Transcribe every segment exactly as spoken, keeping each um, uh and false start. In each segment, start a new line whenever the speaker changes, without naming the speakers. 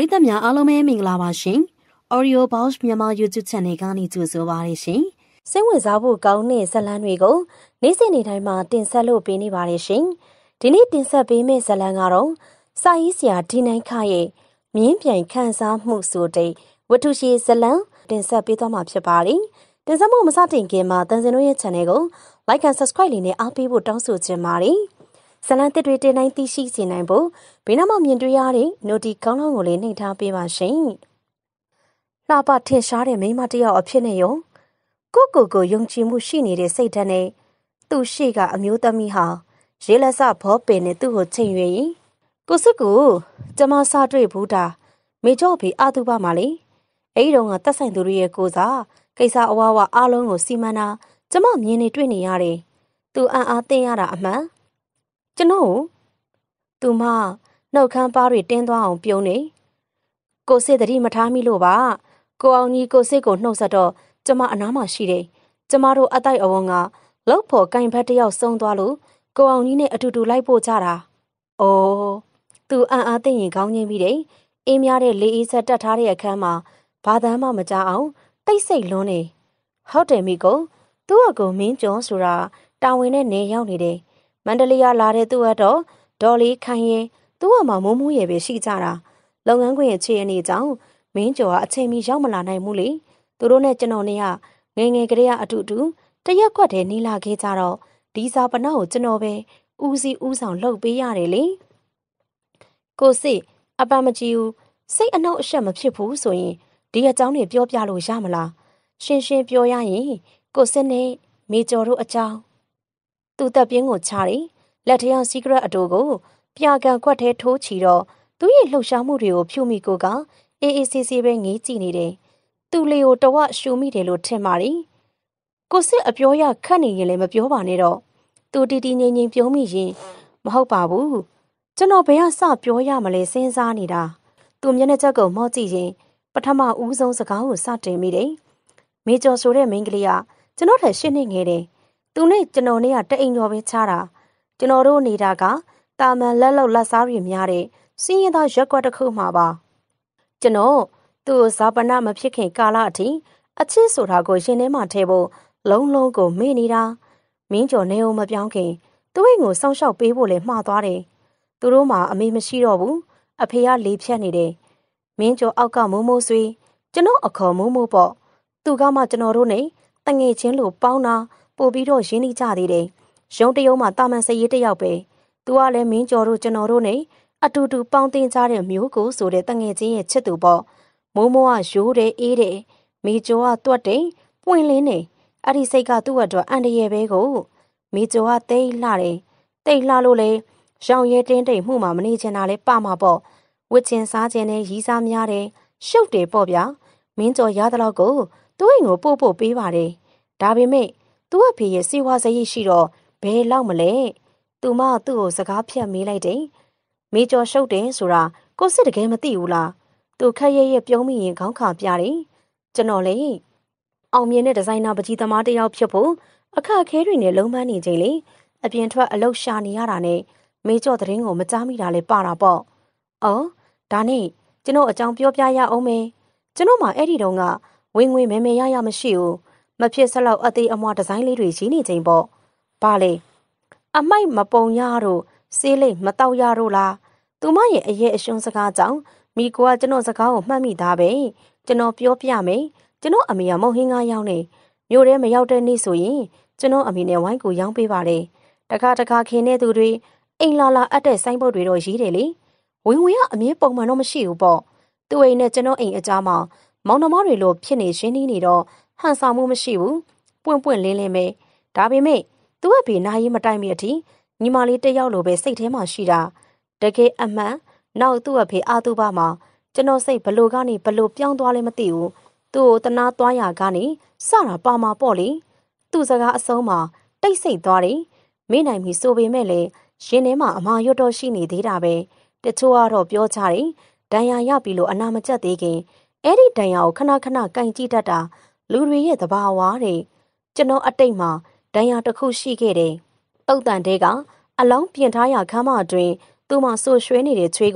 ရိသတ်များအားလုံးပဲမင်္ဂလာပါရှင်။ Audio Boss မြန်မာ YouTube Channel ကနေကြိုဆိုပါရရှင်။စိတ်ဝင်စားဖို့ကောင်းတဲ့ဇာတ်လမ်းတွေကိုနေ့စဉ်နေ့တိုင်းမှာတင်ဆက်လို့ပေးနေပါတယ်ရှင်။ဒီနေ့တင်ဆက်ပေးမယ့်ဇာတ်လမ်းကတော့စာရေးဆရာဒီနိုင်ခရဲ့မြင်းပြိုင်ခန်းစားမှုဆိုတဲ့ဝတ္ထုရှိဇာတ်လမ်းတင်ဆက်ပေးသွားမှာဖြစ်ပါတယ်။တင်ဆက်မှုမစတင်ခင်မှာတန်စင်တို့ရဲ့ channel ကို like and subscribe လေးနဲ့အားပေးဖို့တောင်းဆိုချင်ပါတယ်။ဇလန်တစ်တွေတင်နိုင်သိရှိစေနိုင်ဖို့ဘေးနားမှာမြင်တွေ့ရတဲ့ note ကောင်းလောင်းကိုလည်းနှိပ်ထားပေးပါရှင်။လှပထင်ရှားတဲ့မိန်းမတစ်ယောက်အဖြစ်နဲ့ရောကိုကိုကိုယုံကြည်မှုရှိနေတဲ့စိတ်ဓာတ်နဲ့သူ့ရှိကအမျိုးသမီးဟာရေလက်စဘောပင်နဲ့သူ့ကိုချိန်ရွေရင်ကိုစစ်ကိုကျမစတွေ့ဘူးတာမေကျော်ဖေအာသူပါမလေးအဲ့ဒီတော့ကတက်ဆိုင်သူတွေရဲ့ကိုစားကိစ္စအဝဝအားလုံးကိုစီမံတာကျမမြင်နေတွေ့နေရတယ်။သူအံ့အားသင့်ရတာအမှန်ကျွန်တော်သူမနှုတ်ခမ်းပါးတွေတင်းသွားအောင်ပြုံးနေကိုစစ်တတိမထားမိလို့ပါကိုအောင်ကြီးကိုစစ်ကိုနှုတ်ဆက်တော့ကျမအနားမှာရှိတယ်ကျမတို့အတိုက်အဝန်းကလောက်ဖို့ကင်ဖက်တယောက်ဆုံးသွားလို့ကိုအောင်ကြီးနဲ့အတူတူလိုက်ပို့ကြတာအော်သူအံ့အားသင့်ရင်ခေါင်းငင်းပြီးတယ်အင်းများတဲ့လေအေးဆက်တက်ထားတဲ့အခန်းမှာဘာသာမှမကြအောင်တိတ်ဆိတ်လွန်းနေဟုတ်တယ်မိကိုသူ့အကူမင်းကျော်ဆိုတာတာဝန်နဲ့နေရောက်နေတယ်မန္တလေးကလာတဲ့သူကတော့ဒေါ်လေးခိုင်ရင်သူ့အမမိုးမိုးရဲ့ပဲရှိကြတာလုပ်ငန်းခွင်ရဲ့ခြေအနေကြောင့်မင်းကျော်ကအချိန်မီရောက်မလာနိုင်ဘူးလေသူတို့နဲ့ကျွန်တော်နဲ့ကငယ်ငယ်ကလေးကအတူတူတရက်ခွက်တည်းနေလာခဲ့ကြတော့ဒီစာပနာကိုကျွန်တော်ပဲဦးစီးဦးဆောင်လှုပ်ပေးရတယ်လေကိုစစ်အပမကြည့်ဘူးစိတ်အနှောက်အယှက်မဖြစ်ဘူးဆိုရင်ဒီအကြောင်းတွေပြောပြလို့ရမလားရှင်းရှင်းပြောရရင်ကိုစစ်နဲ့မေကျော်တို့အကြောင်းသူတပ်ပြင်းကိုချတယ်လက်ထက်စီကရက်အတူကိုပြကန်ခွက်ထဲထိုးချီတော့သူရဲ့လှုပ်ရှားမှုတွေကိုဖြူမိကိုကအေးအေးဆေးဆေးပဲငေးကြည့်နေတယ်သူလေကိုတဝရှူမိတယ်လို့ထင်ပါတယ်ကိုစစ်အပြောရခတ်နေရင်လည်းမပြောပါနဲ့တော့သူတီတီငိမ့်ငိမ့်ပြုံးမိရင်မဟုတ်ပါဘူးကျွန်တော်ဘယ်ကစပြောရမလဲစဉ်းစားနေတာသူမျက်နှာချက်ကိုမော့ကြည့်ရင်ပထမဦးဆုံးစကားကိုစတင်မိတယ်မေကျော်ဆိုတဲ့မိန်းကလေးကကျွန်တော်ထက်ရှင်းနေငယ်တယ်သူနဲ့ကျွန်တော်နဲ့ကတအိမ်ကျော်ပဲချတာကျွန်တော်တို့နေတာကတာမန်လက်လောက်လက်စားတွေများတဲ့စင်းရသားရက်ကွက်တစ်ခုမှာပါကျွန်တော်သူ့ဇာပနာမဖြစ်ခင်ကာလအထိအချစ်ဆိုတာကိုရင်ထဲမှာထည့်ဖို့လုံးလုံးကိုမေ့နေတာမင်းကျော်နေအောင်မပြောင်းခင်သူ့အိမ်ကိုစောင့်ရှောက်ပေးဖို့လည်းမှားသွားတယ်သူတို့မှအမေမရှိတော့ဘူးအဖေကလေဖြတ်နေတယ်မင်းကျော်အောက်ကမိုးမိုးဆွေးကျွန်တော်အခေါ်မိုးမိုးပေါ့သူကမှကျွန်တော်တို့နဲ့တငယ်ချင်းလိုပေါင်းတာပို့ပြီးတော့ရင်းနှီးကြသေးတယ်ရုံးတရုံးမှာတာမန်စရေးတယောက်ပဲသူကလည်းမင်းကျော်တို့ကျွန်တော်တို့နဲ့အတူတူပေါင်းတင်ကြတဲ့မျိုးကိုဆိုတဲ့တငယ်ချင်းရဲ့ချစ်သူပေါ့မိုးမိုးကရိုးတယ်အေးတယ်မေကျော်ကတွတ်တယ်ပွင့်လင်းတယ်အဲ့ဒီစိတ်ကသူ့အတွက်အန်တရယ်ပဲကိုမေကျော်ကတိတ်လှတယ်တိတ်လှလို့လေရောင်ရဲတင်းတိမ်မှုမှမနေချင်တာလဲပမှာပေါ့ဝစ်ချင်စားချင်တဲ့ရီးစားများတယ်ရှုပ်တယ်ပေါ့ဗျာမင်းကျော်ရတဲ့လောက်ကိုသူ့အိမ်ကိုပို့ပို့ပေးပါတယ်ဒါပေမဲ့သူ့အဖေရဲ့စေဝါစရိတ်ရှိတော့ဘယ်လောက်မလဲသူမသူ့ကိုစကားဖြတ်မေးလိုက်တယ်မေကျော်ရှုပ်တယ်ဆိုတာကိုစစ်တကယ်မသိဘူးလားသူခက်ရဲရဲပြုံးမိရင်ခေါင်းခါပြတယ်ကျွန်တော်လေအောင်မြင်တဲ့ဒီဇိုင်နာပကြီးသမားတစ်ယောက်ဖြစ်ဖို့အခက်အခဲတွေနဲ့လုံးပန်းနေချိန်လေအပြင်ထွက်အလုပ်ရှာနေရတာနဲ့မေကျော်သတင်းကိုမကြားမိတာလဲပါတာပေါ့အော်ဒါနဲ့ကျွန်တော်အကြောင်းပြောပြရအောင်မယ်ကျွန်တော်မှအဲ့ဒီတုန်းကဝင်ငွေမဲမဲရရမရှိဘူးမဖြစ်စလောက်အသေးအမွှားဒီဇိုင်းလေးတွေရင်းနေချိန်ပေါ့ဘာလဲအမိုက်မပုံရတော့စေးလိတ်မတောက်ရတော့လားသူမရဲ့အရေးအရှုံးစကားကြောင့်မိကိုကကျွန်တော်စကားကိုမှတ်မိသားပဲကျွန်တော်ပြောပြမယ်ကျွန်တော်အမေကမုံဟင်းကားရောက်နေမြို့ထဲမရောက်တဲ့နေ့ဆိုရင်ကျွန်တော်အမေနဲ့ဝိုင်းကိုရောင်းပေးပါလေတခါတခါခင်းတဲ့သူတွေအိမ်လာလာအပ်တဲ့ဆိုင်းဘုတ်တွေတော့ရေးတယ်လေဝင်ဝင်ကအမြဲပုံမှန်တော့မရှိဘူးပေါ့သူ့အိမ်နဲ့ကျွန်တော်အိမ်အကြားမှာမောင်နှမတွေလိုဖြစ်နေရှင်းနေတော့ဟန်ဆောင်မှုမရှိဘူးပွင့်ပွင့်လင်းလင်းပဲဒါပေမဲ့သူ့အဖေနာရီမတိုင်မီအထိညီမလေးတယောက်လိုပဲစိတ်ထဲမှာရှိတာတကယ်အမှန်နောက်သူ့အဖေအာသူဘမှာကျွန်တော်စိတ်ဘလို့ကနေဘလို့ပြောင်းသွားလဲမသိဘူးသူ့ကိုတနာသွားရကနေစတာပါမှာပေါ့လေသူ့စကားအဆုံးမှာတိတ်ဆိတ်သွားတယ်မေ့နိုင်ပြီဆိုပေမဲ့လည်းရှင်ထဲမှာအမာရွတ်တော့ရှိနေသေးတာပဲတချို့ကတော့ပြောကြတယ်ဒဏ်ရာရပြီလို့အနာမကျက်သေးခင်အဲ့ဒီဒဏ်ရာကိုခဏခဏကင်ကြည့်တတ်တာလူတွေရဲ့သဘာဝတဲ့ကျွန်တော်အတိတ်မှာဒဏ်ရာတစ်ခုရှိခဲ့တယ်တုတ်တန်တဲကအလောင်းပြင်ထားရခမ်းမအတွင်းသူမှဆိုရွှဲနေတဲ့ချွေးကို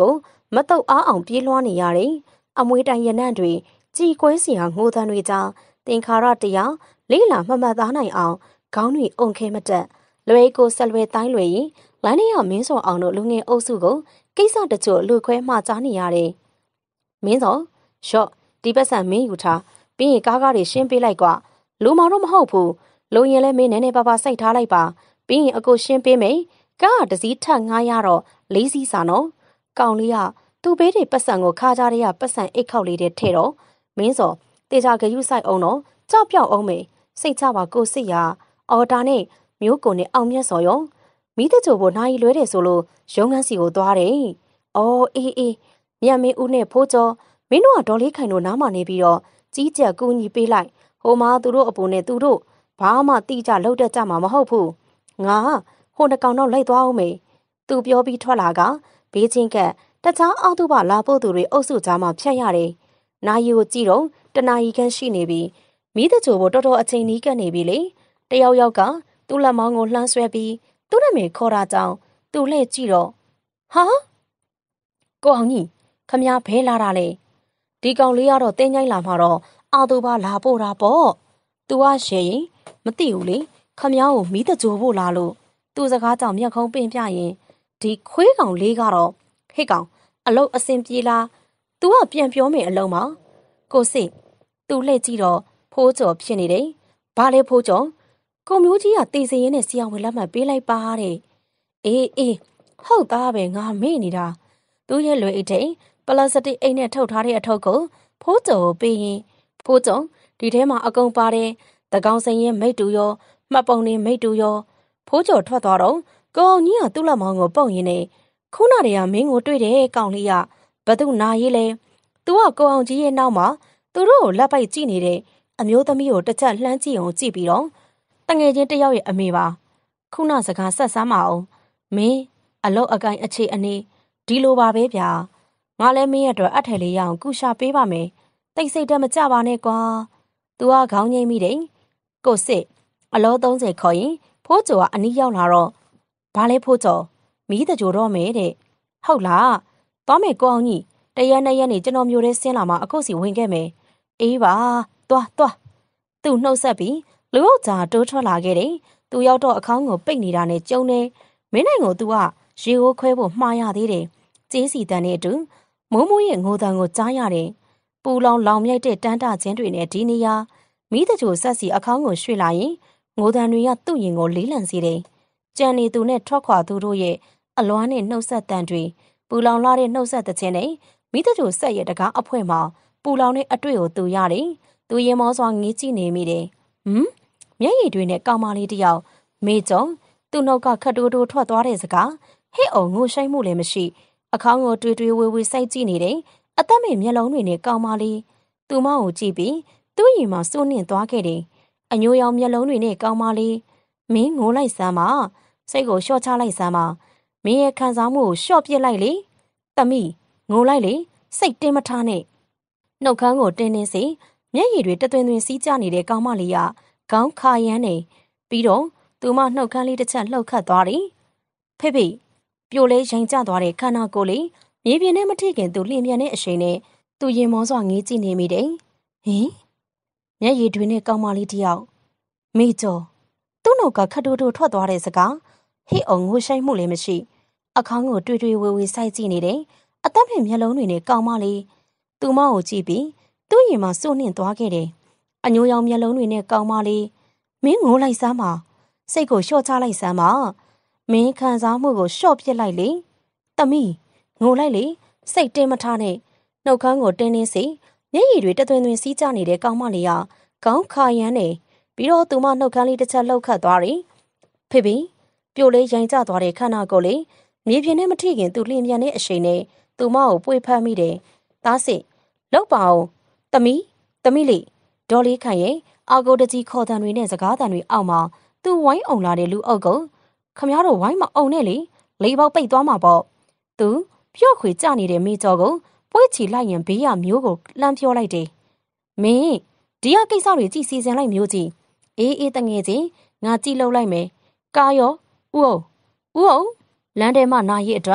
မတုတ်အားအောင်ပြေးလွှားနေရတယ်အမွေတိုင်ရနံ့တွေကြည်ကွဲစီဟာငိုတန်းတွေကြောင့်တင်ခါရတရားလေးလာမှတ်မှတ်သားနိုင်အောင်ခေါင်းတွေအုံခဲမတက်လွယ်ကိုဆက်လွယ်တိုင်းလွယ်ရင်လမ်းရမင်းစောအောင်တို့လူငယ်အုပ်စုကိုကိစ္စတချို့လူခွဲမှားကြားနေရတယ်မင်းစောရှော့ဒီပတ်စံမင်းယူထားပြီးရင်ကားကားတွေရှင်းပေးလိုက်ကွာလူမောင်တော့မဟုတ်ဘူးလူရင်လဲမင်းနည်းနည်းပါးပါးစိုက်ထားလိုက်ပါပြီးရင်အကိုရှင်းပေးမယ်ကားကတစည်းထက်ငားရတော့လေးစီးစာနော်ကောင်လေးကသူ့ဘေးတွေပတ်စံကိုခါကြတဲ့ကပတ်စံအိတ်ခေါက်လေးတွေထဲတော့မင်းစောတေချာဂယုဆိုင်အောင်တော့ကြောက်ပြောက်အောင်မေစိတ်ချပါကိုစစ်ရအော်ဒါနဲ့မျိုးကိုနဲ့အောင်မြတ်စော်ရောမိတချို့ဘိုနိုင်လွဲတယ်ဆိုလို့ရုံးခန်းစီကိုသွားတယ်အော်အေးအေးမြတ်မင်းဦးနဲ့ဖိုးကျော်မင်းတို့ကဒေါ်လေးခိုင်တို့နားမနေပြီးတော့ကြီးကြပ်ကူညီပေးလိုက်ဟိုမှာသူတို့အပူနဲ့သူတို့ဘာမှတိကျလောက်တတ်ကြမှာမဟုတ်ဘူးငါဟိုနှကောင်တော့လိုက်သွားအောင်မေသူပြောပြီးထွက်လာကဘေးချင်းကတခြားအောက်သူပါလာဖို့သူတွေအုပ်စုကြားမှာဖြတ်ရတယ်နာယီကိုကြည့်တော့တနာယီခန့်ရှိနေပြီမိတချို့ဘတော်တော်အချိန်နီးကပ်နေပြီလေတယောက်ယောက်ကသူ့လက်မောင်းကိုလှမ်းဆွဲပြီးသူ့နာမည်ခေါ်တာကြောင့်သူ့လှည့်ကြည့်တော့ဟာကိုအောင်ကြီးခမဘဲလာတာလေဒီကောင်လေးကတော့တင်းញိုင်းလာမှာတော့အောက်သူပါလာဖို့တာပေါ့သူကရှယ်ရင်မသိဘူးလေခမကိုမိတကြိုဖို့လာလို့သူစကားကြောင့်မျက်ခုံးပင်ပြရင်ဒီခွေးကောင်လေးကတော့ဟိတ်ကောင်အလုတ်အစင်ပြေလားသူကပြန်ပြောမယ်အလုံးမကိုစစ်သူလှည့်ကြည့်တော့ဖိုးကျော်ဖြစ်နေတယ်ဘာလဲဖိုးကျော်ကိုမျိုးကြီးကတေးစရင်နဲ့ဆရာဝန်လက်မှတ်ပေးလိုက်ပါတဲ့အေးအေးဟုတ်သားပဲငါမေ့နေတာသူ့ရဲ့လွယ်အိတ်ထဲပလတ်စတစ်အိတ်နဲ့ထုတ်ထားတဲ့အထုပ်ကိုဖိုးကျော်ပေးရင်ဖိုးကျော်ဒီထဲမှာအကုန်ပါတယ်တကောင်စင်ရဲ့မိတ်တူရောမှတ်ပုံနေမိတ်တူရောဖိုးကျော်ထွက်သွားတော့ကိုအောင်ကြီးကသူ့လက်မောင်းကိုပုတ်ရင်းနဲ့ခုနတည်းကမင်းကိုတွေ့တယ်ကောင်လေးကဘသူနာရေးလဲသူကကိုအောင်ကြီးရဲ့နောက်မှာသူတို့ကိုလက်ပိုက်ကြည့်နေတဲ့အမျိုးသမီးကိုတစ်ချက်လှမ်းကြည့်အောင်ကြည့်ပြီးတော့တငယ်ချင်းတယောက်ရဲ့အမေပါခုနစကားဆက်ဆမ်းမအောင်မင်းအလုတ်အကိုင်းအခြေအနေဒီလိုပါပဲဗျာငါလည်းမင်းရဲ့အတွက်အထယ်လေးရအောင်ကုရှာပေးပါမယ်တိတ်ဆိတ်တက်မကြပါနဲ့ကွာသူကခေါင်းငိမ့်မိတယ်ကိုစစ်အလောသုံးဆယ်ခေါ်ရင်ဖိုးကျော်ကအနီးရောက်လာတော့ဘာလဲဖိုးကျော်မီးတကြိုတော့မယ်တဲ့ဟုတ်လားသွားမယ်ကိုအောင်ကြီးတရက်နှစ်ရက်နေကျွန်တော်မျိုးထဲဆင်းလာမှအခုစီဝင်ခဲ့မယ်အေးပါသွားသွားသူနှုတ်ဆက်ပြီးလူအုပ်ကြားတိုးထွက်လာခဲ့တယ်သူရောက်တော့အခေါင်းကိုပိတ်နေတာနဲ့ကျုံနေမင်းနိုင်ကိုသူကရေကိုခွဲဖို့မှားရသေးတယ်ကျေးစီတန်နဲ့အတူမိုးမိုးရဲ့ငိုတန်ကိုကြားရတယ်ပူလောင်လောင်မြိုက်တဲ့တန်းတချင်းတွေနဲ့ဒီနေရာမိတချို့ဆက်စီအခေါင်းကိုရွှေ့လာရင်ငိုတန်တွေကသူ့ရင်ကိုလေးလံစေတယ်ကြံနေသူနဲ့ထွက်ခွာသူတို့ရဲ့အလွမ်းနဲ့နှုတ်ဆက်တန်တွေပူလောင်လာတဲ့နှုတ်ဆက်တခြင်းနဲ့မိတချို့ဆက်ရဲ့တကားအဖွဲမှာပူလောင်တဲ့အတွေ့ကိုသူရတယ်သူရင်မောစွာငေးကြည့်နေမိတယ်ဟမ်မျက်ရည်တွေနဲ့ကောင်မလေးတယောက်မေကြုံသူ့နှုတ်ကခတ်တိုးတိုးထွက်သွားတဲ့စကားဟဲ့အောင်ငိုရှိုက်မှုလည်းမရှိအခေါင်းကိုတွေးတွေးဝေဝေစိုက်ကြည့်နေတယ်အသက်မဲ့မျက်လုံးတွေနဲ့ကောင်မလေးသူမကိုကြည့်ပြီးသူ့ရင်မှာစိုးနှင့်သွားခဲ့တယ်အညိုရောင်မျက်လုံးတွေနဲ့ကောင်မလေးမင်းငိုလိုက်စမ်းပါစိတ်ကိုလျှော့ချလိုက်စမ်းပါမင်းရဲ့ခံစားမှုကိုလျှော့ပစ်လိုက်လေတမိငိုလိုက်လေစိတ်တင်းမထားနဲ့နှုတ်ခမ်းကိုတင်းတင်းစီမျက်ရည်တွေတသွင်သွင်စီးကျနေတဲ့ကောင်မလေးကခေါင်းခါရမ်းနေပြီးတော့သူမနှုတ်ခမ်းလေးတစ်ချက်လှုပ်ခတ်သွားတယ်ဖေဖေပြိုလဲရင်ကျသွားတဲ့ခန္ဓာကိုယ်လေးမြေပြင်နဲ့မထိခင်သူလျင်မြန်တဲ့အရှိန်နဲ့သူရင်မောစွာငေးကြည့်နေမိတယ်ဟင်မျက်ရည်တွေနဲ့ကောင်မလေးတယောက်မေကျော်သူ့နှုတ်ကခတ်တိုးတိုးထွက်သွားတဲ့စကားဟိအောင်ငိုရှိုက်မှုလည်းမရှိအခေါင်းကိုတွေးတွေးဝေဝေစိုက်ကြည့်နေတယ်အသက်မဲ့မျက်လုံးတွေနဲ့ကောင်မလေးသူမကိုကြည့်ပြီးသူ့ရင်မှာစိုးနှင့်သွားခဲ့တယ်အညိုရောင်မျက်လုံးတွေနဲ့ကောင်မလေးမင်းငိုလိုက်စမ်းပါစိတ်ကိုလျှော့ချလိုက်စမ်းပါမင်းခံစားမှုကိုလျှော့ပစ်လိုက်လေတမီငိုလိုက်လေစိတ်တင်းမထားနဲ့နှုတ်ခမ်းကိုတင်းတင်းစီမျက်ရည်တွေတသွင်သွင်စီးကျနေတဲ့ကောင်မလေးကခေါင်းခါရမ်းနေပြီးတော့သူမနှုတ်ခမ်းလေးတစ်ချက်လှုပ်ခတ်သွားတယ်ဖေဖေပြိုလေးရင်ကျသွားတဲ့ခန္ဓာကိုယ်လေးမြေပြင်နဲ့မထိခင်သူလျင်မြန်တဲ့အရှိန်နဲ့သူမကိုပွေဖမ်းမိတယ်သားစစ်လောက်ပါအောင်တမီတမီလေးဒေါ်လေးခိုင်ရဲ့အာကိုတကြီးခေါ်တန်တွေနဲ့စကားတန်တွေအောက်မှာသူဝိုင်းအောင်လာတဲ့လူအုပ်ကိုခမရတို့ဝိုင်းမအောင်နဲ့လေလေးပေါက်ပိတ်သွားမှာပေါ့သူပြော့ခွေကြနေတဲ့မိကျော်ကိုပွေ့ချီလိုက်ရင်ဘေးရမျိုးကိုလှမ်းပြောလိုက်တယ်မင်းဒီကကိစ္စတွေကြည့်စီစဉ်လိုက်မျိုးကြီးအေးအေးတငယ်ချင်းငါကြည့်လောက်လိုက်မယ်ကာရောဥအောင်ဥအောင်လမ်းထဲမှာနာရီအတွက်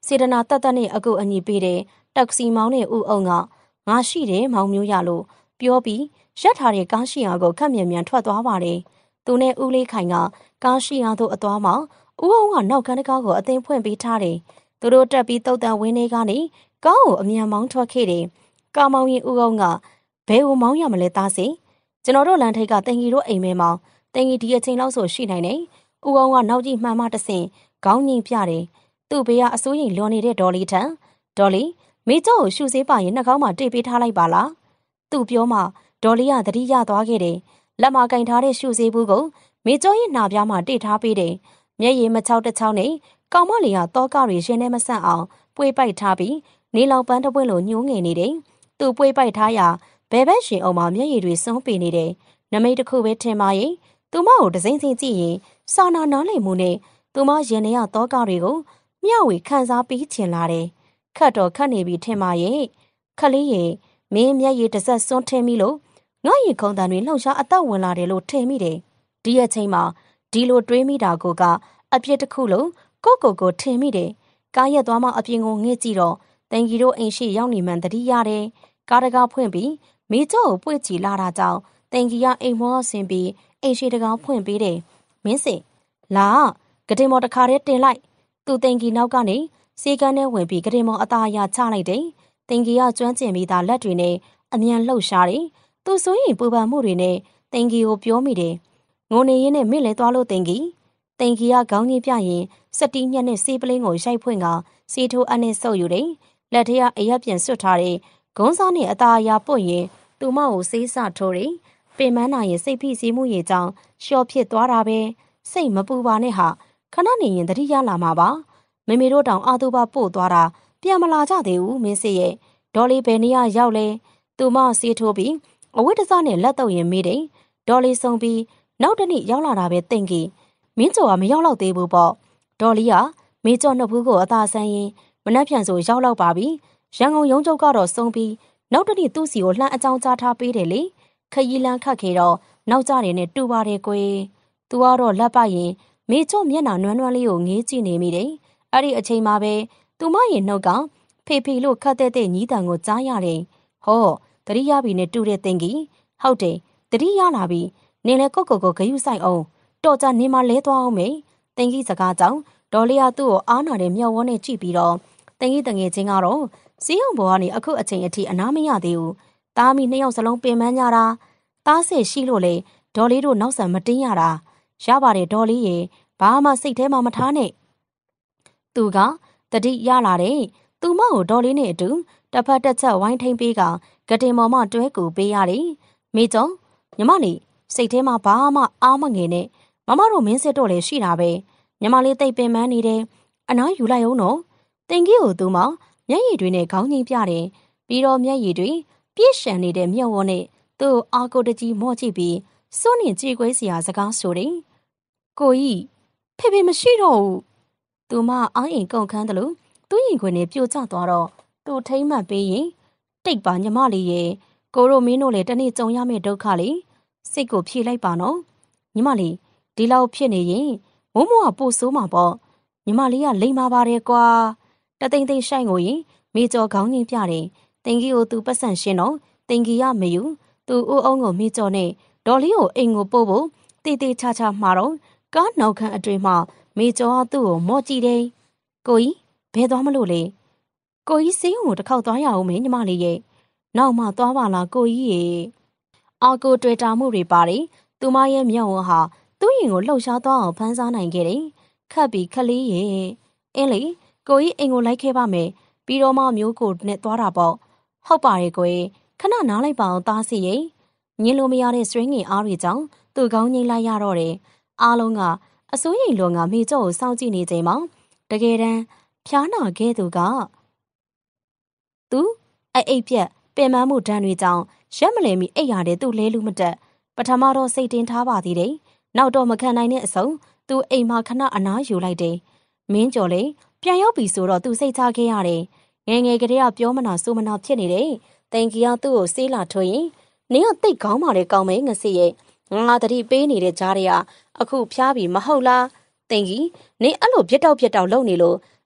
စေတနာတတ်တတ်နဲ့အကူအညီပေးတယ်တက်စီမောင်းနဲ့ဦးအောင်ကငါရှိတယ်မောင်မျိုးရလို့ပြောပြီးရက်ထားတဲ့ကားရှိရာကိုခက်မြန်မြန်ထွက်သွားပါတယ်သူနဲ့ဦးလေးခိုင်ကကားရှိရာသို့အသွားမှာဦးအောင်ကနောက်ကန်းတကားကိုအသိဖွင့်ပေးထားတယ်သူတို့တက်ပြီးတုတ်တန်ဝင်းထဲကနေကားကိုအမြန်မောင်းထွက်ခဲ့တယ်ကားမောင်းရင်ဦးအောင်ကဘယ်ကိုမောင်းရမလဲသားစီကျွန်တော်တို့လမ်းထိပ်ကတင်ကြီးတို့အိမ်မဲမောင်းတင်ကြီးဒီအချိန်လောက်ဆိုရှိနိုင်တယ်ဦးအောင်ကနောက်ကြီးမှန်မှတဆင်ခေါင်းငိမ့်ပြတယ်သူ့ဘေးကအစိုးရင်လွန်နေတဲ့ဒေါ်လေးထံဒေါ်လေးမိကျော်ကိုရှူစေးပါရင်နှာခေါင်းမှာတိတ်ပေးထားလိုက်ပါလားသူ့ပြောမှဒေါ်လေးကသတိရသွားခဲ့တယ်လက်မကင်ထားတဲ့ရှူစေးဘူးကိုမိကျော်ရဲ့နှာပြားမှာတိတ်ထားပေးတယ်မျက်ရည်မချောက်တစ်ချောင်းနဲ့ကောင်မလေးကတောကတွေရှင်နေမဆန့်အောင်ပွေပိုက်ထားပြီးနေလောင်ပန်းတပွင့်လိုညှိုးငယ်နေတယ်သူ့ပွေပိုက်ထားရာဘဲဘက်ရှင်အောင်မှာမျက်ရည်တွေစုံးပေနေတယ်နမိတ်တစ်ခုပဲထင်ပါရဲ့သူမကိုတစိမ့်စိမ့်ကြည့်ရင်စာနာနားလည်မှုနဲ့သူမရင်ထဲကတောကတွေကိုမျှဝေခံစားပြီးချင်လာတယ်ခတ်တော့ခတ်နေပြီထင်ပါရဲ့ခလေးရဲ့မင်းမျက်ရည်တစ်စက်စွန်းထင်းပြီလို့ငါ့ရင်ခုန်တန်တွေလှုပ်ရှားအသက်ဝင်လာတယ်လို့ထင်မိတယ်ဒီအချိန်မှာဒီလိုတွေးမိတာကိုကအပြစ်တစ်ခုလို့ကိုကိုကိုထင်မိတယ်ကားရက်သွားမှအပြင်ကိုငှက်ကြည့်တော့တင်ကြီးတို့အိမ်ရှိရောက်နေမှန်တတိရတယ်ကားတကားဖွင့်ပြီးမိကျော်ကိုပွေ့ချီလာတာကြောင့်တင်ကြီးကအိမ်မောဆင်းပြီးအိမ်ရှိတကားဖွင့်ပေးတယ်မင်းစိလာကတင်မော်တခါတည်းတင်လိုက်သူတင်ကြီးနောက်ကနေစေကန်းနဲ့ဝင်ပြီးကတင်မော်အသားအရချလိုက်တယ်တင်ကြီးကကျွမ်းကျင်ပြီးသားလက်တွေနဲ့အမြန်လှုပ်ရှားတယ်သူဆိုရင်ပူပန်မှုတွေနဲ့တင်ကြီးကိုပြောမိတယ်ငိုနေရင်းနဲ့မင်းလဲသွားလို့တင်ကြီးတင်ကြီးကခေါင်းကြီးပြရင်စတီးညက်နဲ့စေးပလင်းကိုရိုက်ဖွင့်ကစီထိုးအနဲ့ဆုပ်ယူတယ်လက်ထဲကအရက်ပြန်ဆွတ်ထားတဲ့ဂုံးစားနဲ့အသားအရပွင့်ရင်သူမကိုစေးစထိုးတယ်ပင်မနာရင်စိတ်ဖိစီးမှုရေကြောင့်လျှော့ဖြစ်သွားတာပဲစိတ်မပူပါနဲ့ဟာခဏနေရင်တတိယလာမှာပါမေမေတို့တောင်အာသူဘပို့သွားတာပြန်မလာကြသေးဘူးမင်းစစ်ရဲ့ဒေါ်လေးဘယ်နေရရောက်လဲသူမစေးထိုးပြီးအဝတ်တစားနဲ့လက်တော့ရင်မေးတယ်ဒေါ်လေးဆုံးပြီးနောက်တနေ့ရောက်လာတာပဲတင်ကြီးမင်းကျော်ကမရောက်တော့သေးဘူးပေါ့ဒေါ်လေးကမေကျော်နှစ်ဖူးကိုအသာဆန်းရင်မနှက်ဖြန်ဆိုရောက်တော့ပါပြီရန်ကုန်ရုံးချုပ်ကတော့ဆုံးပြီးနောက်တနေ့သူ့စီကိုလှမ်းအကြောင်းကြားထားပေးတယ်လေခရီးလန်းခတ်ခဲ့တော့နောက်ကြတယ်နဲ့တူပါတယ်ကွယ်သူကတော့လက်ပိုက်ရင်မေကျော်မျက်နှာနွမ်းနွမ်းလေးကိုငေးကြည့်နေမိတယ်အဲ့ဒီအချိန်မှာပဲသူမရဲ့နှုတ်ကဖေဖေလို့ခတ်တဲ့တဲ့ညီးတန်ကိုကြားရတယ်ဟောတတိယပြီနဲ့တူတဲ့တင်ကြီးဟုတ်တယ်တတိယလာပြီနင်လည်းကိုကိုကိုဂယုဆိုင်အောင်တော်ကြနေမလဲသွားအောင်မေတင်ကြီးစကားကြောင့်ဒေါ်လေးကသူ့ကိုအားနာတဲ့မျက်ဝန်းနဲ့ကြည့်ပြီးတော့တင်ကြီးတငယ်ချင်းကတော့စီးရုံဘောကနေအခုအချိန်အထိအနားမရသေးဘူးတားမိနှစ်ယောက်စလုံးပင်ပန်းကြတာတားစစ်ရှိလို့လေဒေါ်လေးတို့နောက်ဆံမတင်းရတာရပါတယ်ဒေါ်လေးရေဘာမှစိတ်ထဲမှာမထားနဲ့သူကတတိရလာတဲ့သူမကိုဒေါ်လေးနဲ့အတူတစ်ဖက်တစ်ချက်ဝိုင်းထိန်ပေးကကတင်မော်မတွဲကူပေးရတယ်မိကျော်ညီမလေးစိတ်ထဲမှာဘာမှအားမငယ်နဲ့မမတို့မင်းစစ်တော့လေရှိတာပဲညီမလေးတိတ်ပင်ပန်းနေတယ်အနားယူလိုက်အောင်နော်တင်ကြီးကိုသူမမျက်ရည်တွေနဲ့ခေါင်းငိမ့်ပြတယ်ပြီးတော့မျက်ရည်တွေပြည့်ရှံနေတဲ့မျက်ဝန်းနဲ့သူ့အာကိုတကြီးမော့ကြည့်ပြီးစွန့်နေကြည့်ခွဲစရာစကားဆိုတယ်ကိုကြီးဖေဖေမရှိတော့ဘူးသူမအားရင်ကုန်ခန်းတယ်လို့သူ့ရင်ခွင်နဲ့ပြိုကျသွားတော့သူထိမ့်မှတ်ပေးရင်တိတ်ပါညီမလေးရဲ့ကိုရိုမင်းတို့လည်းတနေ့ကြုံရမယ့်ဒုက္ခလေးစိတ်ကိုဖြေလိုက်ပါနော်ညီမလေးဒီလောက်ဖြစ်နေရင်ဝုံးမကပို့ဆိုးမှာပေါ့ညီမလေးကလိမ်မာပါတယ်ကွာတသိမ့်သိမ့်ဆိုင်ကိုရင်မေကျော်ခေါင်းငင်းပြတယ်တင်ကြီးကိုသူပတ်စံရှင်းတော့တင်ကြီးရမယူသူဦးအောင်ကိုမေကျော်နဲ့ဒေါ်လေးကိုအိမ်ကိုပို့ဖို့တေးသေးချာချာမှာတော့ကားနောက်ခန်းအတွင်မှမေကျော်ကသူ့ကိုမော့ကြည့်တယ်ကိုကြီးဘယ်သွားမလို့လဲကိုကြီးစေးုံကိုတစ်ခေါက်သွားရအောင်မေညီမလေးရဲ့နောက်မှသွားပါလားကိုကြီးရဲ့အာကိုတွေ့တာမှုတွေပါတယ်သူမရဲ့မျက်ဝန်းဟာသူ့ရင်ကိုလှုပ်ရှားသွားအောင်ဖမ်းစားနိုင်ခဲ့တယ်ခတ်ပြီးခလေးရဲ့အင်းလေကိုကြီးအိမ်ကိုလိုက်ခဲ့ပါမယ်ပြီးတော့မှမျိုးကိုနဲ့သွားတာပေါ့ဟုတ်ပါတယ်ကိုကြီးခဏနားလိုက်ပါအောင်သားစီရဲ့ညင်လို့မရတဲ့ string ငင်အားတွေကြောင့်သူ့ခေါင်းငိမ့်လိုက်ရတော့တယ်အားလုံးကအစိုးရိမ်လွန်ကမိကျော်ကိုစောင့်ကြည့်နေချိန်မှာတကယ်တမ်းဖျားနာခဲ့သူကသူအိတ်အိတ်ပြက်ပင်မမှုဒဏ်တွေကြောင့်ရက်မလဲမီအိတ်ရတဲ့သူ့လဲလူမတက်ပထမတော့စိတ်တင်းထားပါသေးတယ်နောက်တော့မခံနိုင်တဲ့အဆုံးသူအိမ်မှာခဏအနားယူလိုက်တယ်မင်းကျော်လေပြန်ရောက်ပြီဆိုတော့သူစိတ်ချခဲ့ရတယ်ငယ်ငယ်ကလေးကပြောမနာဆိုမနာဖြစ်နေတယ်တင်ကြီးကသူ့ကိုဆေးလာထွင်ရင်နင်းကတိတ်ကောင်းပါလေကောင်းမယ်ငစီရဲ့ငါတတိပေးနေတဲ့ကြားတွေကအခုဖျားပြီမဟုတ်လားတင်ကြီးနင်းအဲ့လိုပြက်တောက်ပြက်တောက်လုပ်နေလို့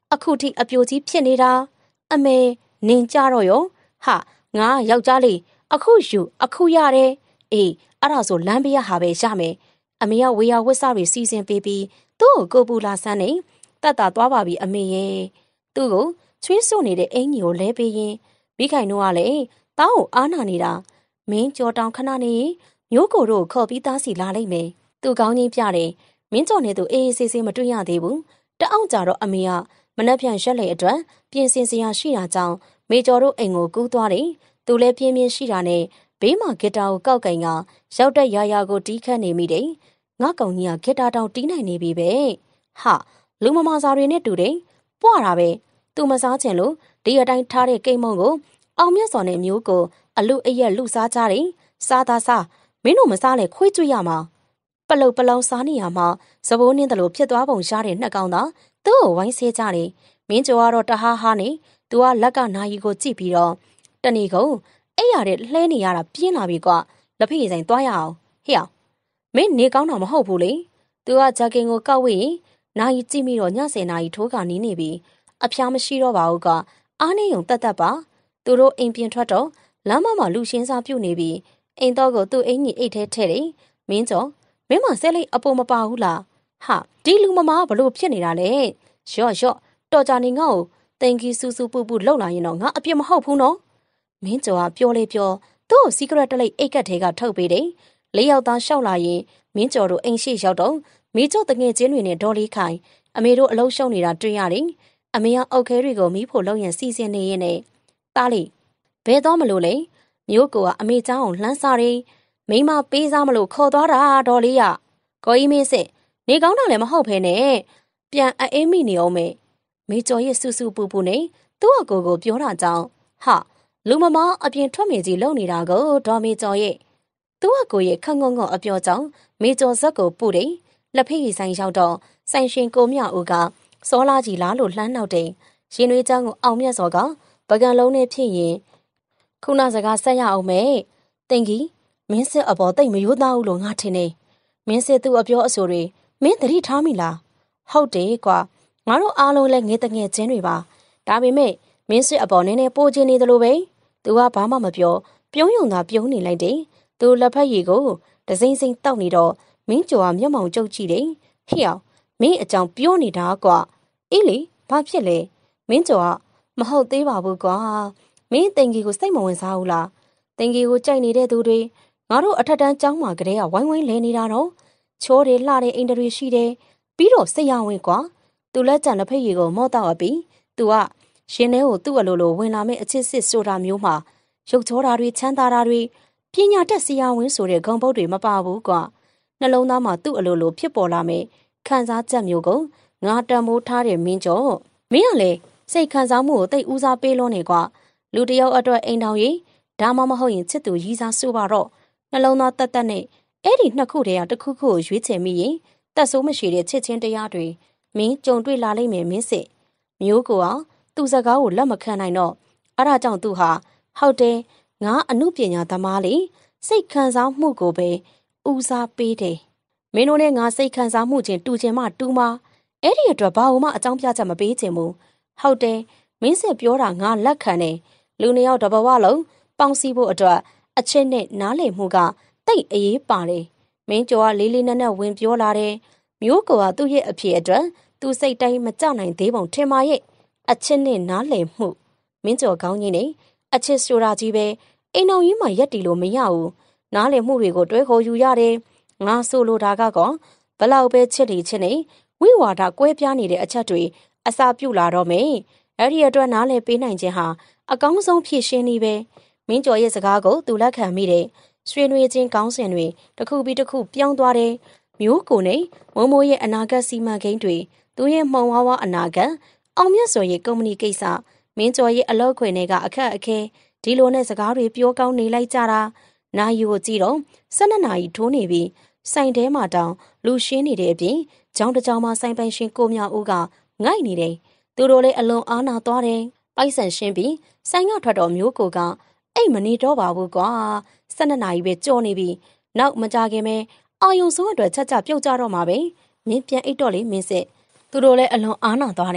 အခုထိအပြိုကြီးဖြစ်နေတာအမေနင်ကြတော့ရောဟာငါယောက်ျားလေးအခုယူအခုရတယ်အေးအဲ့ဒါဆိုလမ်းပြရဟာပဲရမယ်အမေကဝေယဝစ်စားတွေစီစဉ်ပေးပြီးသူ့ကိုကိုပူလာဆန်းနေတတ်တာသွားပါပြီအမေရဲ့သူ့ကိုချွေးစွနေတဲ့အင်ကြီးကိုလဲပေးရင်မိခိုင်တို့ကလည်းတောင်းကိုအားနာနေတာမင်းကြော်တောင်ခဏနေမျိုးကိုတို့ခေါ်ပြီးသားစီလာလိုက်မယ်သူကောင်းကြီးပြတယ်မင်းကြော်နေသူအေးအေးဆေးဆေးမတွေ့ရသေးဘူးတအောင့်ကြတော့အမေကမနှက်ဖြန်ရက်လေအတွက်ပြင်ဆင်စရာရှိတာကြောင့်မေကျော်တို့အိမ်ကိုကူးသွားတယ်သူလည်းပြင်းပြင်းရှိတာနဲ့ဘေးမှာဂီတာကိုကောက်ကင်ကရောက်တဲ့ရာရာကိုတီးခတ်နေမိတယ်ငါကောင်ကြီးကဂီတာတောင်တီးနိုင်နေပြီပဲဟာလူမမာစာတွေနဲ့တူတယ်ပွားတာပဲသူမစားချင်လို့ဒီအတိုင်းထားတဲ့ကိတ်မုံကိုအောင်မြတ်စော်နဲ့မျိုးကိုအလူအရက်လူစားကြတယ်စားသားစားမင်းတို့မစားလဲခွေးကျွေးရမှာပလုတ်ပလောင်စားနေရမှာစဘိုးနှင်းတယ်လို့ဖြစ်သွားပုံရှားတဲ့နှစ်ကောင်သာသူ့ကိုဝိုင်းဆေးကြတယ်မင်းကျော်ကတော့တဟားဟားနေသူကလက်ကနာရီကိုကြည့်ပြီးတော့တဏီကုံအဲ့ရတဲ့လှဲနေရတာပြင်းလာပြီကွာလက်ဖက်ရည်ဆိုင်သွားရအောင်ဟေ့အောင်မင်းနေကောင်းတာမဟုတ်ဘူးလေသူကဂျာကင်ကိုကောက်ဝေးနာရီကြည့်ပြီးတော့ညဆယ်နာရီထိုးကနီးနေပြီအဖျားမရှိတော့ပါဘူးကအားနေုံတက်တက်ပါသူတို့အိမ်ပြင်ထွက်တော့လမ်းမမှာလူရှင်းစားပြုတ်နေပြီအိမ်တော့ကိုသူ့အင်ကြီးအိတ်ထဲထည့်တယ်မင်းကျော်မင်းမဆဲလိုက်အပေါ်မပါဘူးလားဟာဒီလူမမာဘလို့ဖြစ်နေတာလဲရော့ရော့တော်ကြနေငါ့ကိုတင်ကြီးစူးစူးပူပူလှုပ်လာရင်တော့ငါအပြစ်မဟုတ်ဘူးနော်မင်းကျော်ကပြောလေပြောသူ့ကိုစီကရက်တလိုက်အိတ်ကတ်ထဲကထုတ်ပေးတယ်လေးယောက်သားရှောက်လာရင်မင်းကျော်တို့အိမ်ရှိရောက်တော့မိကျော်တငယ်ချင်းတွေနဲ့ဒေါ်လေးခိုင်အမေတို့အလုံးရှုံနေတာတွေ့ရတယ်အမေကအုတ်ခဲတွေကိုမီးဖို့လုံးရင်စီစဉ်နေရင်နဲ့တားလေဘဲတော့မလို့လေမျိုးကိုကအမေเจ้าကိုလှမ်းစားတယ်မိမပေးစားမလို့ခေါ်သွားတာဒေါ်လေးရကိုကြီးမင်းစစ်နေကောင်းတာလည်းမဟုတ်ဖ ೇನೆ ပြန်အေးမိနေအောင်မေမေကျော်ရဲ့ဆူဆူပူပူနဲ့သူ့အကိုကိုပြောတာကြောင့်ဟာလူမမအပြင်ထွက်မြေကြီးလုံနေတာကိုဒေါ်မေကျော်ရဲ့သူ့အကိုရဲ့ခန့်ငုံငုံအပြောကြောင့်မေကျော်ဇက်ကိုပူတယ်လက်ဖေးရီဆိုင်ရောက်တော့ဆိုင်ရှင်ကိုမြဦးကစောလာကြီးလားလို့လှမ်းနောက်တယ်ရင်နွေးချောင်းကိုအောင်မြတ်စောကပကံလုံးနဲ့ဖြစ်ရင်ခုနစကားဆက်ရအောင်မေတင်ကြီးမင်းစစ်အပေါ်တိတ်မယိုးသားဘူးလို့ငါထင်နေမင်းစစ်သူ့အပြောအဆိုတွေမင်းသတိထားမိလားဟုတ်တယ်ကွာငါတို့အားလုံးလည်းငေးတငယ်ချင်းတွေပါဒါပေမဲ့မင်းစစ်အပေါ်နည်းနည်းပိုးချင်းနေသလိုပဲသူကဘာမှမပြောပြုံးယုံသာပြုံးနေလိုက်တယ်သူလက်ဖက်ရည်ကိုဒစိမ့်စိမ့်တောက်နေတော့မင်းကျော်ကမျက်မှောင်ကျုပ်ကြည့်တယ်ဟေ့အောင်မင်းအကြောင်းပြောနေတာကွာအေးလေဘာဖြစ်လဲမင်းကျော်ကမဟုတ်သေးပါဘူးကွာမင်းတင်ကြီးကိုစိတ်မဝင်စားဘူးလားတင်ကြီးကိုကြိုက်နေတဲ့သူတွေငါတို့အထက်တန်းကျောင်းမှာကလေးကဝိုင်းဝိုင်းလဲနေတာတော့ချိုးတယ်လှတဲ့အိမ်တွေရှိတယ်ပြီးတော့စိတ်ရဝင်ကွာသူလက်ကြံလက်ဖက်ရည်ကိုမော့တော့အပြီးသူကရှင်ထဲကိုသူ့အလိုလိုဝင်လာမဲ့အချစ်စစ်ဆိုတာမျိုးမှာရုပ်ချောတာတွေချမ်းသာတာတွေပညာတတ်စရာဝင်ဆိုတဲ့ဂုံပုတ်တွေမပါဘူးကွာနှလုံးသားမှာသူ့အလိုလိုဖြစ်ပေါ်လာမဲ့ခံစားချက်မျိုးကိုငါတံမိုးထားတဲ့မင်းကျော်မင်းကလေစိတ်ခံစားမှုကိုတိတ်ဦးစားပေးလို့နေကွာလူတယောက်အတွက်အိမ်တောင်ကြီးဒါမှမဟုတ်ရင်ချစ်သူရည်စားဆိုပါတော့နှလုံးသားတက်တက်နဲ့အဲ့ဒီနှစ်ခုတည်းကတစ်ခုခုကိုရွေးချယ်မိရင်တက်ဆိုးမရှိတဲ့ချစ်ချင်းတရားတွေမင်းကြုံတွေ့လာလိမ့်မယ်မင်းစစ်မျိုးကိုကသူ့စကားကိုလက်မခံနိုင်တော့အဲ့ဒါကြောင့်သူဟာဟုတ်တယ်ငါအမှုပညာသမားလေစိတ်ခံစားမှုကိုပဲဦးစားပေးတယ်မင်းတို့နဲ့ငါစိတ်ခံစားမှုချင်းတူချင်မှတူမှာအဲ့ဒီအတွက်ဘာလို့မှအကြောင်းပြချက်မပေးချင်ဘူးဟုတ်တယ်မင်းစစ်ပြောတာငါလက်ခံတယ်လူနှစ်ယောက်တဘဝလုံးပေါင်းစည်းဖို့အတွက်အချက်နဲ့နားလည်မှုကတိတ်အေးပါတယ်မင်းကျော်ကလေးလေးနက်နက်ဝင်ပြောလာတယ်မျိုးကောကသူ့ရဲ့အဖြစ်အတွက်သူစိတ်တိုင်းမကြနိုင်သေးပုံထင်ပါရဲ့အချက်နဲ့နားလည်မှုမင်းကျော်ကောင်းကြီးနေအချက်ဆိုတာကြီးပဲအိမ်အောင်ကြီးမှရက်တီလို့မရဘူးနားလည်မှုတွေကိုတွဲခေါ်ယူရတယ်ငါဆိုလိုတာကတော့ဘလောက်ပဲချစ်နေချစ်နေဝိဝါဒကွဲပြားနေတဲ့အချက်တွေအစာပြုတ်လာတော့မယ်အဲ့ဒီအတွက်နားလည်ပေးနိုင်ခြင်းဟာအကောင်းဆုံးဖြည့်ရှင်းနည်းပဲမင်းကျော်ရဲ့စကားကိုသူလက်ခံမိတယ်ဆွေးနွေးခြင်းကောင်းစဉ်တွေတစ်ခုပြီးတစ်ခုပြောင်းသွားတယ်မျိုးကိုနဲ့မိုးမိုးရဲ့အနာဂတ်စီမံကိန်းတွေသူရဲ့မှုံဝါးဝါအနာဂတ်အောင်မြတ်စော်ရဲ့ကုမ္ပဏီကိစ္စမင်းကျော်ရဲ့အလောက်ခွေတွေကအခက်အခဲဒီလိုနဲ့စကားတွေပြောကောင်းနေလိုက်ကြတာနာယူကိုကြည့်တော့၁၂နာရီထိုးနေပြီးဆိုင်ထဲမှာတောင်လူရှင်းနေတဲ့အပြင်ကြောင်းတစ်ကြောင်မှာဆိုင်ပိုင်ရှင်ကိုမြဦးကငိုက်နေတယ်သူတို့လည်းအလွန်အားနာသွားတယ်ပိုက်ဆန်ရှင်းပြီးဆိုင်ကထွက်တော့မျိုးကိုကအိတ်မနေတော့ပါဘူးကွာ၁၂နာရီပဲကြော်နေပြီနောက်မကြခင်ပဲအာယုံဆုံးအတွက်ချက်ချပြုတ်ကြတော့မှာပဲမင်းပြန်အိတ်တော့လေမင်းစစ်သူတို့လည်းအလွန်အားနာသွားတယ်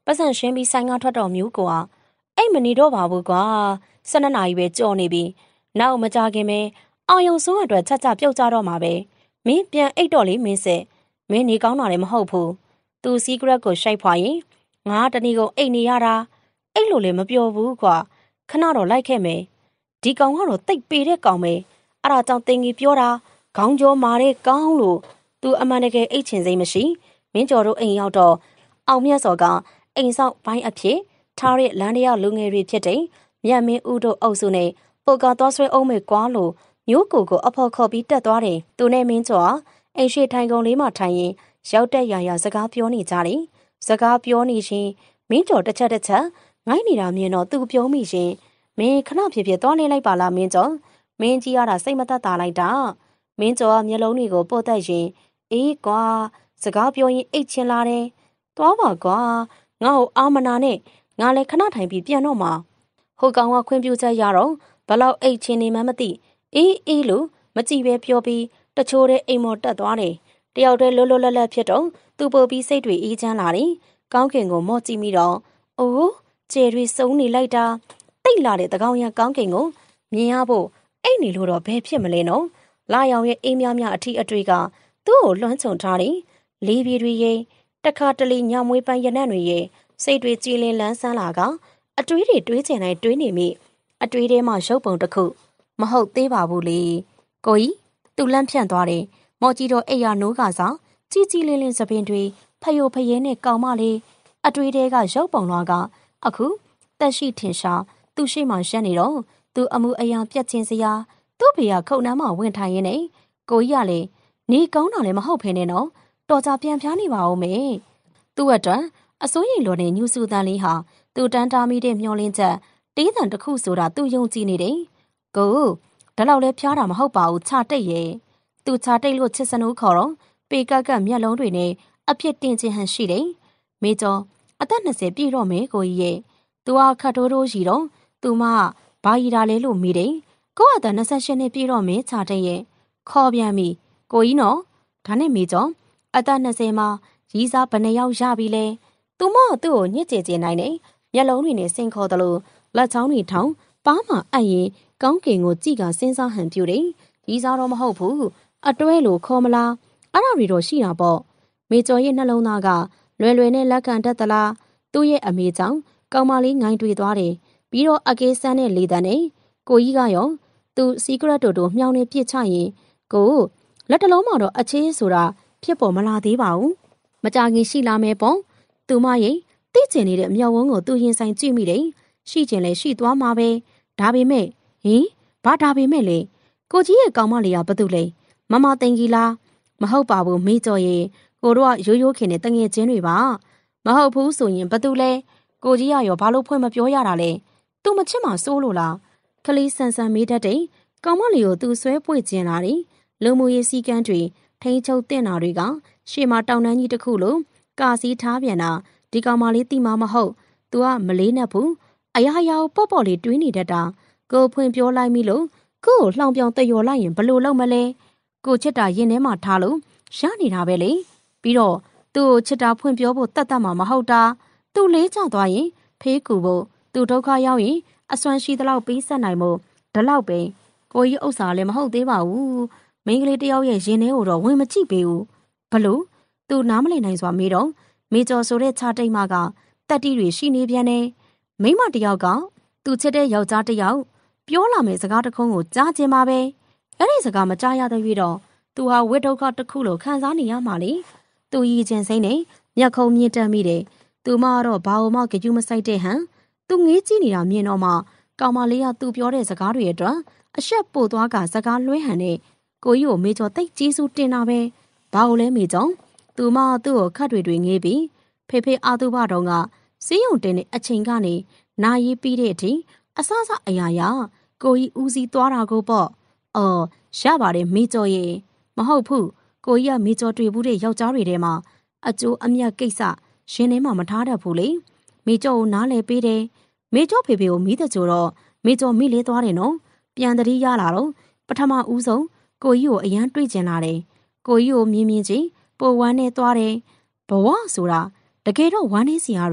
ပတ်စံရှင်းပြီးဆိုင်ကထွက်တော်မျိုးကွာအိတ်မနေတော့ပါဘူးကွာဆယ်နှစ်နာရီပဲကြော်နေပြီနောက်မကြခင်ပဲအာယုံစိုးအတွက်ချက်ချပြုတ်ကြတော့မှာပဲမင်းပြန်အိတ်တော့လေမင်းစစ်မင်းနေကောင်းတာလည်းမဟုတ်ဘူးသူစီကရက်ကိုရှိုက်ဖွာရင်ငါတနည်းကုန်အိတ်နေရတာအိတ်လို့လည်းမပြောဘူးကွာခဏတော့လိုက်ခဲ့မယ်ဒီကောင်ကတော့တိတ်ပေတဲ့ကောင်ပဲအဲ့ဒါကြောင့်တင်ကြီးပြောတာခေါင်းကြောမာတဲ့ကောင်းလို့သူအမှန်တကယ်အိတ်ချင်စိမ့်မရှိမင်းကျော်တို့အိမ်ရောက်တော့အောင်မြတ်စော်ကအိမ်ဆောင်ဘိုင်းအဖြစ်ထားတဲ့လမ်းတရားလူငယ်တွေဖြစ်တဲ့မြတ်မင်းဦးတို့အုပ်စုနဲ့ပိုကသွားဆွဲအောင်မဲ့ကွာလို့မျိုးကိုကိုအဖော်ခေါ်ပြီးတက်သွားတယ်သူနဲ့မင်းကျော်အိမ်ရှိထိုင်ကုန်လေးမှထိုင်ရင်ရောက်တက်ရရစကားပြောနေကြတယ်စကားပြောနေချင်းမင်းကျော်တစ်ချက်တစ်ချက်ငိုင်းနေတာမြင်တော့သူပြောမိချင်းမင်းခဏဖြစ်ဖြစ်သွားနေလိုက်ပါလားမင်းကျော်မင်းကြီးရတာစိတ်မသက်သာလိုက်တာမင်းကျော်ကမျက်လုံးတွေကိုပို့တက်ရင်အေးကွာစကားပြောရင်အိတ်ချင်လာတယ်သွားပါကွာငါ့ကိုအာမနာနဲ့ငါလည်းခဏထိုင်ပြီးပြန်တော့မှာဟိုကောင်ကခွင့်ပြုချက်ရတော့ဘလောက်အိတ်ချင်နေမှမသိအေးအေးလို့မကြည့်ပဲပြောပြီးတချို့တဲ့အိမ်မော်တက်သွားတယ်တယောက်တည်းလွတ်လွတ်လပ်လပ်ဖြစ်တော့သူပို့ပြီးစိတ်တွေအေးချမ်းလာတယ်ကောင်းကင်ကိုမော့ကြည့်မိတော့အိုးကျယ်တွေစုံနေလိုက်တာတိတ်လာတဲ့တကောင်ရကောင်းကင်ကိုမြင်ရဖို့အိတ်နေလို့တော့ဘယ်ဖြစ်မလဲနော်လာရောင်ရဲ့အိမ်များများအထီးအတွေ့ကသူ့ကိုလွှမ်းခြုံထားတယ်လေးပြေတွေရဲ့တခါတလေညမွေးပန်းရနံ့တွေရဲ့စိတ်တွေကြည်လင်လန်းဆန်းလာကအတွေးတွေတွေးချင်တိုင်းတွေးနေမိအတွေးထဲမှာရုပ်ပုံတစ်ခုမဟုတ်သေးပါဘူးလေကိုကြီးသူလန့်ဖြန့်သွားတယ်မော်ကြီးတော့အိယာနိုးကစားကြီးကြီးလင်းလင်းစပင်တွေဖယိုဖယဲနဲ့ကောင်းမလေးအတွေးထဲကရုပ်ပုံလွှာကအခုတက်ရှိထင်ရှားသူရှိမှရှက်နေတော့သူအမှုအရာပြက်ချင်းစရာသူ့ဖေကခုတ်နှမ်းမှဝင်ထိုင်ရင်းနဲ့ကိုကြီးကလေနေကောင်းတာလည်းမဟုတ်ဖ ೇನೆ နော်တော်ကြပြန်ပြားနေပါဦးမေသူ့အတွက်အစိုးရလိုတဲ့ညူစုတန်းလေးဟာသူတန်းတားမိတဲ့မျောလင်းချက်တေးတန်တစ်ခုဆိုတာသူယုံကြည်နေတယ်ကိုဒါလောက်လဲဖျားတာမဟုတ်ပါဘူးခြာတိတ်ရဲ့သူခြာတိတ်လို့ချစ်စနိုးခေါ်တော့ပေကက်ကက်မျက်လုံးတွေနဲ့အဖြစ်တင်ခြင်းဟန်ရှိတယ်မေကျော်အသက်နှစ်ဆယ်ပြည့်တော့မယ်ကိုကြီးရဲ့သူကခတ်တိုးတိုးရှိတော့သူမဘာရီတာလဲလို့မိတယ်ကိုကအသက်နှစ်ဆယ်ရှစ်နှစ်ပြည့်တော့မယ်ခြာတိတ်ရဲ့ခေါ်ပြန်ပြီကိုကြီးနော်ဒါနဲ့မေကျော်အသက်နှစ်ဆယ်မှာရီးစားဘယ်နှယောက်ရပြီလဲသူမသူ့ကိုညစ်ကြေကြေနိုင်တယ်မျက်လုံးတွေနဲ့စင်ခေါ်တယ်လို့လက်ချောင်းတွေထောင်ပါးမှအပ်ရင်ကောင်းကင်ကိုကြည့်ကစဉ်းစားဟန်ပြူတယ်ရီးစားတော့မဟုတ်ဘူးအတွဲလို့ခေါ်မလားအဲ့ဒါတွေတော့ရှိတာပေါ့မေကျော်ရဲ့နှလုံးသားကလွယ်လွယ်နဲ့လက်ခံတတ်သလားသူ့ရဲ့အမေကြောင့်ကောင်မလေးငိုင်းတွေ့သွားတယ်ပြီးတော့အကေးဆန်းတဲ့လေတံနဲ့ကိုကြီးကရောသူစီကရက်တို့တို့မြောင်းနေပြစ်ချရင်ကိုလက်တလုံးမှာတော့အခြေးဆိုတာဖြစ်ပေါ်မလာသေးပါဘူးမကြခင်ရှိလာမယ်ပေါ့သူမရဲ့သိကျင်နေတဲ့အမြောက်ဝန်းကိုသူရင်ဆိုင်ကြည့်မိတယ်ရှိကျင်လဲရှိသွားမှာပဲဒါပေမဲ့ဟင်ဘာဒါပေမဲ့လေကိုကြီးရဲ့ကောင်မလေးကဘာတူလဲမမသိင်ကြီးလားမဟုတ်ပါဘူးမေကျော်ရဲ့ကိုတို့ကရိုးရိုးခင်တဲ့တငယ်ချင်းတွေပါမဟုတ်ဘူးဆိုရင်ဘာတူလဲကိုကြီးကရောဘာလို့ဖွင့်မပြောရတာလဲသူမချစ်မှစိုးလို့လားခလီဆန်ဆန်မေးတတ်တဲ့ကောင်မလေးကိုသူဆွဲပွေ့ကျင်လာတယ်လုံမှုရေးစည်းကမ်းတွေထိန်းချုပ်တင်တာတွေကရှေ့မှာတောင်တန်းကြီးတစ်ခုလိုကာစီးထားပြန်တာဒီကောင်မလေးတိမမဟုတ်သူကမလေးနဲ့ဘူးအရာရာပေါ့ပေါ့လေးတွေးနေတတ်တာကိုဖွင့်ပြောလိုက်မိလို့ကို့ကိုလှောင်ပြောင်တယော်လိုက်ရင်ဘလို့လုပ်မလဲကိုချစ်တာရင်ထဲမှာထားလို့ရနေတာပဲလေပြီးတော့သူ့ကိုချစ်တာဖွင့်ပြောဖို့တတ်တတ်မှာမဟုတ်တာသူလေးကျသွားရင်ဖေးကူဖို့သူဒုက္ခရောက်ရင်အစွမ်းရှိသလောက်ပေးဆက်နိုင်မို့ဒီလောက်ပဲကိုကြီးဥစ္စာလည်းမဟုတ်သေးပါဘူးမိန်းကလေးတယောက်ရဲ့ရင်ထဲကိုတော့ဝင်မကြည့်ပေးဘူးဘလို့သူနားမလည်နိုင်စွာမေးတော့မေကျော်ဆိုတဲ့ခြာတိတ်မကတက်တီတွေရှိနေပြန်တယ်မိန်းမတယောက်ကသူချစ်တဲ့ယောက်ျားတယောက်ပြောလာမယ့်စကားတစ်ခုကိုကြားချင်ပါပဲအဲ့ဒီစကားမကြားရသေးပြီးတော့သူဟာဝိဒုက္ခတစ်ခုလိုခံစားနေရမှာလေသူရည်ချင်းစိမ့်နဲ့မျက်ခုံးမြင့်တက်မိတယ်သူမကတော့ဘာလို့မှကြည့်မဆိုင်တဲ့ဟန်သူငေးကြည့်နေတာမြင်တော့မှကောင်မလေးကသူပြောတဲ့စကားတွေအတွက်အရှက်ပို့သွားကစကားလွှဲဟန်နဲ့ကိုကြီးကိုမေကျော်တိတ်ကြီးစုတင်တာပဲဘာလို့လဲမေကျော်သူမသူ့ကိုခတ်တွေတွေငေးပြီးဖေဖေအာသူဘတော်ကစီးရုံတင်တဲ့အချိန်ကနေနာရီပြီးတဲ့အထိအဆအဆအရာရာကိုကြီးဦးစီးသွားတာကိုပေါ့အော်ရပါတယ်မေကျော်ရဲ့မဟုတ်ဘူးကိုကြီးကမေကျော်တွေ့ဘူးတဲ့ယောက်ျားတွေထဲမှာအကျိုးအမြတ်ကိစ္စရှင်ထဲမှာမထားတတ်ဘူးလေမေကျော်ကိုနားလဲပေးတယ်မေကျော်ဖေဖေကိုမိတဲ့ကြိုတော့မေကျော်မိလေးသွားတယ်နော်ပြန်တတိရလာတော့ပထမဦးဆုံးကိုကြီးကိုအရန်တွေးကျင်လာတယ်ကိုကြီးကိုမြင်မြင်ချင်းပိုဝမ်းနေသွားတယ်ဘဝဆိုတာတကယ်တော့ဝမ်းနေစရာတွေ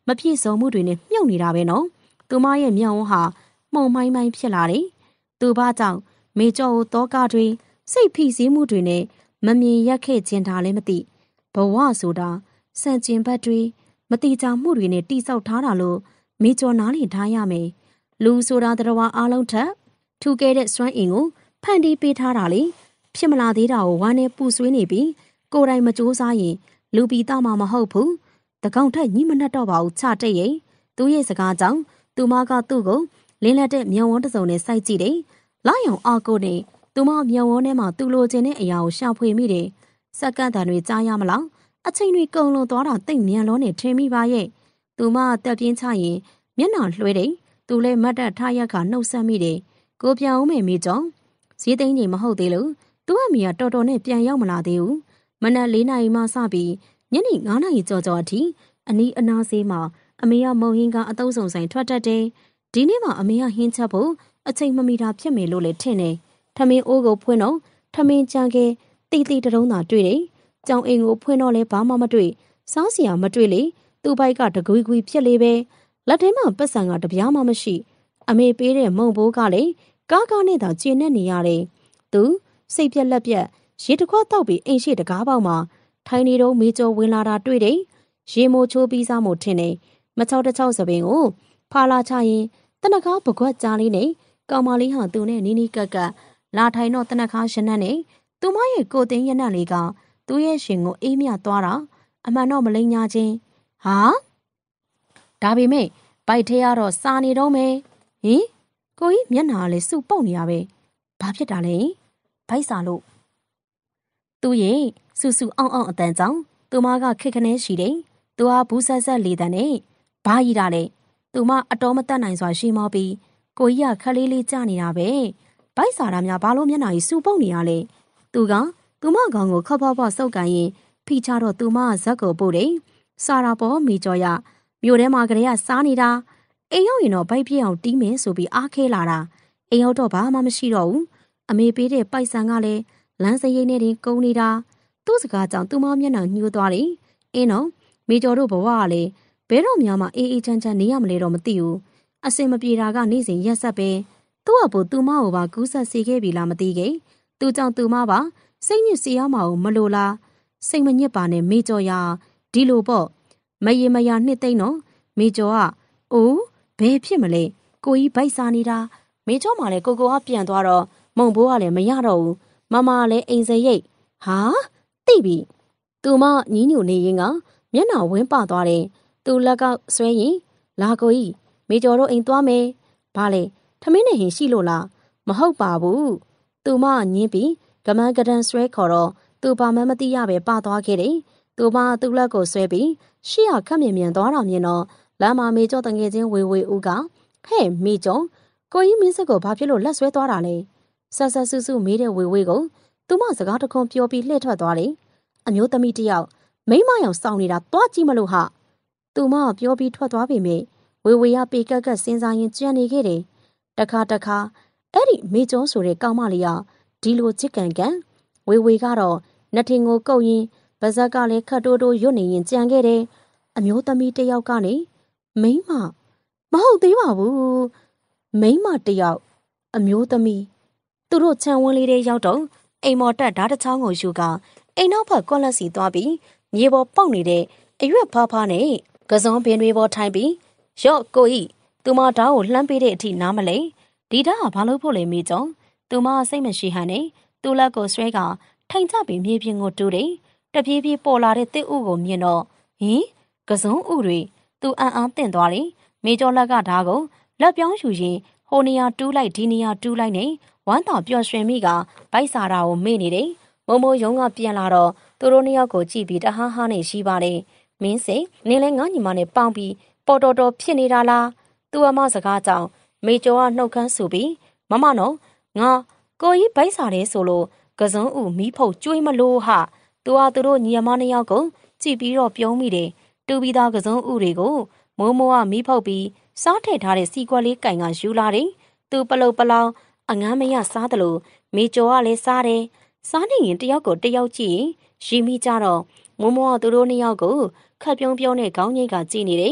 မပြည့်စုံမှုတွေနဲ့မြုပ်နေတာပဲနော်သူမရဲ့မျက်ဝန်းဟာမှုံမိုင်းမိုင်းဖြစ်လာတယ်သူဘာကြောင့်မေကျော်ကိုတောကားတွေစိတ်ဖိစီးမှုတွေနဲ့မမြင်ရက်ခဲ့ခြင်းတာလည်းမသိဘဝဆိုတာစံကျင်ဘတ်တွေမတိကျမှုတွေနဲ့တိဆောက်ထားတာလို့မေကျော်နားလည်ထားရမယ်လူဆိုတာတရားအားလုံးထက်ထူခဲ့တဲ့စွမ်းအင်ကိုဖန်တီးပေးထားတာလေဖြစ်မလာသေးတာကိုဝမ်းနဲ့ပူဆွေးနေပြီးကိုယ်တိုင်မကြိုးစားရင်လူပီသားမှမဟုတ်ဘူးတကောင်ထက်ညှိမနှက်တော့ပါဘူးချတဲ့ရဲ့သူရဲ့စကားကြောင့်သူမကသူ့ကိုလင်းလက်တဲ့မျက်ဝန်းတစ်စုံနဲ့စိုက်ကြည့်တယ်လာရောင်အားကိုနဲ့သူမမျက်ဝန်းထဲမှာသူ့လိုချင်တဲ့အရာကိုရှာဖွေမိတယ်စက္ကန့်တန်တွေကြားရမလားအချိန်တွေကုန်လွန်သွားတာတိတ်မြန်လုံးနဲ့ထင်မိပါရဲ့သူမတက်ပြင်းချရင်မျက်နှာလွှဲတယ်သူလည်းမတ်တက်ထားရခါနှုတ်ဆက်မိတယ်ကိုပြောင်းမယ်မိကြောင့်ဈေးသိန်းကြီးမဟုတ်သေးလို့သူ့အမေကတော်တော်နဲ့ပြန်ရောက်မလာသေးဘူးမနက်လေးနာရီမှစပြီးညနေငါးနာရီကျော်ကျော်အထိအနီးအနားဈေးမှာအမေကမုံဟင်းကအတုံးစုံဆိုင်ထွက်တတ်တယ်ဒီနေ့မှအမေကဟင်းချက်ဖို့အချိန်မမီတာဖြစ်မယ်လို့လည်းထင်တယ်ထမင်းအိုးကိုဖွင့်တော့ထမင်းကြံခဲတီတီတရုံးသာတွေ့တယ်ကြောင်အိမ်ကိုဖွင့်တော့လဲဘာမှမတွေ့စားစရာမတွေ့လေသူ့ဘိုက်ကတကွီကွီဖြစ်လေပဲလက်ထဲမှာပတ်စံကတပြားမှမရှိအမေပေးတဲ့မုံဘိုးကလည်းကားကားနဲ့သာကျင်းနေနေရတယ်သူစိတ်ပြက်လက်ပြက်ရေတခွက်တောက်ပြီးအိမ်ရှိတကားပေါက်မှာထိုင်နေတော့မေကျော်ဝင်လာတာတွေ့တယ်ရေမိုးချိုးပြီးစားမို့ထင်တယ်မချောက်တချောက်စပင်ကိုဖာလာချရင်တနကားပကွက်ကြားလေးနဲ့ကောင်မလေးဟာသူနဲ့နီးနီးကပ်ကပ်လာထိုင်တော့တနကားရနက်နဲ့သူမရဲ့ကိုသိန်းရနက်လေးကသူ့ရဲ့ရှင်ကိုအေးမြသွားတာအမှန်တော့မလိမ်ညာချင်းဟာဒါပေမဲ့ဘိုက်ထဲကတော့စာနေတော့မယ်ဟင်ကိုကြီးမျက်နှာလေးစုပုတ်နေရပဲဘာဖြစ်တာလဲဘိုက်စာလို့သူရဲ့ဆူဆူအောင်အောင်အတန်ကြောင့်သူမကခက်ခနဲရှိတယ်သူဟာဘူးဆက်ဆက်လေးတန်းနဲ့ဘာကြီးတာလဲသူမအတော်မတတ်နိုင်စွာရှိမောပြီးကိုကြီးကခလေးလေးကြနေတာပဲဘိုက်စာတာများဘာလို့မျက်နှာကြီးစုပုတ်နေရလဲသူကသူမကောင်ကိုခောက်ဖောက်ဖောက်စုပ်ကန်ရင်ဖိချတော့သူမကဇက်ကိုပို့တယ်စာတာပေါ်မိကျော်ရမြို့ထဲမှာကလေးကစားနေတာအိမ်ရောက်ရင်တော့ဘိုက်ပြည့်အောင်တီးမယ်ဆိုပြီးအားခဲလာတာအိမ်ရောက်တော့ဘာမှမရှိတော့ဘူးအမေပေးတဲ့ပိုက်ဆံကလည်းလမ်းစရိတ်နဲ့တင်ကုန်နေတာသူ့စကားကြောင့်သူမမျက်နှာညှိုးသွားတယ်အင်းတော့မိကျော်တို့ဘဝကလည်းဘဲတော့များမှအေးအေးချမ်းချမ်းနေရမလဲတော့မသိဘူးအစင်မပြေတာကနေ့စဉ်ရက်ဆက်ပဲသူ့အဖို့သူမကိုပါကူးဆက်စေခဲ့ပြီလားမသိခဲ့သူကြောင့်သူမပါစိတ်ညစ်စီရမအောင်မလိုလားစိတ်မညစ်ပါနဲ့မိကျော်ရဒီလိုပေါ့မရေမရာနှစ်သိမ့်တော့မိကျော်ကအိုးဘယ်ဖြစ်မလဲကိုကြီးဗိုက်စားနေတာမိကျော်မှလည်းကိုကိုကပြန်သွားတော့မုံဘိုးကလည်းမရတော့ဘူးမမကလည်းအိမ်စရိတ်ဟာသိပြီသူမညီးညူနေရင်ကမျက်နှာဝင်းပသွားတယ်သူလက်ကဆွဲရင်လာကိုကြီးမိကျော်တို့အိမ်သွားမယ်ဘာလဲထမင်းနဲ့ဟင်ရှိလို့လားမဟုတ်ပါဘူးသူမညင်းပြီးကမန်းကဒန်ဆွဲခေါ်တော့သူဘာမှမသိရပဲပသွားခဲ့တယ်သူမသူ့လက်ကိုဆွဲပြီးရှေ့ရခက်မြင်မြန်သွားတာမြင်တော့လမ်းမှာမေကျော်တငယ်ချင်းဝေဝေဦးကဟဲ့မေကျော်ကိုကြီးမင်းစက်ကိုဘာဖြစ်လို့လက်ဆွဲသွားတာလဲဆက်ဆက်ဆူဆူမေးတဲ့ဝေဝေကိုသူမစကားတခွန်းပြောပြီးလှည့်ထွက်သွားတယ်အမျိုးသမီးတယောက်မိမရောင်စောင်းနေတာသွားကြည့်မလို့ဟာသူမပြောပြီးထွက်သွားပေမဲ့ဝေဝေကပေကက်ကက်စဉ်းစားရင်ကြံနေခဲ့တယ်တခါတခါအဲ့ဒီမေကျော်ဆိုတဲ့ကောင်မလေးကဒီလိုချစ်ကန်ကန်ဝေဝေကတော့နှထင်ကိုကုတ်ရင်ဗဇက်ကလည်းခတ်တိုးတိုးရွတ်နေရင်ကြံခဲ့တယ်အမျိုးသမီးတယောက်ကနေမိမမဟုတ်သေးပါဘူးမိမတယောက်အမျိုးသမီးသူတို့ခြံဝန်းလေးတွေရောက်တော့အိမ်မော်တက်ဓာတ်တစ်ချောင်းကိုယူကအိမ်နောက်ဘက်ကွက်လက်စီသွားပြီးမြေပေါ်ပေါက်နေတဲ့အရွက်ဖားဖားနဲ့ကစုံပင်တွေပေါ်ထိုင်ပြီးရော့ကိုကြီးသူမဓာတ်ကိုလှမ်းပေးတဲ့အထိနားမလဲဒီဓာတ်ကဘာလို့ဖို့လဲမေးကြုံသူမစိတ်မရှိဟန်နဲ့သူ့လက်ကိုဆွဲကထိုင်ချပြီးမြေပြင်ကိုတူးတယ်တပြေးပြေးပေါ်လာတဲ့တစ်ဥကိုမြင်တော့ဟင်ကစုံဥတွေသူအံ့အားသင့်သွားတယ်မေကျော်လက်ကဓာတ်ကိုလက်ပြောင်းယူရင်ဟိုနေရာတူးလိုက်ဒီနေရာတူးလိုက်နေဝမ်းသာပျော်ရွှင်မိကဗိုက်စာတာကိုမေ့နေတယ်မုံမိုးရုံးကပြန်လာတော့သူတို့နှစ်ယောက်ကိုကြည့်ပြီးတဟားဟားနဲ့ရှိပါတယ်မင်းစိနင်းလဲငါညီမနဲ့ပေါင်းပြီးပေါ်တော်တော်ဖြစ်နေတာလားသူ့အမစကားကြောင့်မေကျော်ကနှုတ်ခမ်းဆူပြီးမမနော်ငါကိုကြီးဗိုက်စာတယ်ဆိုလို့ကစုံဥမီးဖုတ်ကျွေးမလို့ဟာသူကသူတို့ညီမနှစ်ယောက်ကိုကြည့်ပြီးတော့ပြုံးမိတယ်တူပြီးသားကစုံဥတွေကိုမိုးမိုးကမီးဖုတ်ပြီးစားထည့်ထားတဲ့စီကွက်လေးကင်ကယူလာတယ်သူပလုတ်ပလောင်အငမ်းမရစားတယ်လို့မေကျော်ကလည်းစားတယ်စားနေရင်တယောက်ကိုတယောက်ကြည့်ရီမိကြတော့မိုးမိုးကသူတို့နှစ်ယောက်ကိုခက်ပြုံးပြုံးနဲ့ခေါင်းငိတ်ကကြည့်နေတယ်သူ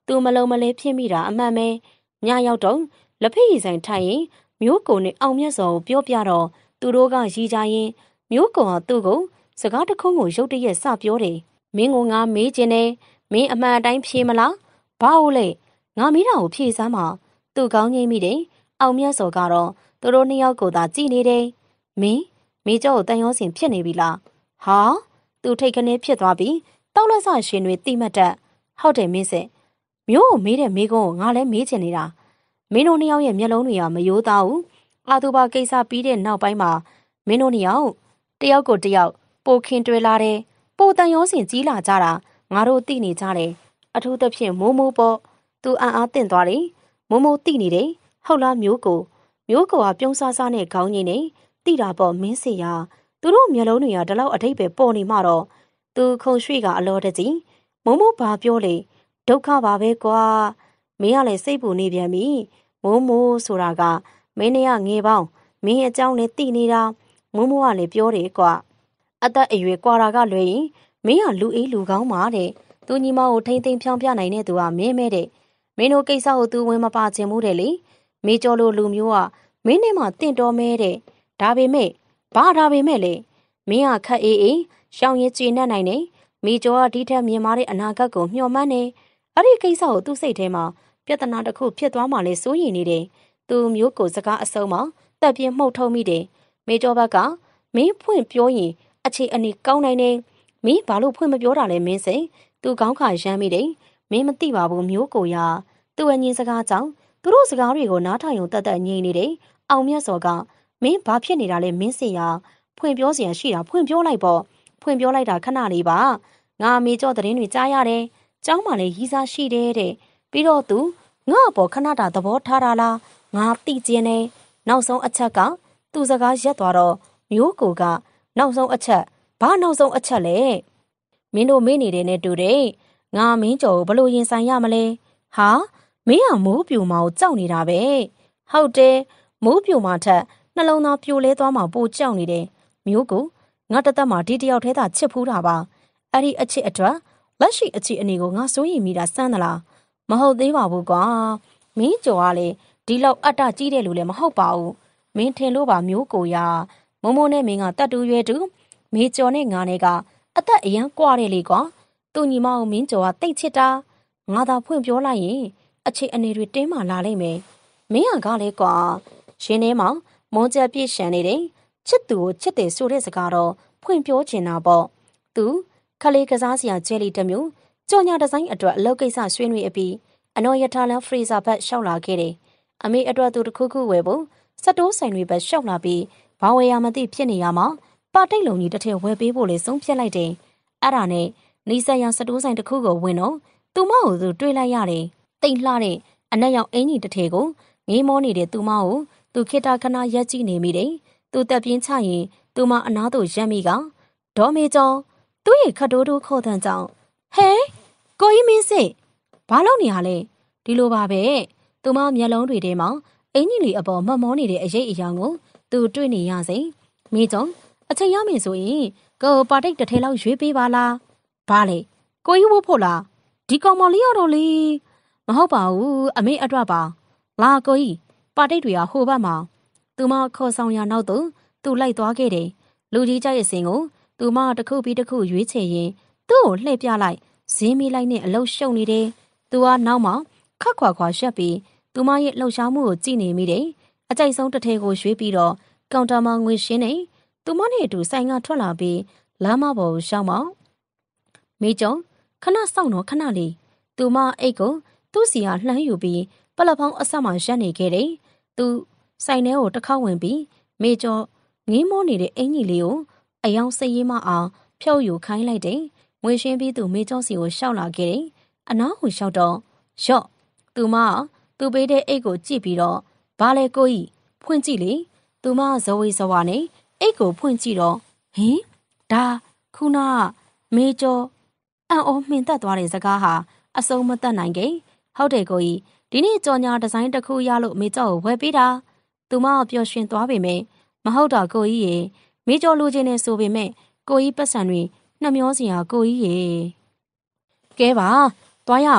သူမလုံးမလဲဖြစ်မိတာအမှန်ပဲညရောက်တော့လက်ဖက်ရည်ဆိုင်ထိုင်ရင်မျိုးကိုနဲ့အောင်မြတ်စော်ကိုပြောပြတော့သူတို့ကရီကြရင်မျိုးကောင်ကသူ့ကိုစကားတခုံးကိုရုတ်တရက်စပြောတယ်မင်းကငါမေးခြင်းနဲ့မင်းအမှန်အတိုင်းဖြေမလားဘာလို့လဲငါမေးတာကိုဖြေစမ်းပါသူကောင်းငိမ့်မိတယ်အောင်မြတ်စော်ကတော့သူတို့နှစ်ယောက်ကိုသာကြည်နေတယ်မင်းမေးကြောကိုတန်ရောစင်ဖြစ်နေပြီလားဟာသူထိတ်ခနဲဖြစ်သွားပြီတောက်လက်ဆရှင်တွေတိမတ်တက်ဟုတ်တယ်မင်းစစ်မျိုးကိုမေးတဲ့မေးခွန်းကိုငါလည်းမေးချင်နေတာမင်းတို့နှစ်ယောက်ရဲ့မျက်လုံးတွေကမယိုးသားဘူးအာသူဘာကိစ္စပြီးတဲ့နောက်ပိုင်းမှာမင်းတို့နှစ်ယောက်တယောက်ကိုတယောက်ပိုခင်တွဲလာတယ်ပိုတန်ရောစင်ကြီးလာကြတာငါတို့သိနေကြတယ်အထူးသဖြင့်မိုးမိုးပေါ့သူအံ့အားသင့်သွားတယ်မိုးမိုးသိနေတယ်ဟုတ်လားမျိုးကိုမျိုးကိုကပြုံးစားစားနဲ့ခေါင်းကြီးနေတိတာပေါ့မင်းစီရသူတို့မျက်လုံးတွေကဒီလောက်အထိပ်ပဲပေါ်နေမှတော့သူခုံရွှေ့ကအလောတကြီးမိုးမိုးဘာပြောလေဒုက္ခပါပဲကွာမင်းကလည်းစိတ်ပူနေပြန်ပြီမိုးမိုးဆိုတာကမင်းနဲ့ကငယ်ပေါင်းမင်းအကြောင်းနဲ့တိနေတာမိုးမိုးကလည်းပြောတယ်ကွာအသက်အရွယ်ကွာတာကလွယ်ရင်မင်းကလူအေးလူကောင်းပါတဲ့သူညီမကိုထိမ့်သိမ်းဖြောင်းပြနိုင်တဲ့သူကမင်းမဲတဲ့မင်းတို့ကိစ္စကိုသူဝင်မပါချင်ဘူးတဲ့လေမေကျော်လိုလူမျိုးကမင်းနဲ့မှတင့်တော်မဲတဲ့ဒါပေမဲ့ဘာဒါပေမဲ့လေမင်းကခက်အေးအေးရှောင်ရင်ကျေနပ်နိုင်တယ်မေကျော်ကဒီထက်မြင်မာတဲ့အနာဂတ်ကိုမျှော်မှန်းနေအဲ့ဒီကိစ္စကိုသူ့စိတ်ထဲမှာပြဿနာတစ်ခုဖြစ်သွားမှလဲစိုးရိမ်နေတယ်သူမျိုးကိုစကားအစုံမှာတက်ပြင်းမှုတ်ထုံမိတယ်မေကျော်ဘက်ကမင်းဖွင့်ပြောရင်အခြေအနေကောင်းနိုင်တယ်မင်းဘာလို့ဖွင့်မပြောတာလဲမင်းစိသူကောင်းခါရမ်းမိတယ်မင်းမသိပါဘူးမျိုးကိုရသူ့အငင်းစကားကြောင့်သူတို့စကားတွေကိုနားထောင်ရုံတက်တက်ငြိမ်နေတယ်အောင်မြတ်စော်ကမင်းဘာဖြစ်နေတာလဲမင်းစိရဖွင့်ပြောစရာရှိတာဖွင့်ပြောလိုက်ပေါ့ဖွင့်ပြောလိုက်တာခဏလေးပါငါမေကျော်သတင်းတွေကြားရတယ်ကျောင်းမှာလည်းရီးစားရှိတယ်တဲ့ပြီးတော့သူငါ့အပေါ်ခဏတာသဘောထားတာလားငါသိကျင်တယ်နောက်ဆုံးအချက်ကသူစကားရက်သွားတော့မျိုးကိုကနောက်ဆုံးအချက်ဘာနောက်ဆုံးအချက်လဲမင်းတို့မေးနေတယ်နဲ့တူတယ်ငါမင်းကျော်ကိုဘလို့ရင်ဆိုင်ရမလဲဟာမင်းကမိုးပြူမကိုကြောက်နေတာပဲဟုတ်တယ်မိုးပြူမထက်နှလုံးသားပြိုလဲသွားမှပိုကြောက်နေတယ်မျိုးကိုငါတသက်မှာဒီတယောက်ထဲသာချစ်ဖူးတာပါအဲ့ဒီအချစ်အတွက်လက်ရှိအခြေအနေကိုငါစိုးရိမ်မိတာစမ်းသလားမဟုတ်သေးပါဘူးကွာမင်းကျော်ကလေဒီလောက်အတ္တကြီးတဲ့လူလည်းမဟုတ်ပါဘူးမင်းထင်လို့ပါမျိုးကိုရမုံမိုးနဲ့မင်းကတတ်တူရွယ်တူမေကျော်နဲ့ငါနဲ့ကအသက်အရန်ကွာတယ်လေကွာသူ့ညီမကိုမင်းကျော်ကတိတ်ချစ်တာငါသာဖွင့်ပြောလိုက်ရင်အခြေအနေတွေတင်းမာလာလိမ့်မယ်မင်းကလည်းကွာရှင်ထဲမှာမုန်းချက်ပြည့်ရှံနေတယ်ချစ်သူကိုချစ်တယ်ဆိုတဲ့စကားတော့ဖွင့်ပြောချင်တာပေါ့သူခလေးကစားစရာကျဲလီတစ်မျိုးကြော်ညာဒီဇိုင်းအတွက်အလုပ်ကိစ္စဆွေးနွေးအပြီးအနော်ရထားလန်ဖရီဇာဘတ်ရှောက်လာခဲ့တယ်အမေအတွက်သူတစ်ခုခုဝယ်ဖို့စတိုးဆိုင်တွေဘက်ရှောက်လာပြီးဘာဝယ်ရမသိဖြစ်နေရမှာပါတိတ်လုံးကြီးတစ်ထည့်ဝယ်ပေးဖို့လေဆုံးဖြတ်လိုက်တယ်အဲ့ဒါနဲ့နီးစပ်ရစတိုးဆိုင်တစ်ခုကိုဝင်တော့သူမကိုသူတွေ့လိုက်ရတယ်တိတ်လှတဲ့အနက်ရောင်အင်ကြီးတစ်ထည်ကိုငေးမောနေတဲ့သူမကိုသူခိတာခဏရက်ကြည့်နေမိတယ်သူတက်ပြင်းချရင်သူမအနားသို့ရက်မိကဒေါ်မေကျော်သူ့ရဲ့ခတ်တိုးတိုးခေါ်တဲ့ကြောင့်ဟဲကိုကြီးမင်းစစ်ဘာလုပ်နေရလဲဒီလိုပါပဲသူမမျက်လုံးတွေထဲမှာအင်ကြီးလီအပေါ်မမောနေတဲ့အရေးအယောင်ကိုသူတွေ့နေရစေမေကျော်အချိန်ရမယ်ဆိုရင်ကိုပါတိတ်တစ်ထည်လောက်ရွေးပေးပါလားဘာလဲကိုကြီးဝတ်ဖို့လားဒီကောင်မလေးရတော့လေမဟုတ်ပါဘူးအမေအတွက်ပါလာကိုကြီးပါတိတ်တွေကဟိုဘက်မှာသူမခေါ်ဆောင်ရနောက်သို့သူလိုက်သွားခဲ့တယ်လူကြီးကြရဲ့စင်ကိုသူမတစ်ခုပြီးတစ်ခုရွေးချယ်ရင်သူ့ကိုလှည့်ပြလိုက်ဇင်းမိလိုက်နဲ့အလုရှုံနေတယ်သူကနောက်မှခက်ခွာခွာရက်ပြီးသူမရဲ့လှုပ်ရှားမှုကိုကြည့်နေမိတယ်အကြိုက်ဆုံးတစ်ထည်ကိုရွေးပြီးတော့ကောင်တာမှာငွေရှင်းနေသူမနဲ့အတူဆိုင်ကထွက်လာပြီးလမ်းမပေါ်ကိုရှောင်းမောင်းမေကျော်ခဏစောင့်တော့ခဏလေးသူမအိတ်ကိုသူ့စီကလှမ်းယူပြီးပလက်ဖောင်းအဆက်မှရက်နေခဲ့တယ်သူဆိုင်ထဲကိုတစ်ခေါက်ဝင်ပြီးမေကျော်ငင်းမောနေတဲ့အင်ကြီးလေးကိုအယောင်စိတ်ရင်းမအောင်ဖြုတ်ယူခိုင်းလိုက်တယ်ငွေရှင်းပြီးသူမေကျော်စီကိုရှောက်လာခဲ့တယ်အနားကိုရှောက်တော့ရော့သူမသူပေးတဲ့အိတ်ကိုကြည့်ပြီးတော့ဘာလဲကိုကြီးဖွင့်ကြည့်လေသူမဇဝေဇဝါနဲ့အိတ်ကိုဖွင့်ကြည့်တော့ဟင်ဒါခုနကမေကျော်အံ့ဩမှင်သက်သွားတဲ့စကားဟာအစုံမသက်နိုင်ခဲ့ဟုတ်တယ်ကိုကြီးဒီနေ့ကြော်ညာဒီဇိုင်းတစ်ခုရလို့မေကျော်ကိုဝယ်ပေးတာသူမပျော်ရွှင်သွားပေမဲ့မဟုတ်တော့ကိုကြီးရေမေကျော်လိုချင်နေဆိုပေမဲ့ကိုကြီးပတ်စံတွေနှမျောစရာကိုကြီးရေကဲပါသွားရအောင်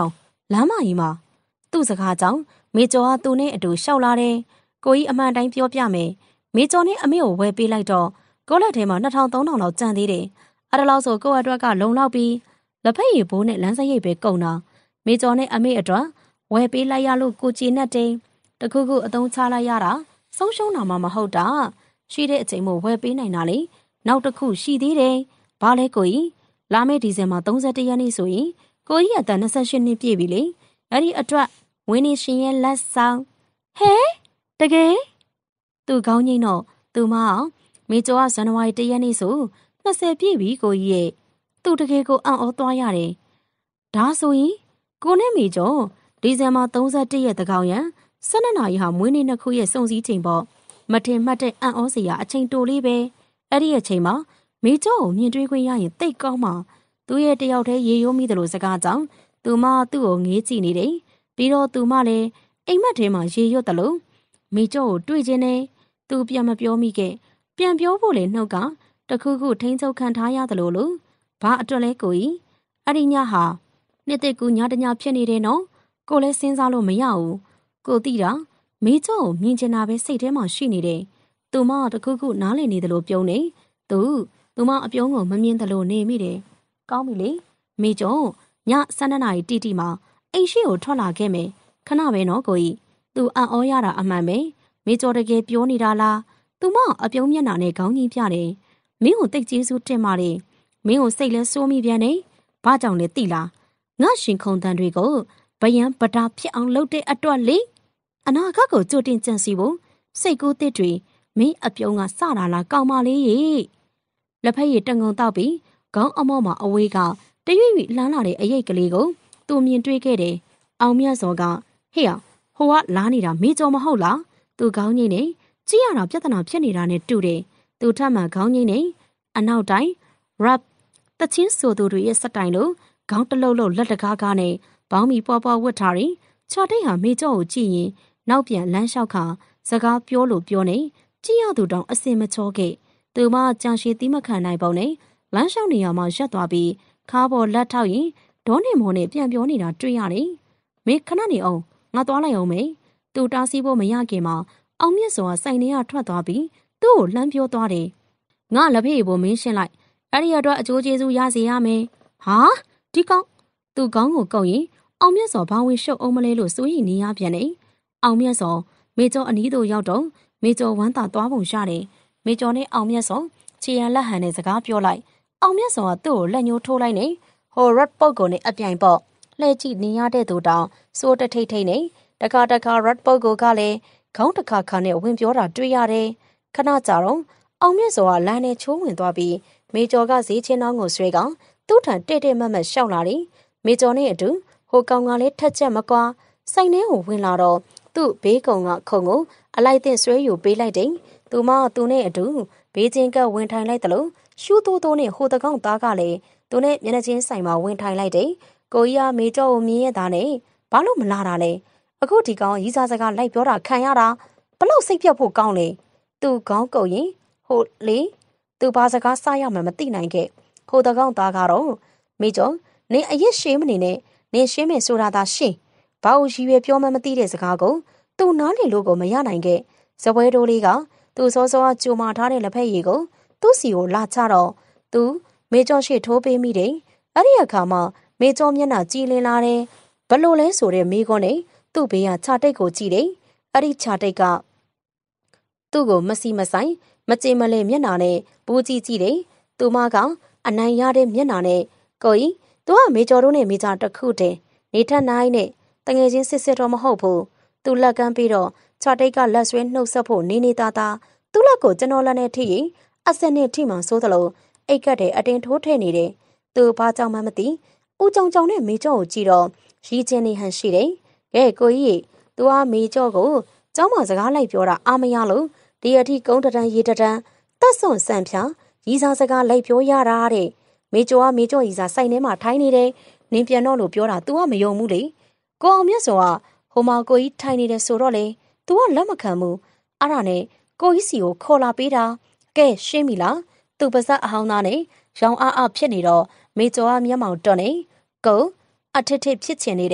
လမ်းမကြီးမှာသူ့စကားကြောင့်မေကျော်ကသူနဲ့အတူရှောက်လာတယ်ကိုကြီးအမှန်တိုင်းပြောပြမယ်မေကျော်နဲ့အမေကိုဝယ်ပေးလိုက်တော့ကိုလက်ထဲမှာနှစ်ထောင်သုံးထောင်လောက်ကျန်သေးတယ်အဲ့ဒါလို့ဆိုကိုအတွက်ကလုံလောက်ပြီးလက်ဖက်ရည်ဘိုးနဲ့လမ်းစရိတ်ပဲကုန်တာမေကျော်နဲ့အမေအတွက်ဝယ်ပေးလိုက်ရလို့ကိုကြည်နဲ့တိန်တခုခုအသုံးချလိုက်ရတာဆုံးရှုံးတာမှမဟုတ်တာရှိတဲ့အချိန်မို့ဝယ်ပေးနိုင်တာလေနောက်တစ်ခုရှိသေးတယ်ဘာလဲကိုကြီးလာမယ့်ဒီဇင်ဘာ၃၁ရက်နေ့ဆိုရင်ကိုကြီးအသက်၂၈နှစ်ပြည့်ပြီလေအဲ့ဒီအတွက်ဝင်းနေရှင်ရဲ့လက်ဆောင်ဟဲတကယ်သူကောင်းငိမ့်တော့သူမအောင်မေကျော်ကဇန်နဝါရီ၁ရက်နေ့ဆို၂၀ပြည့်ပြီကိုကြီးရဲ့သူတကယ်ကိုအံ့ဩသွားရတယ်ဒါဆိုရင်ကိုနဲ့မေကျော်ဒီဇင်ဘာ၃၁ရက်တကောင်ရန်၁၂နာရီဟာမွေးနေ့နှစ်ခုရဲ့စုံစည်းချိန်ပေါ့မထင်မှတ်တဲ့အံ့ဩစရာအချိန်တိုလေးပဲအဲ့ဒီအချိန်မှာမေကျော်ကိုမြင်တွေ့ခွင့်ရရင်တိတ်ကောင်းမှာသူရဲ့တယောက်တည်းရေရိုးမိတယ်လို့စကားကြောင့်သူမသူ့ကိုငေးကြည့်နေတယ်ပြီးတော့သူမလည်းအိမ်မက်ထဲမှာရေရွတ်တယ်လို့မေကျော်ကိုတွေ့ချင်းနဲ့သူပြန်မပြောမိခဲ့ပြန်ပြောဖို့လေနှုတ်ကတခုခုထိန်းချုပ်ခံထားရတယ်လို့လို့ဘာအတွက်လဲကိုကြီးအဲ့ဒီညဟာနှစ်သက်ကူညတညဖြစ်နေတယ်နော်ကိုလည်းစဉ်းစားလို့မရဘူးကိုသိတာမေကျော်ကိုမြင်ချင်တာပဲစိတ်ထဲမှာရှိနေတယ်သူမတခုခုနားလည်နေတယ်လို့ပြောနေသူသူမအပြုံးကိုမမြင်တယ်လို့နေမိတယ်ကောင်းပြီလေမေကျော်ည၁၂နာရီတိတိမှာအိမ်ရှိကိုထွက်လာခဲ့မယ်ခဏပဲနော်ကိုကြီးသူအံ့ဩရတာအမှန်ပဲမေကျော်တကယ်ပြောနေတာလားသူမအပြုံးမျက်နှာနဲ့ခေါင်းကြီးပြတယ်မင်းကိုတိတ်ကျေးဇူးတင်ပါတယ်မင်းကိုစိတ်လဲစိုးမိပြန်နေဘာကြောင့်လဲသိလားငါရှင်ခုံတန်တွေကိုဗယံပတာဖြစ်အောင်လုပ်တဲ့အတွက်လေအနာဂတ်ကိုကြိုတင်ကြံစီဖို့စိတ်ကူးတစ်တွေမင်းအပြုံးကစတာလားကောင်းပါလေလက်ဖက်ရည်တငုံတောက်ပြီးခေါင်းအမော့မှာအဝေးကတရွေ့ရွေ့လှမ်းလာတဲ့အရိပ်ကလေးကိုသူမြင်တွေ့ခဲ့တယ်အောင်မြတ်စောကဟေ့ဟိုကလားနေတာမေကျော်မဟုတ်လားသူခေါင်းငိမ့်နေကြည့်ရတာပြဿနာဖြစ်နေတာနဲ့တူတယ်သူထပ်မှခေါင်းငိမ့်နေအနောက်တိုင်း rap တချင်းဆိုသူတွေရဲ့စက်တိုင်လို့ခေါင်းတလုံးလုံးလက်တကားကားနဲ့ဘောင်းမီပွားပွားဝတ်ထားရင်ချော်တိတ်ဟာမေကျော်ကိုကြည့်ရင်နောက်ပြန်လမ်းလျှောက်ခါစကားပြောလို့ပြောနေကြည့်ရသူတောင်အစင်မချောခဲ့သူမကြာရှည်သီးမခံနိုင်ပုံနဲ့လမ်းလျှောက်နေရမှာရက်သွားပြီးခါပေါ်လက်ထောက်ရင်ဒေါနေမော်နဲ့ပြန်ပြောနေတာတွေ့ရတယ်မေခဏနေအောင်ငါသွားလိုက်အောင်မေသူတားဆီးဖို့မရခင်မှာအောင်မြတ်စောကစိုင်နေရထွက်သွားပြီးသူ့ကိုလှမ်းပြောသွားတယ်ငါလက်ဖေးဖို့မင်းရှင်းလိုက်အဲ့ဒီအတွက်အကျိုးကျေးဇူးရစေရမယ်ဟာဒီကောင်သူကောင်းကိုကုတ်ရင်အောင်မြတ်စောဘာဝင်ရှုပ်အောင်မလဲလို့စိုးရိမ်နေရပြန်နေအောင်မြတ်စောမေကျော်အနီးသို့ရောက်တော့မေကျော်ဝမ်းသာသွားပုံရတယ်မေကျော်နဲ့အောင်မြတ်စောခြေရန်လက်ဟန်နဲ့စကားပြောလိုက်အောင်မြတ်စောကသူ့ကိုလက်ညှိုးထိုးလိုက်နေဟိုရက်ပုတ်ကိုနဲ့အပြိုင်ပေါ့လှည့်ကြည့်နေရတဲ့သူတောင်စိုးတထိတ်ထိတ်နေတခါတခါရက်ပုတ်ကိုကလည်းခေါင်းတစ်ခါခါနဲ့ဝင်ပြောတာတွေ့ရတယ်ခဏကြာတော့အောင်မြတ်စောကလမ်းနဲ့ချိုးဝင်သွားပြီးမေကျော်ကဈေးချင်းနှောင်းကိုဆွဲကောင်သူ့ထံတဲ့တဲ့မတ်မတ်ရှောက်လာတယ်မေကျော်နဲ့အတူဟိုကောင်ကလည်းထက်ချက်မကွာစိုက်နှဲကိုဝင်လာတော့သူ့ဘေးကုံကခုံကိုအလိုက်တဲ့ဆွဲယူပေးလိုက်တယ်သူမသူနဲ့အတူဘေးချင်းကဝင်ထိုင်လိုက်တယ်လို့ရှူးတိုးတိုးနဲ့ဟိုတကောင်သားကလည်းသူနဲ့မျက်နှာချင်းဆိုင်မှာဝင်ထိုင်လိုက်တယ်ကိုကြီးကမေကျော်ကိုမြင်ရတာနဲ့ဘာလို့မလာတာလဲအခုဒီကောင်ရီးစားစကားလိုက်ပြောတာခံရတာဘလို့စိတ်ပြတ်ဖို့ကောင်းလေသူခေါင်းကုတ်ရင်ဟိုလေသူဘာစကားစရမှမသိနိုင်ခဲ့ဟိုတကောင်သားကတော့မေကျော်နင်အရက်ရှင်းမနေနဲ့နင်ရှင်းမယ်ဆိုတာသာရှင်းဘာလို့ရီရွယ်ပြောမှမသိတဲ့စကားကိုသူနားလေလို့ကိုမရနိုင်ခဲ့ဇပွဲတိုးလေးကသူစောစောကြိုမာထားတဲ့လက်ဖက်ရည်ကိုသူ့စီကိုလာချတော့သူမေကျော်ရှိထိုးပေးမိတယ်အဲ့ဒီအခါမှာမေကျော်မျက်နှာကြည်လင်လာတယ်ဘလို့လဲဆိုတဲ့မိခွန်းနဲ့သူ့ဘေးကခြာတိတ်ကိုကြည့်တယ်အဲ့ဒီခြာတိတ်ကသူ့ကိုမစီမဆိုင်မကြေမလဲမျက်နှာနဲ့ဘူးကြည့်ကြည့်တယ်သူမကအနိုင်ရတဲ့မျက်နှာနဲ့ကိုကြီးသူကမေကျော်တို့နဲ့မေဂျာတစ်ခုတည်းနေထက်နိုင်နဲ့တငယ်ချင်းစစ်စစ်တော့မဟုတ်ဘူးသူလက်ကမ်းပြီးတော့ခြာတိတ်ကလက်ဆွဲနှုတ်ဆက်ဖို့နေနေသားသားသူ့လက်ကိုကျွန်တော်လက်နဲ့ထိရင်အစနဲ့ထိမှဆိုးသလိုအိတ်ကတ်တဲ့အတင်းထိုးထည့်နေတယ်သူဘာကြောင့်မှမသိဦးကြောင်ကြောင်နဲ့မေကျော်ကိုကြည့်တော့ရီးချင်းနေဟန်ရှိတယ်ကဲကိုကြီးသူကမေကျော်ကိုကျောင်းမှာစကားလိုက်ပြောတာအာမရလို့ဒီအထိကုန်းတတန်းရေတတန်းတက်ဆွန်ဆန်ဖြာရီးစားစကားလိုက်ပြောရတာတဲ့မေကျော်ကမေကျော်ရီးစားစိုက်ထဲမှာထိုင်နေတယ်နင်းပြန်တော့လို့ပြောတာ तू ကမယုံဘူးလေကိုအောင်မြတ်စောကဟိုမှာကိုကြီးထိုင်နေတယ်ဆိုတော့လေ तू ကလက်မခံဘူးအဲ့ဒါနဲ့ကိုကြီးစီကိုခေါ်လာပေးတာကဲရှင်းပြီလားသူပါဇက်အဟောင်းသားနဲ့ရောင်အားအားဖြစ်နေတော့မေကျော်ကမျက်မှောင်တွန်းနေကိုအထစ်ထစ်ဖြစ်ချင်နေတယ်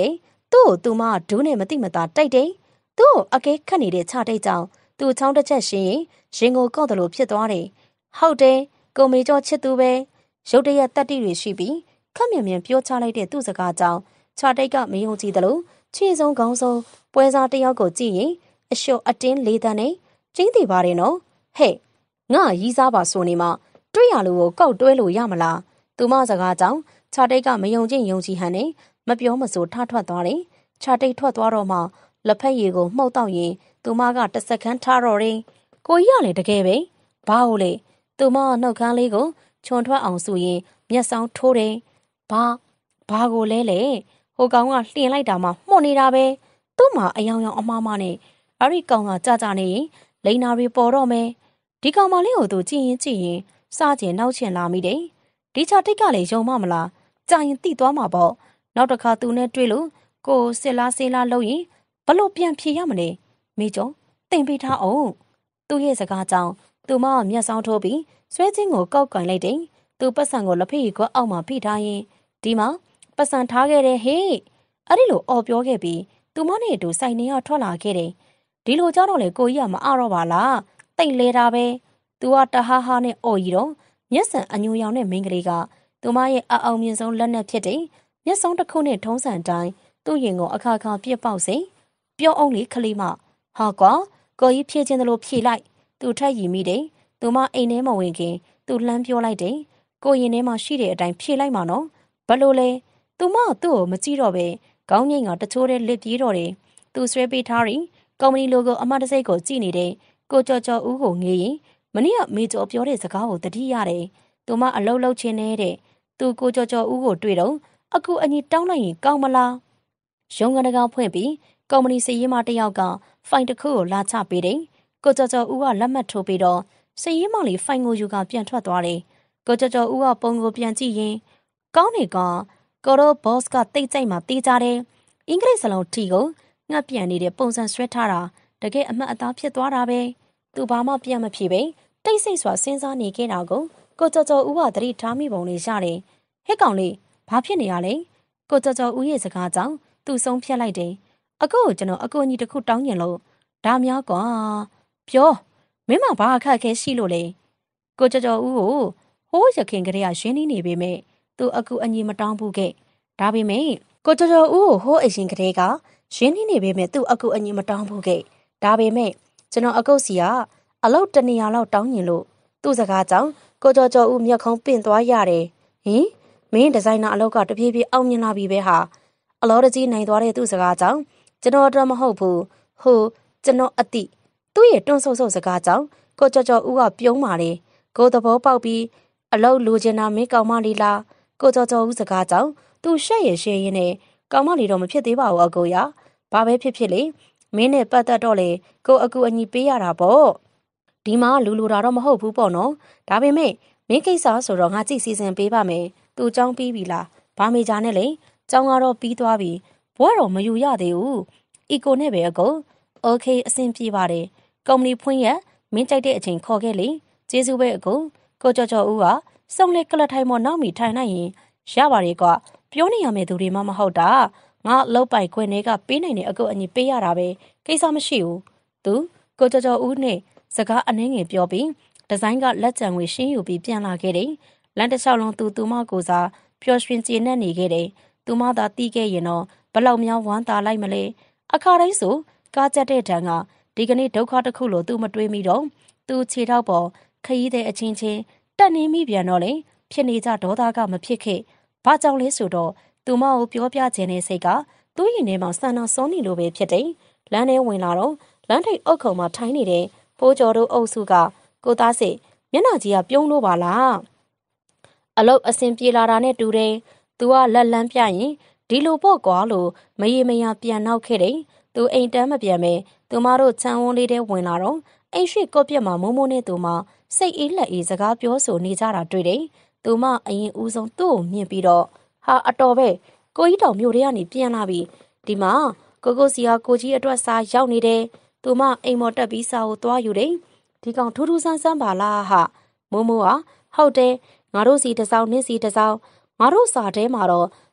သူ့သူမဒူးနဲ့မတိမတာတိုက်တယ်သူ့အကဲခတ်နေတဲ့ခြာတိတ်ကြောင့်သူ့ချောင်းတစ်ချက်ရှင်ရင်ရင်ကိုကောက်တယ်လို့ဖြစ်သွားတယ်ဟုတ်တယ်ကိုမေကျော်ချစ်သူပဲရုတ်တရက်တက်တိတွေရှိပြီးခက်မြင်မြင်ပြောချလိုက်တဲ့သူ့စကားကြောင့်ခြာတိတ်ကမယုံကြည်တယ်လို့ချီဆုံးကောင်းဆုံးပွဲစားတယောက်ကိုကြည့်ရင်အလျှော့အတင်းလေးတန်းနဲ့ကျင်းတည်ပါတယ်နော်ဟဲ့ငါရီးစားပါဆိုနေမှတွေ့ရလို့ကိုကောက်တွဲလို့ရမလားသူမစကားကြောင့်ခြာတိတ်ကမယုံကြည်ယုံကြည်ဟန်နဲ့မပြောမဆိုထထွက်သွားတယ်ခြာတိတ်ထွက်သွားတော့မှလက်ဖက်ရည်ကိုမှုတ်တော့ရင်သူမကတစ်စက္ကန့်ထားတော့တယ်ကိုကြီးကလည်းတကယ်ပဲဘာလို့လဲသူမနှုတ်ခမ်းလေးကိုခြုံထွက်အောင်ဆိုရင်မျက်စောင်းထိုးတယ်ဘာဘာကိုလဲလေဟိုကောင်ကလှင်လိုက်တာမှမှုန်နေတာပဲသူ့မှာအယောင်ယောင်အမားမနဲ့အဲ့ဒီကောင်ကကြကြနေရင်လိန်နာတွေပေါ်တော့မယ်ဒီကောင်မလေးကိုသူကြည့်ရင်ကြည့်ရင်စားကျင်နောက်ချင်လာမိတယ်ဒီချာတိတ်ကလည်းယုံမမလားကြာရင်တိသွားမှာပေါ့နောက်တစ်ခါသူနဲ့တွေ့လို့ကိုစစ်လားဆေးလားလုပ်ရင်ဘလို့ပြန်ဖြေရမလဲမိကျော်တင်ပေးထားအောင်သူ့ရဲ့စကားကြောင့်သူမမျက်စောင်းထိုးပြီးဆွဲချင်းကိုကောက်ကင်လိုက်တယ်သူပတ်စံကိုလက်ဖေးကိုအောက်မှာဖိထားရင်ဒီမှာပတ်စံထားခဲ့တယ်ဟေးအဲ့ဒီလိုအော်ပြောခဲ့ပြီးသူမနဲ့အတူစိုက်နေရထွက်လာခဲ့တယ်ဒီလိုကြတော့လေကိုကြီးကမအားတော့ပါလားတိတ်လဲတာပဲသူကတဟားဟားနဲ့အော်ကြီးတော့မျက်စံအညူရောင်နဲ့မိန်းကလေးကသူမရဲ့အအောင်မြင်ဆုံးလက်နဲ့ဖြစ်တယ်မျက်စုံတစ်ခုနဲ့ထုံးစံတိုင်းသူ့ရင်ကိုအခါခါပြစ်ပေါက်စေပြောအောင်လေခလေးမဟာကွာကိုကြီးဖြည့်ချင်းသလိုဖြည့်လိုက်သူထက်ရည်မိတယ်သူမအိမ်ထဲမဝင်ခင်သူလှမ်းပြောလိုက်တယ်ကိုရင်ထဲမှာရှိတဲ့အတိုင်းဖြည့်လိုက်မှာနော်ဘလို့လဲသူမသူ့ကိုမကြည့်တော့ပဲခေါင်းငိမ့်ကတချိုးတဲ့လစ်ပြေးတော့တယ်သူဆွဲပေးထားရင်ကုမ္ပဏီလိုကိုအမတ်တစိတ်ကိုကြည့်နေတယ်ကိုကြော်ကြော်ဦးကိုငေးရင်မနေ့ကမေကျော်ပြောတဲ့စကားကိုတတိရတယ်သူမအလုံးလုံးချင်းနေတဲ့သူကိုကြော်ကြော်ဦးကိုတွေ့တော့အခုအညီတောင်းလိုက်ရင်ကောင်းမလားရုံးကတကားဖွင့်ပြီးကုမ္ပဏီစည်ရေးမတယောက်ကဖိုင်တစ်ခုကိုလာချပေးတယ်ကိုကြော်ကြော်ဦးကလက်မှတ်ထိုးပြီးတော့စည်ရေးမလေးဖိုင်ကိုယူကပြန်ထွက်သွားတယ်ကိုကြော်ကြော်ဦးကပုံကိုပြန်ကြည့်ရင်ကောင်းနေကကိုရောဘော့စ်ကတိတ်ကြိုက်မှတေးကြတယ်အင်္ဂလိပ်စလုံးထီကိုငှက်ပြန်နေတဲ့ပုံစံဆွဲထားတာတကယ်အမှတ်အသားဖြစ်သွားတာပဲသူဘာမှပြန်မဖြေပဲတိတ်ဆိတ်စွာစဉ်းစားနေခဲ့တာကိုကိုကြော်ကြော်ဦးကသတိထားမိပုံလေးရတယ်ဟဲ့ကောင်လေးဘာဖြစ်နေရလဲကိုကြော်ကြော်ဦးရဲ့စကားကြောင့်သူ့ဆုံးဖြတ်လိုက်တယ်အကိုကိုကျွန်တော်အကိုကြီးတစ်ခုတောင်းညင်လို့ဒါများကွာပြောမင်းမဘာအခက်အခဲရှိလို့လဲကိုကြော်ကြော်ဦးကိုဟိုးရခင်ကလေးကရင်းနှီးနေပေမဲ့သူအကူအညီမတောင်းဘူးခဲ့ဒါပေမဲ့ကိုကြော်ကြော်ဦးကိုဟိုးအရင်ကလေးကရင်းနှီးနေပေမဲ့သူအကူအညီမတောင်းဘူးခဲ့ဒါပေမဲ့ကျွန်တော်အကုတ်စီကအလောက်တနေရာလောက်တောင်းညင်လို့သူ့စကားကြောင့်ကိုကြော်ကြော်ဦးမျက်ခုံးပင့်သွားရတယ်ဟင်မင်းဒီဇိုင်နာအလောက်ကတပြေးပြေးအောင်မြင်လာပြီပဲဟာအလောတကြီးနိုင်သွားတဲ့သူ့စကားကြောင့်ကျွန်တော်တော့မဟုတ်ဘူးဟိုကျွန်တော်အတိသူ့ရဲ့တွန်းဆုပ်ဆုပ်စကားကြောင့်ကိုကြော်ကြော်ဦးကပြုံးပါလေကိုသဘောပေါက်ပြီးအလောက်လိုချင်တာမင်းကောင်မလေးလားကိုကြော်ကြော်ဦးစကားကြောင့်သူရှက်ရရှက်ရင်းနဲ့ကောင်မလေးတော့မဖြစ်သေးပါဘူးအကိုရဘာပဲဖြစ်ဖြစ်လေမင်းနဲ့ပတ်သက်တော့လေကိုအကူအညီပေးရတာပေါ့ဒီမှာလူလူတာတော့မဟုတ်ဘူးပေါ့နော်ဒါပေမဲ့မင်းကိစ္စဆိုတော့ငါကြည့်စီစဉ်ပေးပါမယ်သူចောင်းပြီးပြီလားဘာမေဂျာနဲ့လေចောင်းကတော့ပြီးသွားပြီဘွဲတော့မယူရသေးဘူးအီကိုနဲ့ပဲအကိုโอเคအဆင်ပြေပါတယ်ကုမ္ပဏီဖွင့်ရမင်းကြိုက်တဲ့အချိန်ခေါ်ခဲ့လေကျေးဇူးပဲအကိုကိုကြော်ကြော်ဦးကစုံလေကလထိုင်မော်နောက်မီထိုင်နိုင်ရင်ရပါတယ်ကွာပြောနေရမယ့်သူတွေမှမဟုတ်တာငါလောက်ပိုက်ခွင့်တွေကပေးနိုင်တဲ့အကုတ်အညီပေးရတာပဲကိစ္စမရှိဘူးသူကိုကြော်ကြော်ဦးနဲ့စကားအနှင်းငယ်ပြောပြီးဒီဇိုင်းကလက်ကျန်ငွေရှင်းယူပြီးပြန်လာခဲ့တယ်လမ်းတစ်လျှောက်လုံးသူသူမကိုစားပျော်ရွှင်ကျေနပ်နေခဲ့တယ်သူမသာတီးခဲ့ရင်တော့ဘလောက်များဝမ်းသာလိုက်မလဲအခါတိုင်းဆိုကားကြက်တဲ့တန်းကဒီကနေ့ဒုက္ခတစ်ခုလို့သူမတွေးမိတော့သူခြေထောက်ပေါ်ခရီးတဲ့အချင်းချင်းတက်နေမိပြန်တော့လေဖြစ်နေကြဒေါသကမဖြစ်ခဲ့ဘာကြောင့်လဲဆိုတော့သူမကိုပြောပြခြင်းနဲ့စိတ်ကသူ့ရင်ထဲမှာဆန္ဒစောနေလို့ပဲဖြစ်တယ်လမ်းထဲဝင်လာတော့လမ်းထိပ်အုပ်ခုံမှာထိုင်နေတဲ့ဖိုးကျော်တို့အုပ်စုကကိုသားစိမျက်နှာကြီးကပြုံးလို့ပါလားအလုတ်အစင်ပြေလာတာနဲ့တူတယ်သူကလက်လန်းပြရင်ဒီလိုပေါ့ကွာလို့မရေမရပြန်နောက်ခဲ့တယ်သူအိမ်တန်းမပြန်ပဲသူမတို့ချမ်းဝန်းလေးထဲဝင်လာတော့အိမ်ရှိကော့ပြက်မှာမိုးမိုးနဲ့သူမစိတ်အေးလက်အေးစကားပြောဆိုနေကြတာတွေ့တယ်သူမအရင်ဦးဆုံးသူ့ကိုမြင်ပြီးတော့ဟာအတော်ပဲကိုကြီးတောင်မြို့ထဲကနေပြန်လာပြီဒီမှာကိုကိုစီဟာကိုကြီးအတွက်စာရောက်နေတယ်သူမအိမ်မော်တက်ပြီးစာကိုသွားယူတယ်ဒီကောင်ထူးထူးဆန်းဆန်းပါလားဟာမိုးမိုးဟာဟုတ်တယ်ငါတို့စီတစ်စောင်းနင်းစီတစ်စောင်းငါတို့စာထဲမှာတော့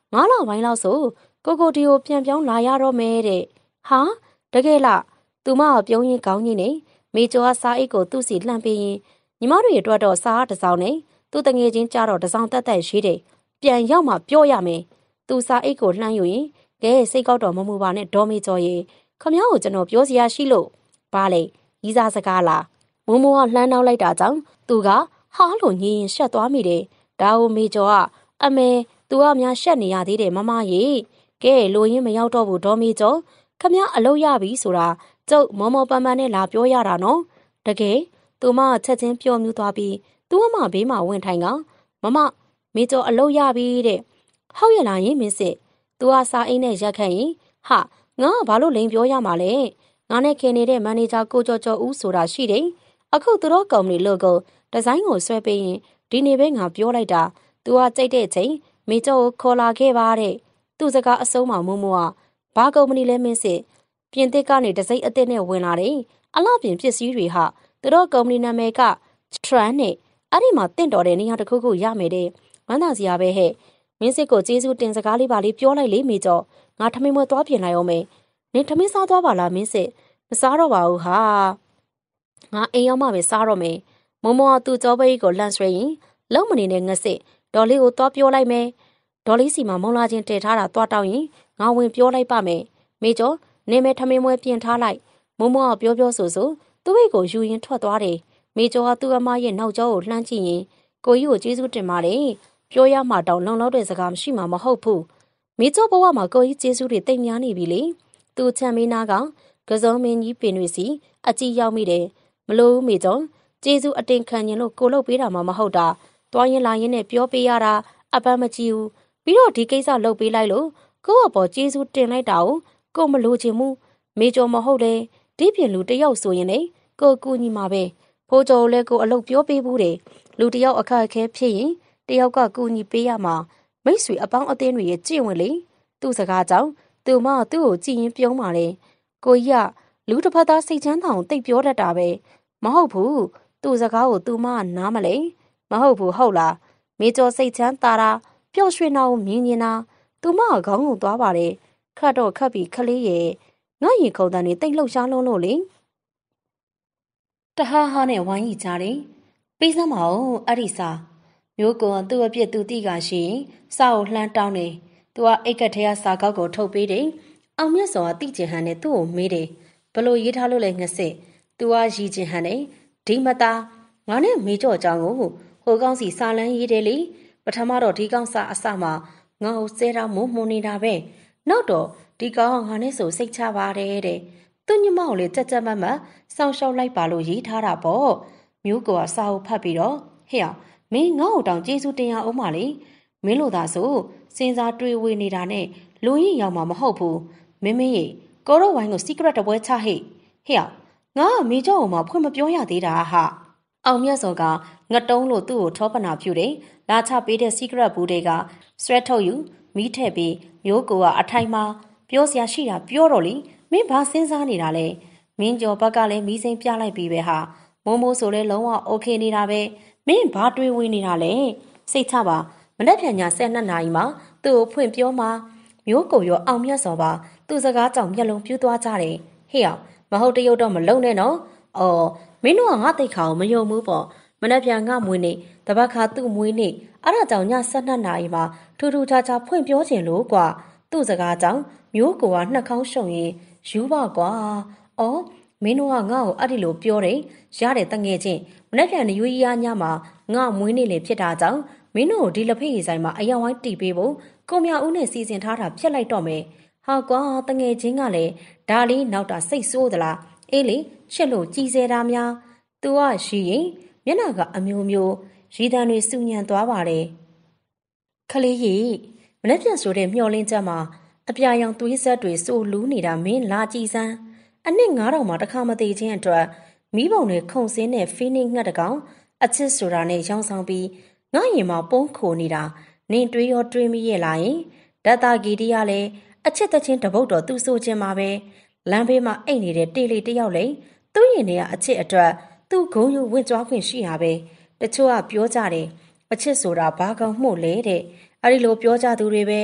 ငါးလပိုင်းလောက်ဆိုကိုကိုတီကိုပြန်ပြောင်းလာရတော့မယ်တဲ့ဟာတကယ်လားသူမကပြုံးရင်ကောင်းကြီးနေမေကျော်ကစားအိတ်ကိုသူ့စီလှမ်းပေးရင်ညီမတို့ရဲ့အတွက်တော့စားတစ်စောင်းနဲ့သူ့တငယ်ချင်းကြတော့တစ်စောင်းတက်တက်ရှိတယ်ပြန်ရောက်မှပြောရမယ်သူစားအိတ်ကိုလှမ်းယူရင်ကဲစိတ်ကောက်တော်မမှုပါနဲ့ဒေါ်မေကျော်ရေခမ ्या ကိုကျွန်တော်ပြောစရာရှိလို့ဘာလဲရီးစားစကားလားမိုးမိုးကလှမ်းနောက်လိုက်တာကြောင့်သူကဟာလို့ညင်ရှက်သွားမိတယ်ဒါကိုမေကျော်ကအမေသူကများရှက်နေရသေးတယ်မမရေကဲလိုရင်းမရောက်တော့ဘူးဒေါ်မေကျော်ခမ ्या အလုပ်ရပြီဆိုတာကျုပ်မော်မော်ပန်းပန်းနဲ့လာပြောရတာနော်တကယ်သူမချက်ချင်းပြောမြူးသွားပြီးသူ့အမဘေးမှာဝင်ထိုင်ကမမမေကျော်အလုပ်ရပြီတဲ့ဟုတ်ရလားယင်မင်းစစ်သူကစားအိမ်နဲ့ရက်ခတ်ရင်ဟာငါကဘာလို့လိန်ပြောရမှာလဲငါနဲ့ခင်နေတဲ့မန်နေဂျာကိုကျော်ကျော်ဦးဆိုတာရှိတယ်အခုသူတို့ကုမ္ပဏီလောကိုဒီဇိုင်းကိုဆွဲပေးရင်ဒီနေ့ပဲငါပြောလိုက်တာသူကကြိတ်တဲ့ချိန်မေကျော်ကိုခေါ်လာခဲ့ပါတဲ့သူ့စကားအဆုံးမှာမိုးမိုးကဘာကုမ္ပဏီလဲမင်းစစ်ပြင်သစ်ကနေတစိမ့်အသစ်နဲ့ဝင်လာတယ်အလှပြင်ပစ္စည်းတွေဟာသူတို့ကုမ္ပဏီနာမည်က Trend နဲ့အဲ့ဒီမှာတင့်တော်တဲ့နေရာတစ်ခုခုရမယ်တဲ့ဝမ်းသာစရာပဲဟဲ့မင်းစစ်ကိုကျေးဇူးတင်စကားလေးပါလေးပြောလိုက်လေမေကျော်ငါထမင်းမွေးသွားပြင်လိုက်အောင်မေနင်ထမင်းစားသွားပါလားမင်းစစ်မစားတော့ပါဘူးဟာငါအိမ်ရောက်မှပဲစားတော့မယ်မမောကသူ့ကြောပိတ်ကိုလှန်ဆွဲရင်လုံမနေနဲ့ငစစ်ဒေါ်လေးကိုသွားပြောလိုက်မယ်ဒေါ်လေးစီမှာမုံလာချင်းတည်ထားတာသွားတောင်းရင်ငါဝင်ပြောလိုက်ပါမယ်မေကျော်နေမဲထမင်းမွေးပြင်ထားလိုက်မမောကပြောပြောဆိုဆိုသူ့ဘိတ်ကိုယူရင်ထွက်သွားတယ်မေကျော်ကသူ့အမရဲ့နောက်ကျောကိုလှမ်းကြည့်ရင်ကိုကြီးကိုကျေးဇူးတင်ပါတယ်ပြောရမှတောင်လုံလောက်တဲ့စကားမရှိမှမဟုတ်ဘူးမေကျော်ဘဝမှာကိုကြီးကျေးဇူးတွေတိတ်များနေပြီလေသူချမ်းမင်းနာကကစုံမင်းကြီးပင်တွေစီအကြည့်ရောက်မိတယ်မလို့မေကျော်ကျေးဇူးအတင်ခံရင်လို့ကိုလုပ်ပေးတာမှမဟုတ်တာတွားရင်လာရင်နဲ့ပြောပေးရတာအပန်းမကြည့်ဘူးပြီးတော့ဒီကိစ္စလုပ်ပေးလိုက်လို့ကို့အပေါ်ကျေးဇူးတင်လိုက်တာကိုကိုမလို့ချင်ဘူးမေကျော်မဟုတ်လေဒီပြင်လူတယောက်ဆိုရင်လေကိုကူညီမှာပဲဖိုးကျော်လည်းကိုအလုပ်ပြောပေးဘူးတယ်လူတယောက်အခက်အခဲဖြစ်ရင်တယောက်ကကူညီပေးရမှာမိတ်ဆွေအပေါင်းအသင်းတွေရဲ့ကြင့်ဝင်လေသူ့စကားကြောင့်သူမသူ့ကိုကြည်ရင်ပြုံးပါလေကိုကြီးကလူတစ်ဖက်သားစိတ်ချမ်းသာအောင်တိတ်ပြောတတ်တာပဲမဟုတ်ဘူးသူ့စကားကိုသူမကနားမလဲမဟုတ်ဘူးဟုတ်လားမေကျော်စိတ်ချမ်းသာတာပျော်ရွှင်တာကိုမြင်နေတာသူမကခေါင်းကုန်သွားပါတယ်ခတ်တော့ခတ်ပြီးခလေးရဲ့ငါရင်ခုန်တန်းနေတိတ်လှုပ်ရှားလုံးလို့လေတဟားဟားနဲ့ဝိုင်းရီကြတယ်ပေးစမ်းမအောင်အဲ့ဒီစာမျိုးကောင်သူ့အပြစ်သူတိကရှိရင်စာကိုလှမ်းတောင်းတယ်သူကအိတ်ကထဲကစာကောက်ကိုထုတ်ပေးတယ်အောင်မြတ်စောကတိကျင်ဟန်နဲ့သူ့ကိုမေးတယ်ဘလို့ရေးထားလို့လဲငစစ်သူကရည်ကျင်ဟန်နဲ့ဒီမသားငါနဲ့မေးကြော့အကြောင်းကိုဟိုကောင်းစီစာလန်းရေးတယ်လေပထမတော့ဒီကောင်းစာအစမှာငါ့ကိုစဲတော့မုံမှုန်နေတာပဲနောက်တော့ဒီကောင်းငါနဲ့ဆိုစိတ်ချပါတယ်တဲ့သူညမကိုလေကြက်ကြက်မတ်မတ်စောင်းရှောက်လိုက်ပါလို့ရေးထားတာပေါ့မျိုးကစာအုပ်ဖတ်ပြီးတော့ဟဲ့အောင်မင်းငါ့ကိုတောင်ကျေးဇူးတင်ရအောင်ပါလေမင်းလို့သာဆိုစဉ်းစားတွေးဝေနေတာနဲ့လူရင်ရောက်မှာမဟုတ်ဘူးမင်းမင်းရေကိုတော့ဝိုင်းကို secret တပွဲချဟိဟဲ့အောင်ငါကမေကျော်ကိုမှဖွင့်မပြောရသေးတာဟာအောင်မြတ်စောကငတုံးလို့သူ့ကိုထောပနာဖြူတယ်လာချပေးတဲ့ secret ဘူးတွေကဆွဲထုတ်ယူမိထည့်ပြီးမျိုးကိုကအထိုင်မှာပြောစရာရှိတာပြောတော့လေမင်းဘာစဉ်းစားနေတာလဲမင်းကျော်ဘက်ကလည်းမီးစိမ်းပြလိုက်ပြီးပဲဟာမိုးမိုးဆိုလဲလုံးဝ okay နေတာပဲမင်းဘာတွေးဝေးနေတာလဲစိတ်ချပါမနေ့ပြန်ညဆယ်နှစ်နာရီမှာသူ့ကိုဖွင့်ပြောမှာမျိုးကိုရောအောင်မြတ်စောပါသူ့စကားကြောင့်မျက်လုံးပြူးသွားကြတယ်ဟေ့အောင်မဟုတ်တရုတ်တော့မလုံနဲ့နော်အော်မင်းတို့ကငါတိတ်ခါကိုမယုံဘူးပေါ့မနေ့ပြန်ငါမွေးနေတပတ်ခါသူ့မွေးနေအဲ့ဒါကြောင့်ညဆယ်နှစ်နာရီမှာထူးထူးခြားခြားဖွင့်ပြောခြင်းလို့ကွာသူ့စကားကြောင့်မျိုးကိုကနှက်ခေါင်းရှုံရင်ယူပါကွာအော်မင်းတို့ကငါ့ကိုအဲ့ဒီလိုပြောတယ်ရတယ်တငယ်ချင်းမနေ့ပြန်ရွေးရညမှာငါမွေးနေလေဖြစ်တာကြောင့်မင်းတို့ဒီလက်ဖေးဆိုင်မှာအယောင်ဝိုင်းတီးပေးဖို့ကိုမြဦးနဲ့စီစဉ်ထားတာဖြစ်လိုက်တော့မယ်ဟာကွာတငယ်ချင်းကလည်းဒါလေးနောက်တာစိတ်ဆိုးသလားအေးလေချစ်လို့ကြည်စဲတာများသူကရှိရင်မျက်နှာကအမျိုးမျိုးရည်တန်းတွေစူညံသွားပါတယ်ခလေးကြီးမနေ့ပြန်ဆိုတဲ့မျောလင်းချက်မှာအပြာရောင်သွေးဆက်တွေစိုးလူးနေတာမင်းလာကြည့်စမ်းအနှစ်ငါးထောင်မှာတစ်ခါမသေးခြင်းအတွက်မီးပုံတွေခုန်ဆင်းတဲ့ဖီးနင်းငှက်တကောင်အချစ်ဆိုတာနဲ့ရောင်းဆောင်ပြီးငါရင်မှာပုံးခိုနေတာနင်တွေးရောတွေးမိရဲ့လားယင်ဓာတာဂီတီကလည်းအချစ်တချင်းတပုတ်တော်သူ့ဆိုခြင်းမှာပဲလမ်းဘေးမှာအိတ်နေတဲ့တေးလေးတယောက်လေသူ့ရင်ထဲကအချစ်အတွက်သူ့ဂုံယူဝင့်ကြွားခွင့်ရှိတာပဲတချို့ကပြောကြတယ်အချစ်ဆိုတာဘာကောင်မှုလဲတဲ့အဲ့ဒီလိုပြောကြသူတွေပဲ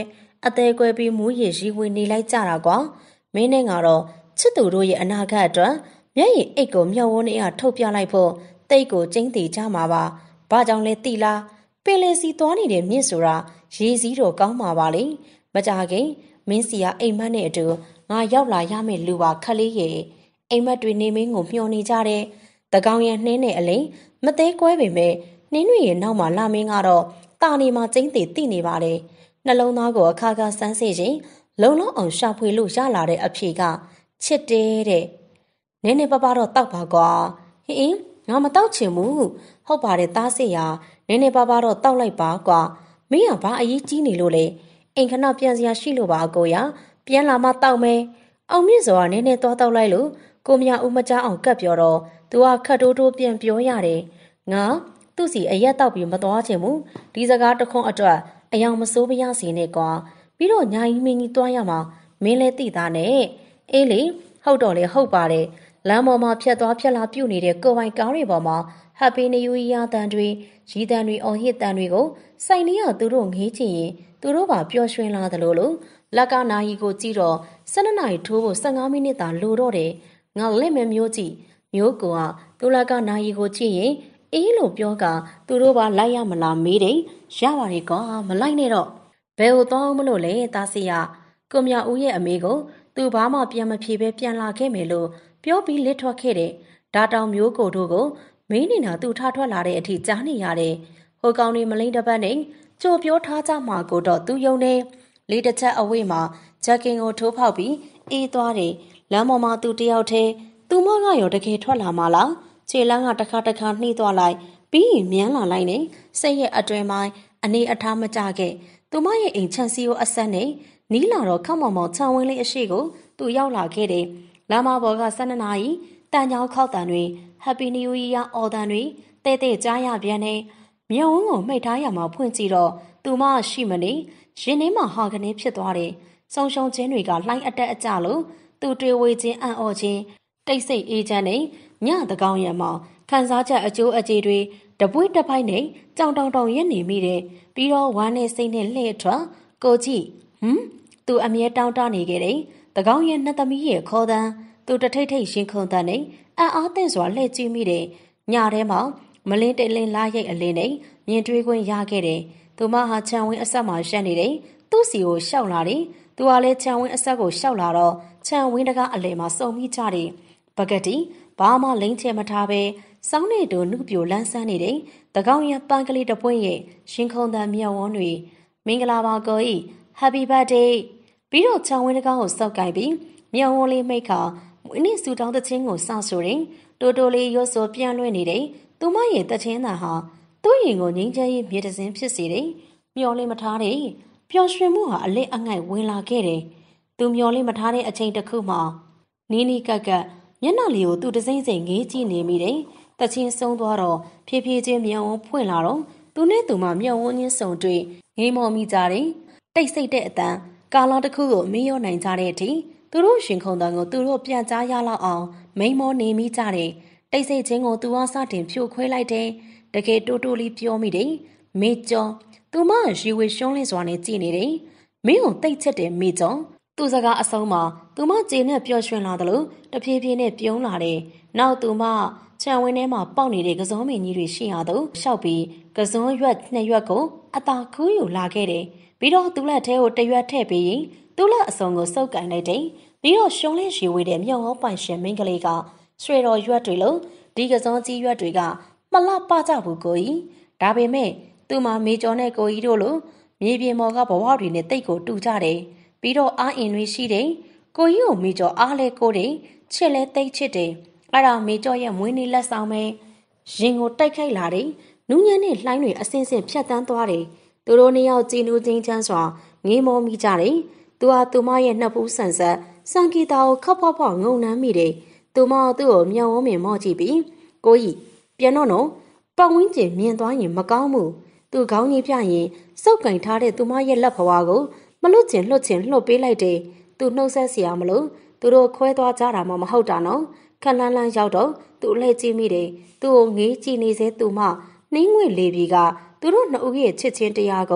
အသေးကွဲပြီးမူးရည်ရီဝင်နေလိုက်ကြတာကွာမင်းနဲ့ကတော့ချစ်သူတို့ရဲ့အနာဂတ်အတွက်မျက်ရည်အိတ်ကိုမျှော်ဝန်းနေရထုတ်ပြလိုက်ဖို့တိတ်ကိုကျင်းသေးကြမှာပါဘာကြောင့်လဲတိလားပင်လယ်စီသွားနေတဲ့မြင့်ဆိုတာရေစည်းတော့ကောင်းမှာပါလေမကြခင်မင်းစီကအိမ်မက်နဲ့အတူငါရောက်လာရမယ့်လူပါခက်လေးရဲ့အိမ်မက်တွေနေမင်းကိုမျှော်နေကြတဲ့တကောင်ရဲ့နှင်းနဲ့အလိမ်မသေးကွဲပေမဲ့နှင်းတွေရဲ့နောက်မှာလာမင်းကတော့တာနေမှာကျင်းသေးတိနေပါတယ်နှလုံးသားကိုအခါခါဆန်းစေခြင်းလုံလုံးအောင်ရှာဖွေလို့ရလာတဲ့အဖြေကချစ်တယ်တဲ့နည်းနည်းပါးပါးတော့တောက်ပါကွာဟင်းငါမတောက်ချင်ဘူးဟုတ်ပါတယ်သားစစ်ရနည်းနည်းပါးပါးတော့တောက်လိုက်ပါကွာမင်းကဘာအရေးကြီးနေလို့လဲအိမ်ခဏပြန်စရာရှိလို့ပါအကိုရပြန်လာမှတောက်မယ်အောင်မြင့်စောကနည်းနည်းသွားတောက်လိုက်လို့ကိုမြဦးမကြအောင်ကပ်ပြောတော့သူကခတ်တိုးတိုးပြန်ပြောရတယ်ငါသူ့စီအရက်တောက်ပြီးမသွားချင်ဘူးဒီစကားတခွန်းအတွက်အယောင်မစိုးမရစီနဲ့ကွာပြီးတော့ညာကြီးမင်းကြီးတွားရမှာမင်းလဲသိသားနဲ့အေးလေဟုတ်တော့လေဟုတ်ပါတယ်လမ်းပေါ်မှာဖြတ်သွားဖြတ်လာပြုတ်နေတဲ့ကိုပိုင်ကားတွေပေါ်မှာ Happy New Year တန်တွေရီတန်တွေအော်ဟစ်တန်တွေကိုစိုင်နေရသူတို့ငေးချင်ရင်သူတို့ပါပျော်ရွှင်လာသလိုလိုလက်ကနာရီကိုကြည့်တော့၁၂နာရီထိုးဖို့၁၅မိနစ်သာလိုတော့တယ်ငါလက်မဲမျိုးကြည့်မျိုးကသူလက်ကနာရီကိုကြည့်ရင်အေးလို့ပြောကသူတို့ပါလိုက်ရမလားမေးတယ်ရပါတယ်ကွာမလိုက်နဲ့တော့ဘယ်ကိုသွားအောင်မလို့လဲသားစီရကိုမြဦးရဲ့အမေကိုသူဘာမှပြန်မဖြေပဲပြန်လာခဲ့မယ်လို့ပြောပြီးလစ်ထွက်ခဲ့တယ်ဒါတောင်မျိုးကိုတို့ကိုမင်းနေတာသူထားထွက်လာတဲ့အထိကြားနေရတယ်ဟိုကောင်နေမလိမ့်တပတ်နဲ့ကြိုပြောထားကြမှာကိုတော့သူယုံနေလေးတစ်ချက်အဝေးမှာဂျက်ကင်ကိုထိုးဖောက်ပြီးအေးသွားတယ်လမ်းပေါ်မှာသူတယောက်တည်းသူမကရောတကယ်ထွက်လာမှလားခြေလမ်းကတစ်ခါတစ်ခါနှီးသွားလိုက်ပြီးရင်မြန်းလာလိုက်နေစိတ်ရဲ့အတွင်ပိုင်းအနေအထားမကျခဲ့သူမရဲ့အိမ်ချန်စီကိုအဆက်နဲ့နီးလာတော့ခောက်မောင်မောင်ခြံဝင်းလေးအရှိကိုသူရောက်လာခဲ့တယ်လမ်းမပေါ်က၁၂နာရီတန်ချောင်းခောက်တန်တွေ Happy New Year အော်တန်တွေတဲတဲကြားရပြန်နေမြုံဝန်းကိုမှိတ်ထားရမှာဖွင့်ကြည့်တော့သူမရှိမနေရင်ထဲမှာဟာကနေဖြစ်သွားတယ်ဆုံရှုံချင်းတွေကလှိုင်းအတက်အကျလို့သူတွေ့ဝေခြင်းအံ့ဩခြင်းတိတ်ဆိတ်အေးချမ်းနေညတကောင်ရံမှာခန်းစားချက်အကျိုးအကျေတွေတပွေးတပိုက်နဲ့ကြောင်တောင်တောင်ရက်နေမိတယ်ပြီးတော့ဝမ်းနဲ့စိတ်နဲ့လှည့်ထွက်ကိုကြည့်ဟမ်သူအမြဲတောင်းတနေခဲ့တယ်တကောင်ရဲ့နှစ်သမီးရဲ့ခေါ်တန်းသူတထိတ်ထိတ်ရှင်ခုန်တန်းနဲ့အံ့အားသင့်စွာလှည့်ကြည့်မိတယ်ညထဲမှာမလင်းတိတ်လင်းလာရိတ်အလင်းနဲ့မြင်တွေ့ခွင့်ရခဲ့တယ်သူမဟာခြံဝင်းအဆက်မှာရှက်နေတယ်သူ့စီကိုရှောက်လာတယ်သူကလည်းခြံဝင်းအဆက်ကိုရှောက်လာတော့ခြံဝင်းတကားအလဲမှာစုံမိကြတယ်ပကတိဘာမှလိမ့်ချမထားပဲစောင်းနေတို့နှုတ်ပြိုလန်းဆန်းနေတယ်တကောင်ရပန်းကလေးတပွင့်ရဲ့ရှင်ခုန်တန်မြောက်ဝန်းတွေမင်္ဂလာပါကိုကြီး Happy Birthday ပြီးတော့ခြံဝင်းတကားကိုစောက်ကင်ပြီးမြောက်ဝန်းလေးမိတ်ခါမွေးနေ့ဆူတောင်းတဲ့ချင်းကိုစဆိုရင်တိုးတိုးလေးရွတ်ဆိုပြန်လွှဲနေတယ်သူမရဲ့တချင်းသားဟာသူ့ရင်ကိုငိမ့်ချရေးမြေတစင်းဖြစ်စေတယ်မျောလေးမထားတယ်ပျော်ရွှင်မှုဟာအလက်အငိုက်ဝင်လာခဲ့တယ်သူမျောလေးမထားတဲ့အချိန်တစ်ခုမှနီးနီးကက်ကက်မျက်နှာလေးကိုသူတစိမ့်စိမ့်ငေးကြည့်နေမိတယ်တချင်းဆုံးသွားတော့ဖြည်းဖြည်းချင်းမြောင်ဝန်းဖွင့်လာတော့သူနဲ့သူမမြောင်ဝန်းချင်းစုံတွေ့ငေးမော်မိကြတယ်တိတ်ဆိတ်တဲ့အတန်ကာလာတစ်ခုကိုမင်းရောနိုင်ကြတဲ့အထိသူတို့ရှင်ခုန်တန်ကိုသူတို့ပြန်ကြားရလောက်အောင်မိန်မောနေမိကြတယ်တိတ်ဆိတ်ချင်းကိုသူကစတင်ဖြိုခွဲလိုက်တယ်တကယ်တိုးတိုးလေးပြောမိတယ်မေကျော်သူမရီဝေရှုံးလင်းစွာနဲ့ကြည်နေတယ်မင်းကိုတိတ်ချက်တယ်မေကျော်သူစကားအဆုံးမှာသူမကျေနဲ့ပျော်ရွှင်လာတယ်လို့တဖြည်းဖြည်းနဲ့ပြုံးလာတယ်နောက်သူမခြံဝင်းထဲမှာပေါက်နေတဲ့ကစုံမင်းကြီးတွေရှိရတော့ရှောက်ပြီးကစုံရွက်နှစ်ရွက်ကိုအသာခူးယူလာခဲ့တယ်ပြီးတော့သူ့လက်ထဲကိုတရွက်ထည့်ပြီးသူ့လက်အစုံကိုစုပ်ကန်လိုက်တယ်ပြီးတော့ရှုံးလင်းရီဝေတဲ့မြောက်ဟောပိုင်ရှင်မင်းကလေးကရွှေတော်ရွက်တွေလို့ဒီကစုံကြီးရွက်တွေကမလှပကြဘူးကိုကြီးဒါပေမဲ့သူ့မှာမေကျော်နဲ့ကိုကြီးတို့လိုမြေပြင်ပေါ်ကဘဝတွေနဲ့တိတ်ကိုတူကြတယ်ပြီးတော့အားအင်တွေရှိတယ်ကိုကြီးကိုမေကျော်အားလဲကိုတယ်ချစ်လဲတိတ်ချစ်တယ်အဲ့ဒါမေကျော်ရဲ့မွေးနေ့လက်ဆောင်ပဲရင်ကိုတိုက်ခိုက်လာတယ်နူးညံ့တဲ့လှိုင်းတွေအစင်းစင်းဖြတ်တန်းသွားတယ်သူတို့နှစ်ယောက်ကြည်နူးချင်းချမ်းစွာငေးမောမိကြတယ်သူဟာသူမရဲ့နှပ်ဖူးဆန်ဆက်စံဂီတာကိုခပ်ဖောက်ဖောက်ငုံနှမ်းမိတယ်သူမသူ့ကိုမြောင်ဝန်းမင်မော့ကြည့်ပြီးကိုကြီးပြန်တော့နော်ပတ်ဝန်းကျင်မြင်သွားရင်မကောင်းဘူးသူခေါင်းကြီးပြရင်စုပ်ကင်ထားတဲ့သူမရဲ့လက်ဖွားကိုမလွတ်ချင်လွတ်ချင်လှုပ်ပေးလိုက်တယ်သူနှုတ်ဆက်เสียမလို့သူတို့ခွဲသွားကြတာမှမဟုတ်တာနော်ခက်လန်းလန်းရောက်တော့သူ့လှည့်ကြည့်မိတယ်သူ့ကိုငေးကြည့်နေစေသူမနှင်းငွေလေပြီကသူတို့နှစ်ဦးရဲ့ချစ်ချင်းတရားကို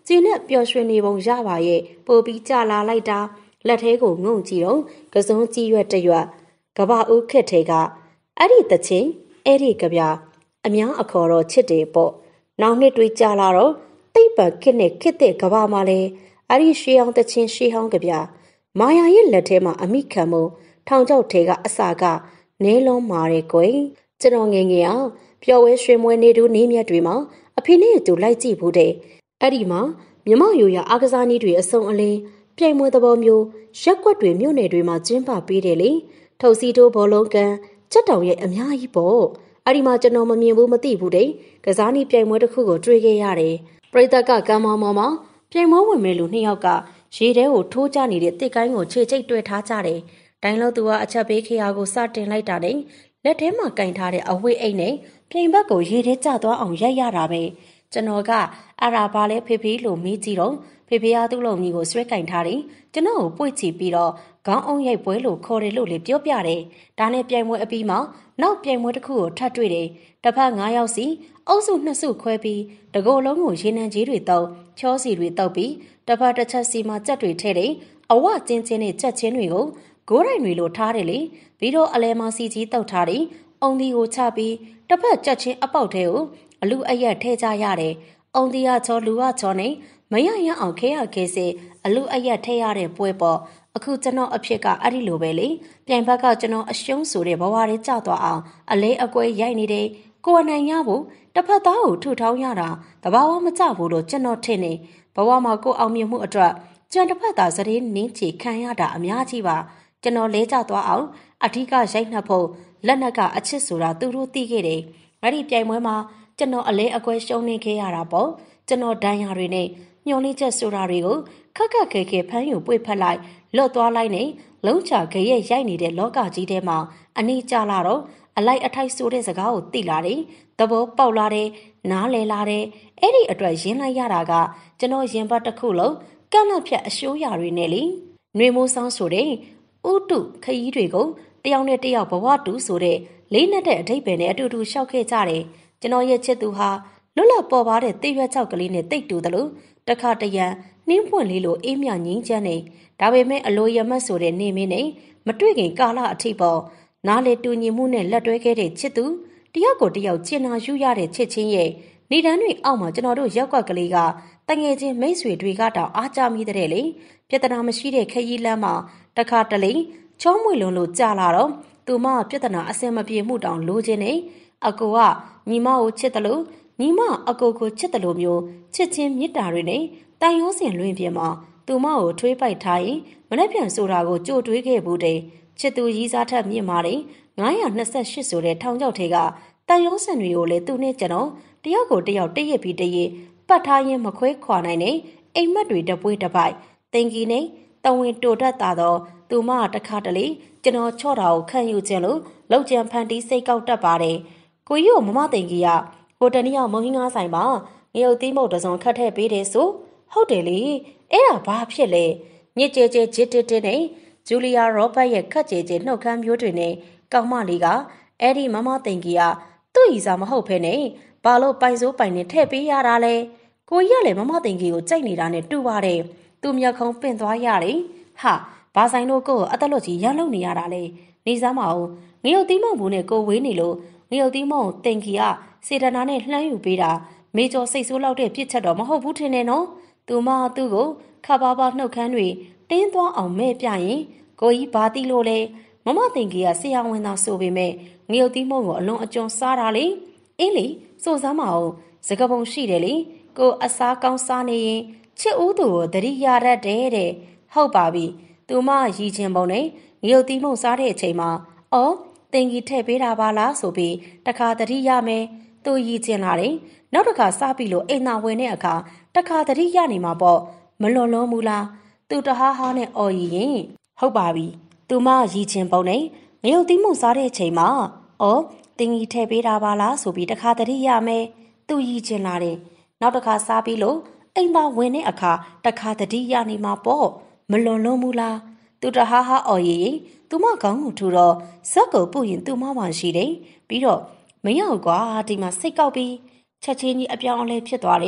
ကျင်းနဲ့ပျော်ရွှင်နေပုံရပါရဲ့ပိုပြီးကြလာလိုက်တာလက်ထဲကိုငုံကြည့်တော့ကစုံကြီးရွက်တရွက်ကဘာဦးခက်ထဲကအဲ့ဒီတချင်းအဲ့ဒီကဗျာအများအခေါ်တော့ချစ်တယ်ပေါ့နောက်နှစ်တွေကြာလာတော့တိတ်ပံခစ်နဲ့ခစ်တဲ့ကဘာမှလည်းအဲ့ဒီရှေးအောင်တချင်းရှေးဟောင်းကဗျာမာယာရဲ့လက်ထဲမှာအမိခံမှုထောင်ချောက်ထဲကအစာကနဲလုံးမာတယ်ကွယ်ကျွန်တော်ငယ်ငယ်အောင်ပျော်ဝဲရွှင်မွေးနေတူနေမြတ်တွေမှာအဖေနဲ့တူလိုက်ကြည့်ဘူးတဲ့အဲ့ဒီမှာမြမရိုရအားကစားနည်းတွေအစုံအလင်းပြိုင်ပွဲသဘောမျိုးရက်ွက်တွေမြို့နယ်တွေမှာကျင်းပပေးတယ်လေထုပ်စီတိုးဘောလုံးကန်ချက်တောင်ရဲ့အများကြီးပေါ့အဲ့ဒီမှာကျွန်တော်မမြင်ဘူးမသိဘူးတဲ့ကစားနည်းပြိုင်ပွဲတစ်ခုကိုတွေ့ခဲ့ရတယ်ပရိသတ်ကကမ်းမောင်းမောင်းမှာပြိုင်ပွဲဝင်မဲ့လူနှစ်ယောက်ကရေထဲကိုထိုးကျနေတဲ့တစ်ကိုင်းကိုခြေချိတ်တွေ့ထားကြတယ်တိုင်းလို့သူကအချက်ပေးခရာကိုစတင်လိုက်တာနဲ့လက်ထဲမှာကင်ထားတဲ့အဝိအိတ်နဲ့ပြိမ်ဘက်ကိုရေထဲကျသွားအောင်ရိုက်ရတာပဲကျွန်တော်ကအရာဘာလဲဖေဖေလို့မေးကြည့်တော့ဖေဖေကသူ့လုံကြီးကိုဆွဲကင်ထားတယ်ကျွန်တော်ကိုပွေ့ချပြီးတော့ခေါင်းအောင်ရိုက်ပွဲလို့ခေါ်တယ်လို့လေပြောပြတယ်ဒါနဲ့ပြိုင်ပွဲအပြီးမှာနောက်ပြိုင်ပွဲတစ်ခုကိုထပ်တွေ့တယ်တစ်ဖက်၅ယောက်စီအုပ်စုနှစ်စုခွဲပြီးတကိုယ်လုံးကိုရေနံကြီးတွေတောက်ချောစီတွေတောက်ပြီးတစ်ဖက်တစ်ချက်စီမှာကြက်တွေထဲတယ်အဝကျင်းချင်းနဲ့ကြက်ချင်းတွေကိုဂိုးရိုင်တွေလိုထားတယ်လေပြီးတော့အလဲမစီကြီးတောက်ထားတယ်အုံဒီကိုချပြီးတစ်ဖက်ကြက်ချင်းအပေါက်ထဲကိုအလူအရက်ထဲကြရတယ်အုံဒီကချောလူကချောနေမရရအောင်ခဲရခဲစေအလူအရက်ထဲရတဲ့ပွဲပေါ့အခုကျွန်တော်အဖြစ်ကအဲ့ဒီလိုပဲလေပြိုင်ဘက်ကကျွန်တော်အရှုံးဆိုတဲ့ဘဝတွေကြောက်သွားအောင်အလဲအကွဲရိုက်နေတယ်ကိုယ်နိုင်ရဖို့တစ်ဖက်သားကိုထူထောင်းရတာတဘာဝမကြဘူးလို့ကျွန်တော်ထင်နေဘဝမှာကိုအောင်မြင်မှုအတွက်ကြံတစ်ဖက်သားစတဲ့နင်းချီခံရတာအများကြီးပါကျွန်တော်လဲကျသွားအောင်အထီးကရိုက်နှက်ဖို့လက်နက်ကအချစ်ဆိုတာသူတို့သိခဲ့တယ်အဲ့ဒီပြိုင်ပွဲမှာကျွန်တော်အလဲအကွဲရှုံးနေခဲ့ရတာပေါ့ကျွန်တော်ဒဏ်ရာတွေနဲ့ညှို့လေးချက်ဆိုတာတွေကိုခက်ခက်ခဲခဲဖမ်းယူပွေဖက်လိုက်လွတ်သွားလိုက်နဲ့လုံးချခရဲရိုက်နေတဲ့လောကကြီးထဲမှာအနီးကျလာတော့အလိုက်အထိုက်ဆိုတဲ့စကားကိုသိလာတယ်သဘောပေါက်လာတယ်နားလည်လာတယ်အဲ့ဒီအတွက်ရင်းလိုက်ရတာကကျွန်တော်ရင်ဘတ်တစ်ခုလုံးကန့်လန့်ဖြတ်အရှိုးရာတွေနဲ့လေနှွေမိုးဆောင်ဆိုတဲ့ဥတုခရီးတွေကိုတယောက်နဲ့တယောက်ဘဝတူဆိုတဲ့လေးနဲ့တဲ့အထိပ္ပယ်နဲ့အတူတူရှောက်ခဲ့ကြတယ်ကျွန်တော်ရဲ့ချစ်သူဟာလွတ်လပ်ပေါ်ပါတဲ့တိရွက်ချောက်ကလေးနဲ့တိတ်တူတယ်လို့တခါတရံနှင်းပွင့်လေးလိုအေးမြငင်းချမ်းနေဒါပေမဲ့အလိုရမတ်ဆိုတဲ့နေမင်းနဲ့မတွေ့ခင်ကာလအထိပေါ်နားလေတူညီမှုနဲ့လက်တွဲခဲ့တဲ့ချစ်သူတယောက်ကိုတယောက်ကျင်နာယူရတဲ့ချစ်ချင်းရဲ့နေတန်းတွေအောက်မှာကျွန်တော်တို့ရက်ကွက်ကလေးကတငယ်ချင်းမိတ်ဆွေတွေကတောင်အားကြမိတဲ့လေပြဿနာမရှိတဲ့ခရီးလမ်းမှာတခါတလေချောမွေလွန်လို့ကြာလာတော့သူမပြဿနာအစင်မပြေမှုတောင်လိုချင်နေအကိုကညီမကိုချစ်တယ်လို့ညီမအကိုကိုချစ်တယ်လို့မျိုးချစ်ချင်းမေတ္တာတွေနဲ့တန်ရိုးစင်လွင်ပြမှာသူမကိုထွေးပိုက်ထားရင်မနှက်ပြန်ဆိုတာကိုကြိုတွေးခဲ့ဘူးတဲ့ချစ်သူရီးစားထက်မြင့်မာတယ်ငါးရာနှစ်ဆယ့်ရှစ်ဆိုတဲ့ထောင်ချောက်ထဲကတန်ရိုးစင်တွေကိုလည်းသူနဲ့ကျွန်တော်တယောက်ကိုတယောက်တရက်ပြီးတရက်ပတ်ထားရင်မခွဲခွာနိုင်နဲ့အိမ်မက်တွေတပွေးတပိုက်တင်ကြီးနဲ့တဝင်တိုတတ်တာတော့သူမတခါတလေကျွန်တော်ချော့တာကိုခံယူခြင်းလို့လောက်ကျန်ဖန်တီးစိတ်ကောက်တတ်ပါတယ်ကိုကြီးကိုမမတင်ကြီးကကိုတနည်းမုံဟင်းငါးဆိုင်မှာငရုတ်သီးမုတ်တစုံခတ်ထည့်ပေးတယ်ဆိုဟုတ်တယ်လေအဲ့ဒါဘာဖြစ်လဲညစ်ကြဲကြဲဂျစ်တစ်တစ်နဲ့ဂျူလီယာရောဘတ်ရဲ့ခက်ကြဲကြဲနှုတ်ခမ်းမျိုးတွေနဲ့ကောင်မလေးကအဲ့ဒီမမတင်ကြီးကသူ့ဤစားမဟုတ်ဖ ೇನೆ ဘာလို့ပိုင်စိုးပိုင်နဲ့ထည့်ပေးရတာလဲကိုကြီးကလည်းမမတင်ကြီးကိုကြိုက်နေတာနဲ့တူပါတယ်သူမျက်ခုံးပင့်သွားရတယ်ဟာဘာဆိုင်တို့ကိုအသက်လွတ်ကြီးရန်လုံနေရတာလေနေစားမအောင်ငရုတ်သီးမုံဘူးနဲ့ကိုဝေးနေလို့ငရုတ်သီးမုံတင်ကြီးကစေတနာနဲ့လှမ်းယူပေးတာမေကျော်စိတ်ဆိုးလောက်တဲ့ပြစ်ချက်တော့မဟုတ်ဘူးထင်တယ်နော်သူမသူ့ကိုခပ်ပါပါနှုတ်ခမ်းတွေတင်းသွားအောင်မဲ့ပြရင်ကိုကြီးဘာတိလို့လဲမမတင်ကြီးကဆရာဝန်သားဆိုပေမဲ့ငရုတ်သီးမုံကိုအလွန်အကျွံစားတာလေအင်းလေစိုးစားမအောင်စကပုံရှိတယ်လေကိုအစားကောင်းစားနေရင်ချစ်ဦးသူကိုတတိရတတ်တယ်တဲ့ဟုတ်ပါပြီသူမရည်ချင်းပုံနဲ့ငရုတ်သီးမုံစားတဲ့အချိန်မှာအော်တင်ကြီးထည့်ပေးတာပါလားဆိုပြီးတခါတတိရမယ်သူရည်ချင်းလာတယ်နောက်တစ်ခါစားပြီလို့အိမ်သာဝင်တဲ့အခါတခါတတိရနေမှာပေါ့မလွန်လုံးဘူးလားသူတဟားဟားနဲ့အော်ရည်ရင်ဟုတ်ပါပြီသူမရည်ချင်းပုံနဲ့ငရုတ်သီးမုံစားတဲ့အချိန်မှာအော်တင်ကြီးထည့်ပေးတာပါလားဆိုပြီးတခါတတိရမယ်သူရည်ချင်းလာတယ်နောက်တစ်ခါစားပြီးလို့အိမ်သာဝင်တဲ့အခါတခါတတိရနေမှာပေါ့မလွန်လုံးဘူးလားသူတဟားဟားအော်ရည်ရင်သူမကောင်းကိုထူတော့ဇက်ကိုပုတ်ရင်သူမမှရှိတယ်ပြီးတော့မရောက်ကွာဒီမှာစိတ်ကောက်ပြီးချက်ချင်းကြီးအပြောင်းအလဲဖြစ်သွားတယ်သူ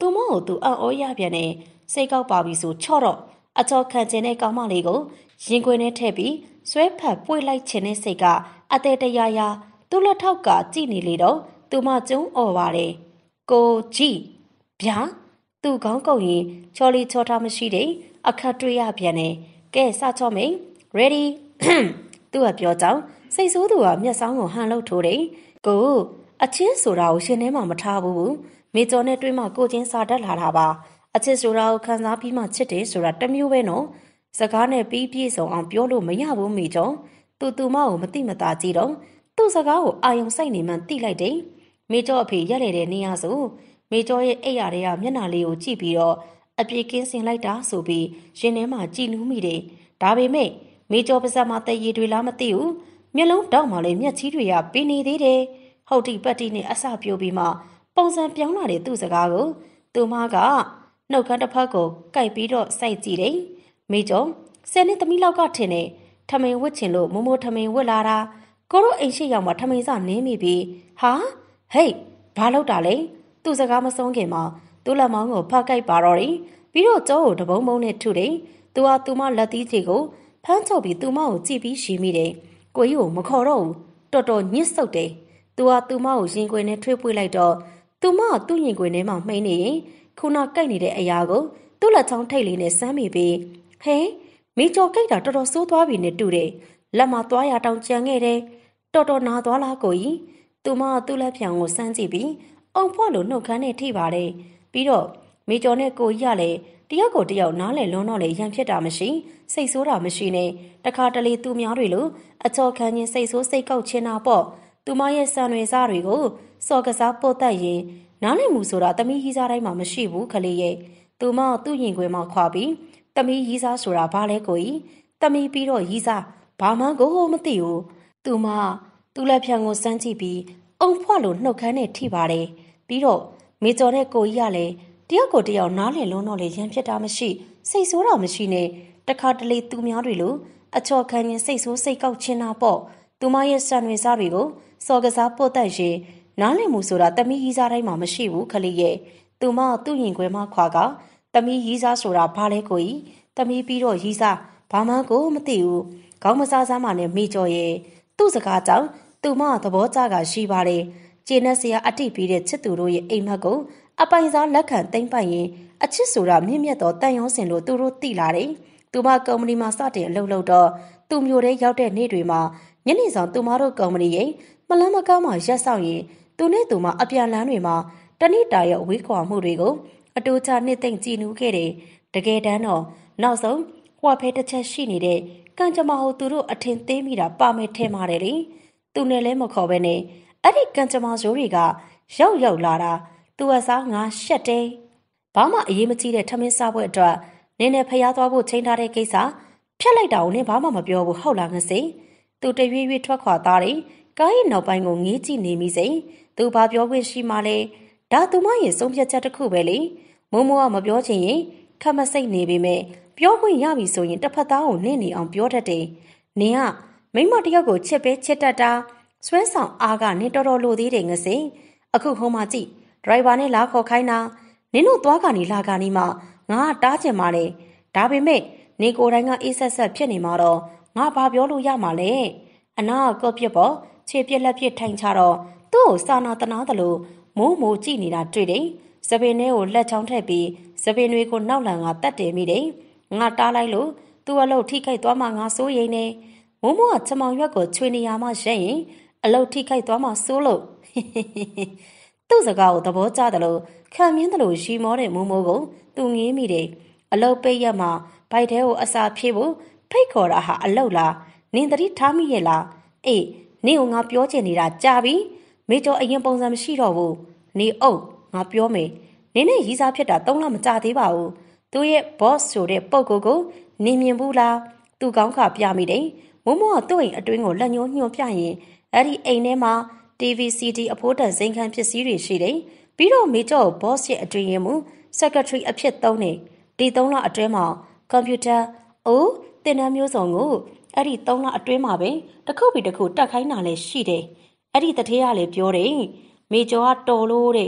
သူမကိုသူအံ့ဩရပြန်နေစိတ်ကောက်ပါပြီဆိုချော့တော့အချောခံကျင်တဲ့ကောင်းမလေးကိုရင်ခွင်ထဲထည့်ပြီးဆွဲဖက်ပွေလိုက်ခြင်းနဲ့စိတ်ကအသေးတရာရာသူ့လက်ထောက်ကကြည့်နေလေတော့သူမကျုံអော်ပါတယ်ကိုကြည့်ဗျာသူ့ခေါင်းကုပ်ရင်ချော်လီချော်ထားမရှိတဲ့အခက်တွေ့ရပြန်တယ်ကဲစချော့မိန် ready သူကပြောကြောင်းစိတ်ဆိုးသူကမျက်စောင်းကိုဟန်လို့ထိုးတယ်ကိုအချင်းဆိုတာကိုရှင်ထဲမှာမထားဘူးမေကျော်နဲ့တွေ့မှကိုချင်းစာတတ်လာတာပါအချစ်ဆိုတာကိုခံစားပြီးမှချစ်တယ်ဆိုတာတမျိုးပဲနော်စကားနဲ့ပြီးပြည့်စုံအောင်ပြောလို့မရဘူးမေကျော်သူသူမကိုမတိမတာကြည့်တော့သူ့စကားကိုအာယုံစိုက်နေမှတိလိုက်တယ်မေကျော်အဖေရက်လေတဲ့နေရဆိုမေကျော်ရဲ့အိပ်ရာတွေကမျက်နှာလေးကိုကြည့်ပြီးတော့အပြေကင်းစင်လိုက်တာဆိုပြီးရင်ထဲမှာကြည်နူးမိတယ်ဒါပေမဲ့မေကျော်ပါးစပ်မှာတရေတွေလားမသိဘူးမျက်လုံးတောက်မှလည်းမျက်ချီးတွေကပင်းနေသေးတယ်ဟုတ်တိပတ်တိနဲ့အစပြိုးပြီးမှပုံစံပြောင်းလာတဲ့သူ့စကားကိုသူမကနှုတ်ခမ်းတစ်ဖက်ကိုကိုက်ပြီးတော့စိုက်ကြည့်တယ်မေကျော်ဆယ်နှစ်သမီးလောက်ကထင်တယ်ထမိန်ဝစ်ချင်လို့မိုးမိုးထမိန်ဝစ်လာတာကိုတို့အိမ်ရှိရောက်မှထမိန်စနင်းမိပြီးဟာဟေးဘာလုပ်တာလဲသူ့စကားမဆုံးခင်မှာသူ့လက်မောင်းကိုဖတ်ကိုက်ပါတော့တယ်ပြီးတော့ကျောကိုတပုံးပုံးနဲ့ထုတယ်သူဟာသူမလက်သီးချေကိုဖမ်းချုပ်ပြီးသူမကိုကြည့်ပြီးရှိမိတယ်ကိုကြီးကိုမခေါ်တော့ဘူးတော်တော်ညှစ်ဆုပ်တယ်သူဟာသူမကိုရင်ခွင်နဲ့ထွေးပွေးလိုက်တော့သူမကသူ့ရင်ခွင်ထဲမှာမှိန်းနေရင်ခုနကိုက်နေတဲ့အရာကိုသူ့လက်ချောင်းထိတ်လေးနဲ့စမ်းမိပြီးဟဲမိကျော်ကိုက်တာတော်တော်ဆိုးသွားပြီနဲ့တူတယ်လက်မှာသွားရတောင်ကြံခဲ့တယ်တော်တော်နာသွားလားကိုကြီးသူမကသူ့လက်ဖြံကိုစမ်းကြည့်ပြီးအုံဖွက်လို့နှုတ်ခမ်းနဲ့ထိပါတယ်ပြီးတော့မိကျော်နဲ့ကိုကြီးကလည်းတယောက်ကိုတယောက်နားလည်လွန်းတော့လေရန်ဖြစ်တာမရှိစိတ်ဆိုးတာမရှိနဲ့တခါတလေသူများတွေလိုအချော်ခံခြင်းစိတ်ဆိုးစိတ်ကောက်ခြင်းတာပေါ့သူမရဲ့စံတွေစားတွေကိုစော်ကစားပို့တတ်ရင်နားလည်မှုဆိုတာတမီးကြီးစားတိုင်းမှာမရှိဘူးခလေးရဲ့သူမသူ့ရင်ခွင်မှာခွာပြီးတမီးကြီးစားဆိုတာဘာလဲကိုကြီးတမီးပြီးတော့ကြီးစားဘာမှကိုမသိဘူးသူမသူ့လက်ဖြံကိုစမ်းကြည့်ပြီးအုံဖွက်လို့နှုတ်ခမ်းနဲ့ထိပါတယ်ပြီးတော့မေကျော်နဲ့ကိုကြီးကလည်းတယောက်ကိုတယောက်နားလည်လွန်းတော့လေရန်ဖြစ်တာမရှိစိတ်ဆိုးတာမရှိနဲ့တခါတလေသူများတွေလိုအချော်ခံရင်စိတ်ဆိုးစိတ်ကောက်ခြင်းတာပေါ့သူမရဲ့စံတွေစားတွေကိုစော်ကစားပို့တတ်ရင်နားလည်မှုဆိုတာတမီးကြီးစားတိုင်းမှာမရှိဘူးခလေးရဲ့သူမသူ့ရင်ခွဲမှာခွာကတမီးကြီးစားဆိုတာဘာလဲကိုကြီးတမီးပြီးတော့ကြီးစားဘာမှကိုမသိဘူးခေါင်းမစားစားမှနဲ့မိကျော်ရဲ့သူ့စကားကြောင့်သူမသဘောကျကရှိပါတယ်ကျေနပ်စရာအတိပြီးတဲ့ချစ်သူတို့ရဲ့အိမ်မက်ကိုအပိုင်စားလက်ခံသိမ့်ပိုင်ရင်အချစ်ဆိုတာမြင့်မြတ်သောတန်ရုံးစင်လို့သူတို့သိလာတယ်သူမကုမ္ပဏီမှာစတင်အလုပ်လုပ်တော့သူမျိုးတဲ့ရောက်တဲ့နေ့တွေမှာညနေဆောင်သူမတို့ကုမ္ပဏီရဲ့မလန်းမကားမှရက်ဆောင်ရင်သူနဲ့သူမအပြန်လန်းတွေမှာတဏိတာရဲ့ဝေးခွာမှုတွေကိုအတူချနှစ်သိမ့်ကြည်နူးခဲ့တယ်တကယ်တမ်းတော့နောက်ဆုံးဟွာဖဲတစ်ချက်ရှိနေတဲ့ကံကြမ္မာကိုသူတို့အထင်သေးမိတာပါမယ်ထဲမှာတယ်လေသူနဲ့လည်းမခေါ်ပဲနဲ့အဲ့ဒီကံကြမ္မာဇိုးတွေကရောက်ရောက်လာတာသူအစားငါရှက်တယ်ဘာမှအရေးမကြီးတဲ့ထမင်းစားပွဲအတွက်နင်းနဲ့ဖျားသွားဖို့ချိန်ထားတဲ့ကိစ္စဖြတ်လိုက်တာကိုနင်းဘာမှမပြောဘူးဟုတ်လားငစိသူတရွေ့ရွေ့ထွက်ခွာသားတယ်ကားရဲ့နောက်ပိုင်းကိုငေးကြည့်နေမိစိသူဘာပြောခွင့်ရှိမှလဲဒါသူမရဲ့ဆုံးဖြတ်ချက်တစ်ခုပဲလေမိုးမိုးကမပြောချင်ရင်ခက်မစိတ်နေပေမဲ့ပြောခွင့်ရပြီဆိုရင်တစ်ဖက်သားကိုနင့်နေအောင်ပြောတတ်တယ်နင်ကမိမတယောက်ကိုချစ်ပဲချစ်တတ်တာဆွဲဆောင်အားကနင်တော်တော်လိုသေးတယ်ငစိအခုဟိုမှာကြည့်ဒရိုင်ဘာနဲ့လာခေါ်ခိုင်းတာနင်တို့သွားကနေလာကနေမှငါကတားချင်ပါလေဒါပေမဲ့နေကိုယ်တိုင်ကအေးဆက်ဆက်ဖြစ်နေမှာတော့ငါဘာပြောလို့ရမှာလဲအနာကကော့ပြစ်ပေါ်ခြေပြက်လက်ပြစ်ထိုင်ချတော့သူ့ကိုစာနာတနာသလိုမိုးမိုးကြည့်နေတာတွေ့တယ်စပင်ထဲကိုလက်ချောင်းထည့်ပြီးစပင်တွေကိုနောက်လန်ကတတ်တယ်မိတယ်ငါတားလိုက်လို့သူ့အလုပ်ထိခိုက်သွားမှငါစိုးရိမ်နေမိုးမိုးကချမောင်ရွက်ကိုချွေနေရမှရက်ရင်အလုပ်ထိခိုက်သွားမှစိုးလို့သူ့စကားကိုသဘောကျတယ်လို့ခံမြင်တယ်လို့ရီမောတဲ့မိုးမိုးကိုသူငေးမိတယ်အလုပ်ပိတ်ရမှဘိုက်ထဲကိုအစာဖြည့်ဖို့ဖိတ်ခေါ်တာဟာအလုပ်လားနင်တတိထားမိရဲ့လားအေးနင်ကငါပြောချင်နေတာကြာပြီမေကျော်အရင်ပုံစံမရှိတော့ဘူးနေအုပ်ငါပြောမယ်နင်းနဲ့ရီးစားဖြစ်တာသုံးလမကြသေးပါဘူးသူရဲ့ boss ဆိုတဲ့ပုံကိုကိုနင်မြင်ဘူးလားသူကောင်းခါပြမိတယ်မိုးမိုးကသူ့အိမ်အတွင်းကိုလက်ညှိုးညွှန်ပြရင်အဲ့ဒီအိမ်ထဲမှာ တီ ဗီ စီ ဒီ အဖိုးတန်စိန်ခံပစ္စည်းတွေရှိတယ်ပြီးတော့မေကျော်ကို boss ရဲ့အတွင်းရင်မူ secretary အဖြစ်သုံးတယ်ဒီသုံးလအတွင်းမှာကွန်ပျူတာအိုးတင်တန်းမျိုးစုံကိုအဲ့ဒီသုံးလအတွင်းမှာပဲတစ်ခုပြီးတစ်ခုတက်ခိုင်းတာလည်းရှိတယ်အဲ့ဒီတထေးကလည်းပြောတယ်မေကျော်ကတော်လို့တဲ့သူ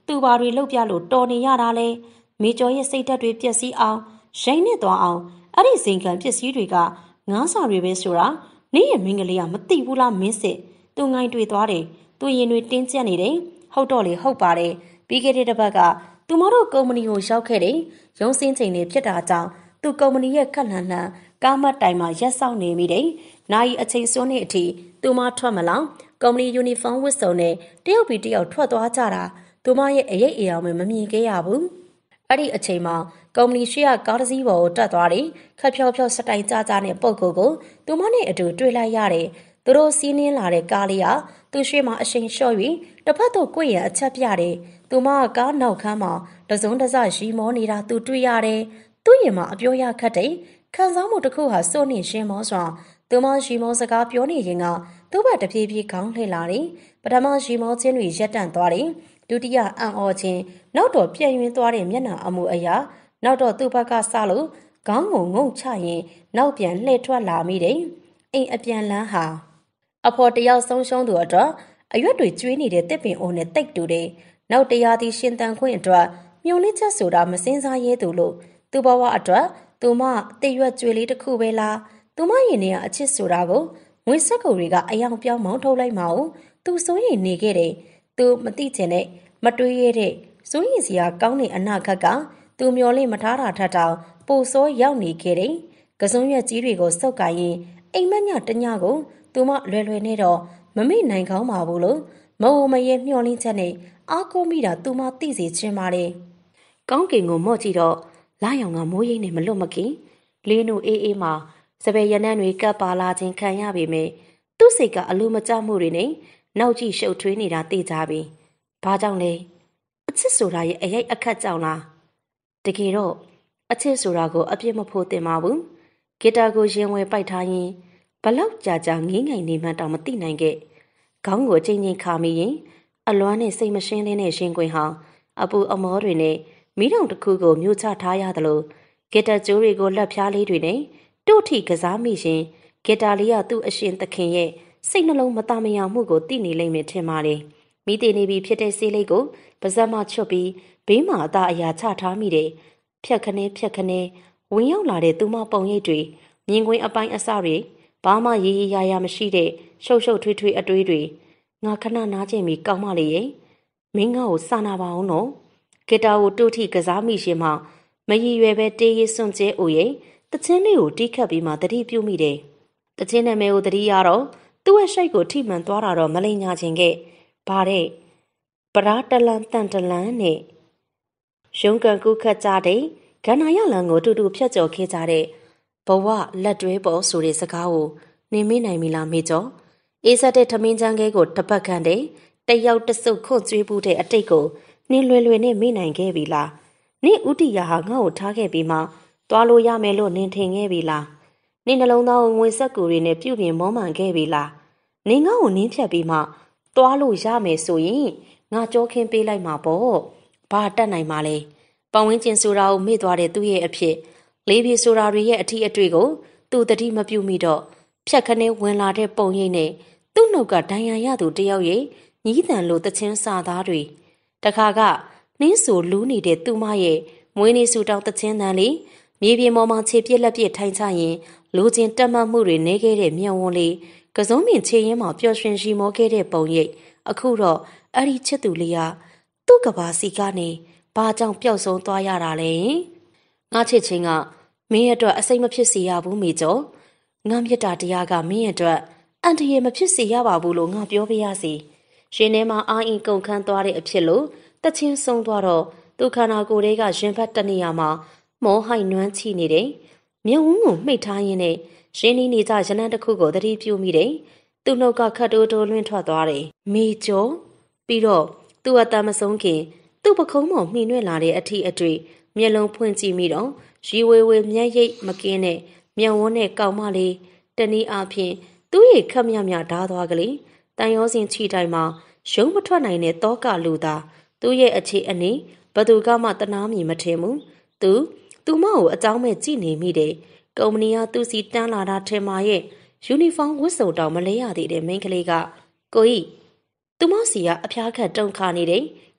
သူဘာတွေလှုပ်ပြလို့တော်နေရတာလဲမေကျော်ရဲ့စိတ်ဓာတ်တွေပျက်စီးအောင်ရှိန်နဲ့သွားအောင်အဲ့ဒီစိန်ခံပစ္စည်းတွေကငားစာတွေပဲဆိုတာနေ့ရဲ့မင်းကလေးကမသိဘူးလားမင်းစစ်သူငိုင်းတွေ့သွားတယ်သူရင်တွေတင်းကျပ်နေတယ်ဟုတ်တော့လေဟုတ်ပါတယ်ပြီးခဲ့တဲ့တစ်ပတ်ကသူမတို့ကုမ္ပဏီကိုရောက်ခဲ့တယ်ရုံးစင်းချိန်တွေဖြစ်တာကြောင့်သူကုမ္ပဏီရဲ့ခက်လန်လန်ကားမတ်တိုင်မှာရက်ဆောင်နေမိတယ်နိုင်အချိန်စွန်းနေအထိသူမထွက်မလောင်ကုမ္ပဏီယူနီဖောင်းဝတ်စုံနဲ့တယောက်ပြီးတယောက်ထွက်သွားကြတာသူမရဲ့အရေးအယောင်မမြင်ခဲ့ရဘူးအဲ့ဒီအချိန်မှာကုမ္ပဏီရှိရကားတစ်စီးပေါ်ကိုတက်သွားတယ်ခက်ဖြောဖြောစတိုင်ကြကြနဲ့ပုတ်ကိုကိုသူမနဲ့အတူတွေ့လိုက်ရတယ်သူတို့စီးနှင်းလာတဲ့ကားလေးကသူရှိမှအရှိန်လျှော့ပြီးတစ်ဖက်သို့ကိုယ့်ရဲ့အချက်ပြတယ်သူမကကားနောက်ခန်းမှာတစုံတစရီမောနေတာသူတွေ့ရတယ်သူ့ရင်မှာအပြောရခတ်တယ်ခံစားမှုတစ်ခုဟာစိုးနေရှင်းမောစွာသူမရီမောစကားပြောနေရင်ကသူ့ဘက်တပြေးပြေးခေါင်းလှည့်လာတယ်ပထမရီမောချင်းတွေရက်တန့်သွားတယ်ဒုတိယအံ့ဩခြင်းနောက်တော့ပြည့်ရင်းသွားတဲ့မျက်နှာအမူအရာနောက်တော့သူ့ဘက်ကဆလို့ခေါင်းငုံငုံချရင်နောက်ပြန်လှည့်ထွက်လာမိတယ်အိမ်အပြန်လန်းဟာအဖော်တယောက်ဆုံးရှုံးသူအတွက်အရွက်တွေကျွေးနေတဲ့တစ်ပင်အိုးနဲ့တိတ်တူတယ်နောက်တရားသည်ရှင်တန်ခွင့်အတွက်မြုံလင်းချက်ဆိုတာမစင်းစားရဲသူလို့သူ့ဘဝအတွက်သူမတည့်ရွက်ကျွေးလေးတစ်ခုပဲလားသူမရင်ထဲကအချစ်ဆိုတာကိုငွေဆက်ကူတွေကအယောင်ပြောင်းမောင်းထုတ်လိုက်မအောင်သူစိုးရိမ်နေခဲ့တယ်သူမသိချင်တဲ့မတွေးရတဲ့စိုးရိမ်စရာကောင်းတဲ့အနာဂတ်ကသူမျောလင့်မထားတာထက်တောင်ပိုဆိုးရောက်နေခဲ့တယ်ကစုံရွက်ကြီးတွေကိုစုပ်ကိုင်ရင်အိမ်မက်ညတညကိုသူမလွယ်လွယ်နဲ့တော့မမေ့နိုင်ကောင်းပါဘူးလို့မဝမရဲမျောလင့်ချက်နဲ့အားကိုးမိတာသူမသိစေချင်ပါတယ်ကောင်းကင်ကိုမော့ကြည့်တော့လာရောင်ကမိုးရိပ်နဲ့မလွတ်မကင်လေးနုအေးအေးမှာစပယ်ရနံ့တွေကပ်ပါလာခြင်းခံရပေမဲ့သူ့စိတ်ကအလိုမကျမှုတွေနဲ့နောက်ကြည့်ရှုပ်ထွေးနေတာသိကြပြီဘာကြောင့်လဲအချစ်ဆိုတာရဲ့အရေးအခက်ကြောင့်လားတကယ်တော့အချစ်ဆိုတာကိုအပြစ်မဖို့တင်ပါဘူးဂီတာကိုရင်ဝယ်ပိုက်ထားရင်ဘလောက်ကြာကြာငင်းငိုင်နေမှတောင်မသိနိုင်ခဲ့ခေါင်းကိုအချိန်ချင်းခါမိရင်အလွမ်းနဲ့စိတ်မရှင်းတဲ့ရှင်ကွင်ဟာအပူအမောတွေနဲ့မိတောင်တစ်ခုကိုမြို့ချထားရသလိုဂီတာကျိုးတွေကိုလက်ဖြားလေးတွေနဲ့တို့ထိကစားမိရင်ဂီတာလေးကသူ့အရှင်သခင်ရဲ့စိတ်နှလုံးမသားမယာမှုကိုသိနေလိမ့်မယ်ထင်ပါတယ်မိတည်နေပြီဖြစ်တဲ့ဆေးလေးကိုပါးစပ်မှချွတ်ပြီးဘေးမှာအသာအရာချထားမိတယ်ဖြက်ခနဲဖြက်ခနဲဝင်ရောက်လာတဲ့သူမပုံရိပ်တွေမြင်ကွင်းအပိုင်းအစတွေဘာမှရေးရေးရရမရှိတဲ့ရှုပ်ရှုပ်ထွေးထွေးအတွေးတွေငါခဏနားကျင်ပြီးကောင်းမလေးရဲ့မင်းငါ့ကိုစာနာပါအောင်နော်ဂီတာကိုတူထိကစားမိရှင်မှမရည်ရွယ်ပဲတေးရစွန့်ကျဲအိုရဲ့တချင်းလေးကိုတီးခတ်ပြီးမှတတိပြုမိတယ်တချင်းနာမည်ကိုတတိရတော့သူ့ရဲ့ရှိတ်ကိုထိမှန်သွားတာတော့မလိမ်ညာခြင်းကဘာတဲ့ပရာတလန်တန်တလန်နဲ့ရုံးကန်ကူးခတ်ကြတဲ့ဂန္နာရလန်ကိုတူတူဖြတ်ကျော်ခဲ့ကြတဲ့ဘဝလက်တွဲပေါ်ဆိုတဲ့စကားကိုနေမေးနိုင်ပြီလားမေကျော်အေးဆက်တဲ့ထမင်းချမ်းခဲကိုတပတ်ခန့်တဲ့တယောက်တဆုပ်ခွန့်ကျွေးပူးတဲ့အတိတ်ကိုနင်းလွယ်လွယ်နဲ့မေးနိုင်ခဲ့ပြီလားနင်းဥတီယာဟာငါ့ကိုထားခဲ့ပြီးမှသွားလို့ရမယ်လို့နင်းထင်ခဲ့ပြီလားနင်းနှလုံးသားကိုငွေဆက်ကူတွေနဲ့ပြုတ်ပြင်မောမှန်ခဲ့ပြီလားနင်းငါ့ကိုနင်းဖြတ်ပြီးမှသွားလို့ရမယ်ဆိုရင်ငါကြောခင်းပေးလိုက်မှာပေါ့ဘာတတ်နိုင်မှာလဲပတ်ဝန်းကျင်ဆိုတာကိုမေ့သွားတဲ့သူ့ရဲ့အဖြစ်လေးပြေဆိုတာတွေရဲ့အထီးအတွေ့ကိုသူတတိမပြုမိတော့ဖြတ်ခနဲဝင်လာတဲ့ပုံရိပ်နဲ့သူ့နှုတ်ကဒဏ်ရာရသူတယောက်ရဲ့ညီးတန်လိုတချင်းစာသားတွေတခါကနင်းဆိုလူးနေတဲ့သူမရဲ့မွေးနေ့ဆူတောင်းတချင်းတန်လေးမြေပြင်ပေါ်မှာခြေပြက်လက်ပြက်ထိုင်ချရင်လူချင်းတက်မှတ်မှုတွေနေခဲ့တဲ့မြေဝန်းလေးကစုံးမြင့်ခြေရင်းမှာပျော်ရွှင်ရီမောခဲ့တဲ့ပုံရိပ်အခုတော့အဲ့ဒီချစ်သူလေးကသူ့ကဘာစီကနေဘာကြောင့်ပျောက်ဆုံးသွားရတာလဲငါချစ်ချင်းကမင်းရဲ့အတွက်အစိတ်မဖြစ်စေရဘူးမိကျော်ငါမြတ်တာတရားကမင်းရဲ့အတွက်အန်တရယ်မဖြစ်စေရပါဘူးလို့ငါပြောပြရစီရှင်ထဲမှာအာအင်ကုန်ခန်းသွားတဲ့အဖြစ်လို့တချင်းဆုံးသွားတော့သူခန္ဓာကိုယ်တွေကရင်ဖတ်တနေရမှာမောဟိုက်နွမ်းချီနေတယ်မြုံဝန်းကိုမှိတ်ထားရင်းနဲ့ရင်းနှီးနေကြရနံတစ်ခုကိုသတိပြုမိတယ်သူ့နှုတ်ကခတ်တိုးတိုးလွင့်ထွက်သွားတယ်မိကျော်ပြီးတော့သူ့အတမ်းမဆုံးခင်သူ့ပခုံးပေါ်မှီနှွဲ့လာတဲ့အထီးအတွေ့မျက်လုံးဖွင့်ကြည့်မိတော့ရီဝေဝေမျက်ရိပ်မကင်းတဲ့မျက်ဝန်းနဲ့ကောက်မလေးတနည်းအားဖြင့်သူ့ရဲ့ခက်မြမြဓာသွားကလေးတန်ရောစင်ချီတိုင်းမှာရုံးမထွက်နိုင်တဲ့တောကလူသားသူ့ရဲ့အခြေအနေဘသူကမှတနာမြင်မထင်ဘူးသူသူမကိုအကြောင်းမဲ့ကြည့်နေမိတယ်ကုမ္ပဏီကသူ့စီတန်းလာတာထင်မှာရဲ့ယူနီဖောင်းဝတ်စုံတောင်မလဲရသေးတဲ့မိန်းကလေးကကိုကြီးသူမစီကအဖျားခတ်တုံခါနေတယ်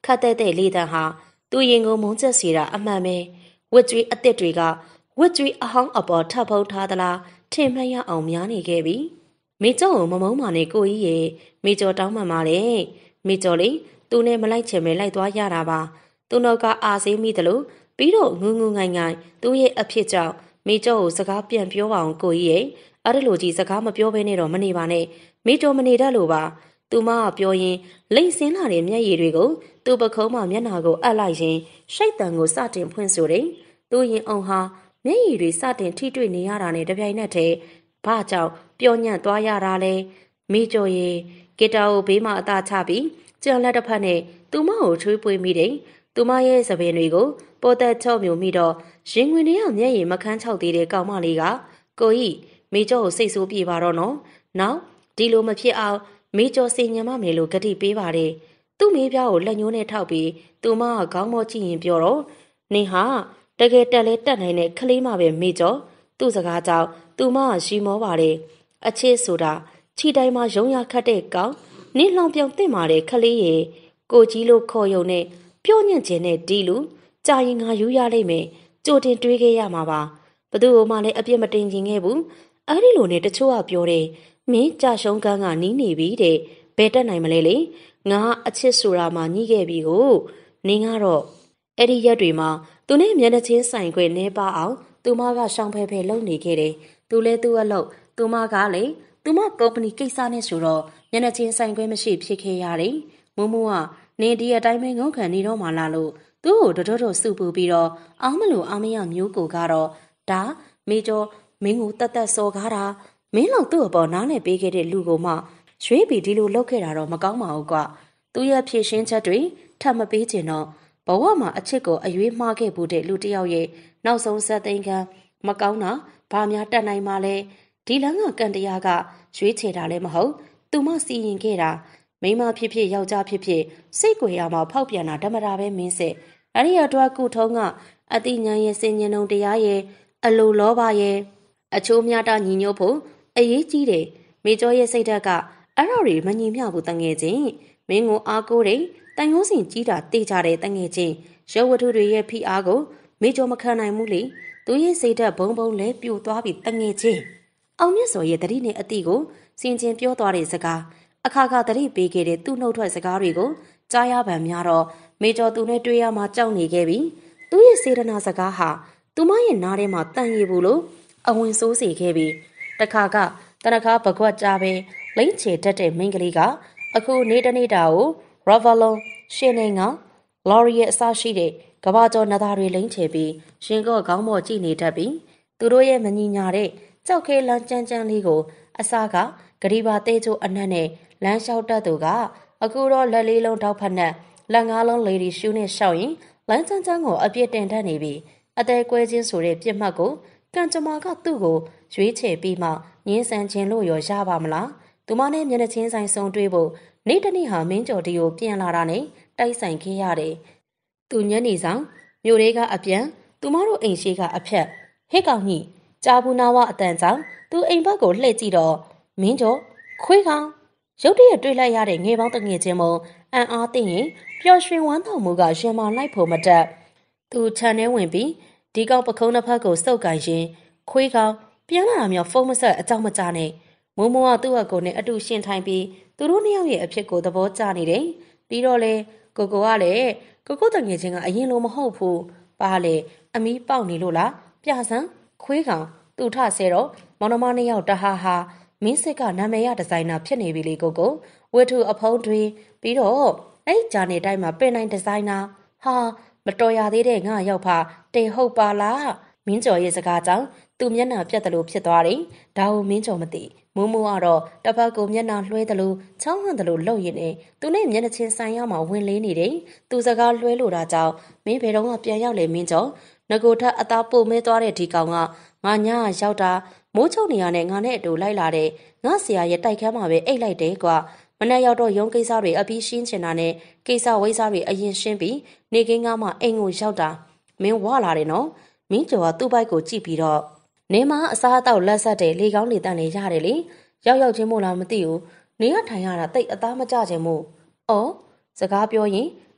ခတ်တဲ့တဲ့လေးတန်းဟာသူ့ရင်ကိုမုန်းချက်စီတာအမှန်ပဲဝစ်ကျွေးအစ်စ်တွေကဝစ်ကျွေးအဟောင်းအပေါ်ထပ်ဖုံးထားသလားထင်မှတ်ရအောင်များနေခဲ့ပြီမိကျော်ကိုမမုန်းပါနဲ့ကိုကြီးရဲ့မိကျော်တောင်းမှန်ပါလေမိကျော်လေးသူနဲ့မလိုက်ချင်ပဲလိုက်သွားရတာပါသူတို့ကအာဆေးမိတယ်လို့ပြီးတော့ငူးငူးငိုင်ငိုင်သူ့ရဲ့အဖြစ်ကြောင့်မိကျော်ကိုစကားပြန်ပြောပါအောင်ကိုကြီးရဲ့အဲ့ဒီလိုကြီးစကားမပြောဘဲနဲ့တော့မနေပါနဲ့မိကျော်မနေတတ်လို့ပါသူမကပြောရင်လိမ့်စင်းလာတဲ့မျက်ရည်တွေကိုသူ့ပခုံးမှာမျက်နှာကိုအပ်လိုက်ရင်ရှိတ်တန်ကိုစတင်ဖွင့်ဆိုတယ်သူရင်အောင်ဟာမျက်ရည်တွေစတင်ထိတွေ့နေရတာနဲ့တပြိုင်နက်တည်းဘာကြောင့်ပျော်ညံ့သွားရတာလဲမိကျော်ရဲ့ဂီတာကိုဘေးမှာအသာချပြီးကြံလက်တစ်ဖက်နဲ့သူမကိုချွေးပွေးမိတယ်သူမရဲ့စပင်တွေကိုပေါ်သက်ချော့မြုံမိတော့ရင်ဝင်တွေကမျက်ရည်မခန်းချောက်သေးတဲ့ကောင်မလေးကကိုကြီးမိကျော်ကိုစိတ်ဆိုးပြေပါတော့နော်နောက်ဒီလိုမဖြစ်အောင်မိကျော်စင်ညံမမယ်လို့ဂတိပေးပါတယ်သူ့မိဖုရားကိုလက်ညှိုးနဲ့ထောက်ပြီးသူမကခေါင်းမောကြည့်ရင်ပြောတော့နင်ဟာတကယ်တက်လဲတက်နိုင်တဲ့ကလေးမပဲမိကျော်သူ့စကားကြောင့်သူမကရီမောပါတယ်အချစ်ဆိုတာခြိတိုင်းမှာရုံရခတ်တဲ့ကောင်နင်းလောင်ပြောင်တင်မာတဲ့ကလေးရဲ့ကိုကြီးလို့ခေါ်ယုံနဲ့ပြော့ညံ့ခြင်းနဲ့ဒီလူကြာရင်ငါယူရလိမ့်မယ်ကြိုတင်တွေးခဲ့ရမှာပါဘသူ့ကိုမှလည်းအပြစ်မတင်ခြင်းခဲ့ဘူးအဲ့ဒီလိုနဲ့တချို့ကပြောတယ်မင်းကြာရှုံးကန်းကနီးနေပြီတဲ့ဘယ်တက်နိုင်မလဲလေငါအချစ်ဆိုတာမှညှိခဲ့ပြီကိုနင်းကတော့အဲ့ဒီရက်တွေမှာသူနဲ့မျက်နှာချင်းဆိုင်ခွေနေပါအောင်သူမကရှောင်ဖဲဖဲလုံနေခဲ့တယ်သူလဲသူ့အလုပ်သူမကလေသူမကုမ္ပဏီကိစ္စနဲ့ဆိုတော့မျက်နှာချင်းဆိုင်ခွေမရှိဖြစ်ခဲ့ရတယ်မူးမူးကနေဒီအတိုင်းပဲငုံခံနေတော့မှလာလို့သူ့ကိုတော်တော်စုပူပြီးတော့အောင်းမလို့အောင်မရမျိုးကိုကတော့ဒါမေကျော်မင်းကိုတတ်တတ်စော်ကားတာမင်းလောက်သူ့အပေါ်နားနဲ့ပေးခဲ့တဲ့လူကိုမှရွှေ့ပြီးဒီလိုလုပ်ခဲ့တာတော့မကောင်းပါဘူးကွာသူရဲ့ဖြည့်ရှင်းချက်တွေထပ်မပေးချင်တော့ဘဝမှာအချစ်ကိုအရွေးမှားခဲ့ဖို့တဲ့လူတစ်ယောက်ရဲ့နောက်ဆုံးဆက်သိမ်းခံမကောင်းတာဘာများတတ်နိုင်မှလဲဒီလမ်းကကန်တရားကရွေးချယ်တာလည်းမဟုတ်သူမစီရင်ခဲ့တာမိမဖြစ်ဖြစ်ယောက်ျားဖြစ်ဖြစ်စိတ်ကြွယ်ရမှာဖောက်ပြန်တာဓမ္မတာပဲမင်းစစ်အဲ့ဒီအတွက်ကုထုံးကအတိညာရဲ့စင်ញင်ုံတရားရဲ့အလိုလောဘရဲ့အချိုးများတာညီညွတ်ဖို့အရေးကြီးတယ်မေကျော်ရဲ့စိတ်ဓာတ်ကအဲ့တော်တွေမညီမျှဘူးတငယ်ချင်းမင်းကိုအားကိုးတယ်တန်ရိုးစင်ကြီးတာတေးကြတယ်တငယ်ချင်းရုပ်ဝတ္ထုတွေရဲ့ဖိအားကိုမေကျော်မခံနိုင်ဘူးလေသူရဲ့စိတ်ဓာတ်ဘုံဘုံလဲပြိုသွားပြီးတငယ်ချင်းအောင်မြတ်စော်ရဲ့တတိနဲ့အတိကိုစင်ကျင်ပြောသွားတဲ့စကားအခါခါတတိပေးခဲ့တဲ့သူ့နှုတ်ထွက်စကားတွေကိုကြားရပံများတော့မေကျော်သူနဲ့တွေ့ရမှကြောက်နေခဲ့ပြီးသူ့ရဲ့စေတနာစကားဟာသူမရဲ့နားထဲမှာတန်ရည်ဘူးလို့အဝင်ဆိုးစေခဲ့ပြီးတခါကတနခါပကွက်ကြပဲလိမ့်ချေတတ်တဲ့မိန်းကလေးကအခုနေတနေ့တာကို Ravalon ရှင်နေကလော်ရီရဲ့အစရှိတဲ့ကဘာကျော်နသားတွေလိမ့်ချေပြီးရှင်ကော့ခေါင်းပေါ်ကြည့်နေတတ်ပြီးသူတို့ရဲ့မညီညာတဲ့ကြောက်ခဲလန်းကြမ်းကြမ်းလေးကိုအစားကဂရီပါသေးချိုအနက်နဲ့လမ်းလျှောက်တတ်သူကအခုတော့လက်လေးလုံးတောက်ဖက်နဲ့လက်ငါးလုံးလေဒီရှူးနဲ့ရှောက်ရင်လမ်းချမ်းချမ်းကိုအပြစ်တင်တတ်နေပြီအသေးကွဲချင်းဆိုတဲ့ပြစ်မှတ်ကိုကံကြမ္မာကသူ့ကိုရွေးချယ်ပြီးမှငင်းဆန်ခြင်းလို့ရောရပါမလားသူမနဲ့မျက်နှာချင်းဆိုင်ဆုံတွေ့ဖို့နေ့တနေ့ဟာမင်းကျော်တီကိုပြန်လာတာနဲ့တိုက်ဆိုင်ခဲ့ရတယ်သူညနေဆောင်မြို့လေးကအပြန်သူမတို့အိမ်ရှိကအဖြတ်ဟစ်ကောင်ကြီးကြာဘူးနာဝအတန်ကြောင့်သူအိမ်ဘက်ကိုလှည့်ကြည့်တော့မင်းကျော်ခွေးကောင်ရုတ်တရက်တွေ့လိုက်ရတဲ့ငယ်ပေါင်းတငယ်ချင်းမအံ့အားသင့်ရင်ပျော်ရွှင်ဝမ်းသာမှုကရင်မာလိုက်ဖို့မတက်သူခြံထဲဝင်ပြီးဒီကောင်ပခုံးတစ်ဖက်ကိုစုပ်ကန်ရင်ခွေးကောင်ပြန်လာတာမျိုးဖုန်းမဆက်အကြောင်းမကြားနဲ့မိုးမိုးကသူ့အကိုနဲ့အတူရှင်ထိုင်ပြီးသူတို့နှစ်ယောက်ရဲ့အဖြစ်ကိုသဘောကျနေတယ်ပြီးတော့လေကိုကိုကလည်းကိုကိုတငယ်ချင်းကအရင်လိုမဟုတ်ဘူးပါလေအမီးပေါက်နေလို့လားပြဆန်းခွေးကောင်သူထဆဲတော့မောင်နှမနှစ်ယောက်တဟာဟာမင်းစစ်ကနာမည်ရဒီဇိုင်နာဖြစ်နေပြီလေကိုကိုဝတ္ထုအဖုံးတွေပြီးတော့အဲ့ဂျာနေတိုင်းမှာပင်နိုင်ဒီဇိုင်နာဟာမတော်ရသေးတဲ့ငါရောက်ဖာတေဟုတ်ပါလားမင်းကျော်ရဲ့စကားကြောင့်သူမျက်နှာပြတ်တယ်လို့ဖြစ်သွားတယ်ဒါကိုမင်းကျော်မသိမိုးမိုးကတော့တစ်ဖက်ကိုမျက်နှာလွှဲတယ်လို့ချောင်းဟန်တယ်လို့လှုပ်ရင်နဲ့သူနဲ့မျက်နှာချင်းဆိုင်ရောက်မှဝင်လေးနေတယ်သူစကားလွှဲလို့တာကြောင့်မင်းဘယ်တော့မှပြန်ရောက်လေမင်းကျော်ငကိုထအသားပို့မဲသွားတဲ့ဒီကောင်ကငါညာရောက်တာမိုးချုံနေရနဲ့ငါနဲ့အတူလိုက်လာတဲ့ငါဆရာရဲ့တိုက်ခန်းမှာပဲအိတ်လိုက်တယ်ကွာမနေ့ရောက်တော့ရုံးကိစ္စတွေအပြီးရှင်းချင်တာနဲ့ကိစ္စဝိစားတွေအရင်ရှင်းပြီးနေကင်းကားမှအိမ်ကိုရောက်တာမင်းဝလာတယ်နော်မင်းကျော်ကသူ့ဘိုက်ကိုကြည့်ပြီးတော့နေမှာအစားအသောက်လက်ဆက်တယ်လေကောင်းလေတန့်နေရတယ်လေရောက်ရောက်ချင်းမို့လားမသိဘူးနေရထိုင်ရတာတိတ်အသားမကြခြင်းမို့အော်စကားပြောရင်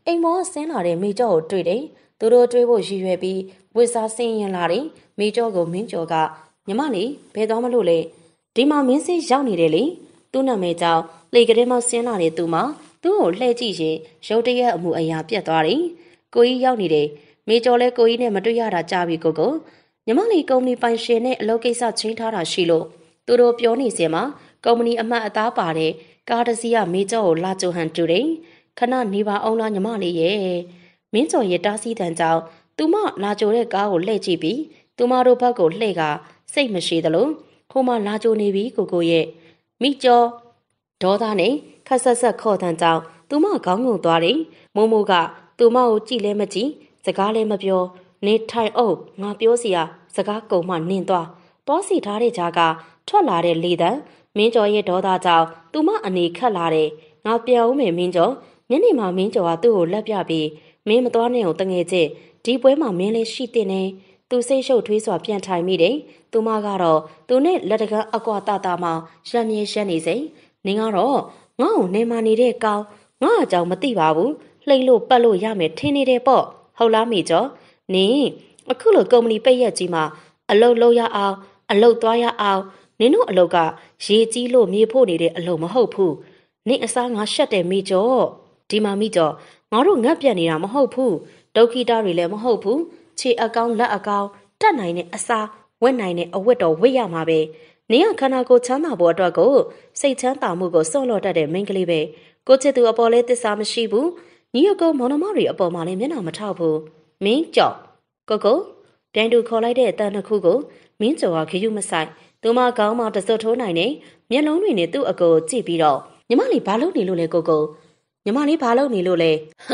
အိမ်မောဆင်းလာတဲ့မိကျော်ကိုတွေ့တယ်သူတို့တွေ့ဖို့ရည်ရွယ်ပြီးဝစ်စားဆင်းရင်လာတယ်မိကျော်ကိုမင်းကျော်ကညီမလေးဘယ်သွားမလို့လဲဒီမှာမင်းစေးရောက်နေတယ်လေသူ့နာမည်ကြောင့်လေကလေးမဆင်းလာတဲ့သူမသူ့ကိုလှည့်ကြည့်ရင်ရုတ်တရက်အမှုအရာပြတ်သွားတယ်ကိုကြီးရောက်နေတယ်မိကျော်လဲကိုကြီးနဲ့မတွေ့ရတာကြားပြီကိုကိုညီမလေးကုမ္ပဏီပိုင်ရှင်နဲ့အလုပ်ကိစ္စချင်းထားတာရှိလို့သူတို့ပြောနေစမှာကုမ္ပဏီအမှတ်အသားပါတဲ့ကားတစ်စီးကမိကျော်ကိုလာကြုံဟန်တူတယ်ခဏနေပါအောင်လားညီမလေးရဲ့မင်းကျော်ရဲ့တားဆီးတန်ကြောင့်သူမလာကြိုတဲ့ကားကိုလှည့်ကြည့်ပြီးသူမတို့ဘက်ကိုလှည့်ကစိတ်မရှိသလိုခိုးမလာကြိုနေပြီကိုကိုရဲ့မိကျော်ဒေါသနဲ့ခက်ဆက်ဆက်ခေါ်တန်ကြောင့်သူမခေါင်းငုံသွားတယ်မိုးမိုးကသူမကိုကြည့်လဲမကြည့်စကားလည်းမပြောနေထိုင်အုပ်ငါပြောစီရစကားကုံမှနင်းသွားတောစီထားတဲ့ကြားကထွက်လာတဲ့လေတံမင်းကျော်ရဲ့ဒေါသကြောင့်သူမအနေခတ်လာတယ်ငါပြန်ဦးမယ်မင်းကျော်ညနေမှမင်းကျော်ကသူ့ကိုလက်ပြပြီးမင်းမသွားနဲ့ကိုတငယ်ချင်းဒီပွဲမှာမင်းလေးရှိတဲ့နေသူစိတ်ရှုပ်ထွေးစွာပြန်ထိုင်မိတယ်သူမကတော့သူနဲ့လက်တကန်းအကွာတတာမှရံမြဲရှက်နေစိနင်းကတော့ငါ့ကိုနေမနေတဲ့ကောင်ငါအကြောင်းမသိပါဘူးလှိမ့်လို့ပတ်လို့ရမယ်ထင်နေတယ်ပေါ့ဟုတ်လားမိကျော်နင်းအခုလိုကုမ္ပဏီပိတ်ရက်ကြီးမှာအလုပ်လုပ်ရအောင်အလုပ်သွားရအောင်နင်တို့အလုပ်ကရေကြီးလို့မြေဖို့နေတဲ့အလုပ်မဟုတ်ဘူးနင်အစားငါရှက်တယ်မိကျော်ဒီမှာမိကျော်ငါတို့ငတ်ပြတ်နေတာမဟုတ်ဘူးဒုက္ခိတတွေလည်းမဟုတ်ဘူးခြေအကောင်းလက်အကောင်းတတ်နိုင်တဲ့အစားဝက်နိုင်တဲ့အဝတ်တော်ဝတ်ရမှာပဲနင်ကခန္ဓာကိုယ်ချမ်းသာဖို့အတွက်ကိုစိတ်ချမ်းသာမှုကိုစွန့်လွတ်တတ်တဲ့မိန်းကလေးပဲကိုချစ်သူအပေါ်လဲသစ္စာမရှိဘူးညီအကိုမောင်နှမတွေအပေါ်မှာလည်းမျက်နှာမထောက်ဘူးမင်းကြော်ကိုကိုပြိုင်တူခေါ်လိုက်တဲ့အတန်တစ်ခုကိုမင်းကျော်ကခရုမဆိုင်သူမကောင်းမှတစွတ်ထိုးနိုင်နေမျက်လုံးတွေနဲ့သူ့အကိုကြည့်ပြီးတော့ညီမလေးဘာလုပ်နေလို့လဲကိုကိုညီမလေးဘာလုပ်နေလို့လဲ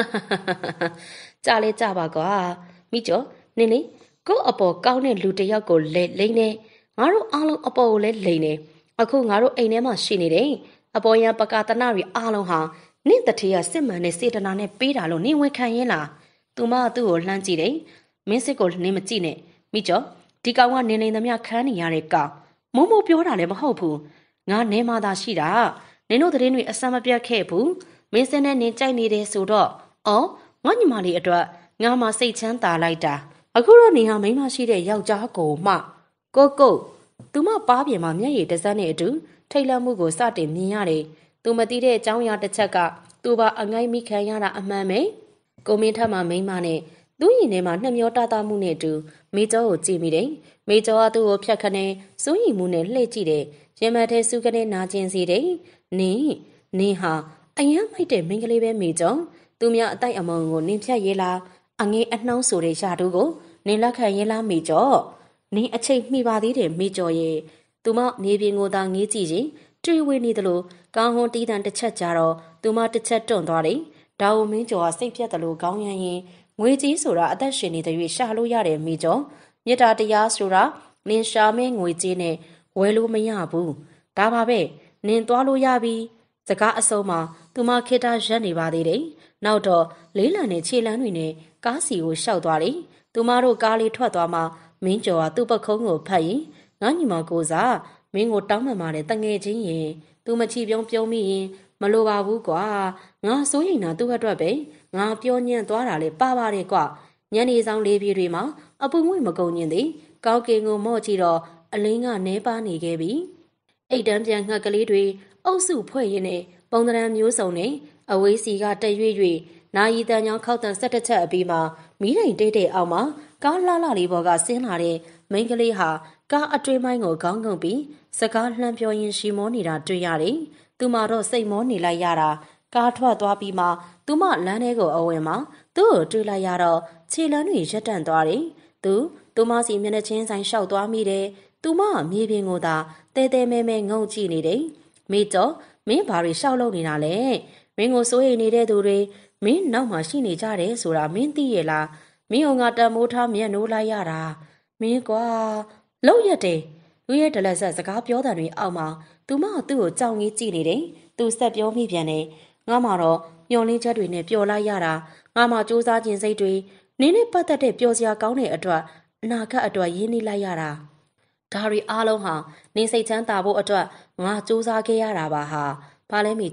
ကြားလဲကြပါကွာမိကျော်နင်းလေကို့အပေါ်ကောင်းတဲ့လူတစ်ယောက်ကိုလဲလိမ့်နေငါတို့အားလုံးအပေါ်ကိုလဲလိမ့်နေအခုငါတို့အိမ်ထဲမှာရှိနေတယ်အပေါ်ရန်ပကာတနာတွေအားလုံးဟာနင့်တထေးကစစ်မှန်တဲ့စေတနာနဲ့ပေးတာလို့နင်းဝန်ခံရင်လားသူမကသူ့ကိုလှမ်းကြည့်တယ်မင်းစစ်ကိုနင်းမကြည့်နဲ့မိကျော်ဒီကောင်ကနင်းနေသမျှခန်းနေရတဲ့ကောင်မိုးမိုးပြောတာလည်းမဟုတ်ဘူးငါနေမှသာရှိတာနင်တို့သတင်းတွေအစမပြတ်ခဲ့ဘူးမင်းစင်းနဲ့နင်ကြိုက်နေတယ်ဆိုတော့အော်ငါညီမလေးအတွက်ငါမှစိတ်ချမ်းသာလိုက်တာအခုတော့နေဟာမိန်းမရှိတဲ့ယောက်ျားကိုမှကိုကိုသူမပါပြင်မှာမျက်ရည်တစက်နဲ့အတူထိတ်လန့်မှုကိုစတင်မြင်ရတယ်သူမသိတဲ့အကြောင်းအရာတစ်ချက်ကသူပါအငိုက်မိခံရတာအမှန်ပဲကိုမင်းထက်မှမိန်းမနဲ့သူ့ရင်ထဲမှာနှမျောတတာမှုနဲ့အတူမိကျော်ကိုကြည့်မိတယ်မိကျော်ကသူ့ကိုဖြတ်ခနဲ့စိုးရိမ်မှုနဲ့လှည့်ကြည့်တယ်ရင်မထဲစုကနေနာကျင်စီတယ်နင်းနင်းဟာအယမ်းမိုက်တဲ့မိန်းကလေးပဲမိကျော်သူများအတိုက်အမုံကိုနင်းဖြတ်ရေးလားအငေးအနှောင်းဆိုတဲ့ရှာတို့ကိုနင်းလက်ခံရေးလားမိကျော်နင်းအချိန်မိပါသေးတယ်မိကျော်ရဲ့သူမနေပြင်ကိုသာငေးကြည့်ရင်တွေ့ဝေနေသလိုကောင်းဟွန်တီးတန်တစ်ချက်ကြတော့သူမတစ်ချက်တွန့်သွားတယ်ဒါဝမင်းကျော်ကစိတ်ပြတ်တယ်လို့ခေါင်းရမ်းရင်ငွေကြီးဆိုတာအသက်ရှင်နေတဲ့၍ရှာလို့ရတယ်မိကျော်မြတ်တာတရားဆိုတာနင်ရှာမဲငွေကြီးနဲ့ဝယ်လို့မရဘူးဒါပါပဲနင်သွားလို့ရပြီစကားအစုံမှာသူမခေတ္တရက်နေပါသေးတယ်နောက်တော့လေးလံနဲ့ခြေလမ်းတွေနဲ့ကားစီကိုရှောက်သွားတယ်သူမတို့ကားလေးထွက်သွားမှမင်းကျော်ကသူ့ပခုံးကိုဖတ်ရင်ငါညီမကိုစားမင်းကိုတောင်းပန်ပါတယ်တငယ်ချင်းရင်သူမချီပြုံးပြုံးမိရင်မလိုပါဘူးကွာငါစိုးရိမ်တာသူ့အတွက်ပဲငါပြောညံ့သွားတာလေပါပါတယ်ကွာညနေဆောင်လေးပြေတွေမှာအပူငွေမကုန်ညင်သည်ကောက်ကင်ကိုမော့ကြည့်တော့အလင်းကနဲပါနေခဲ့ပြီအိတ်တန်းပြန်ငှက်ကလေးတွေအုပ်စုဖွဲ့ရင်းနဲ့ပုံသဏ္ဍာန်မျိုးစုံနဲ့အဝေးစီကတရွေ့ရွေ့နာယီတန်ချောင်းခောက်တန်ဆက်တစ်ချက်အပြီးမှာမီးတိုင်တိတ်တိတ်အောင်မှာကားလှလှလေးပေါ်ကဆင်းလာတဲ့မိန်းကလေးဟာကားအတွင်းပိုင်းကိုခေါင်းငုံပြီးစကားလှမ်းပြောရင်းရှီမောနေတာတွေ့ရတယ်သူမတော့စိတ်မောနေလိုက်ရတာကားထွက်သွားပြီးမှသူမလမ်းထဲကိုအဝင်မှာသူ့ကိုတွေ့လိုက်ရတော့ခြေလမ်းတွေရက်တန့်သွားတယ်သူသူမစီမျက်နှာချင်းဆိုင်လျှောက်သွားမိတယ်သူမမြေပြင်ကိုသာတဲတဲမဲမဲငုံကြည့်နေတယ်မိတော့မင်းဘာတွေလျှောက်လုပ်နေတာလဲမင်းကိုစိုးရိမ်နေတဲ့သူတွေမင်းနောက်မှာရှိနေကြတယ်ဆိုတာမင်းသိရဲ့လားမင်းအောင်ကတန်မိုးထားမျက်နှိုးလိုက်ရတာမင်းကွာလောက်ရက်တယ်လူရဲ့ဒလက်ဆက်စကားပြောတဲ့တွေအောက်မှာသူမသူ့ကိုကြောင်ကြီးကြည့်နေတယ်သူဆက်ပြောမိပြန်တယ်ငါမှတော့ညှော်လင်းချက်တွေနဲ့ပျော်လိုက်ရတာငါမှစူးစမ်းခြင်းစိတ်တွေနင်းနဲ့ပတ်သက်တဲ့ပျော်စရာကောင်းတဲ့အတွက်အနာဂတ်အတွက်ရင်းနှီးလိုက်ရတာဒါတွေအားလုံးဟာနင်းစိတ်ချမ်းသာဖို့အတွက်ငါစူးစမ်းခဲ့ရတာပါဟာဘာလဲမိကျော်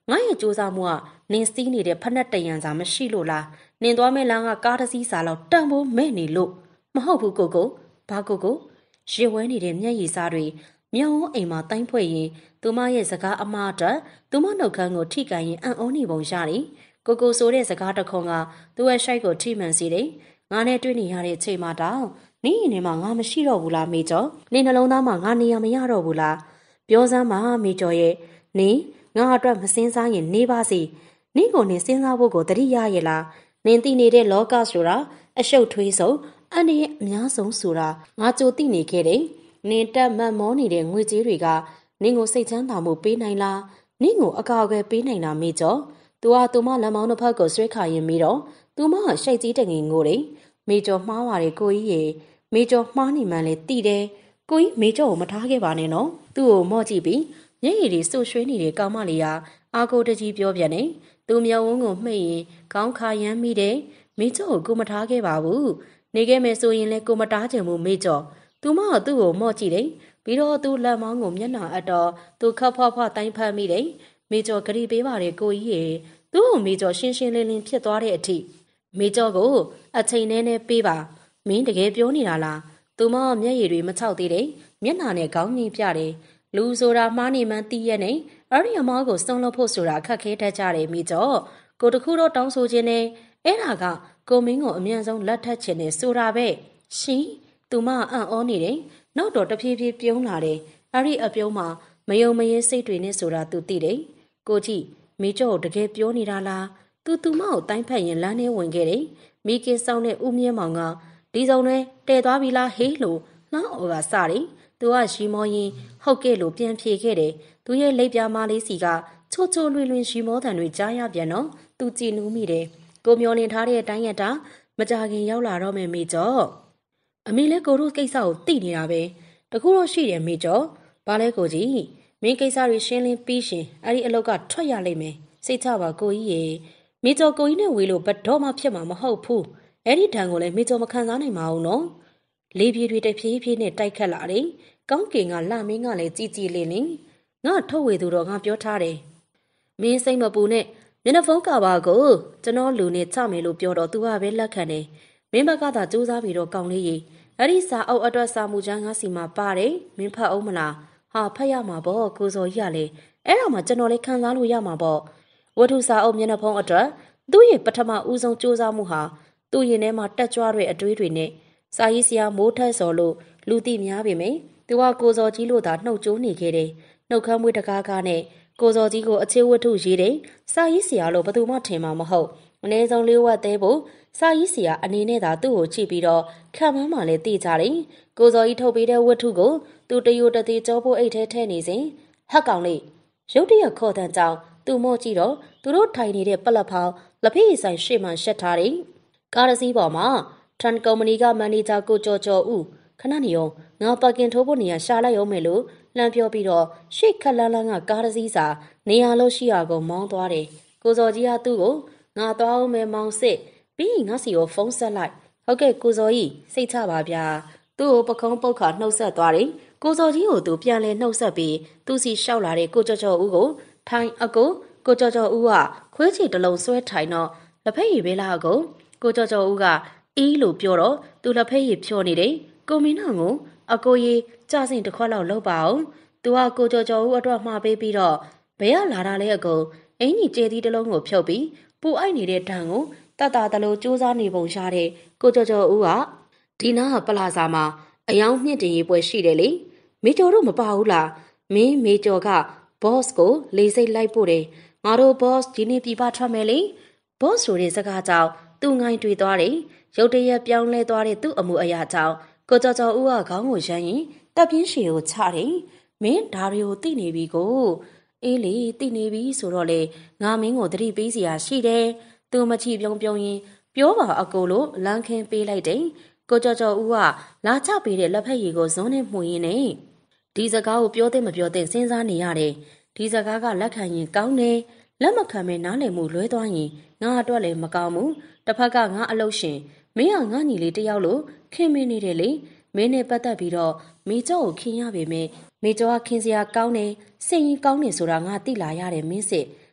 ငါရဲ့စူးစမ်းမှုကနင်းစီးနေတဲ့ဖက်နဲ့တရံစာမရှိလို့လားနင်းသွားမဲ့လမ်းကကားတစ်စီးစာလောက်တန်ဖိုးမဲ့နေလို့မဟုတ်ဘူးကိုကိုဘာကိုကိုရေဝဲနေတဲ့မျက်ရည်စားတွေမြောင်းအိမ်မှာတိုင်းဖွဲ့ရင်သူမရဲ့စကားအမှားအတွက်သူမနှုတ်ခမ်းကိုထိကန်ရင်အံ့ဩနေပုံရတယ်ကိုကိုဆိုတဲ့စကားတစ်ခွန်းကသူ့ရဲ့ရှိုက်ကိုထိမှန်စေတယ်ငါနဲ့တွေ့နေရတဲ့အချိန်မှတောင်နင်းရင်ထဲမှာငါမရှိတော့ဘူးလားမေကျော်နင်းနှလုံးသားမှာငါနေရမရတော့ဘူးလားပြောစမ်းပါမေကျော်ရဲ့နင်းငါအတွက်မစင်းစားရင်နေပါစေနင်းကိုနင်းစဉ်းစားဖို့ကိုတတိယရဲ့လားနင်းသိနေတဲ့လောကဆိုတာအရှုပ်ထွေးဆုံးအန္တရာယ်အများဆုံးဆိုတာငါကြိုသိနေခဲ့တယ်နင်းတက်မတ်မောနေတဲ့ငွေကြေးတွေကနင်းကိုစိတ်ချမ်းသာမှုပေးနိုင်လားနင်းကိုအကာအကွယ်ပေးနိုင်လားမေကျော်သူကသူမလမ်းမောင်းတစ်ဖက်ကိုဆွဲခါရင်ပြီးတော့သူမဟာရှိုက်ကြီးတငင်ငိုတယ်မေကျော်မှားပါတယ်ကိုကြီးရေမေကျော်မှားနေမှန်းလဲသိတယ်ကိုကြီးမေကျော်ကိုမထားခဲ့ပါနဲ့နော်သူ့ကိုမော့ကြည့်ပြီးမျက်ရည်တွေဆူရွှဲနေတဲ့ကောင်မလေးဟာအာကိုတကြီးပြောပြန်တယ်သူမျက်ဝန်းကိုမှိတ်ရင်ခေါင်းခါရမ်းမိတယ်မေကျော်ကိုကိုမထားခဲ့ပါဘူးနေခဲ့မယ်ဆိုရင်လဲကိုမတားချင်ဘူးမေကျော်သူမကသူ့ကိုမော့ကြည့်တယ်ပြီးတော့သူ့လက်မောင်းကိုမျက်နှာအပ်တော့သူခပ်ဖွားဖွားတိုင်းဖမ်းမိတယ်မေကျော်ဂရီပေးပါတယ်ကိုကြီးရေသူ့ကိုမေကျော်ရှင်းရှင်းလင်းလင်းဖြစ်သွားတဲ့အထိမေကျော်ကိုအချိန်နဲ့နဲ့ပေးပါမင်းတကယ်ပြောနေတာလားသူမမျက်ရည်တွေမချောက်သေးတယ်မျက်နှာနဲ့ခေါင်းကြီးပြတယ်လူဆိုတာမှားနေမှန်းသိရနေအဲ့ဒီအမားကိုစုံလို့ဖို့ဆိုတာခက်ခဲတတ်ကြတယ်မေကျော်ကိုတခုတော့တောင်းဆိုခြင်းနဲ့အဲ့ဒါကကိုမင်းကိုအမြန်ဆုံးလက်ထပ်ခြင်းနဲ့ဆိုတာပဲရှင်သူမအံ့ဩနေတယ်နောက်တော့တဖြည်းဖြည်းပြုံးလာတယ်အဲ့ဒီအပြုံးမှာမယုံမရဲစိတ်တွေနဲ့ဆိုတာသူသိတယ်ကိုကြည့်မေကျော်ကိုတကယ်ပြောနေတာလားသူသူမကိုတိုင်းဖက်ရင်လမ်းထဲဝင်ခဲ့တယ်မိကင်းဆောင်တဲ့ဦးမြင့်မောင်ကဒီစုံနဲ့တဲသွားပြီလားဟေးလို့ငေါ့အော်ကစတယ်သူကရီမောရင်ဟုတ်ကဲ့လို့ပြန်ဖြေခဲ့တယ်သူရဲ့လက်ပြားမလေးစီကချိုးချိုးလွင်လွင်ရီမောတန်တွေကြားရပြန်တော့သူကြည်နူးမိတယ်ကိုမျောလင်ထားတဲ့အတိုင်းရတာမကြခင်ရောက်လာတော့မယ်မေကျော်အမေလည်းကိုတို့ကိစ္စကိုသိနေတာပဲတခုတော့ရှိတယ်မေကျော်ဘာလဲကိုကြီးမင်းကိစ္စတွေရှင်းလင်းပြီးရှင်အဲ့ဒီအလောက်ကထွက်ရလိမ့်မယ်စိတ်ချပါကိုကြီးရေမေကျော်ကိုကြီးနဲ့ဝေလို့ဘတ်တော့မှဖြစ်မှာမဟုတ်ဘူးအဲ့ဒီတန်ကိုလည်းမေကျော်မခံစားနိုင်ပါဘူးနော်လေးပြေးတွေတဖြည်းဖြည်းနဲ့တိုက်ခတ်လာတယ်ကောင်းကင်ကလှမင်းကလည်းကြည်ကြည်လင်းလင်းငါထုတ်ဝေသူတော့ငါပြောထားတယ်မင်းစိတ်မပူနဲ့မျက်နှာဖုံးကပါကိုကျွန်တော်လူနဲ့ချမယ်လို့ပြောတော့သူကပဲလက်ခံတယ်မင်းဘက်ကသာစူးစမ်းပြီးတော့ကောင်းလေးရေအဲ့ဒီစာအုပ်အတွက်စာမှုချမ်းငါစီမှာပါတယ်မင်းဖတ်အောင်မလားဟာဖတ်ရမှာပေါ့ကိုစောကြီးကလည်းအဲ့တော့မှကျွန်တော်လည်းခံစားလို့ရမှာပေါ့ဝတ္ထုစာအုပ်မျက်နှာဖုံးအတွက်သူ့ရဲ့ပထမဦးဆုံးစူးစမ်းမှုဟာသူ့ရင်ထဲမှာတက်ကြွတဲ့အတွေးတွေနဲ့စာရေးဆရာမိုးထက်စော်လို့လူသိများပေမယ့်သူကကိုစောကြီးလို့သာနှုတ်ကြိုးနေခဲ့တယ်နှုတ်ခမ်းမွေးတကားကားနဲ့ကိုစောကြီးကိုအခြေဝတ္ထုရေးတယ်စာရေးဆရာလို့ဘယ်သူမှထင်မှာမဟုတ်အနည်းဆုံးလေးဝက်သေးဖို့စာရေးဆရာအနေနဲ့သာသူ့ကိုကြည့်ပြီးတော့ခံမှန်းမှလည်းသိကြတယ်ကိုစောကြီးထုတ်ပေးတဲ့ဝတ္ထုကိုသူတရိုတသေးကြောဖို့အိတ်ထဲထည့်နေစဉ်ဟက်ကောင်လေးရုတ်တရက်ခေါ်တဲ့ကြောင်သူမော့ကြည့်တော့သူတို့ထိုင်နေတဲ့ပလက်ဖောင်းလက်ဖေးဆိုင်ရှေ့မှရှက်ထားတယ်ကားတစ်စီးပေါ်မှာထန်ကုမ္ပဏီကမန်နေဂျာကိုကျော်ကျော်ဦးခဏနေအောင်ငါပါကင်ထိုးဖို့နေရာရှာလိုက်အောင်မယ်လို့လှမ်းပြောပြီးတော့ရှေ့ခက်လန်းလန်းကကားတစ်စီးစာနေရာလို့ရှိရကုန်မောင်းသွားတယ်ကိုစောကြီးကသူ့ကိုငါသွားအောင်မယ်မောင်စစ်ပြီးငါစီကိုဖုန်းဆက်လိုက်ဟုတ်ကဲ့ကိုစောကြီးစိတ်ချပါဗျာသူ့ကိုပခုံးပုတ်ခါနှုတ်ဆက်သွားတယ်ကိုစောကြီးကိုသူပြန်လဲနှုတ်ဆက်ပြီးသူ့စီလျှောက်လာတဲ့ကိုကျော်ကျော်ဦးကိုထိုင်အကိုကိုကျော်ကျော်ဦးကခွေးချီတလုံးဆွဲထိုင်တော့လက်ဖက်ရည်ပဲလားအကိုကိုကျော်ကျော်ဦးကအီးလို့ပြောတော့သူလက်ဖက်ရည်ဖြောနေတယ်ကိုမင်းနောင်ကိုအကိုကြီးကြစင်တစ်ခွက်လောက်လုပ်ပါအောင်သူကကိုကျော်ကျော်ဦးအတွက်မှာပေးပြီးတော့ဘယ်ကလာတာလဲအကိုအင်ကြီးကျေသီးတစ်လုံးကိုဖြုတ်ပြီးပူအိုက်နေတဲ့တန်ကိုတတ်တာတလို့စူးစမ်းနေပုံရတဲ့ကိုကျော်ကျော်ဦးကဒီနာပလာဇာမှာအယောင်မြင့်တင်ရေးပွဲရှိတယ်လေမေကျော်တို့မပါဘူးလားမင်းမေကျော်ကဘော့စ်ကိုလေးစိတ်လိုက်ပို့တယ်ငါတို့ဘော့စ်ဒီနေ့ပြပထွက်မယ်လေဘော့စ်ဆိုတဲ့စကားကြောင့်သူ့ငိုင်းတွေ့သွားတယ်ရုတ်တရက်ပြောင်းလဲသွားတဲ့သူ့အမှုအရာကြောင့်ကိုကျော်ကျော်ဦးကခေါင်းကိုရမ်းရင်တပ်ပြင်းရှည်ကိုချတယ်မင်းဒါတွေကိုသိနေပြီကိုအေးလေသိနေပြီဆိုတော့လေငါမင်းကိုသတိပေးစရာရှိတယ်သူမချီပြုံးပြုံးရင်ပြောပါအကိုလို့လမ်းခင်းပေးလိုက်တယ်ကိုကျော်ကျော်ဦးကလာချပေးတဲ့လက်ဖက်ရည်ကိုဇွန်းနဲ့မှုရင်းနဲ့ဒီစကားကိုပြောတဲ့မပြောတဲ့စဉ်းစားနေရတယ်ဒီစကားကလက်ခံရင်ကောင်းတယ်လက်မခံမဲနားလည်မှုလွဲသွားရင်ငါအတွက်လည်းမကောင်းဘူးတစ်ဖက်ကငါအလုပ်ရှင်မင်းကငါညီလေးတယောက်လို့ခင်မင်းနေတယ်လေမင်းနဲ့ပတ်သက်ပြီးတော့မိကျော်ကိုခင်ရပေမဲ့မိကျော်ကခင်စရာကောင်းတယ်စိတ်ရင်းကောင်းတယ်ဆိုတာငါသိလာရတယ်မင်းစစ်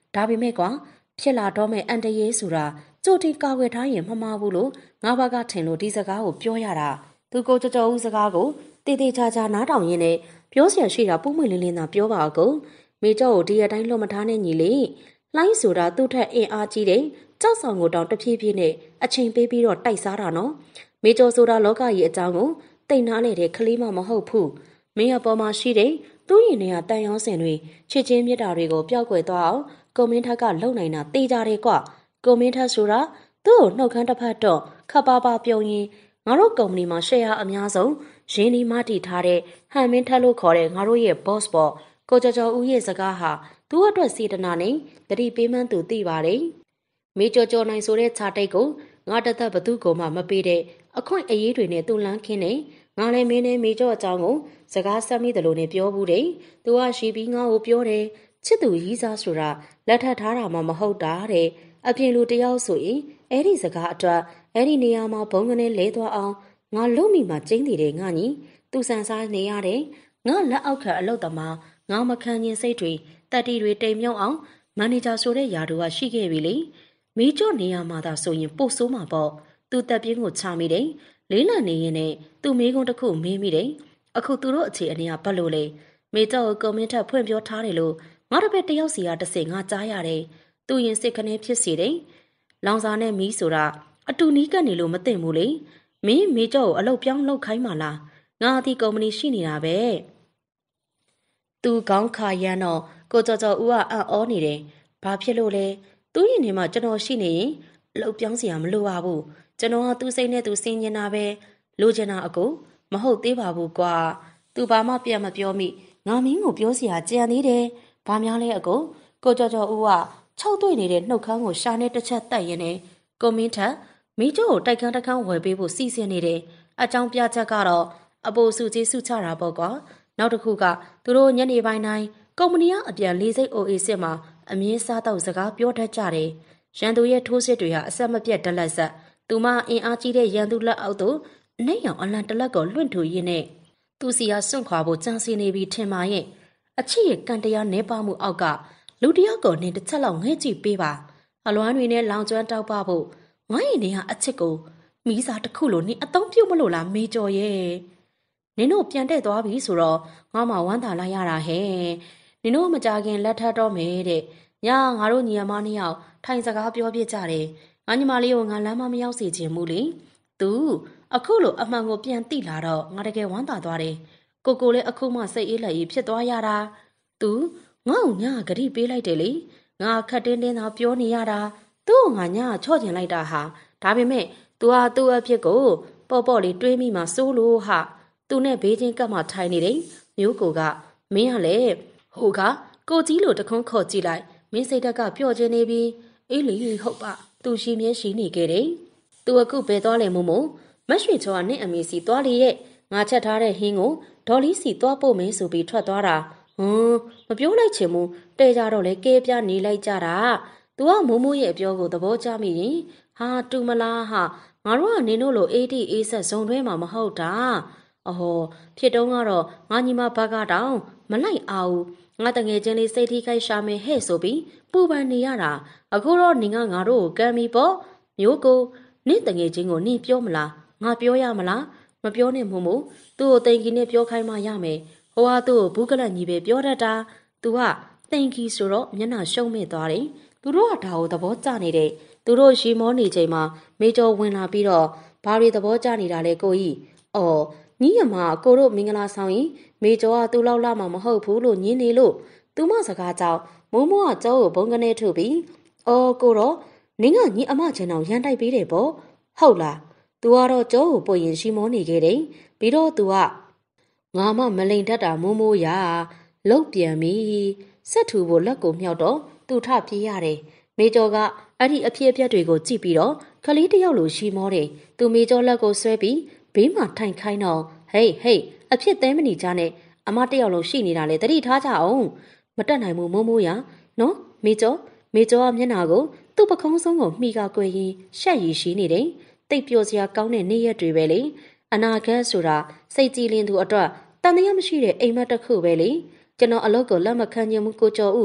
ဒါပေမဲ့ကွာဖြစ်လာတော့မဲ့အန်တရေးဆိုတာကြိုတင်ကာဝယ်ထားရင်မမှားဘူးလို့ငါဘကထင်လို့ဒီစကားကိုပြောရတာသူကိုကြော်ကြော်ဦးစကားကိုတေးသေးချာချာနားထောင်ရင်းနဲ့ပြောเสียရှိတာပုံမွေလင်းလင်းသာပြောပါအကုန်မေကျော်ကိုဒီအတိုင်းလွတ်မထားနဲ့ညီလေးလှိုင်းဆိုတာသူ့ထက်အင်အားကြီးတဲ့ကြောက်ဆောင်ကိုတောင်တဖြည်းဖြည်းနဲ့အချိန်ပေးပြီးတော့တိုက်စားတာနော်မေကျော်ဆိုတာလောကကြီးအကြောင်းကိုတိတ်နားလေတဲ့ကလေးမမဟုတ်ဘူးမင်းအပေါ်မှာရှိတဲ့သူ့ရင်ထဲကတန်ရောစင်တွေချစ်ချင်းမြတ်တာတွေကိုပျောက်ကွယ်သွားအောင်ကိုမင်းထက်ကလုံနိုင်တာတေးကြတယ်ကွကိုမင်းထက်ဆိုတာသူ့ကိုနှုတ်ခမ်းတစ်ဖက်တော့ခပ်ပါပါပြုံရင်ငါတို့ကုမ္ပဏီမှာရှယ်ယာအများဆုံးရင်းနှီးမတည်ထားတဲ့ဟန်မင်းထက်လို့ခေါ်တဲ့ငါတို့ရဲ့ boss ပေါ့ကိုကျော်ကျော်ဦးရဲ့စကားဟာသူ့အတွက်စေတနာနဲ့တတိပေးမှန်းသူသိပါတယ်မေကျော်ကျော်နိုင်ဆိုတဲ့ခြာတိတ်ကိုငါတသက်ဘသူ့ကိုမှမပေးတဲ့အခွင့်အရေးတွေနဲ့သူ့လန်းခင်းနေငါလည်းမင်းနဲ့မေကျော်အကြောင်းကိုစကားဆက်မိတယ်လို့နဲ့ပြောဘူးတယ်သူကရှိပြီးငါ့ကိုပြောတယ်ချစ်သူရီးစားဆိုတာလက်ထပ်ထားတာမှမဟုတ်တာတဲ့အပြင်လူတယောက်ဆိုရင်အဲ့ဒီစကားအတွက်အဲ့ဒီနေရာမှာဘုံကနေလဲသွားအောင်ငါလုံးမိမှာကျင်းနေတယ်ငါညီသူဆန်စားနေရတယ်ငါလက်အောက်ခံအလုပ်သမားငါမခံရင်စိတ်တွေတက်တီတွေတိမ်မြုံအောင်မန်နေဂျာဆိုတဲ့ယာတို့ကရှိခဲ့ပြီလေမီးကျော်နေရမှာသာဆိုရင်ပို့ဆိုးမှာပေါ့သူတက်ပြင်းကိုချမိတယ်လေးလံနေရင်နဲ့သူမေးခွန်းတစ်ခုမေးမိတယ်အခုသူတို့အခြေအနေကဘယ်လိုလဲမေကျော်ကိုကွန်မန့်ထက်ဖွင့်ပြောထားတယ်လို့ငါတစ်ဖက်တယောက်စီကတစ်စင်ငါကြားရတယ်သူရင်စစ်ခနဲဖြစ်စီတယ်လောင်စာနဲ့မီးဆိုတာအတူနီးကပ်နေလို့မသိဘူးလေမင်းမေကျော်ကိုအလုပ်ပြောင်းလုပ်ခိုင်းပါလားငါအတီကုမ္ပဏီရှိနေတာပဲသူကောင်းခါရမ်းတော့ကိုကျော်ကျော်ဦးကအံ့ဩနေတယ်ဘာဖြစ်လို့လဲသူ့ရင်ထဲမှာကျွန်တော်ရှိနေရင်အလုပ်ပြောင်းစရာမလိုပါဘူးကျွန်တော်ကသူ့စိတ်နဲ့သူစင်ញင်တာပဲလိုချင်တာအကိုမဟုတ်သေးပါဘူးကွာသူဘာမှပြန်မပြောမိငါမင်းကိုပြောစရာကြံသေးတယ်ဘာများလဲအကိုကိုကျော်ကျော်ဦးကခြောက်တွေ့နေတဲ့နှုတ်ခမ်းကိုရှာနဲ့တစ်ချက်တက်ရင်းနဲ့ကိုမင်းထက်မီးကျိုးကိုတိုက်ခန်းတစ်ခန်းဝယ်ပေးဖို့စီစဉ်နေတယ်အကြောင်းပြချက်ကတော့အပိုစုကြီးစုချတာပေါ့ကွာနောက်တစ်ခုကသူတို့ညနေပိုင်းတိုင်းကုမ္ပဏီကအပြန်လေးစိတ် အို အေ စစ်မှာအမြင့်စားတော့စကားပြောတတ်ကြတယ်ရန်သူရဲ့ထိုးစစ်တွေဟာအဆက်မပြတ်ဒလက်ဆက်သူမအင်အားကြီးတဲ့ရန်သူလက်အောက်သို့နှိမ့်ရောင်အလံတလက်ကိုလွင့်ထူရင်းနဲ့သူစီကစွန့်ခွာဖို့ကြံစီနေပြီးထင်ပါရဲ့အချစ်ရဲ့ကန်တရားနှဲပါမှုအောက်ကလူတယောက်ကိုနင်းတစ်ချက်လောက်ငဲ့ကြည့်ပေးပါအလွမ်းတွေနဲ့လောင်ကျွမ်းတောက်ပဖို့ငါ့ရင်ထဲကအချစ်ကိုမိစားတစ်ခုလိုနင်းအသုံးပြုတ်မလို့လားမေကျော်ရဲ့နင်တို့ပြန်တဲ့သွားပြီဆိုတော့ငါမှဝမ်းသာလိုက်ရတာဟဲ့နင်တို့မကြခင်လက်ထပ်တော့မယ်တဲ့ညာငါတို့ညီမနှစ်ယောက်ထိုင်စကားပြောပြကြတယ်ငါညီမလေးကိုငါလမ်းမမရောက်စေချင်ဘူးလေသူအခုလိုအမှန်ကိုပြန်သိလာတော့ငါတကယ်ဝမ်းသာသွားတယ်ကိုကိုလည်းအခုမှစိတ်အေးလက်အေးဖြစ်သွားရတာသူငါ့ကိုညာဂတိပေးလိုက်တယ်လေငါခက်တင်းတင်းသာပြောနေရတာသူ့ကိုငါညာချော့ကျင်လိုက်တာဟာဒါပေမဲ့ तू ဟာသူ့အဖြစ်ကိုပေါ့ပေါ့လေးတွေးမိမှစိုးလို့ဟာသူနဲ့ဘေးချင်းကပ်မှထိုင်နေတယ်မျိုးကိုကမင်းကလည်းဟိုကကိုကြီးလိုတခွန်းခေါ်ကြည့်လိုက်မင်းစိတ်ဓာတ်ကပျော့ကျနေပြီအေးလေဟုတ်ပါသူရှိမြဲရှိနေခဲ့တယ်သူအခုဘယ်သွားလဲမို့မို့မရွှေချောကနင့်အမေစီသွားလေရဲ့ငါချက်ထားတဲ့ဟင်းကိုဒေါ်လေးစီသွားပို့မယ်ဆိုပြီးထွက်သွားတာဟွန်းမပြောလိုက်ချင်ဘူးတဲကြတော့လေကဲပြနေလိုက်ကြတာသူကမိုးမိုးရဲ့အပြောကိုသဘောကျမိရင်ဟာတူမလားဟာငါတို့ကနင်တို့လိုအေးတီအေးဆက်ဇုံတွဲမှာမဟုတ်တာအဟောဖြစ်တုံးကတော့ငါညီမဘက်ကတောင်မလိုက်အောင်ငါတငယ်ချင်းလေးစိတ်ထိခိုက်ရှာမယ်ဟဲ့ဆိုပြီးပူပန်နေရတာအခုတော့နင်ကငါတို့ကိုကမ်းပြီးပေါ့မျိုးကိုနင့်တငယ်ချင်းကိုနင်ပြောမလားငါပြောရမလားမပြောနဲ့မို့မို့သူ့ကိုတိန်ကြီးနဲ့ပြောခိုင်းမှရမယ်ဟိုဟာသူ့ကိုဘူးကလတ်ညီပဲပြောတတ်တာသူကတိန်ကြီးဆိုတော့မျက်နှာရှုံးမဲ့သွားတယ်သူတို့ကဒါကိုသဘောကျနေတယ်သူတို့ရီမောနေချိန်မှာမေကျော်ဝင်လာပြီးတော့ဘာတွေသဘောကျနေတာလဲကိုကြီးအော်ညီရမကိုတို့မင်္ဂလာဆောင်ရင်မေကျော်ကသူ့လောက်လာမှမဟုတ်ဘူးလို့ညင်းနေလို့သူမစကားကြောင့်မိုးမိုးကကျောကိုဘုံကနေထုတ်ပြီးအော်ကိုတော့နင်းကညီအမချင်အောင်ရန်တိုက်ပေးတယ်ပေါ့ဟုတ်လားသူကတော့ကျောကိုပို့ရင်ရှိမောနေခဲ့တယ်ပြီးတော့သူကငါမှမလိန်တတ်တာမိုးမိုးရလုတ်ပြန်ပြီဆက်ထူဖို့လက်ကိုမြောက်တော့သူထပြေးရတယ်မေကျော်ကအဲ့ဒီအဖြစ်အပျက်တွေကိုကြည့်ပြီးတော့ခလေးတယောက်လိုရှိမောတယ်သူမေကျော်လက်ကိုဆွဲပြီးဘေးမှာထိုင်ခိုင်းတော့ဟေးဟေးအဖြစ်သိမ်းမနေကြနဲ့အမတယောက်လုံးရှိနေတာလေတတိထားကြအောင်မတက်နိုင်ဘူးမိုးမိုးရနော်မေကျော်မေကျော်ကမျက်နှာကိုသူ့ပခုံးဆုံးကိုမှီကာကွယ်ရင်ရှက်ရည်ရှိနေတယ်တိတ်ပျော်စရာကောင်းတဲ့နေ့ရက်တွေပဲလေအနာဂတ်ဆိုတာစိတ်ကြည်လင်သူအတွက်တန်တရားမရှိတဲ့အိမ်မက်တစ်ခုပဲလေကျွန်တော်အလုပ်ကိုလက်မခံချင်ဘူးကိုကျော်ဦး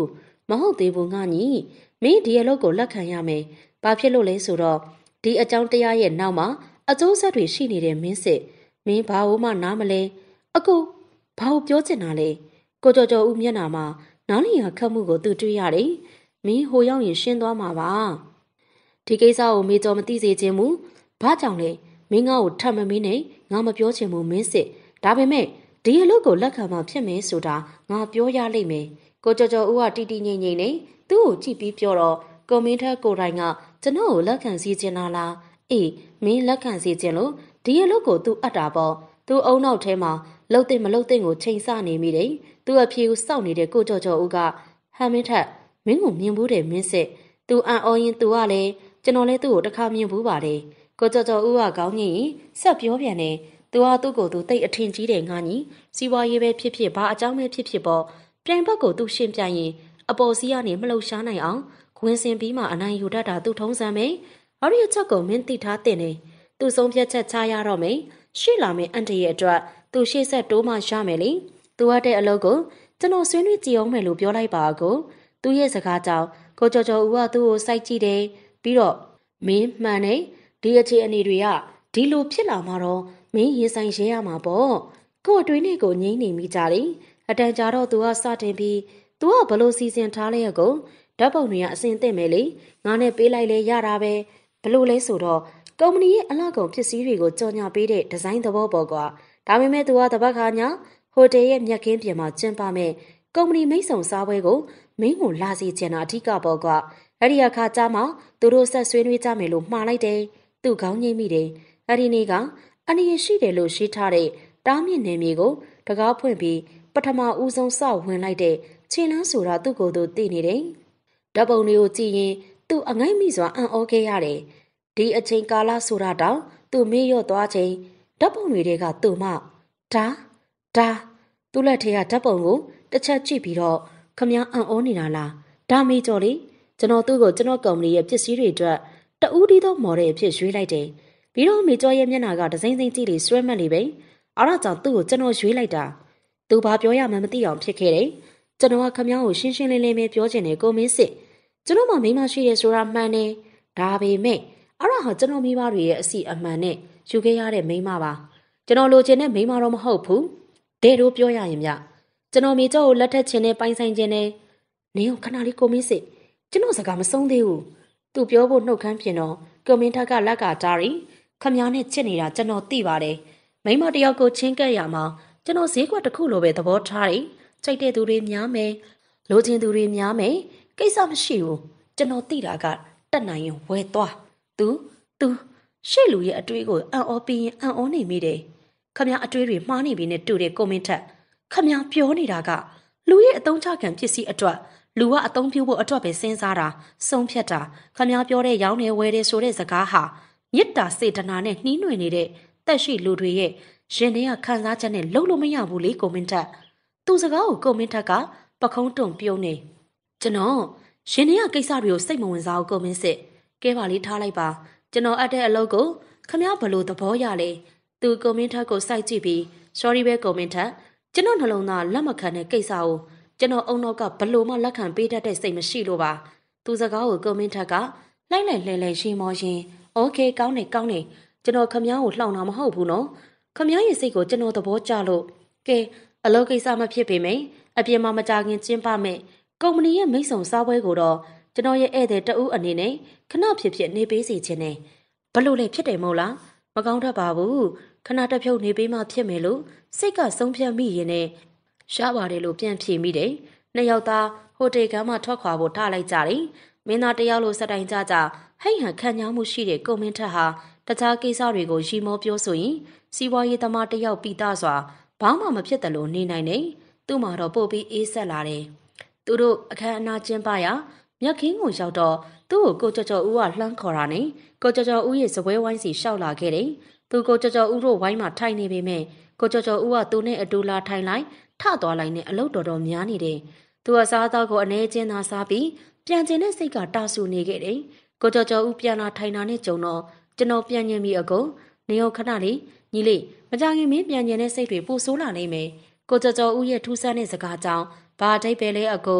မဟုတ်သေးဘူးငါညီမင်းဒီအလုပ်ကိုလက်ခံရမယ်ဘာဖြစ်လို့လဲဆိုတော့ဒီအကြောင်းတရားရဲ့နောက်မှာအကျိုးဆက်တွေရှိနေတဲ့မင်းစစ်မင်းဘာလို့မှနားမလဲအကူဘာလို့ပြောချင်တာလဲကိုကြော်ကြော်ဦးမျက်နှာမှာနောင်လီယာခတ်မှုကိုသူတွေ့ရတယ်မင်းဟိုရောက်ရင်ရှင်းသွားမှာပါဒီကိစ္စကိုမေကျော်မသိစေချင်ဘူးဘာကြောင့်လဲမင်းငါ့ကိုထပ်မမင်းနဲ့ငါမပြောချင်ဘူးမင်းစစ်ဒါပေမဲ့ဒီအလုပ်ကိုလက်ခံမှဖြစ်မယ်ဆိုတာငါပြောရလိမ့်မယ်ကိုကြော်ကြော်ဦးကတီတီငိမ့်ငိမ့်နဲ့သူ့ကိုကြည့်ပြီးပြောတော့ကွန်မင်းထက်ကိုတိုင်ကကျွန်တော်ကိုလက်ခံစီချင်တာလားအေးမင်းလက်ခံစီချင်လို့ဒီအလုပ်ကိုသူအပ်တာပေါ့သူအုံနောက်ထဲမှာလှုပ်တဲ့မလှုပ်တဲ့ကိုချိန်ဆနေမိတယ်သူအဖြေကိုစောင့်နေတဲ့ကိုကြော်ကြော်ဦးကဟမ်မင်းထက်မင်းကိုမြင်ဘူးတယ်မင်းစစ်သူအံ့ဩရင်သူကလည်းကျွန်တော်လည်းသူ့ကိုတစ်ခါမြင်ဘူးပါတယ်ကိုကြော်ကြော်ဦးကကောင်းကြီးဆက်ပြောပြန်တယ်သူကသူ့ကိုယ်သူတိတ်အထင်ကြီးတယ်ငါညီစီးပွားရေးပဲဖြစ်ဖြစ်ဘာအကြောင်းပဲဖြစ်ဖြစ်ပေါ့ပြိုင်ဘက်ကိုသူရှင်းပြရင်အပေါ်စီးကနေမလှုပ်ရှားနိုင်အောင်ခွင်းစင်ပြီးမှအနိုင်ယူတတ်တာသူထုံးစံပဲအဲ့ဒီအချက်ကိုမင်းသိထားတဲ့နေသူဆုံးဖြတ်ချက်ချရတော့မယ်ရှေ့လာမယ်အန်တီရဲ့အတွက်သူရှေ့ဆက်တိုးမှရမယ်လေသူရတဲ့အလုပ်ကိုကျွန်တော်ဆွေးနွေးကြည့်အောင်မယ်လို့ပြောလိုက်ပါကိုသူရဲ့စကားကြောင့်ကိုကျော်ကျော်ဦးကသူ့ကိုစိုက်ကြည့်တယ်ပြီးတော့မင်းမှန်နေဒီအခြေအနေတွေကဒီလိုဖြစ်လာမှတော့မင်းရင်ဆိုင်ရဲရမှာပေါ့ကို့အတွင်းနဲ့ကိုငိမ့်နေမိကြတယ်အတန်ကြာတော့သူကစတင်ပြီးသူကဘလို့စီစဉ်ထားလဲကိုဓာတ်ပုံတွေကအစင်သိမ့်မယ်လေငါနဲ့ပေးလိုက်လေရတာပဲဘလို့လဲဆိုတော့ကုမ္ပဏီရဲ့အလှကုန်ပစ္စည်းတွေကိုကြော်ညာပေးတဲ့ဒီဇိုင်းသဘောပေါ့ကွာဒါပေမဲ့သူကတပတ်ခါညာဟိုတယ်ရဲ့မြက်ခင်းပြင်မှာကျင်းပမဲ့ကုမ္ပဏီမိတ်ဆုံစားပွဲကိုမင်းကိုလာစီချင်တာအထီးကပေါ့ကွာအဲ့ဒီအခါကျမှသူတို့ဆက်ဆွေးနွေးကြမယ်လို့မှားလိုက်တယ်သူ့ခေါင်းငိမ့်မိတယ်အဲ့ဒီနေ့ကအနည်းရှိတယ်လို့ရှိထားတဲ့တားမြင့်နယ်မြေကိုတကားဖွင့်ပြီးပထမဦးဆုံးစဝင်လိုက်တဲ့ခြေလန်းဆိုတာသူ့ကိုယ်သူသိနေတယ်ဓာတ်ပုံတွေကိုကြည့်ရင်သူအငိုက်မိစွာအံ့ဩခဲ့ရတယ်ဒီအချိန်ကာလဆိုတာတောင်သူမေ့လျော့သွားချိန်ဓာတ်ပုံတွေကသူ့မှဒါဒါသူ့လက်ထဲကဓာတ်ပုံကိုတစ်ချက်ကြည့်ပြီးတော့ခမည်းအံ့ဩနေတာလားဒါမေးကြော်လေကျွန်တော်သူ့ကိုကျွန်တော်ကုမ္ပဏီရဲ့ပစ္စည်းတွေအတွက်တဦးဒီသောမော်ဒယ်အဖြစ်ရွေးလိုက်တယ်ပြီးတော့မေကျော်ရဲ့မျက်နှာကဒစိမ့်စိမ့်ကြည့်လေဆွဲမှတ်လေပဲအဲ့ဒါကြောင့်သူ့ကိုကျွန်တော်ရွေးလိုက်တာသူဘာပြောရမှန်းမသိအောင်ဖြစ်ခဲ့တယ်ကျွန်တော်ကခမည်းကိုရှင်းရှင်းလင်းလင်းပဲပြောချင်တယ်ကိုမင်းစစ်ကျွန်တော်မှမိမရှိရဲဆိုတာမှန်တယ်ဒါပေမဲ့အဲ့ဒါဟာကျွန်တော်မိဘတွေရဲ့အစီအမှန်နဲ့ယူခဲ့ရတဲ့မိမပါကျွန်တော်လိုချင်တဲ့မိမတော့မဟုတ်ဘူးဒဲတို့ပြောရရင်မြကျွန်တော်မိကျော်ကိုလက်ထက်ချင်တဲ့ပိုင်ဆိုင်ခြင်းနဲ့နင်းကိုခဏလေးကိုမင်းစစ်ကျွန်တော်စကားမဆုံးသေးဘူးသူပြောဖို့နှုတ်ခမ်းပြင်တော့ကွန်မင်းထက်ကလက်ကတားရီခမည်းနဲ့ချစ်နေတာကျွန်တော်သိပါတယ်မိမတယောက်ကိုချင်းကပ်ရမှာကျွန်တော်ဈေးကွက်တစ်ခုလိုပဲသဘောထားတယ်ကြိုက်တဲ့သူတွေများမယ်လိုချင်သူတွေများမယ်ကိစ္စမရှိဘူးကျွန်တော်သိတာကတက်နိုင်ရင်ဝယ်သွားသူသူရှေ့လူရဲ့အတွေးကိုအံ့ဩပြီးရင်အံ့ဩနေမိတယ်ခမည်းအတွေးတွေမှားနေပြီနဲ့တူတဲ့ကွန်မင်းထက်ခမည်းပြောနေတာကလူရဲ့အသုံးချခံပစ္စည်းအတွက်လူကအသုံးပြုဖို့အတွက်ပဲစဉ်းစားတာဆုံးဖြတ်တာခမည်းပြောတဲ့ရောင်းနေဝယ်တယ်ဆိုတဲ့စကားဟာမေတ္တာစေတနာနဲ့နှီးနွယ်နေတဲ့တက်ရှိလူတွေရဲ့ရင်ထဲကခံစားချက်နဲ့လုံးလို့မရဘူးလေကွန်မင်းထက်သူစကားကိုကွန်မင်းထက်ကပခုံးတုံပြုံးနေကျွန်တော်ရင်ထဲကကိစ္စတွေကိုစိတ်မဝင်စားဘူးကွန်မင်းစစ်ကဲပါလေးထားလိုက်ပါကျွန်တော်အပ်တဲ့အလုပ်ကိုခမည်းဘလို့သဘောရလဲသူကွန်မင်းထက်ကိုစိုက်ကြည့်ပြီး sorry ပဲကွန်မင်းထက်ကျွန်တော်နှလုံးသားလက်မခံတဲ့ကိစ္စကိုကျွန်တော်အုံနောက်ကဘလို့မှလက်ခံပေးတတ်တဲ့စိတ်မရှိလို့ပါသူစကားကိုကွန်မင်းထက်ကလိုက်လိုက်လဲလဲရှင်းမောရင်โอเคကောင်းနေကောင်းနေကျွန်တော်ခမည်းကိုလှောင်တာမဟုတ်ဘူးနော်ခမည်းရဲ့စိတ်ကိုကျွန်တော်သဘောကျလို့ကဲအလုပ်ကိစ္စမဖြစ်ပေမယ့်အပြင်မှာမကြခင်ကျင်းပမယ်ကုမ္ပဏီရဲ့မိတ်ဆုံစားပွဲကိုတော့ကျွန်တော်ရဲ့ဧည့်သည်တဦးအနေနဲ့ခဏဖြစ်ဖြစ်နေပေးစီခြင်းနဲ့ဘလို့လဲဖြစ်တယ်မို့လားမကောင်းတတ်ပါဘူးခဏတစ်ဖြုတ်နေပေးမှဖြစ်မယ်လို့စိတ်ကဆုံးဖြတ်မိရင်နဲ့ရှားပါတယ်လို့ပြန်ဖြေမိတယ်နှစ်ယောက်သားဟိုတယ်ကမ်းမှထွက်ခွာဖို့ထားလိုက်ကြတယ်မင်းသားတယောက်လိုစတိုင်ကြကြဟိတ်ဟန်ခံညောင်းမှုရှိတဲ့ကွန်မင်းထက်ဟာတခြားကိစ္စတွေကိုရီမောပြောဆိုရင်စီးပွားရေးသမားတယောက်ပြီးသားစွာဘာမှမဖြစ်တယ်လို့နေနိုင်တယ်သူ့မှာတော့ပို့ပြီးအေးဆက်လာတယ်သူတို့အခမ်းအနားကျင်းပရာမြက်ခင်းကိုရောက်တော့သူ့ကိုကိုကျော်ကျော်ဦးကလှမ်းခေါ်တာနဲ့ကိုကျော်ကျော်ဦးရဲ့စပွဲဝိုင်းစီရှောက်လာခဲ့တယ်သူကိုကျော်ကျော်ဦးတို့ဝိုင်းမှာထိုင်နေပေမဲ့ကိုကျော်ကျော်ဦးကသူနဲ့အတူလာထိုင်လိုက်ထသွားလိုက်နဲ့အလုပ်တော်တော်များနေတယ်သူကစားတော့ကိုအနေချင်းသာစားပြီးပြန်ကျင်တဲ့စိတ်ကတာဆူနေခဲ့တယ်ကိုကျော်ကျော်ဦးပြန်လာထိုင်တာနဲ့ကြုံတော့ကျွန်တော်ပြန်ညင်ပြီးအကုန်နေအောင်ခဏလေးညီလေးမကြခင်မင်းပြန်ညင်တဲ့စိတ်တွေပိုဆိုးလာနေမယ်ကိုကျော်ကျော်ဦးရဲ့ထူးဆန်းတဲ့စကားကြောင့်ဘာအဓိပ္ပာယ်လဲအကုန်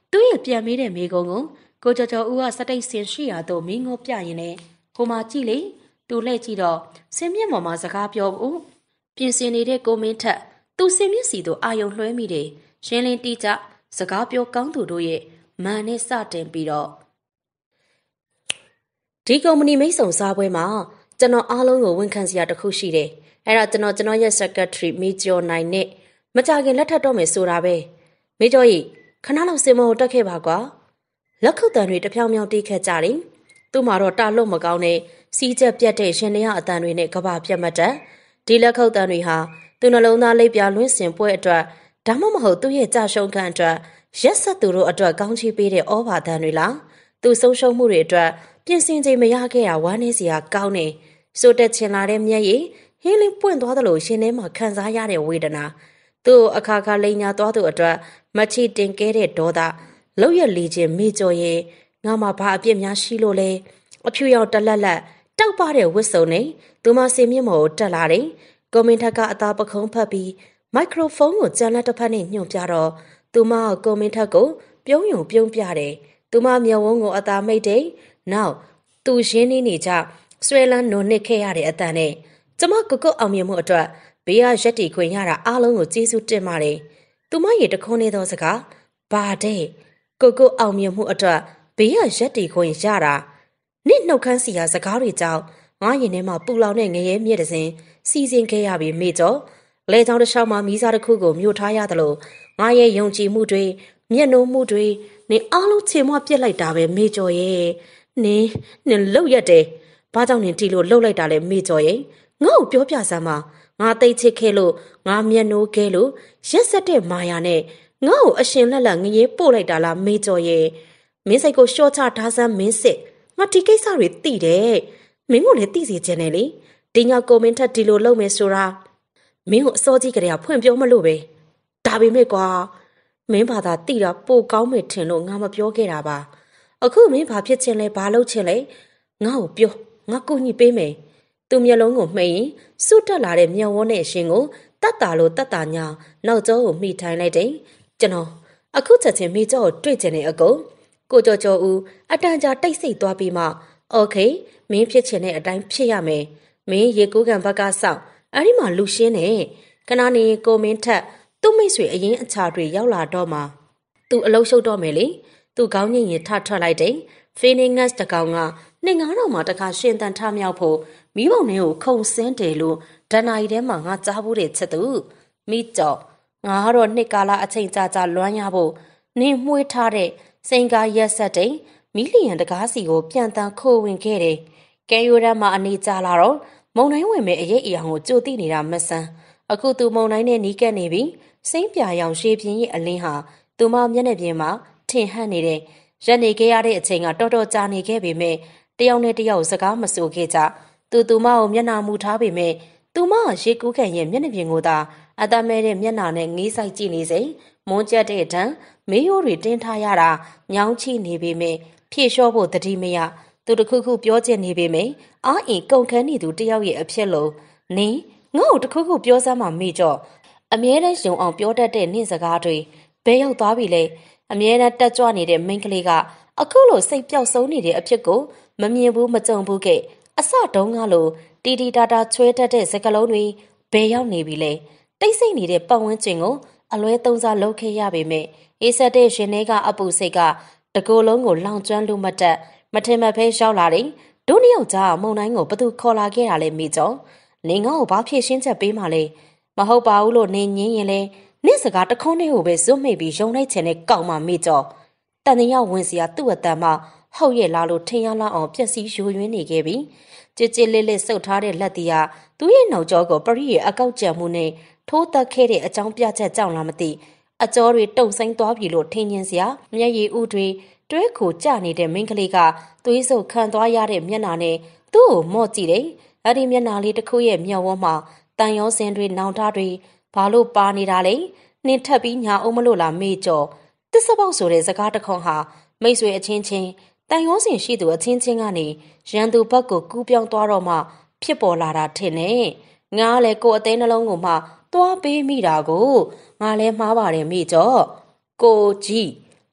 သူ့ရဲ့ပြန်မေးတဲ့မိကုံကိုကိုကျော်ကျော်ဦးကစတိတ်ဆင်ရှိရာသို့မင်းငိုပြရင်လည်းကိုမကြည့်လေသူလှည့်ကြည့်တော့ဆင်မြင့်ပေါ်မှာစကားပြောဖို့ပြင်ဆင်နေတဲ့ကိုမင်းထက်သူဆင်မြင့်စီတို့အာယုံလွှဲမိတယ်ရှင်းလင်းတိကျစကားပြောကောင်းသူတို့ရဲ့မန်နဲ့စတင်ပြီးတော့ဒီကုမ္ပဏီမိတ်ဆုံစားပွဲမှာကျွန်တော်အားလုံးကိုဝန်ခံစရာတစ်ခုရှိတယ်အဲ့ဒါကျွန်တော်ကျွန်တော်ရဲ့ secretary မေကျော်နိုင်နဲ့မကြခင်လက်ထပ်တော့မယ်ဆိုတာပဲမေကျော်ကြီးခဏလောက်စင်မကိုတက်ခဲ့ပါကွာလက်ခုပ်တန်တွေတဖြောင်းဖြောင်းတီးခတ်ကြတယ်သူ့မှာတော့တာလို့မကောင်းတဲ့စီးချက်ပြတ်တဲ့ရှင်နေရအတန်တွေနဲ့ကဘာပြတ်မှတ်တဲ့ဒီလက်ခုပ်တန်တွေဟာသူနှလုံးသားလိပ်ပြလွင့်စင်ပွဲအတွက်ဒါမှမဟုတ်သူ့ရဲ့ကြာရှုံးခံအတွက်ရက်ဆက်သူတို့အတွက်ကောင်းချီးပေးတဲ့ဩဘာတန်တွေလားသူဆုံးရှုံးမှုတွေအတွက်ပြင်ဆင်ချိန်မရခဲ့တာဝမ်းနည်းစရာကောင်းနေစိုးတက်ချင်လာတဲ့မျက်ရည်ဟင်းလင်းပွင့်သွားသလိုရှင်ထဲမှာခံစားရတဲ့ဝေဒနာသူ့အခါခါလိန်ညာသွားသူအတွက်မချီတင်ကဲတဲ့ဒေါသလောက်ရလီချင်းမေကျော်ရဲ့ငါမှဘာအပြစ်များရှိလို့လဲအဖြူရောင်တလက်လက်တောက်ပတဲ့ဝစ်စုံနဲ့သူမစင်မြင့်မော်ကိုတက်လာတယ်ကွန်မန့်ထက်ကအသားပခုံးဖတ်ပြီးမိုက်ခရိုဖုန်းကိုကြံလက်တစ်ဖက်နဲ့ညှို့ပြတော့သူမကကွန်မန့်ထက်ကိုပြုံးယုံပြုံးပြတယ်သူမမျက်ဝန်းကိုအသားမိတ်တယ်နောက်သူရင်းနေနေကြဆွဲလန်းနုံနစ်ခဲ့ရတဲ့အတန်နဲ့ကျမကုကုအောင်မြင်မှုအတွက်ဘေးကရက်တီခွင်ရတာအားလုံးကိုကျေးဇူးတင်ပါတယ်သူမရေတခွန်းနေသောစကားဘာတဲ့ကုကုအောင်မြင်မှုအတွက်ဘေးကရက်တီခွင်ရတာနစ်နှုတ်ခမ်းစီရာစကားတွေကြောင့်ငါရင်ထဲမှာပူလောင်တဲ့ငရဲမြက်တဲ့စဉ်စီစဉ်ခဲ့ရပြီးမေကျော်လဲချောင်းတစ်ချောင်းမှာမီးစားတစ်ခုကိုမြို့ထားရသလိုငါရဲ့ယုံကြည်မှုတွေမျက်နှာမှုတွေနင်အားလုံးချေမွပြစ်လိုက်တာပဲမေကျော်ရဲ့နင်နင်လှုပ်ရက်တယ်ဘာကြောင့်နင်တီလို့လှုပ်လိုက်တာလဲမေကျော်ရဲ့ငါ့ကိုပြောပြစမ်းပါငါတိတ်ချစ်ခဲ့လို့ငါမျက်နှိုးခဲလို့ရက်ဆက်တဲ့မာယာနဲ့ငါ့ကိုအရှင်လက်လက်ငရေပို့လိုက်တာလားမေကျော်ရဲ့မင်းစိတ်ကိုရှော့ချထားစမ်းမင်းစစ်ငါဒီကိစ္စတွေသိတယ်မင်းကိုလည်းသိစေချင်တယ်လေဒီညကိုမင်းထက်ဒီလိုလုပ်မယ်ဆိုတာမင်းကိုအစောကြီးကလေးကဖွင့်ပြောမလို့ပဲဒါပေမဲ့ကွာမင်းဘာသာသိတာပိုကောင်းမယ်ထင်လို့ငါမပြောခဲ့တာပါအခုမင်းဘာဖြစ်ချင်လဲဘာလုပ်ချင်လဲငါ့ကိုပြောငါကူညီပေးမယ်သူမျက်လုံးကိုမှိတ်ရင်စွတ်တက်လာတဲ့မျက်ဝန်းနဲ့ရှင်ကိုတတ်တာလို့တတ်တာညာနောက်ကျောကိုမိထိုင်လိုက်တယ်ကျွန်တော်အခုချက်ချင်းမိကျောကိုတွေ့ချင်တဲ့အကုန်ကိုကျော်ကျော်ဦးအတန်ကြာတိတ်ဆိတ်သွားပြီးမှโอเคမင်းဖြစ်ချင်တဲ့အတိုင်းဖြစ်ရမယ်မင်းရေကူးကန်ဘက်ကစောင့်အဲ့ဒီမှာလူရှင်းနေခဏနေကိုမင်းထက်သူ့မိတ်ဆွေအရင်အချာတွေရောက်လာတော့မှသူအလုံးရှုပ်တော့မယ်လေသူခေါင်းငိမ့်ရင်ထထွက်လိုက်တယ်ဖေနင်းငတ်တကောင်ကနှင်ငါးတော့မှတခါရှင်တန်ထမြောက်ဖို့မိဘုံနဲ့ကိုခုံစင်းတယ်လို့ဒဏ္ဍာရီထဲမှာငါကြားဖို့တဲ့ချက်သူမိကြော်ငါကတော့နှစ်ကာလအချိန်ကြာကြာလွမ်းရဖို့နင်းမှွေးထားတဲ့စိန်ကားရက်ဆက်တဲ့မီလီယံတကားစီကိုပြန်တန်းခိုးဝင်ခဲ့တယ်ကဲရိုးရမ်းမှာအနေကြလာတော့မုံတိုင်းဝင်မဲ့အရေးအယောင်ကိုကြိုသိနေတာမဆန်းအခုသူမုံတိုင်းနဲ့နီးကပ်နေပြီစိမ့်ပြာရောင်ရှေးပြင်းရဲ့အလင်းဟာသူမမျက်နှာပြင်မှာထင်ဟပ်နေတယ်ရက်နေခဲ့ရတဲ့အချိန်ကတော်တော်ကြာနေခဲ့ပေမဲ့တယောက်နဲ့တယောက်စကားမဆိုခဲ့ကြသူသူမကိုမျက်နှာမူထားပေမဲ့သူမရေကူးခံရဲ့မျက်နှာပြင်ကိုသာအတမဲတဲ့မျက်နှာနဲ့ငေးဆိုင်ကြည့်နေစိမွန်းကျက်တဲ့တန်းမေးရိုးတွေတင်းထားရတာညောင်းချိနေပေမဲ့ဖြေလျှော့ဖို့တတိမရသူတခုခုပြောချင်နေပေမဲ့အာအင်ကုန်ခန်းနေသူတယောက်ရဲ့အဖြစ်လို့နင်းငါ့ကိုတခုခုပြောစမ်းမှမေ့ကြော့အမြဲတမ်းယုံအောင်ပြောတတ်တဲ့နှင့်စကားတွေဘဲရောက်သွားပြီလေအမြဲတမ်းတက်ကြွနေတဲ့မိန်းကလေးကအခုလိုစိတ်ပျောက်ဆုံးနေတဲ့အဖြစ်ကိုမမြင်ဘူးမကြုံဘူးကဲအစတုန်းကလိုတီတီတာတာချွဲတတ်တဲ့စကလုံးတွေဘဲရောက်နေပြီလေတိတ်ဆိတ်နေတဲ့ပတ်ဝန်းကျင်ကိုအလွဲသုံးစားလုပ်ခဲ့ရပေမဲ့အေးဆက်တဲ့ရှင်ထဲကအပူစိတ်ကတကိုယ်လုံးကိုလောင်ကျွမ်းလို့မတက်မထင်မှတ်ဖဲရောက်လာတယ်ဒုနှစ်ယောက်ကြားမုံတိုင်းကိုဘသူခေါ်လာခဲ့တာလဲမိကြောနင်ငါ့ကိုဘာဖြည့်ရှင်းချက်ပေးမှလဲမဟုတ်ပါဘူးလို့နင်ငင်းရင်လဲနင့်စကားတခွန်းလေးကိုပဲဇွတ်မိတ်ပြီးယုံလိုက်ချင်တဲ့ကောက်မှမိကြောတန်တင်ရောက်ဝင်စရာသူ့အတန်မှဟုတ်ရဲ့လားလို့ထင်ရလောက်အောင်ပြက်စီးယိုယွင်းနေခဲ့ပြီကြစ်ကြစ်လေးလေးစုပ်ထားတဲ့လက်တီးကသူ့ရဲ့နှောက်ကြောကိုပရိရဲ့အကောက်ကြံမှုနဲ့ထိုးတက်ခဲ့တဲ့အကြောင်းပြချက်ကြောင့်လားမသိအကြောတွေတုံဆိုင်သွားပြီလို့ထင်ရင်စရာမျက်ရည်ဥတွေတွဲခိုကျနေတဲ့မိန်းကလေးကသွေးဆုပ်ခံသွားရတဲ့မျက်နှာနဲ့သူ့ကိုမော့ကြည့်တယ်အဲ့ဒီမျက်နှာလေးတစ်ခုရဲ့မျက်ဝန်းမှာတန်ရောစင်တွေနောင်တတွေဘာလို့ပါနေတာလဲနင်ထပ်ပြီးညာအောင်မလို့လားမေ့ကြော်တစ္ဆပေါက်ဆိုတဲ့စကားတစ်ခွန်းဟာမိတ်ဆွေအချင်းချင်းတန်ရောစင်ရှိသူအချင်းချင်းကနေရန်သူဘက်ကိုကူးပြောင်းသွားတော့မှဖြစ်ပေါ်လာတာထင်တယ်ငါလည်းကိုယ်အသေးနှလုံးကိုမှသွားပေးမိတာကိုငါလည်းမှားပါတယ်မေ့ကြော်ကိုကြီး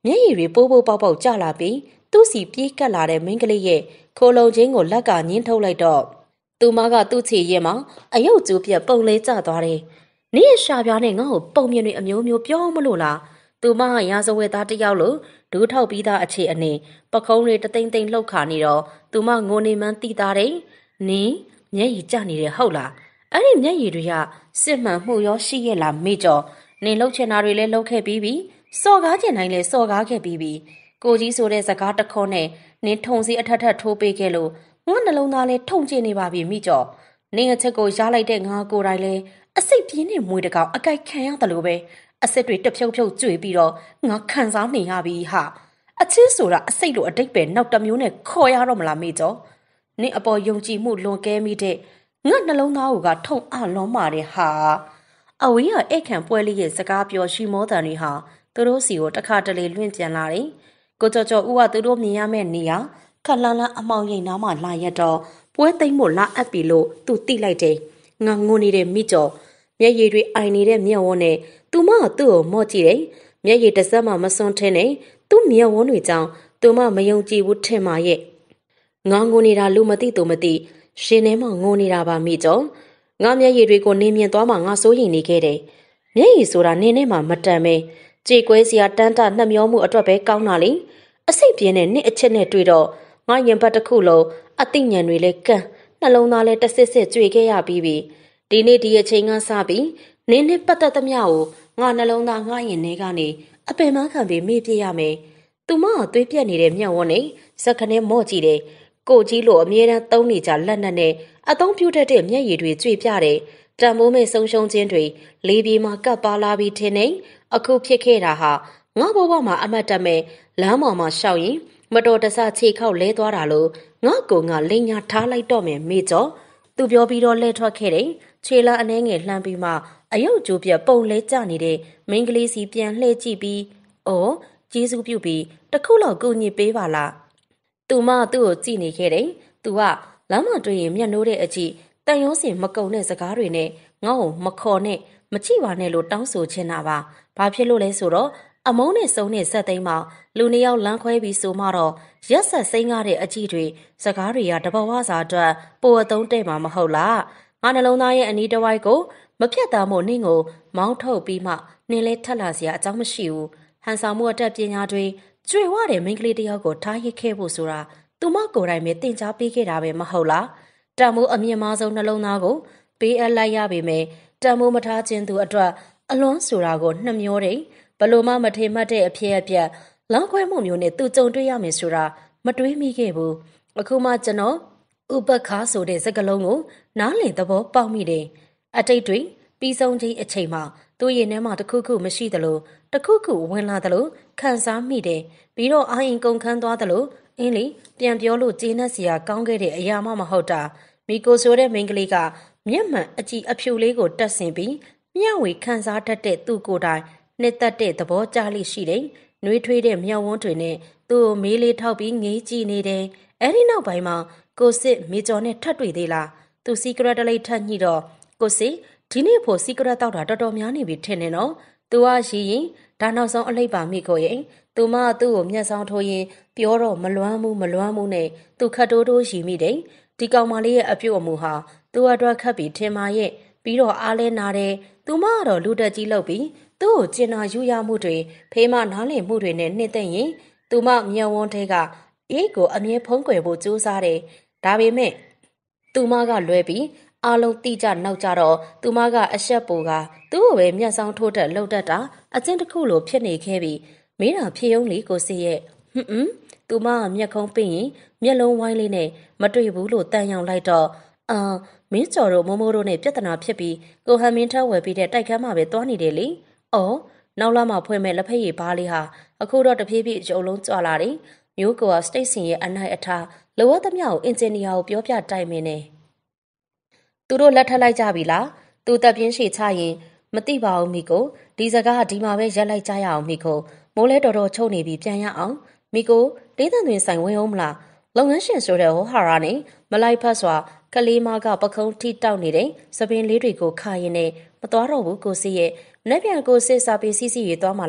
မျက်ရည်တွေပိုးပိုးပေါက်ပေါက်ကျလာပြီးသူ့စီပြေးကပ်လာတဲ့မိန်းကလေးရဲ့ခိုလုံချင်းကိုလက်ကညှင်းထုတ်လိုက်တော့သူမကသူ့ချီရင်မှာအယုတ်ကျူးပြက်ပုံလေးကျသွားတယ်။နင့်ရဲ့ရှာပြားနဲ့ငါ့ကိုပုံမြင်တွေအမျိုးမျိုးပြောမလို့လား။သူမကရာဇဝဲသားတစ်ယောက်လို့ဒူးထောက်ပြီးသားအခြေအနေပခုံးတွေတသိမ့်သိမ့်လှုပ်ခါနေတော့သူမငိုနေမှန်းသိသားတယ်။နင်းမျက်ရည်ကျနေတယ်ဟုတ်လား။အဲ့ဒီမျက်ရည်တွေကစစ်မှန်မှုရောရှိရဲ့လားမေ့ကြော်နင်လှုပ်ချင်တာတွေလည်းလှုပ်ခဲ့ပြီးပြီ။စော်ကားချင်တိုင်းလည်းစော်ကားခဲ့ပြီးပြီ။ကိုကြီးဆိုတဲ့စကားတခေါက်နဲ့နင်ထုံစီအထက်ထက်ထိုးပေးခဲ့လို့ငါနှလုံးသားလဲထုံကျင်နေပါပြီမိကျော်နင်းအချက်ကိုရားလိုက်တဲ့ငါကိုယ်တိုင်လဲအစိတ်ပြင်းနဲ့မွေတကောင်အကြိုက်ခံရတယ်လို့ပဲအစစ်တွေတဖြုတ်ဖြုတ်ကျွေပြီးတော့ငါခံစားနေရပြီဟာအချင်းဆိုတာအစိတ်လိုအတိတ်ပဲနောက်တစ်မျိုးနဲ့ခေါ်ရတော့မလားမိကျော်နင်းအပေါ်ယုံကြည်မှုလွန်ကဲမိတဲ့ငါနှလုံးသားကထုံအလွန်မာတဲ့ဟာအဝေးကအိတ်ခံပွဲလေးရဲ့စကားပြောရှိမောတန်တွေဟာသူတို့စီကိုတခါတလေလွင့်ပြန်လာတယ်ကိုကျော်ကျော်ဦးကသူတို့မြင်ရမယ့်နေရာခက်လန်းလန်းအမောင်ရိပ်နားမှလာရတော့ပွဲသိမ်းဖို့လာအပ်ပြီလို့သူတိလိုက်တယ်ငါငိုနေတဲ့မိကျော်မျက်ရည်တွေအိုင်နေတဲ့မျက်ဝန်းနဲ့သူမကသူ့ကိုမော့ကြည့်တယ်မျက်ရည်တစ်စက်မှမစွန်းထင်းနဲ့သူ့မျက်ဝန်းတွေကြောင့်သူမမယုံကြည်ဘူးထင်ပါရဲ့ငါငိုနေတာလူမသိသူမသိရှင်ထဲမှာငိုနေတာပါမိကျော်ငါမျက်ရည်တွေကိုနေမြင်သွားမှငါစိုးရိမ်နေခဲ့တယ်မျက်ရည်ဆိုတာနေနဲ့မှမတန်ပဲကြေကွဲစရာတန်းတနှမျောမှုအတွက်ပဲကောင်းတာလေအစိတ်ပြင်းနဲ့နှစ်အချက်နဲ့တွေ့တော့ငါရင်ဘတ်တစ်ခုလုံးအသိဉာဏ်တွေလည်းကန်းနှလုံးသားလည်းတဆစ်ဆစ်ကြွေခဲ့ရပြီးပြီဒီနေ့ဒီအချိန်ကစပြီးနင်းနဲ့ပတ်သက်သမျှကိုငါနှလုံးသားငါရင်ထဲကနေအပင်မခံပြီးမေ့ပြရမယ်သူမကသွေးပြက်နေတဲ့မျက်ဝန်းနဲ့စက်ခနဲ့မော့ကြည့်တယ်ကိုကြီးလိုအမြဲတမ်းသုံးနေကြလက်နက်နဲ့အသုံးပြုတတ်တဲ့မျက်ရည်တွေကြွေပြတယ်တံမိုးမဲ့ဆုံးရှုံးခြင်းတွေလေးပြေမှာကပ်ပါလာပြီးထင်းနေအခုဖြစ်ခဲ့တာဟာငါဘဝမှာအမတ်တမဲ့လမ်းပေါ်မှာရှောက်ရင်မတော်တဆခြေခောက်လဲသွားတာလို့ငါ့ကိုငါလိန်ညာထားလိုက်တော့မယ်မေကျော်သူပြောပြီးတော့လဲထွက်ခဲ့တယ်ခြေလမ်းအနှဲငယ်လှမ်းပြီးမှအယုတ်ကျိုးပြပုံလဲကျနေတဲ့မိန်းကလေးစီပြန်လှည့်ကြည့်ပြီးအော်ကျေးဇူးပြုပြီးတခုလောက်ကူညီပေးပါလားသူမသူ့ကိုကြည့်နေခဲ့တယ်သူကလမ်းမတွေ့ရင်မျက်နှိုးတဲ့အကြည့်တန်ရုံးစင်မကုံတဲ့စကားတွေနဲ့ငါ့ကိုမခေါ်နဲ့မကြည့်ပါနဲ့လို့တောင်းဆိုချင်တာပါဘာဖြစ်လို့လဲဆိုတော့အမုန်းနဲ့စုံနဲ့ဆက်သိမ်းမှလူနှစ်ယောက်လမ်းခွဲပြီးဆိုမှတော့ရက်ဆက်စိမ့်ကားတဲ့အကြည့်တွေစကားတွေကတဘဝစာအတွက်ပိုအသုံးတဲ့မှာမဟုတ်လားငါနှလုံးသားရဲ့အနီးတစ်ဝိုက်ကိုမဖြတ်သားမို့နင့်ကိုမောင်းထုတ်ပြီးမှနင်လဲထက်လာစရာအကြောင်းမရှိဘူးဟန်ဆောင်မှုအတတ်ပညာတွေကျွေဝတဲ့မိန်းကလေးတစ်ယောက်ကိုထားရစ်ခဲ့ဖို့ဆိုတာသူမကိုယ်တိုင်ပဲတင် जा ပေးခဲ့တာပဲမဟုတ်လားတံမိုးအမြင့်မားဆုံးနှလုံးသားကိုပေးအပ်လိုက်ရပေမဲ့တံမိုးမထားခြင်းသူအတွက်အလွန်ဆိုတာကိုနှမျောတယ်ဘလို့မှမထေမှတ်တဲ့အဖြစ်အပျက်လောင်းခွဲမှုမျိုးနဲ့သူကြုံတွေ့ရမယ်ဆိုတာမတွေးမိခဲ့ဘူးအခုမှကျွန်တော်ဥပခါဆိုတဲ့စကားလုံးကိုနားလည်သဘောပေါက်မိတယ်အတိတ်တွေပြီးဆုံးခြင်းအချိန်မှာသူ့ရင်ထဲမှာတခုခုမရှိသလိုတခုခုဝင်လာသလိုခံစားမိတယ်ပြီးတော့အာရင်ကုန်ခန်းသွားသလိုအင်းလေပြန်ပြောလို့ကျေနပ်စရာကောင်းခဲ့တဲ့အရာမှမဟုတ်တာမိကိုဆိုတဲ့မိန်းကလေးကမျက်မှန်အကြည့်အဖြူလေးကိုတက်ဆင်ပြီးမျက်ဝေခံစားတတ်တဲ့သူ့ကိုယ်တိုင်နှစ်သက်တဲ့သဘောကြလိရှိတယ်။နှွေးထွေးတဲ့မျက်ဝန်းတွေနဲ့သူ့ကိုမေးလေးထောက်ပြီးငေးကြည့်နေတယ်။အဲဒီနောက်ပိုင်းမှာကိုစစ်မေကျော်နဲ့ထပ်တွေ့သေးလား။သူစီကရက်တလေးထပ်ညှိတော့ကိုစစ်ဒီနေ့ဖို့စီကရက်တောက်တာတော်တော်များနေပြီထင်တယ်နော်။ तू ကရည်ရင်ဒါနောက်ဆုံးအလိပ်ပါမိကိုရင်သူမသူ့ကိုမျက်စောင်းထိုးရင်ပြောတော့မလွမ်းမှုမလွမ်းမှုနဲ့သူခတ်တိုးတိုးရည်မိတယ်။ဒီကောင်မလေးရဲ့အပြုတ်အမူဟာသူ့အတွက်ခတ်ပြီးထင်ပါရဲ့ပြီးတော့အားလဲနာတယ်။သူမကတော့လူတက်ကြီးလုပ်ပြီးသူ့ကိုကျင်နာယူရမှုတွေဖေးမနားလည်မှုတွေနဲ့နှိမ့်သက်ရင်သူမမျက်ဝန်းထဲကအိတ်ကိုအမြဲဖုံးကွယ်ဖို့ကြိုးစားတယ်။ဒါပေမဲ့သူမကလွဲပြီးအားလုံးတိကျနောက်ကြတော့သူမကအဆက်ပူကသူ့ကိုပဲမျက်စောင်းထိုးတက်လှုပ်တတ်တာအကျဉ်းတစ်ခုလိုဖြစ်နေခဲ့ပြီးမင်းတော်ဖြေယုံလီကိုစီရဲ့ဟွန်းဟွန်းသူမကမျက်ခုံးပင့်ရင်မျက်လုံးဝိုင်းလေးနဲ့မတွေ့ဘူးလို့တန်ရောင်လိုက်တော့အာမင်းကျော်တို့မိုးမိုးတို့နဲ့ပြဿနာဖြစ်ပြီးကိုဟန်မင်းထဝယ်ပြီးတဲ့တိုက်ခန်းမှာပဲသွားနေတယ်လေအော်နောက်လာမှဖွင့်မဲ့လက်ဖက်ရည်ဘားလေးဟာအခုတော့တဖြည်းဖြည်းအကျုံလုံးကြွလာတယ်မျိုးကောစတိတ်စင်ရဲ့အနိုင်အထားလောသမျှကိုအင်ဂျင်နီယာကိုပြောပြတိုင်မင်းနဲ့သူတို့လက်ထပ်လိုက်ကြပြီလားသူတက်ပြင်းရှည်ချရင်မသိပါဘူးမိကိုဒီစကားဒီမှာပဲရက်လိုက်ကြရအောင်မိကိုမိုးလဲတော်တော်ချုပ်နေပြီပြန်ရအောင်မိကိုဒေးသန်တွင်ဆိုင်ဝင်အောင်မလားလုပ်ငန်းရှင်ဆိုတဲ့ဟောဟာရာနဲ့မလိုက်ဖတ်စွာကလေးမကပခုံးထိတောက်နေတဲ့စပင်လေးတွေကိုခါရင်နဲ့မသွားတော့ဘူးကိုစီရဲ့မနေ့ပြန်ကိုစစ်စာပေစီစီရေးသွားမှလား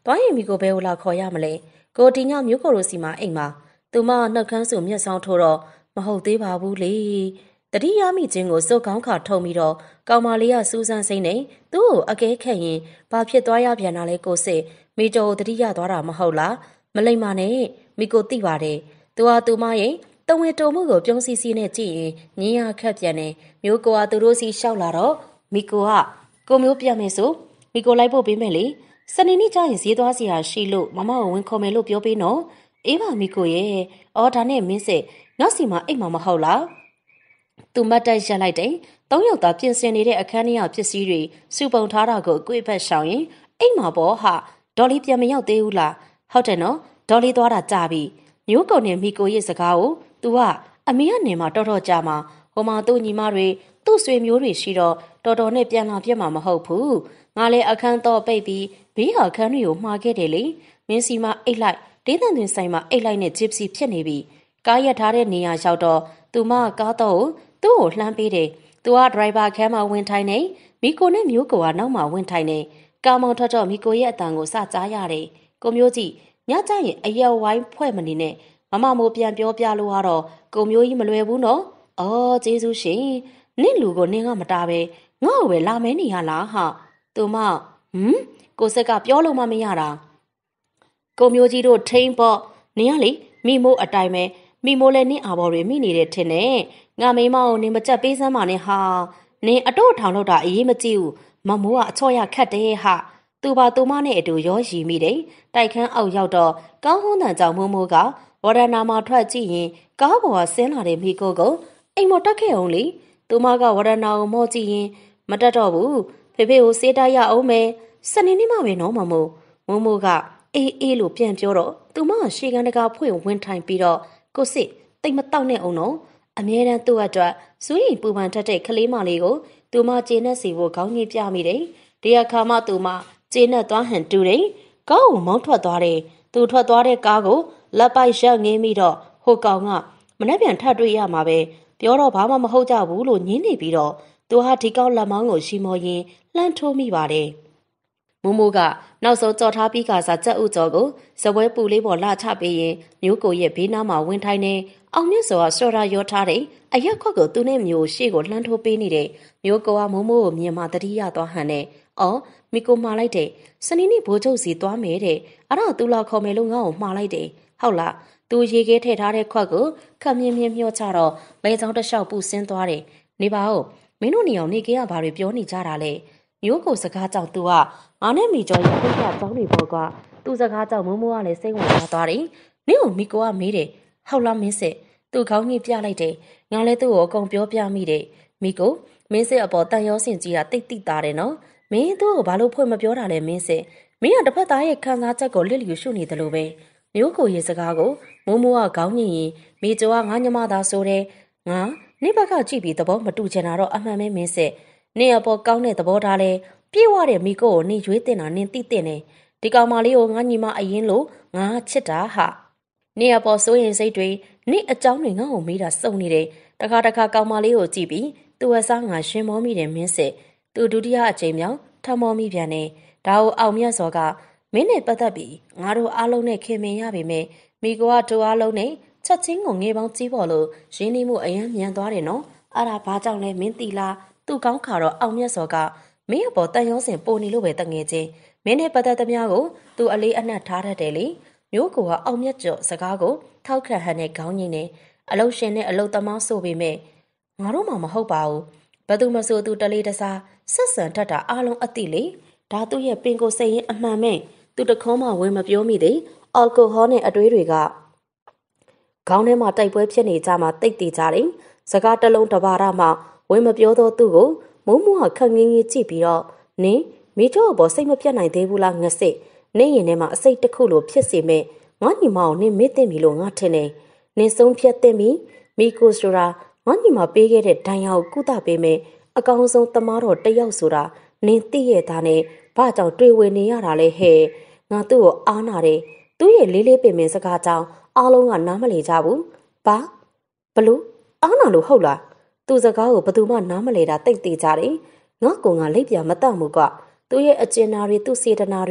သွားရင်မိကိုဘဲကိုလာခေါ်ရမလဲကိုဒီညမျိုးကိုရိုစီမှာအိမ်မှာသူမနှုတ်ခမ်းစုမျက်စောင်းထိုးတော့မဟုတ်သေးပါဘူးလေတတိယမိချင်းကိုစုပ်ကောင်းခါထုံပြီးတော့ကောင်မလေးကစူးစမ်းစိမ့်နေသူ့ကိုအကဲခတ်ရင်ဘာဖြစ်သွားရပြန်တာလဲကိုစစ်မိကျော်တတိယသွားတာမဟုတ်လားမလိမ္မာနဲ့မိကိုသိပါတယ်သူဟာသူမရဲ့တဝင်းတုံမှုကိုပြုံးစီစီနဲ့ကြည့်ရင်ညင်းရခက်ပြန်တယ်မျိုးကိုကသူတို့စီရှောက်လာတော့မိကိုကကိုမျိုးပြတ်မယ်ဆိုမိကိုလိုက်ဖို့ပေးမယ်လေစနေနေ့ကျရင်ဈေးသွားစီရရှိလို့မမကိုဝင်ခေါ်မယ်လို့ပြောပေးနော်အေးပါမိကိုရဲ့အော်ဒါနဲ့မင်းစစ်ငါစီမှာအိတ်မှာမဟုတ်လားသူမတ်တိုက်ရက်လိုက်တယ်သုံးယောက်သားပြင်ဆင်နေတဲ့အခန်းထဲကပစ္စည်းတွေစုပုံထားတာကိုအကွေ့ဘက်ရှောင်ရင်အိတ်မှာပေါ့ဟာဒေါ်လေးပြန်မရောက်သေးဘူးလားဟုတ်တယ်နော်ဒေါ်လေးသွားတာကြာပြီမျိုးကုန်နဲ့မိကိုရဲ့စကားကို तू ကအမေကနေမှတော်တော်ကြာမှာဟိုမှာသူ့ညီမတွေသူ့ဆွေမျိုးတွေရှိတော့တော်တော်နဲ့ပြန်လာပြတ်မှာမဟုတ်ဘူးငါလည်းအခန်းတော့ပိတ်ပြီးဘေးဟာခန်းတွေကိုမှားခဲ့တယ်လေမင်းစီမအိတ်လိုက်ဒေးသန်တွင်ဆိုင်မှာအိတ်လိုက်နဲ့ဂျစ်စီဖြစ်နေပြီကားရထားတဲ့နေရာရောက်တော့သူမကားတော့သူ့ကိုလှမ်းပေးတယ်သူကဒရိုင်ဘာခန်းမှာဝင်ထိုင်နေမိကိုနဲ့မျိုးကိုကနောက်မှာဝင်ထိုင်နေကားမောင်းထွက်တော့မိကိုရဲ့အတန်ကိုစကြားရတယ်ကိုမျိုးကြီးညကျရင်အရက်ဝိုင်းဖွဲ့မနေနဲ့မမမိုးပြန်ပြောပြလို့ကတော့ကိုမျိုးကြီးမလွယ်ဘူးနော်အော်ကျေးဇူးရှင်နင့်လူကိုနင်းကမတားပဲငါ့ကိုပဲလာမဲနေရလားဟာသူမဟမ်ကိုစက်ကပြောလို့မှမရတာကိုမျိုးကြီးတို့ထိန်ပေါ့နင်ကလေမိမိုးအတိုင်းပဲမိမိုးလည်းနင့်အာဘော်တွေမိနေတဲ့ထင်နဲ့ငါမိမကိုနင်မကြက်ပေးစမ်းပါနဲ့ဟာနင်အတော့ထောင်လို့တာအေးမကြည့်ဘူးမမိုးကအချော့ရခတ်တယ်ဟာသူပါသူမနဲ့အတူရောရီမိတယ်တိုက်ခန်းအောက်ရောက်တော့ကောင်းဟွန်းတန်ကြောင့်မိုးမိုးကဝရဏာမှာထွက်ကြည့်ရင်ကားပေါ်ကဆင်းလာတဲ့မိကိုကိုအိမ်မတက်ခဲ့အောင်လေသူမကဝရဏာကိုမော့ကြည့်ရင်မတက်တော့ဘူးဖေဖေကိုစေးတိုက်ရအောင်မယ်စနေနေ့မှပဲနော်မမိုးမိုးမိုးကအေးအေးလို့ပြန်ပြောတော့သူမရှေကန်တကာဖွင့်ဝင်ထိုင်ပြီးတော့ကိုစစ်တိတ်မတောက်နဲ့အောင်နော်အမြဲတမ်းသူ့အတွက်စူးရင်ပူပန်တတ်တဲ့ကလေးမလေးကိုသူမကျေနပ်စီဖို့ခေါင်းကြီးပြမိတယ်ဒီအခါမှသူမကျေနပ်သွားဟန်တူတယ်ကားကိုမောင်းထွက်သွားတယ်သူထွက်သွားတဲ့ကားကိုလက်ပိုက်ရက်ငင်းပြီးတော့ဟိုကောင်ကမနှက်ပြန်ထပ်တွေ့ရမှာပဲပြောတော့ဘာမှမဟုတ်ကြဘူးလို့ညင်းနေပြီးတော့သူဟာဒီကောက်လက်မောင်းကိုရှီမော်ရင်လှမ်းထိုးမိပါတယ်မိုးမိုးကနောက်ဆုံးကြော်ထားပြီးကစားကြက်ဥကျော်ကိုဇပွဲပူလေးပေါ်လာချပေးရင်မျိုးကိုရဲ့ဘေးနားမှာဝင်ထိုင်နေအောင်မြတ်စောကစော်ရာရောထားတဲ့အရက်ခွက်ကိုသူနဲ့မျိုးရှေ့ကိုလှမ်းထိုးပေးနေတဲ့မျိုးကိုကမိုးမိုးကိုမြင်မှတတိယသွားဟန်နဲ့အော်မိကိုမှားလိုက်တယ်စနေနေ့ဘိုးချုပ်စီသွားမယ်တဲ့အဲ့ဒါသူလာခေါ်မယ်လို့ငါ့ကိုမှားလိုက်တယ်ဟုတ်လားသူရေခဲထည့်ထားတဲ့ခွက်ကိုခက်မြင်းမြင်းမျှောချတော့မဲချောင်းတစ်လျှောက်ပူဆင်းသွားတယ်နေပါဦးမင်းတို့နေအောင်နေကင်းကဘာတွေပြောနေကြတာလဲမျိုးကိုစကားကြောင့် तू ကငါနဲ့မိကျော်ရဲ့ခွက်ကြောင်းတွေပေါ်ကသူ့စကားကြောင့်မိုးမိုးကလည်းစိတ်ဝင်စားသွားတယ်နင့်ကိုမိကိုကမေးတယ်ဟုတ်လားမင်းစစ်သူခေါင်းကြီးပြလိုက်တယ်ငါလည်းသူ့ကိုအကုန်ပြောပြမိတယ်မိကိုမင်းစစ်အပေါ်တန်ရောစင်ကြီးကတိတ်တိတ်သားတယ်နော်မင်းသူ့ကိုဘာလို့ဖွင့်မပြောတာလဲမင်းစစ်မင်းကတစ်ဖက်သားရဲ့ခံစားချက်ကိုလစ်လျူရှုနေတယ်လို့ပဲမျိုးကိုရဲ့စကားကိုမိုးမိုးကခေါင်းညင်ရင်မိကျော်ကငါညမသာဆိုတယ်ငါနေဘက်ကကြည့်ပြီးသဘောမတူချင်တာတော့အမှန်ပဲမင်းစစ်နေအပေါ်ကောင်းတဲ့သဘောထားလဲပြေဝတဲ့မိကိုကိုနေရွေးတင်တာနင်တိတင်နေဒီကောင်မလေးကိုငါညီမအရင်လို့ငါချစ်တာဟာနေအပေါ်စိုးရင်စိတ်တွေနေအကြောင်းတွေငါ့ကိုမေးတာစုံနေတယ်တခါတခါကောင်မလေးကိုကြည့်ပြီးသူ့အစားငါရှင်မောမိတယ်မင်းစစ်သူဒုတိယအချိန်မြောက်ထမောမိပြန်တယ်ဒါကိုအောင်မြတ်စောကမင်းနဲ့ပတ်သက်ပြီးငါတို့အားလုံးနဲ့ခင်မင်ရပေမဲ့မိကိုကတို့အားလုံးနဲ့ချက်ချင်းကိုငေးပေါင်းကြီးပေါ်လို့ရင်းနှီးမှုအယမ်းမြန်သွားတယ်နော်အဲ့ဒါဘာကြောင့်လဲမင်းတီလားသူ့ကောင်းခါတော့အောင်မြတ်စောကမင်းအပေါ်တန်ရောစင်ပိုနေလို့ပဲတငယ်ချင်းမင်းနဲ့ပတ်သက်သမျှကိုသူအလေးအနက်ထားတတ်တယ်လေမျိုးကိုကအောင်မြတ်ကျော်စကားကိုထောက်ခံဟန်နဲ့ခေါင်းကြီးနဲ့အလုရှင်နဲ့အလုသမားဆိုပေမဲ့ငါတို့မှမဟုတ်ပါဘူးဘယ်သူမဆိုသူတလေးတစားဆက်ဆံတတ်တာအားလုံးအသိလေဒါသူ့ရဲ့ပင်ကိုစိတ်ရင်အမှန်မဲ့သူတခေါမှဝင်မပြောမိသေးအော်ကိုဟောနဲ့အတွေးတွေကခေါင်းထဲမှာတိုက်ပွဲဖြစ်နေကြမှာတိတ်တည်ကြတယ်စကားတလုံးတပါးမှဝင်မပြောတော့သူ့ကိုမုံမိုးကခက်ငင်းငင်းကြည့်ပြီးတော့နင်းမိကျော်အပေါ်စိတ်မပြတ်နိုင်သေးဘူးလားငစစ် နေရင်ထဲမှာအစိတ်တစ်ခုလိုဖြစ်စေမဲ့ငါညီမအောင်နင်းမေ့သိမ့်ပြီလို့ငါထင်နေနင်းဆုံးဖြတ်သိမ့်ပြီမိကိုဆိုတာငါညီမပေးခဲ့တဲ့ဒဏ်ရာကိုကုသပေးမယ်အကောင်းဆုံးတမားတော်တယောက်ဆိုတာနင်းသိရဲ့သားနဲ့ဘာကြောင့်တွေ့ဝင်နေရတာလဲဟဲ့ငါသူ့ကိုအားနာတယ်သူ့ရဲ့လေးလေးပင်ပင်စကားကြောင့်အားလုံးကနားမလည်ကြဘူးဘာဘလို့အားနာလို့ဟုတ်လားသူ့စကားကိုဘယ်သူမှနားမလည်တာတိတ်တိကြတယ်ငါကောင်ကလိပ်ပြမတတ်မှုကသူ့ရဲ့အကျဉ်းနာတွေသူ့စေတနာတွေ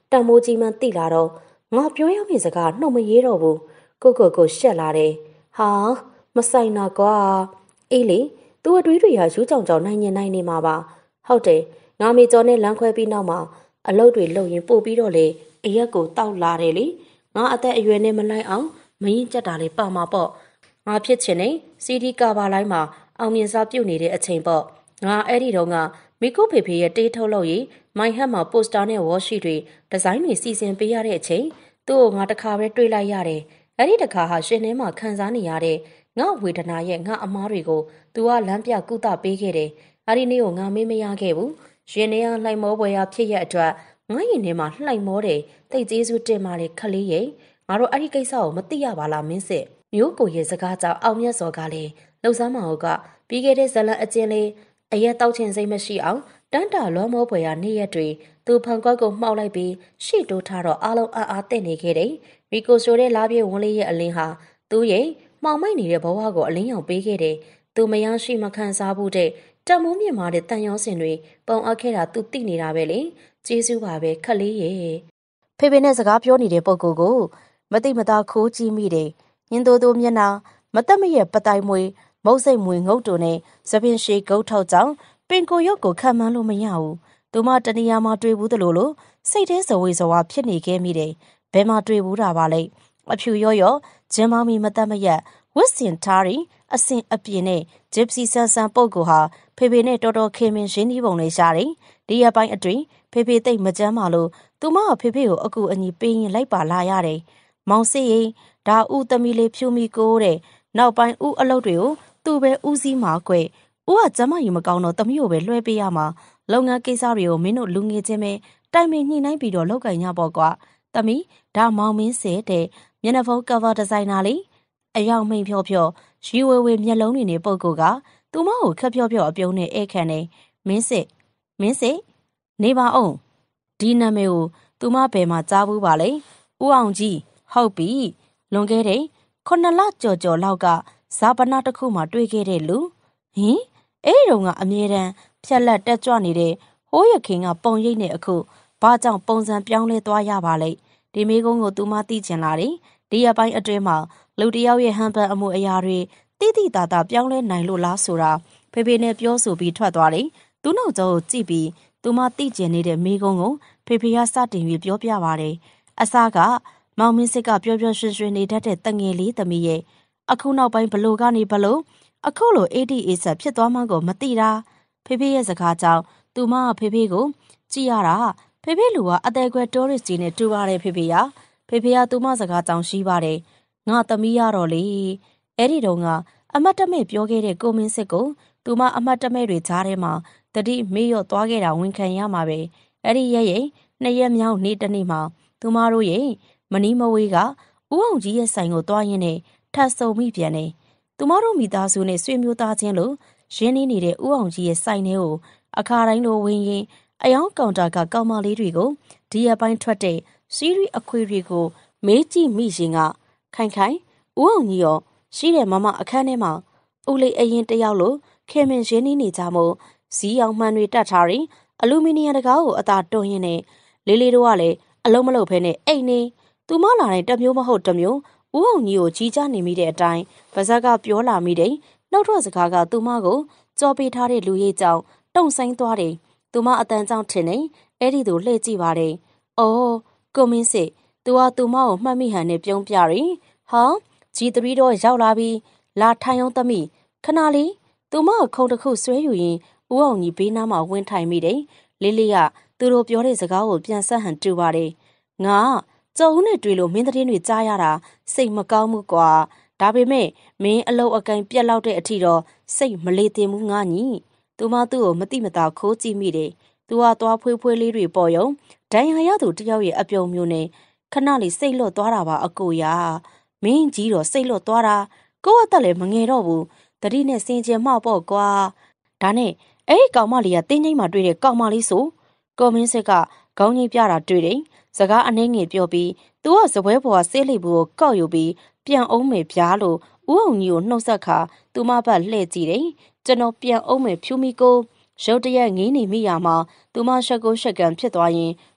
တံမိုးကြီးမှန်းတိလာတော့ငါပြောရမယ့်စကားနှုတ်မရေးတော့ဘူးကိုကိုကိုရှက်လာတယ်ဟာမဆိုင်တာကွာအေးလေသူအတွေးတွေဟာယူးကြောင်ကြောင်နိုင်ညင်နိုင်နေမှာပါဟုတ်တယ်ငါမေကျော်နဲ့လမ်းခွဲပြီးနောက်မှာအလုပ်တွေလုပ်ရင်ပို့ပြီးတော့လေအရက်ကိုတောက်လာတယ်လေငါအသက်အရွယ်နဲ့မလိုက်အောင်မရင်ကြက်တာလေးပါမှာပေါ့ငါဖြစ်ချင်နေစီဒီကာဘာလိုင်းမှာအောင်မြင်စွာပြုတ်နေတဲ့အချိန်ပေါ့ငါအဲ့ဒီတော့ကမိကိုဖေဖေရဲ့တေးထုတ်လို့ရေးမိုင်ဟတ်မှာပိုစတာနဲ့ဝေါ်ရှိတွေဒီဇိုင်းတွေစီစဉ်ပေးရတဲ့အချိန်သူ့ကိုငါတခါပဲတွေးလိုက်ရတယ်အဲ့ဒီတခါဟာရှင်ထဲမှာခံစားနေရတဲ့ငါဝေဒနာရဲ့ငါအမားတွေကိုသူကလမ်းပြကုသပေးခဲ့တယ်အဲ့ဒီနေ့ကိုငါမေးမရခဲ့ဘူးရှင်နေရလှိုင်မောပွဲရဖြစ်ရဲ့အတွက်ငါရင်ထဲမှာလှိုင်မောတယ်တိတ်ကျေးဇူးတင်ပါလေခလေးရဲ့ငါတို့အဲ့ဒီကိစ္စကိုမသိရပါလားမင်းစစ်မျိုးကိုရဲ့စကားကြောင့်အောင်မြတ်စော်ကလည်းလှုပ်ရှားမအောင်ကပြီးခဲ့တဲ့ဇလန်အကျဉ်းလေးအရက်တောက်ချင်စိတ်မရှိအောင်တန်းတာလွမ်းမောပွဲရနေ့ရက်တွေသူဖန်ကွက်ကိုမှောက်လိုက်ပြီးရှေ့တိုးထားတော့အားလုံးအားအားတက်နေခဲ့တယ်။ရီကိုဆိုတဲ့လားပြေဝန်းလေးရဲ့အလင်းဟာသူ့ရဲ့မှောင်မိုက်နေတဲ့ဘဝကိုအလင်းရောင်ပေးခဲ့တယ်။သူမရရှိမခံစားဘူးတဲ့တမိုးမြင့်မာတဲ့တန်ရောစင်တွေပုံအပ်ခဲ့တာသူသိနေတာပဲလေ။ကျေးဇူးပါပဲခက်လေးရဲ့။ဖေဖေနဲ့စကားပြောနေတဲ့ပုံကိုကိုမသိမသာခိုးကြည့်မိတယ်။ညင်တိုးတိုးမျက်နှာမတက်မရဲ့ပတိုင်မွေမုတ်စိတ်မွေငုတ်တုံနဲ့သပင်ရှည်ဂုတ်ထောက်ကြောင့်ပင်ကိုရုပ်ကိုခံမှန်းလို့မရဘူး။သူမတနေရာမှာတွေ့ဘူးသလိုလိုစိတ်ထဲဇဝေဇဝါဖြစ်နေခဲ့မိတယ်။ဘယ်မှာတွေ့ဘူးတာပါလဲ။အဖြူရော့ရော့ဂျင်းမောင်းမီမတက်မရက်ဝစ်စင်ထားရီအစင်အပြင်းနဲ့ဂျစ်စီဆန်ဆန်ပုတ်ကိုဟာဖေဖေနဲ့တော်တော်ခင်မင်ရင်းနှီးပုံလေးရှာတယ်။ဒီရပိုင်းအတွင်းဖေဖေသိပ်မကြမ်းပါလို့သူမကဖေဖေကိုအကူအညီပေးရင်လိုက်ပါလာရတယ်။မောင်စစ်ရင်ဒါဥသမီလေးဖြူမီကိုတဲ့နောက်ပိုင်းဥအလုပ်တွေကိုသူ့ပဲဥစည်းမှာကွယ်။ဦးကကျမကြီးမကောင်းတော့တမီးကိုပဲလွှဲပေးရမှာလုပ်ငန်းကိစ္စတွေကိုမင်းတို့လူငယ်ချင်းပဲတိုင်ပင်ညှိနှိုင်းပြီးတော့လောက်ကင်ရပေါ့ကွာတမီးဒါမောင်မင်းစစ်တဲ့မျက်နှာဖုံး cover ဒီဇိုင်နာလေးအယောင်မိန်ဖြောဖြောရီဝဲဝဲမျက်လုံးတွေနဲ့ပုတ်ကိုကသူမကိုခက်ဖြောဖြောအပြုံးနဲ့ဧခံနေမင်းစစ်မင်းစစ်နေပါအောင်ဒီနာမည်ကိုသူမဘယ်မှာကြားဘူးပါလဲဦးအောင်ကြီးဟုတ်ပြီလွန်ခဲ့တဲ့ခုနှစ်လကြော်ကြော်လောက်ကဇာပနာတစ်ခုမှတွေ့ခဲ့တဲ့လူဟင်အဲ့ဒီတော့ကအမြဲတမ်းဖြက်လက်တက်ကြွနေတဲ့ဟိုးရခင်ကပုံရိပ်နဲ့အခုဘာကြောင့်ပုံစံပြောင်းလဲသွားရပါလဲဒီမိကုန်းကိုသူမသိချင်လာတယ်ဒီရပိုင်းအတွင်းမှာလူတယောက်ရဲ့ဟန်ပန်အမှုအရာတွေတိတိတသာပြောင်းလဲနိုင်လို့လားဆိုတာဖေဖေနဲ့ပြောဆိုပြီးထွက်သွားတယ်သူနောက်ကျောကိုကြည့်ပြီးသူမသိကျင်နေတဲ့မိကုန်းကိုဖေဖေကစတင်ပြီးပြောပြပါတယ်အစားကမောင်မင်းစစ်ကပြောပြောရွှင်ရွှင်နေတတ်တဲ့တငယ်လေးသမီးရဲ့အခုနောက်ပိုင်းဘလို့ကနေဘလို့အခုလို အေးဒီ အေးဆက်ဖြစ်သွားမှကိုမသိတာဖေဖေရဲ့စကားကြောင့်သူမကဖေဖေကိုကြည့်ရတာဖေဖေလူကအသေးကွယ်တိုးရစ်ကြီးနဲ့တူပါတယ်ဖေဖေရဖေဖေကသူမစကားကြောင့်ရှိပါတယ်ငါသမီးရတော့လေအဲ့ဒီတုန်းကအမတ်တမဲ့ပြောခဲ့တဲ့ကိုမင်းစစ်ကိုသူမအမတ်တမဲ့တွေကြားထဲမှာတတိမေ့ရော့သွားခဲ့တာဝန်ခံရမှာပဲအဲ့ဒီရဲ့ရဲ့နှစ်ရက်မြောက်နေ့တနေ့မှာသူမတို့ရဲ့မနီးမဝေးကဦးအောင်ကြီးရဲ့ဆိုင်ကိုတွားရင်းနဲ့ထပ်ဆုံမိပြန်တယ်သူမတို့မိသားစုနဲ့ဆွေမျိုးသားချင်းလို့ရင်းနှီးနေတဲ့ဦးအောင်ကြီးရဲ့ဆိုင်ထဲကိုအခါတိုင်းလိုဝင်ရင်အယောင်ကောင်တာကကောင်မလေးတွေကိုဒီရပိုင်းထွက်တဲ့စီးရီအခွေတွေကိုမေးကြည့်မိရင်ကခိုင်ခိုင်ဦးအောင်ကြီးရောရှိတဲ့မမအခန်းထဲမှာဦးလေးအရင်တယောက်လိုခင်မင်ရင်းနှီးနေကြမို့ဇီးအောင်မှန်တွေတတ်ထားရင်အလူမီနီယံတကားကိုအသာတွန်းရင်းနဲ့လေးလေးတို့ကလည်းအလုံးမလုံးဖဲနဲ့အိတ်နေသူမလာတိုင်းတမျိုးမဟုတ်တမျိုးဦးအောင်ကြီးကိုကြီးကြနေမိတဲ့အတိုင်းဗဇက်ကပြောလာမိတဲ့နှုတ်ထွက်စကားကသူမကိုကြော်ပေးထားတဲ့လူရိပ်ကြောင့်တုံဆိုင်သွားတယ်သူမအတန်ကြောင့်ထင်နေအဲ့ဒီသူလှည့်ကြည့်ပါတယ်အော်ကိုမင်းစစ်သူကသူမကိုမှတ်မိဟန်နဲ့ပြုံးပြရင်ဟာဂျီသရီတော့ရောက်လာပြီးလာထိုင်အောင်သမီးခဏလေးသူမကိုခုံတစ်ခုဆွဲယူရင်ဦးအောင်ကြီးဘေးနားမှာဝင်ထိုင်မိတယ်လေးလေးကသူတို့ပြောတဲ့စကားကိုပြန်ဆက်ဟန်တူပါတယ်ငါကြုံဦးနဲ့တွေ့လို့မင်းသတင်းတွေကြားရတာစိတ်မကောင်းဘူးကွာဒါပေမဲ့မင်းအလုပ်အကင်ပြက်လောက်တဲ့အထိတော့စိတ်မလေးတင်ဘူးငါညီသူမသူ့ကိုမတိမတာခိုးကြည့်မိတယ်သူကသွားဖွေးဖွေးလေးတွေပေါ်ယုံဒိုင်ဟာရသူတယောက်ရဲ့အပြုံမျိုးနဲ့ခဏလေးစိတ်လွတ်သွားတာပါအကိုရမင်းကြီးတော့စိတ်လွတ်သွားတာကိုယ့်အသက်လည်းမငယ်တော့ဘူးတတိနဲ့စင်ကြယ်မှပေါ့ကွာဒါနဲ့အဲ့ဒီကောင်မလေးကတင်းငိမ့်မှတွေ့တဲ့ကောင်မလေးဆိုကော်မင်းစစ်ကခေါင်းကြီးပြတာတွေ့တယ်စကားအနှဲငယ်ပြောပြီးသူကစပွဲပေါ်ကဆေးလိပ်ဘူးကိုကောက်ယူပြီးပြန်အောင်မယ်ပြားလို့ဦးအောင်ကြီးကိုနှုတ်ဆက်ခါသူမဘက်လှည့်ကြည့်တယ်ကျွန်တော်ပြန်အောင်မယ်ဖြူမီကိုရုတ်တရက်ငင်းနေမိရမှာသူမရှက်ကိုရှက်ကန်ဖြစ်သွားရင်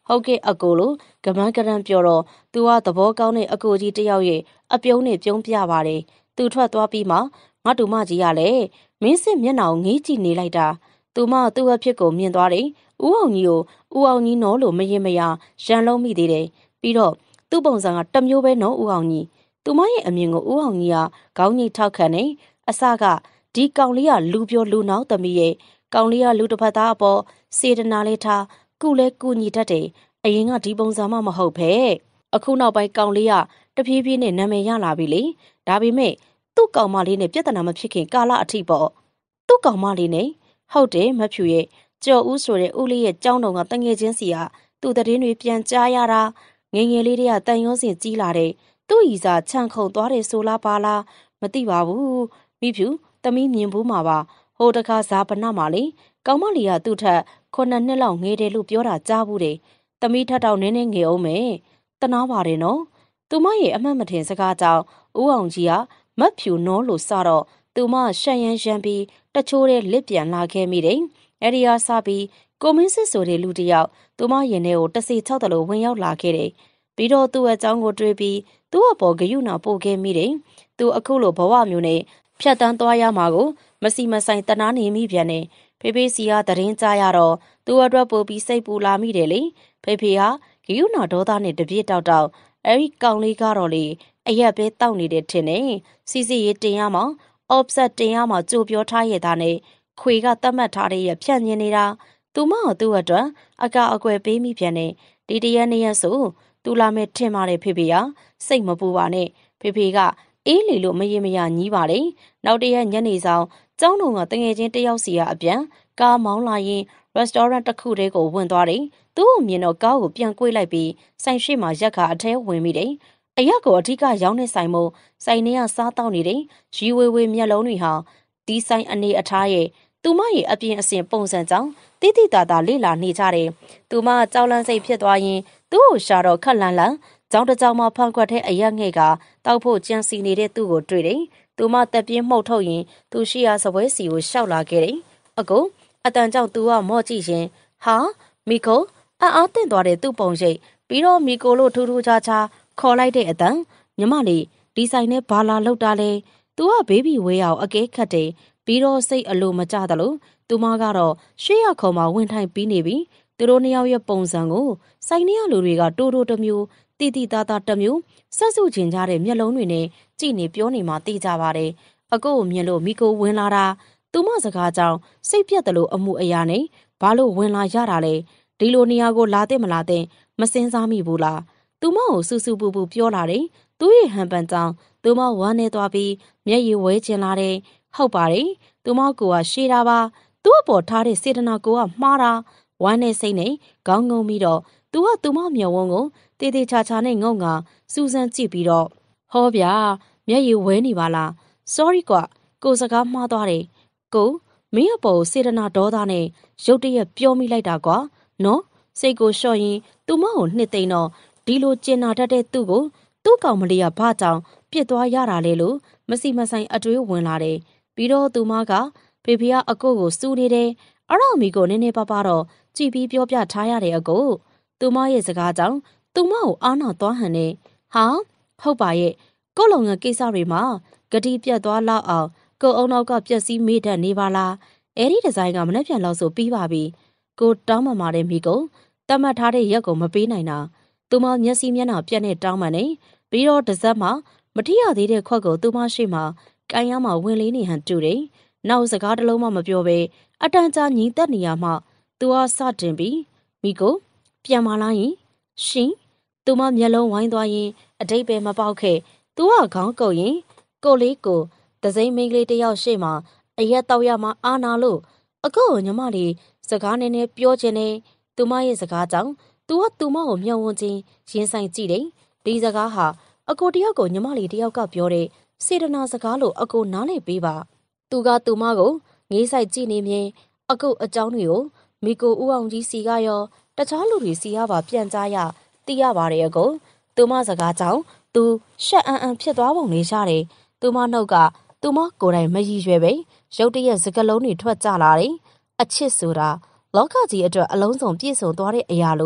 ဟုတ်ကဲ့အကိုလို့ကမန်းကရန်ပြောတော့သူကသဘောကောင်းတဲ့အကိုကြီးတယောက်ရဲ့အပြုံးနဲ့ပြုံးပြပါတယ်သူထွက်သွားပြီးမှငါတူမကြီးကလည်းမင်းစစ်မျက်နှာကိုငေးကြည့်နေလိုက်တာသူမသူ့အဖြစ်ကိုမြင်သွားတယ်ဦးအောင်ကြီးကိုဦးအောင်ကြီးနော်လို့မရင်မရရန်လုံးမိသေးတယ်ပြီးတော့သူ့ပုံစံကတမျိုးပဲနော်ဦးအောင်ကြီးသူမရဲ့အမြင်ကိုဦးအောင်ကြီးကခေါင်းကြီးထောက်ခံနေအစကဒီကောင်လေးကလူပြောလူနောက်သမီးရဲ့ကောင်လေးကလူတစ်ဖက်သားအပေါ်စေတနာလေးထားကုလဲကုညီတတ်တယ်အရင်ကဒီပုံစံမှမဟုတ်ပဲအခုနောက်ပိုင်းကောင်လေးကတဖြည်းဖြည်းနဲ့နာမည်ရလာပြီလေဒါပေမဲ့သူ့ကောင်မလေးနဲ့ပြဿနာမဖြစ်ခင်ကာလအထိပေါ့သူ့ကောင်မလေးနဲ့ဟုတ်တယ်မဖြူရဲ့ကြော်ဦးဆိုတဲ့ဦးလေးရဲ့ကြောင်းတော်ကတငယ်ချင်းစီကသူ့တည်င်းတွေပြန်ကြားရတာငငယ်လေးတွေကတန်ရုံးစင်ကြီးလာတဲ့သူ့ဤစာခြံခုံသွားတယ်ဆိုလားပါလားမသိပါဘူးမိဖြူသမီးမြင်ဘူးမှာပါဟိုတခါဇာပနမှာလေကောင်မလေးကသူ့ထက်ခုနှစ်နှစ်လောက်ငယ်တယ်လို့ပြောတာကြားဘူးတယ်သမီးထက်တော့နည်းနည်းငယ်အောင်မယ်တနာပါတယ်နော်သူမရဲ့အမှတ်မထင်စကားကြောင့်ဦးအောင်ကြီးကမတ်ဖြူနော်လို့စတော့သူမရှန်ရန်ရန်ပြီးတချိုးတဲ့လစ်ပြန်လာခဲ့မိတယ်အဲ့ဒီအားစပြီးကိုမင်းစစ်ဆိုတဲ့လူတစ်ယောက်သူမရင်ထဲကိုတစီချောက်တလို့ဝင်ရောက်လာခဲ့တယ်ပြီးတော့သူ့အကြောင်းကိုတွေးပြီးသူ့အပေါ်ဂယုဏပို့ခဲ့မိတယ်သူအခုလိုဘဝမျိုးနဲ့ဖြတ်တန်းသွားရမှာကိုမစီမဆိုင်တနာနေမိပြန်တယ်ဖေဖေစီကတရင်ကြားရတော့သူ့အတွက်ပို့ပြီးစိတ်ပူလာမိတယ်လေဖေဖေဟာဂယုဏဒေါသနဲ့တပြည့်တောက်တောက်အဲ့ဒီကောင်လေးကတော့လေအရက်ပဲတောက်နေတဲ့ထင်တယ်စီစီရေးတင်ရမှာ offset တင်ရမှာကြိုပြောထားရတာနဲ့ခွေကတတ်မှတ်ထားတဲ့ရဖြန့်ညင်နေတာသူမသူ့အတွက်အကအကွယ်ပေးမိပြန်တယ်ဒီတရက်နေ့ရက်ဆိုသူလာမဲ့ထင်ပါတယ်ဖေဖေကစိတ်မပူပါနဲ့ဖေဖေကအေးလီလို့မရင်မရညီးပါလေနောက်တရက်ညနေဆောင်ကျောင်းတော်ကတငယ်ချင်းတယောက်စီကအပြန်ကားမောင်းလာရင် restaurant တစ်ခုတည်းကိုဝင်သွားတယ်သူ့ကိုမြင်တော့ကားကိုပြန်ကွေ့လိုက်ပြီးဆိုင်ရှိမှရက်ကအထဲဝင်မိတယ်အရက်ကိုအဓိကရောင်းနေဆိုင်မို့ဆိုင်ထဲကစားတောက်နေတယ်ရီဝေဝေမျက်လုံးတွေဟာဒီဆိုင်အနေအထားရဲ့သူမရဲ့အပြင်အစင်ပုံစံကြောင့်တိတိတသာလေ့လာနေကြတယ်သူမကြောက်လန့်စိတ်ဖြစ်သွားရင်သူ့ကိုရှာတော့ခက်လန့်လန့်ကျောင်းတစ်ကျောင်းမှာဖန်ခွက်တဲ့အရက်ငှဲ့ကတောက်ဖို့ကြံစီနေတဲ့သူ့ကိုတွေ့တယ်သူမတက်ပြင်းမှုတ်ထုတ်ရင်သူရှိရာစပွဲစီကိုရှောက်လာခဲ့တယ်အကူအတန်ကြောင့်သူကမော့ကြည့်ရင်ဟာမီကိုအံ့အားသင့်သွားတဲ့သူ့ပုံရိပ်ပြီးတော့မီကိုလို့ထူးထူးခြားခြားခေါ်လိုက်တဲ့အတန်ညီမလေးဒီဆိုင်နဲ့ဘာလာလောက်တာလဲသူကဘေဘီဝေးအောင်အကဲခတ်တယ်ပြီးတော့စိတ်အလိုမကျသလိုသူမကတော့ရှေ့ရခုံမှာဝင်ထိုင်ပြီးနေပြီသူတို့နှစ်ယောက်ရဲ့ပုံစံကိုဆိုင်နေရလူတွေကတိုးတိုးတစ်မျိုးတိတိသားသားတစ်မျိုးဆက်စုချင်ကြတဲ့မျက်လုံးတွေနဲ့ကြည်နေပြောနေမှသိကြပါတယ်အကိုကိုမြင်လို့မိကိုဝင်လာတာသူမစကားကြောင့်စိတ်ပြက်တယ်လို့အမှုအရာနဲ့ဘာလို့ဝင်လာရတာလဲဒီလိုနေရာကိုလာတဲ့မလာတဲ့မစင်စားမိဘူးလားသူမကိုစူစူပူပူပြောလာတယ်သူ့ရဲ့ဟန်ပန်ကြောင့်သူမဝမ်းနေသွားပြီးမျက်ရည်ဝဲကျင်လာတယ်ဟုတ်ပါတယ်သူမကိုကရှေ့တာပါသူ့အပေါ်ထားတဲ့စေတနာကိုကမှားတာဝမ်းနဲ့စိတ်နဲ့ခေါင်းငုံပြီးတော့သူကသူမမျက်ဝန်းကိုတေးသေးချာချာနဲ့ငုံငါစူးစမ်းကြည့်ပြီးတော့ဟောဗျာမျက်ရည်ဝဲနေပါလား sorry ကွာကိုစကားမှားသွားတယ်ကိုမင်းအပေါ်စေတနာဒေါသနဲ့ရုတ်တရက်ပြောမိလိုက်တာကွာနော်စိတ်ကိုလျှော့ရင်သူမကိုနှစ်သိမ့်တော့ဒီလိုကျင်နာတတ်တဲ့သူ့ကိုသူ့ကောင်မလေးကဘာကြောင့်ပြစ်သွားရတာလဲလို့မစီမဆိုင်အတွေးဝင်လာတယ်ပြီးတော့သူမကဖေဖေကအကိုကိုစူနေတယ်အဲ့တော့မိကိုနည်းနည်းပါးပါတော့ကြည်ပြီးပြောပြထားရတဲ့အကိုသူမရဲ့စကားကြောင့်သူမကိုအားနာသွားဟန်နဲ့ဟာဟုတ်ပါရဲ့ကိုလုံငန်းကိစ္စတွေမှာဂတိပြတ်သွားလောက်အောင်ကိုအုံနောက်ကပြက်စီးမေ့တတ်နေပါလားအဲ့ဒီဒီဇိုင်းကမနှက်ပြန်လောက်ဆိုပြီးပါပြီကိုတောင်းမှမာတဲ့မိကိုတတ်မှတ်ထားတဲ့ရက်ကိုမပေးနိုင်တာသူမမျက်စိမျက်နှာပြက်နဲ့တောင်းမှနေပြီးတော့တစ်စက်မှာမထီရသေးတဲ့ခွက်ကိုသူမရှိမှကန်ရမှာဝင်လေးနေဟန်တူတယ်နောက်စကားတစ်လုံးမှမပြောဘဲအတန်ကြာညီတက်နေရမှသူကစတင်ပြီးမိကိုပြန်မလာရင်ရှင်သူမမျက်လုံးဝိုင်းသွားရင်အတိတ်ပဲမပေါက်ခဲ့သူကခေါင်းကုပ်ရင်ကိုလေးကိုတစိမ့်မိန်းကလေးတယောက်ရှေ့မှာအရက်တောက်ရမှာအာနာလို့အကို့ညီမလေးစကားနည်းနည်းပြောချင်တယ်သူမရဲ့စကားကြောင့်သူကသူမကိုမျှော်ဝန်းခြင်းရင်ဆိုင်ကြည့်တယ်ဒီစကားဟာအကိုတယောက်ကိုညီမလေးတယောက်ကပြောတဲ့စေတနာစကားလို့အကိုနားလည်ပေးပါသူကသူမကိုငေးဆိုင်ကြည့်နေမြင်အကိုအကြောင်းတွေကိုမိကိုဦးအောင်ကြီးစီကရောတခြားလူတွေစီကပါပြန်ကြားရသိရပါတယ်အကိုသူမစကားကြောင့်သူရှက်အံ့အံ့ဖြစ်သွားပုံလေးရတယ်သူမနှုတ်ကသူမကိုယ်တိုင်မရည်ရွယ်ပဲရုတ်တရက်စကလုံးတွေထွက်ကြလာတယ်အချစ်ဆိုတာလောကကြီးအတွက်အလုံးစုံပြည့်စုံသွားတဲ့အရာလို့တ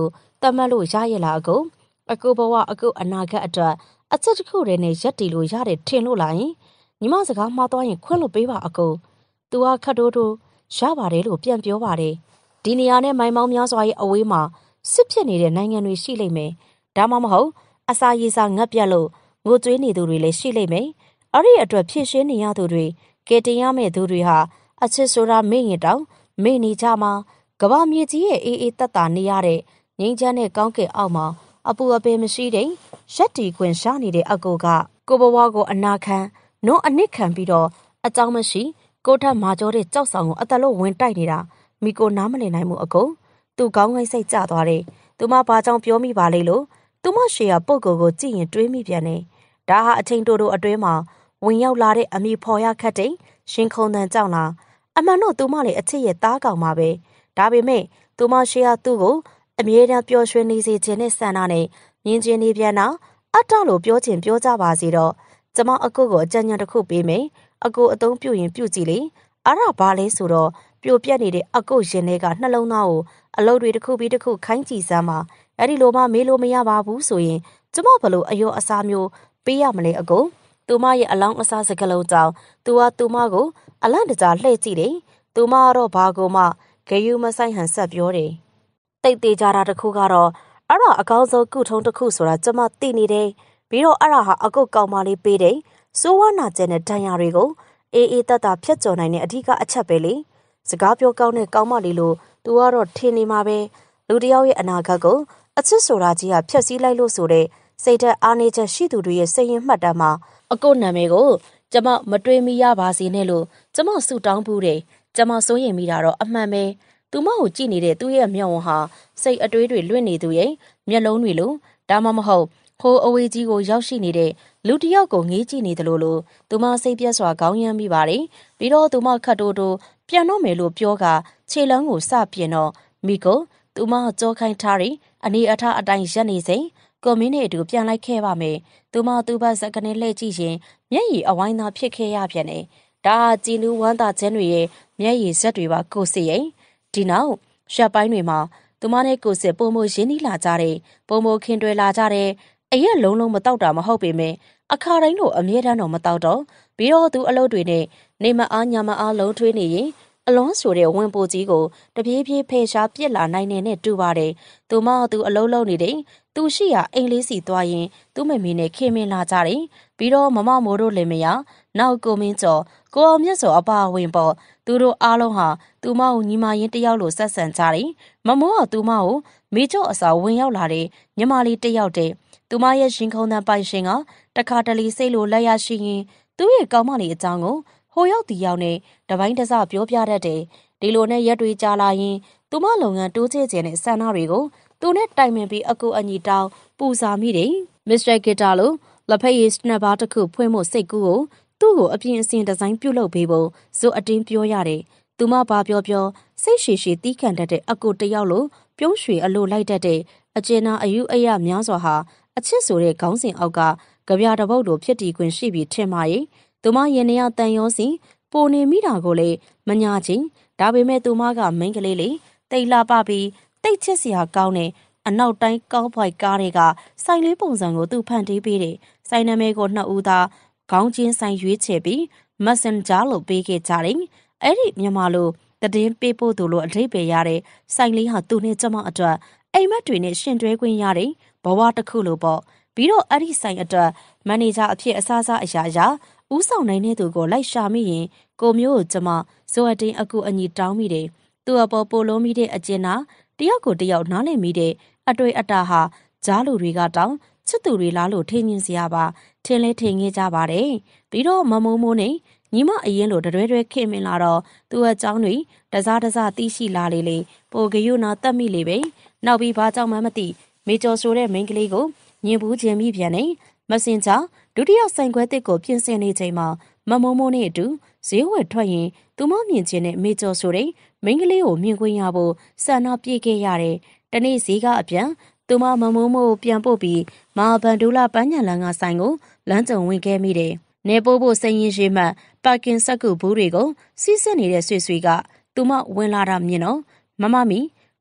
မတ်လို့ရရလာအကိုအကိုဘဝအကိုအနာဂတ်အတွက်အချက်တစ်ခုတည်းနဲ့ရက်တီလို့ရတယ်ထင်လို့လာရင်ညီမစကားမှားသွားရင်ခွင့်လို့ပေးပါအကိုသူကခတ်တိုးတိုးရပါတယ်လို့ပြန်ပြောပါတယ်ဒီနေရာနဲ့မိုင်မောင်းများစွာရဲ့အဝေးမှာစစ်ဖြစ်နေတဲ့နိုင်ငံတွေရှိလိမ့်မယ်ဒါမှမဟုတ်အစာရေစာငတ်ပြတ်လို့ငိုကြွေးနေသူတွေလည်းရှိလိမ့်မယ်အဲ့ဒီအတွက်ဖြစ်ရှင်းနေရသူတွေကဲတင်ရမယ့်သူတွေဟာအချစ်ဆိုတာမေ့ရင်တောင်မေ့နေကြမှာကဘာမြေကြီးရဲ့အေးအေးတက်တာနေရတဲ့ငိမ့်ချမ်းတဲ့ကောင်းကင်အောက်မှာအပူအပင်မရှိတဲ့ရက်တီခွင်ရှားနေတဲ့အကိုကကိုဘဝကိုအနာခံနှုံးအနစ်ခံပြီးတော့အကြောင်းမရှိကိုထက်မာကျော်တဲ့ကြောက်ဆောင်ကိုအသက်လို့ဝင်တိုက်နေတာမိကိုနားမလည်နိုင်မှုအကိုသူကောင်းငိုက်စိတ်ကြသွားတယ်သူမဘာကြောင့်ပြောမိပါလေလို့သူမရှေ့ကပုံကိုကိုကြည့်ရင်တွေးမိပြန်တယ်ဒါဟာအချိန်တိုတိုအတွင်းမှာဝင်ရောက်လာတဲ့အမိဖော်ရခတ်တဲ့ရှင်ခုံတန်ကြောင့်လားအမှန်တော့သူမလည်းအချစ်ရဲ့သားကောင်ပါပဲဒါပေမဲ့သူမရှေ့ကသူ့ကိုအမြဲတမ်းပျော်ရွှင်နေစေခြင်းနဲ့ဆန္ဒနဲ့မြင်ချင်းနေပြန်တာအတ္တလို့ပြောချင်ပြောကြပါစေတော့ကျမအကိုကိုအကြံဉာဏ်တစ်ခုပေးမယ်အကိုအသုံးပြုရင်ပြုကြည့်လေအဲ့ဒါဘာလဲဆိုတော့ပြိုပြက်နေတဲ့အကိုရင်ထဲကနှလုံးသားကိုအလုပ်တွေတစ်ခုပြီးတစ်ခုခိုင်းကြည့်စမ်းပါအဲ့ဒီလိုမှမေးလို့မရပါဘူးဆိုရင်ကျမဘလို့အယောအစားမျိုးပေးရမလဲအကိုသူမရဲ့အလောင်းအစားစကလုံးကြောင့်သူကသူမကိုအလန့်တကြားလှည့်ကြည့်တယ်သူမကတော့ဘာကိုမှဂယုမဆိုင်ဟန်ဆက်ပြောတယ်တိတ်သေးကြတာတစ်ခုကတော့အဲ့ဒါအကောင်းဆုံးကုထုံးတစ်ခုဆိုတာကျမသိနေတယ်ပြီးတော့အဲ့ဒါဟာအကုတ်ကောင်မလေးပေးတယ်စိုးဝါနာကျဲတဲ့ဒဏ်ရာတွေကိုအေးအေးတတ်တာဖြတ်ကျော်နိုင်တဲ့အဓိကအချက်ပဲလေစကားပြောကောင်းတဲ့ကောင်းမလေးလို့သူကတော့ထင်နေမှာပဲလူတယောက်ရဲ့အနာဂတ်ကိုအချစ်ဆိုတာကြီးကဖြတ်စည်းလိုက်လို့ဆိုတဲ့စိတ်ဓာတ်အားနည်းချက်ရှိသူတွေရဲ့စိတ်ရင်းမှတ်တမ်းမှာအကုတ်နာမည်ကိုကျမမတွေးမိရပါစေနဲ့လို့ကျမဆူတောင်းဘူးတယ်ကျမစိုးရင်မိတာတော့အမှန်ပဲသူမကိုကြည့်နေတဲ့သူ့ရဲ့မျက်ဝန်းဟာစိတ်အတွေးတွေလွင့်နေသူရဲ့မျက်လုံးတွေလို့ဒါမှမဟုတ်ဟိုအဝေးကြီးကိုရောက်ရှိနေတဲ့လူတစ်ယောက်ကိုငေးကြည့်နေတယ်လို့လို့သူမစိတ်ပြက်စွာခေါင်းရမ်းမိပါတယ်ပြီးတော့သူမခတ်တိုးတိုးပြန်တော့မယ်လို့ပြောကခြေလမ်းကိုစပြင်တော့မိကိုသူမကြောခိုင်းထားတဲ့အနေအထားအတိုင်းရက်နေစိကွန်မင်းနဲ့အတူပြန်လိုက်ခဲ့ပါမယ်သူမသူ့ဘက်စကနေလှည့်ကြည့်ရင်မျက်ရည်အဝိုင်းသာဖြစ်ခဲ့ရပြန်တယ်ဒါဟာကြည်နူးဝမ်းသာခြင်းတွေရဲ့မျက်ရည်စက်တွေပါကိုစီရင်ဒီနောက်ရှက်ပိုင်းတွေမှာသူမနဲ့ကိုစစ်ပုံမရင်းနှီးလာကြတဲ့ပုံမခင်တွယ်လာကြတဲ့အရက်လုံးလုံးမတောက်တာမဟုတ်ပေမဲ့အခါတိုင်းလိုအမြဲတမ်းတော့မတောက်တော့ပြီးတော့သူအလုပ်တွေနဲ့နေမအားညမအားလုံးထွေးနေရင်အလွန်ဆိုတဲ့ဝင်ပိုကြီးကိုတပြေးပြေးဖယ်ရှားပြစ်လာနိုင်နေနဲ့တူပါတယ်သူမသူအလုံးလုံးနေတဲ့သူရှိရာအိမ်လေးစီသွားရင်သူ့မမေနဲ့ခင်မင်လာကြတယ်ပြီးတော့မမမိုးတို့လည်းမရနောက်ကိုမင်းကျော်ကိုအောင်မြတ်စောအပါဝင်ပေါ့သူတို့အားလုံးဟာသူမကိုညီမရင်းတယောက်လိုဆက်ဆံကြတယ်မမိုးကသူမကိုမိကျော်အစာဝင်ရောက်လာတဲ့ညီမလေးတယောက်တည်းသူမရဲ့ရှင်ခုံတန်ပိုင်ရှင်ကတခါတလေစိတ်လိုလက်ရရှိရင်သူ့ရဲ့ကောင်းမလေးအကြောင်းကိုဟိုရောက်တီရောက်နဲ့တပိုင်းတစပြောပြတတ်တယ်ဒီလိုနဲ့ရက်တွေကြာလာရင်သူမလုပ်ငန်းတိုးချဲ့ခြင်းနဲ့ဆန္ဒတွေကိုသူနဲ့တိုင်ပင်ပြီးအကူအညီတောင်းပူစာမိတယ်မစ္စတာဂီတာလိုလက်ဖက်ရည်စနပ်ဘာတစ်ခုဖွင့်ဖို့စိတ်ကူးကိုသူ့ကိုအပြင်အစင်ဒီဇိုင်းပြုတ်လုပ်ပေးဖို့ဇိုအတင်းပြောရတယ်သူမဘာပြောပြောစိတ်ရှည်ရှည်တီးခံတတ်တဲ့အကူတယောက်လိုပြုံးရွှေအလိုလိုက်တတ်တဲ့အကျဉ်းနာအယူအယများစွာဟာအချစ်ဆိုတဲ့ခေါင်းစဉ်အောက်ကကြပြတပုတ်လိုဖြစ်တည်ခွင့်ရှိပြီးထင်ပါရဲ့သူမရင်ထဲကတန်ရောစီပိုနေမိတာကိုလေမညာချင်းဒါပေမဲ့သူမကမိန်းကလေးလေးတိတ်လာပပြီးတိတ်ချစ်စရာကောင်းတဲ့အနောက်တိုင်းကောင်းပွိုက်ကားတွေကဆိုင်လေးပုံစံကိုသူဖန်တီးပေးတယ်ဆိုင်နာမည်ကိုနှစ်ဦးသားခေါင်းချင်းဆိုင်ရွေးချယ်ပြီး Messenger လို့ပေးခဲ့ကြတယ်အဲ့ဒီမြန်မာလိုတည်င်းပေးဖို့သူလိုအထိပ္ပယ်ရတဲ့ဆိုင်လေးဟာသူနဲ့ကျမအတွက်အိမ်မက်တွေနဲ့ရှင်တွဲခွင့်ရတယ်ဘဝတစ်ခုလိုပေါ့ပြီးတော့အဲ့ဒီဆိုင်အတွက်မန်နေဂျာအဖြစ်အစားစားအရာရာဦးဆောင်နိုင်တဲ့သူကိုလိုက်ရှာမိရင်ကိုမျိုးကိုကျမဇိုအတင်းအကူအညီတောင်းမိတယ်သူ့အပေါ်ပိုလုံးမိတဲ့အကျဉ်းနာတယောက်ကိုတယောက်နားလည်မိတဲ့အတွေ့အတာဟာကြားလူတွေကတောင်းချစ်သူတွေလားလို့ထင်မြင်စရာပါထင်လဲထင်ခဲ့ကြပါတယ်ပြီးတော့မမိုးမိုးနဲ့ညီမအရင်လိုတရွဲတွဲခင်မင်လာတော့သူ့အကြောင်းတွေတစားတစားတီးရှိလာလေလေပိုကယူနာတက်မိလေပဲနောက်ပြီးဘာကြောင့်မှမသိမေကျော်ဆိုတဲ့မိန်းကလေးကိုညင်ဘူးခြင်းမိပြန်နေမစင်ချာဒုတိယဆိုင်ခွဲတစ်ကိုပြင်ဆင်နေချိန်မှာမမိုးမိုးနဲ့အတူဈေးဝယ်ထွက်ရင်သူမမြင်ခြင်းနဲ့မေကျော်ဆိုတဲ့မိန်းကလေးကိုမြင်ခွင့်ရဖို့ဆန္ဒပြည့်ခဲ့ရတယ်တနေ့ဈေးကအပြန်သူမမမိုးမိုးပြန်ပို့ပြီးမာဘန်ဒူလာပန်းညံလန်းကဆိုင်ကိုလမ်းကြုံဝင်ခဲ့မိတယ်နေပိုးဖို့စိတ်ရင်းရှိမှပါကင်စက်ကူဘူးတွေကိုစီးစက်နေတဲ့ဆွေဆွေကသူမဝင်လာတာမြင်တော့မမမီ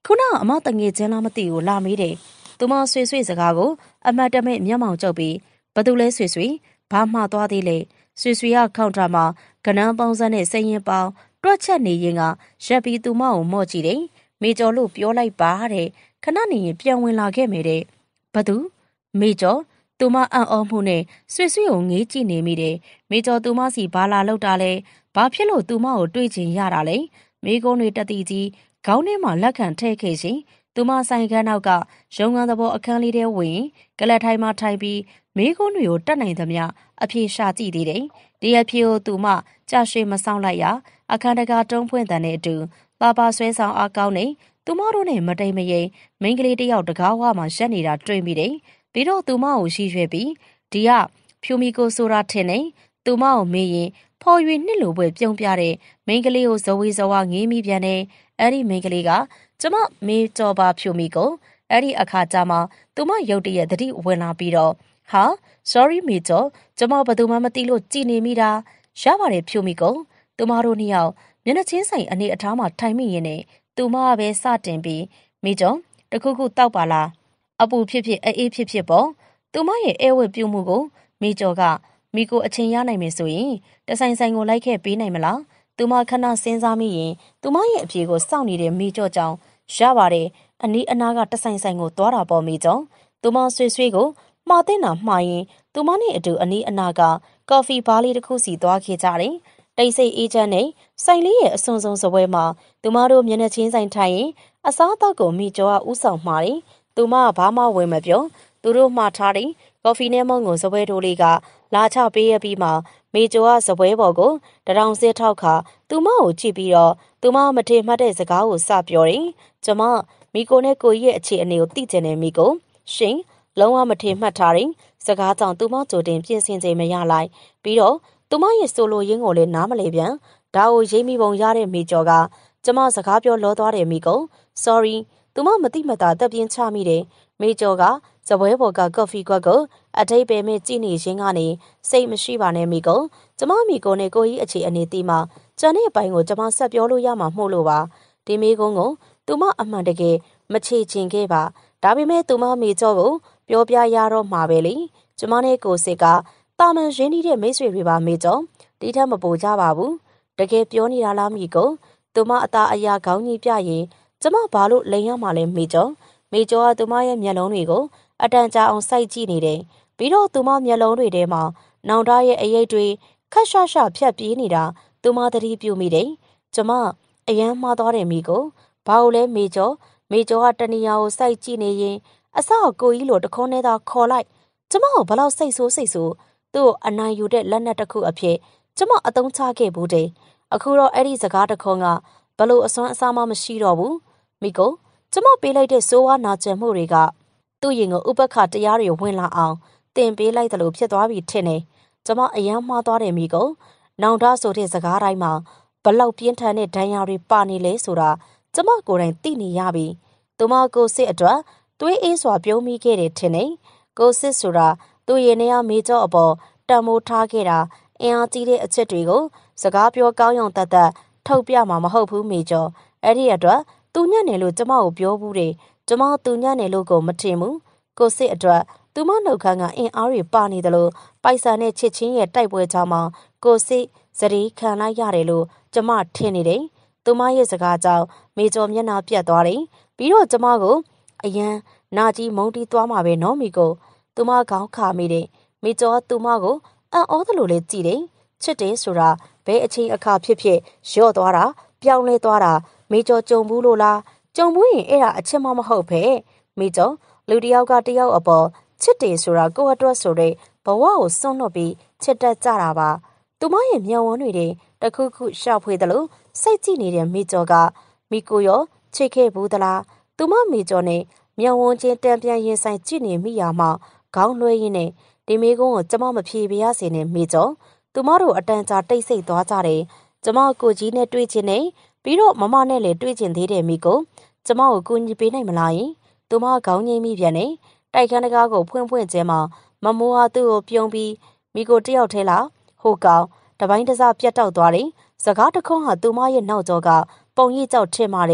ခုနအမတငယ်ချင်းလားမသိဘူးလာမေးတယ်သူမဆွေဆွေစကားကိုအမတ်တမဲ့မျက်မှောင်ကျုပ်ပြီးဘသူလဲဆွေဆွေဘာမှသွားသေးလေဆွေဆွေကခေါင်းတာမှာကနန်းပေါင်းစမ်းနဲ့စိတ်ရင်ပေါင်းတွက်ချက်နေရင်ကရက်ပြီးသူမကိုမော့ကြည့်တယ်မေကျော်လို့ပြောလိုက်ပါတဲ့ခဏနေရင်ပြန်ဝင်လာခဲ့မယ်တဲ့ဘသူမေကျော်သူမအံ့ဩမှုနဲ့ဆွေဆွေကိုငေးကြည့်နေမိတယ်မေကျော်သူမစီဘာလာလောက်တာလဲဘာဖြစ်လို့သူမကိုတွေးချင်ရတာလဲမိကုန်းတွေတက်တီကြီးခေါင်းထဲမှာလက်ခံထဲခဲ့ရှင်သူမဆိုင်ခန်းနောက်ကရုံငန်းသဘောအခန်းလေးထဲဝင်ကလတ်ထိုင်မှထိုင်ပြီးမိကုန်းတွေကိုတတ်နိုင်သမျှအပြေရှာကြည့်သေးတယ်ဒီအပြေကိုသူမကြာရှည်မဆောင်လိုက်ရအခန်းတကာတုံးဖွင့်တဲ့အတူပါပါဆွဲဆောင်အားကောင်းနေသူမတို့နဲ့မတိမ်မယိမ်မိန်းကလေးတယောက်တကားဝမှာရက်နေတာတွေ့မိတယ်ပြီးတော့သူမကိုရှိရွယ်ပြီးဒီကဖြူမီကိုဆိုတာထင်နေသူမကိုမေးရင်ဖော်ရွေနှစ်လိုပွဲပြုံးပြတဲ့မိန်းကလေးကိုဇဝေဇဝါငေးမိပြန်တယ်အဲ့ဒီမိန်းကလေးကကျမမေးကြောပါဖြူမီကိုအဲ့ဒီအခါကျမှသူမရုတ်တရက်သတိဝင်လာပြီးတော့ဟာ sorry မေကျော်ကျမဘယ်သူမှမသိလို့ကြည်နေမိတာရပါတယ်ဖြူမီကိုသူမတို့နှစ်ယောက်မျက်နှာချင်းဆိုင်အနေအထားမှာထိုင်မိရင်နဲ့သူမကပဲစတင်ပြီးမေကျော်တခုခုတောက်ပါလားအပူဖြစ်ဖြစ်အေးဖြစ်ဖြစ်ပေါ့သူမရဲ့အဲဝတ်ပြုမှုကိုမေကျော်ကမိကိုအချင်းရနိုင်မယ်ဆိုရင်တဆိုင်ဆိုင်ကိုလိုက်ခဲ့ပေးနိုင်မလားသူမခဏစဉ်းစားမိရင်သူမရဲ့အပြေကိုစောင့်နေတဲ့မေကျော်ကြောင့်ရပါတယ်အနီးအနားကတဆိုင်ဆိုင်ကိုသွားတာပေါ်မေကျော်သူမဆွေဆွေကိုမှားတဲ့နာမှားရင်သူမနဲ့အတူအနီးအနားကကော်ဖီဘားလေးတစ်ခုစီသွားခဲ့ကြတယ်တိတ်ဆိတ်အေးချမ်းနဲ့ဆိုင်လေးရဲ့အစွန်ဆုံးစပွဲမှာသူမတို့မျက်နှာချင်းဆိုင်ထိုင်ရင်အစားအသောက်ကိုမေကျော်ကဥဆောင်မှာတယ်သူမကဘာမှဝင်မပြောသူတို့မှားထားတယ်ကော်ဖီနဲ့မုံကိုစပွဲတိုးလေးကလာချပေးရပြီးမှမေကျော်ကစပွဲပေါ်ကိုတရောင်စဲထောက်ခါသူမကိုကြည့်ပြီးတော့သူမမထေမှတ်တဲ့စကားကိုစပြောတယ်ကျမမိကိုနဲ့ကိုကြီးရဲ့အခြေအနေကိုသိကျင်နေမိကိုရှင်လုံးဝမထေမှတ်ထားတယ်စကားကြောင့်သူမကြိုတင်ပြင်ဆင်ချိန်မရလိုက်ပြီးတော့သူမရဲ့ဆိုလိုရင်းကိုလည်းနားမလဲပြန်ဒါကိုရိပ်မိပုံရတဲ့မေကျော်ကကျမစကားပြောလောသွားတယ်မိကို sorry သူမမတိမတာတက်ပြင်းချမိတယ်မေကျော်ကစပွဲပေါ်ကကော်ဖီကွက်ကိုအထိပ်ပဲမဲ့ကြည့်နေခြင်းကနေစိတ်မရှိပါနဲ့မိကိုကျမမိကိုနဲ့ကိုကြီးအခြေအနေတီးမှကျန်တဲ့အပိုင်းကိုကျမဆက်ပြောလို့ရမှာမှုလို့ပါဒီမိကုန်းကိုသူမအမှန်တကယ်မချေချင်ခဲ့ပါဒါပေမဲ့သူမမေကျော်ကိုပြောပြရတော့မှာပဲလေကျမနဲ့ကိုစစ်ကတာမန်ရင်းနှီးတဲ့မိတ်ဆွေတွေပါမေကျော်ဒီထက်မပိုကြပါဘူးတကယ်ပြောနေတာလားမိကိုသူမအသားအရာခေါင်းကြီးပြရင်ကျမဘာလို့လိန်ရမှာလဲမေကျော်မေကျော်ကသူမရဲ့မျက်လုံးတွေကိုအတန်ကြာအောင်စိုက်ကြည့်နေတယ်ပြီးတော့သူမမျက်လုံးတွေထဲမှာနောင်တရဲ့အရိပ်တွေခက်ရှာရှာဖြတ်ပြေးနေတာသူမသတိပြုမိတယ်ကျမအယမ်းမှားသွားတယ်မိကိုဘာလို့လဲမေကျော်မေကျော်ကတဏှာကိုစိုက်ကြည့်နေရင်အဆောက်ကိုကြီးလိုတခွန်းနဲ့သာခေါ်လိုက်ကျမကိုဘလောက်စိတ်ဆိုးစိတ်ဆိုးသူ့ကိုအနိုင်ယူတဲ့လက်နက်တစ်ခုအဖြစ်ကျမအသုံးချခဲ့ဘူးတယ်အခုတော့အဲ့ဒီစကားတစ်ခွန်းကဘလို့အစွမ်းအစားမှမရှိတော့ဘူးမိကိုကျမပေးလိုက်တဲ့စိုးဝါနာကျင်မှုတွေကသူ့ရင်ကိုဥပက္ခတရားတွေဝင်လာအောင်တင်ပေးလိုက်တယ်လို့ဖြစ်သွားပြီထင်တယ်ကျမအယမ်းမှားသွားတယ်မိကိုနောင်တဆိုတဲ့စကားတိုင်းမှာဘလောက်ပြင်းထန်တဲ့ဒဏ်ရာတွေပါနေလဲဆိုတာကျမကိုယ်တိုင်သိနေရပြီသူမကိုစစ်အတွက်သွေးအေးစွာပြုံးမိခဲ့တယ်ထင်တယ်ကိုစစ်ဆိုတာသူ့ရင်ထဲကမေကျော်အပေါ်တံမိုးထားခဲ့တာအင်အားကြီးတဲ့အချက်တွေကိုစကားပြောကောင်းရုံတတ်တတ်ထုတ်ပြမှာမဟုတ်ဘူးမေကျော်အဲ့ဒီအတွက်သူညံ့နေလို့ကျမကိုပြောဘူးတယ်ကျမသူညံ့နေလို့ကိုမထင်ဘူးကိုစစ်အတွက်သူမနှုတ်ခမ်းကအင်အားတွေပါနေတယ်လို့ပိုက်ဆံနဲ့ချစ်ချင်းရဲ့တိုက်ပွဲကြောင့်မှကိုစစ်စရီခံလိုက်ရတယ်လို့ကျမထင်နေတယ်သူမရဲ့စကားကြောင့်မေကျော်မျက်နှာပြတ်သွားတယ်ပြီးတော့ကျမကိုအယံနာကြီးမုန်းတီးသွားမှာပဲနော်မိကိုသူမခေါင်းခါမိတယ်မေကျော်သူမကိုအံ့ဩသလိုလေးကြည့်တယ်ချစ်တယ်ဆိုတာဘဲအချိန်အခါဖြစ်ဖြစ်ရော့သွားတာပြောင်းလဲသွားတာမေကျော်ကြုံဘူးလို့လားကြုံဘူးရင်အဲ့ဒါအချစ်မမဟုတ်ပဲမေကျော်လူတယောက်ကတယောက်အပေါ်ချစ်တယ်ဆိုတာကိုယ့်အတွက်ဆိုတဲ့ဘဝကိုစွန့်လွတ်ပြီးချစ်တတ်ကြတာပါသူမရဲ့မျက်ဝန်းတွေတခုခုရှောက်ဖွေးတယ်လို့စိတ်ကြည့်နေတဲ့မေကျော်ကမိကိုရောချစ်ခဲ့ဘူးသလားသူမမေကျော်နဲ့မျက်ဝန်းချင်းတန်ပြန်ရင်ဆိုင်ကြည့်နေမိရမှခေါင်းလွှဲရင်းနဲ့ဒီမေကုန်းကိုကျမမဖြေပြရစေနဲ့မေကျော်သူမတို့အတန်ကြာတိတ်ဆိတ်သွားကြတယ်ကျမကိုကြီးနဲ့တွေ့ချင်နေပြီးတော့မမနဲ့လည်းတွေ့ချင်သေးတယ်မိကိုကျမကိုကူညီပေးနိုင်မလားယင်သူမခေါင်းငိမ့်မိပြန်နေတိုက်ခန်းတကားကိုဖွင့်ဖွင့်ကျဲမှာမမိုးဟာသူ့ကိုပြုံးပြီးမိကိုတယောက်ထဲလားဟိုကောင်တပိုင်းတစပြတ်တောက်သွားတယ်စကားတခွန်းဟာသူမရဲ့နောက်ကျောကပုံရိပ်ကြောက်ထင်မာတယ်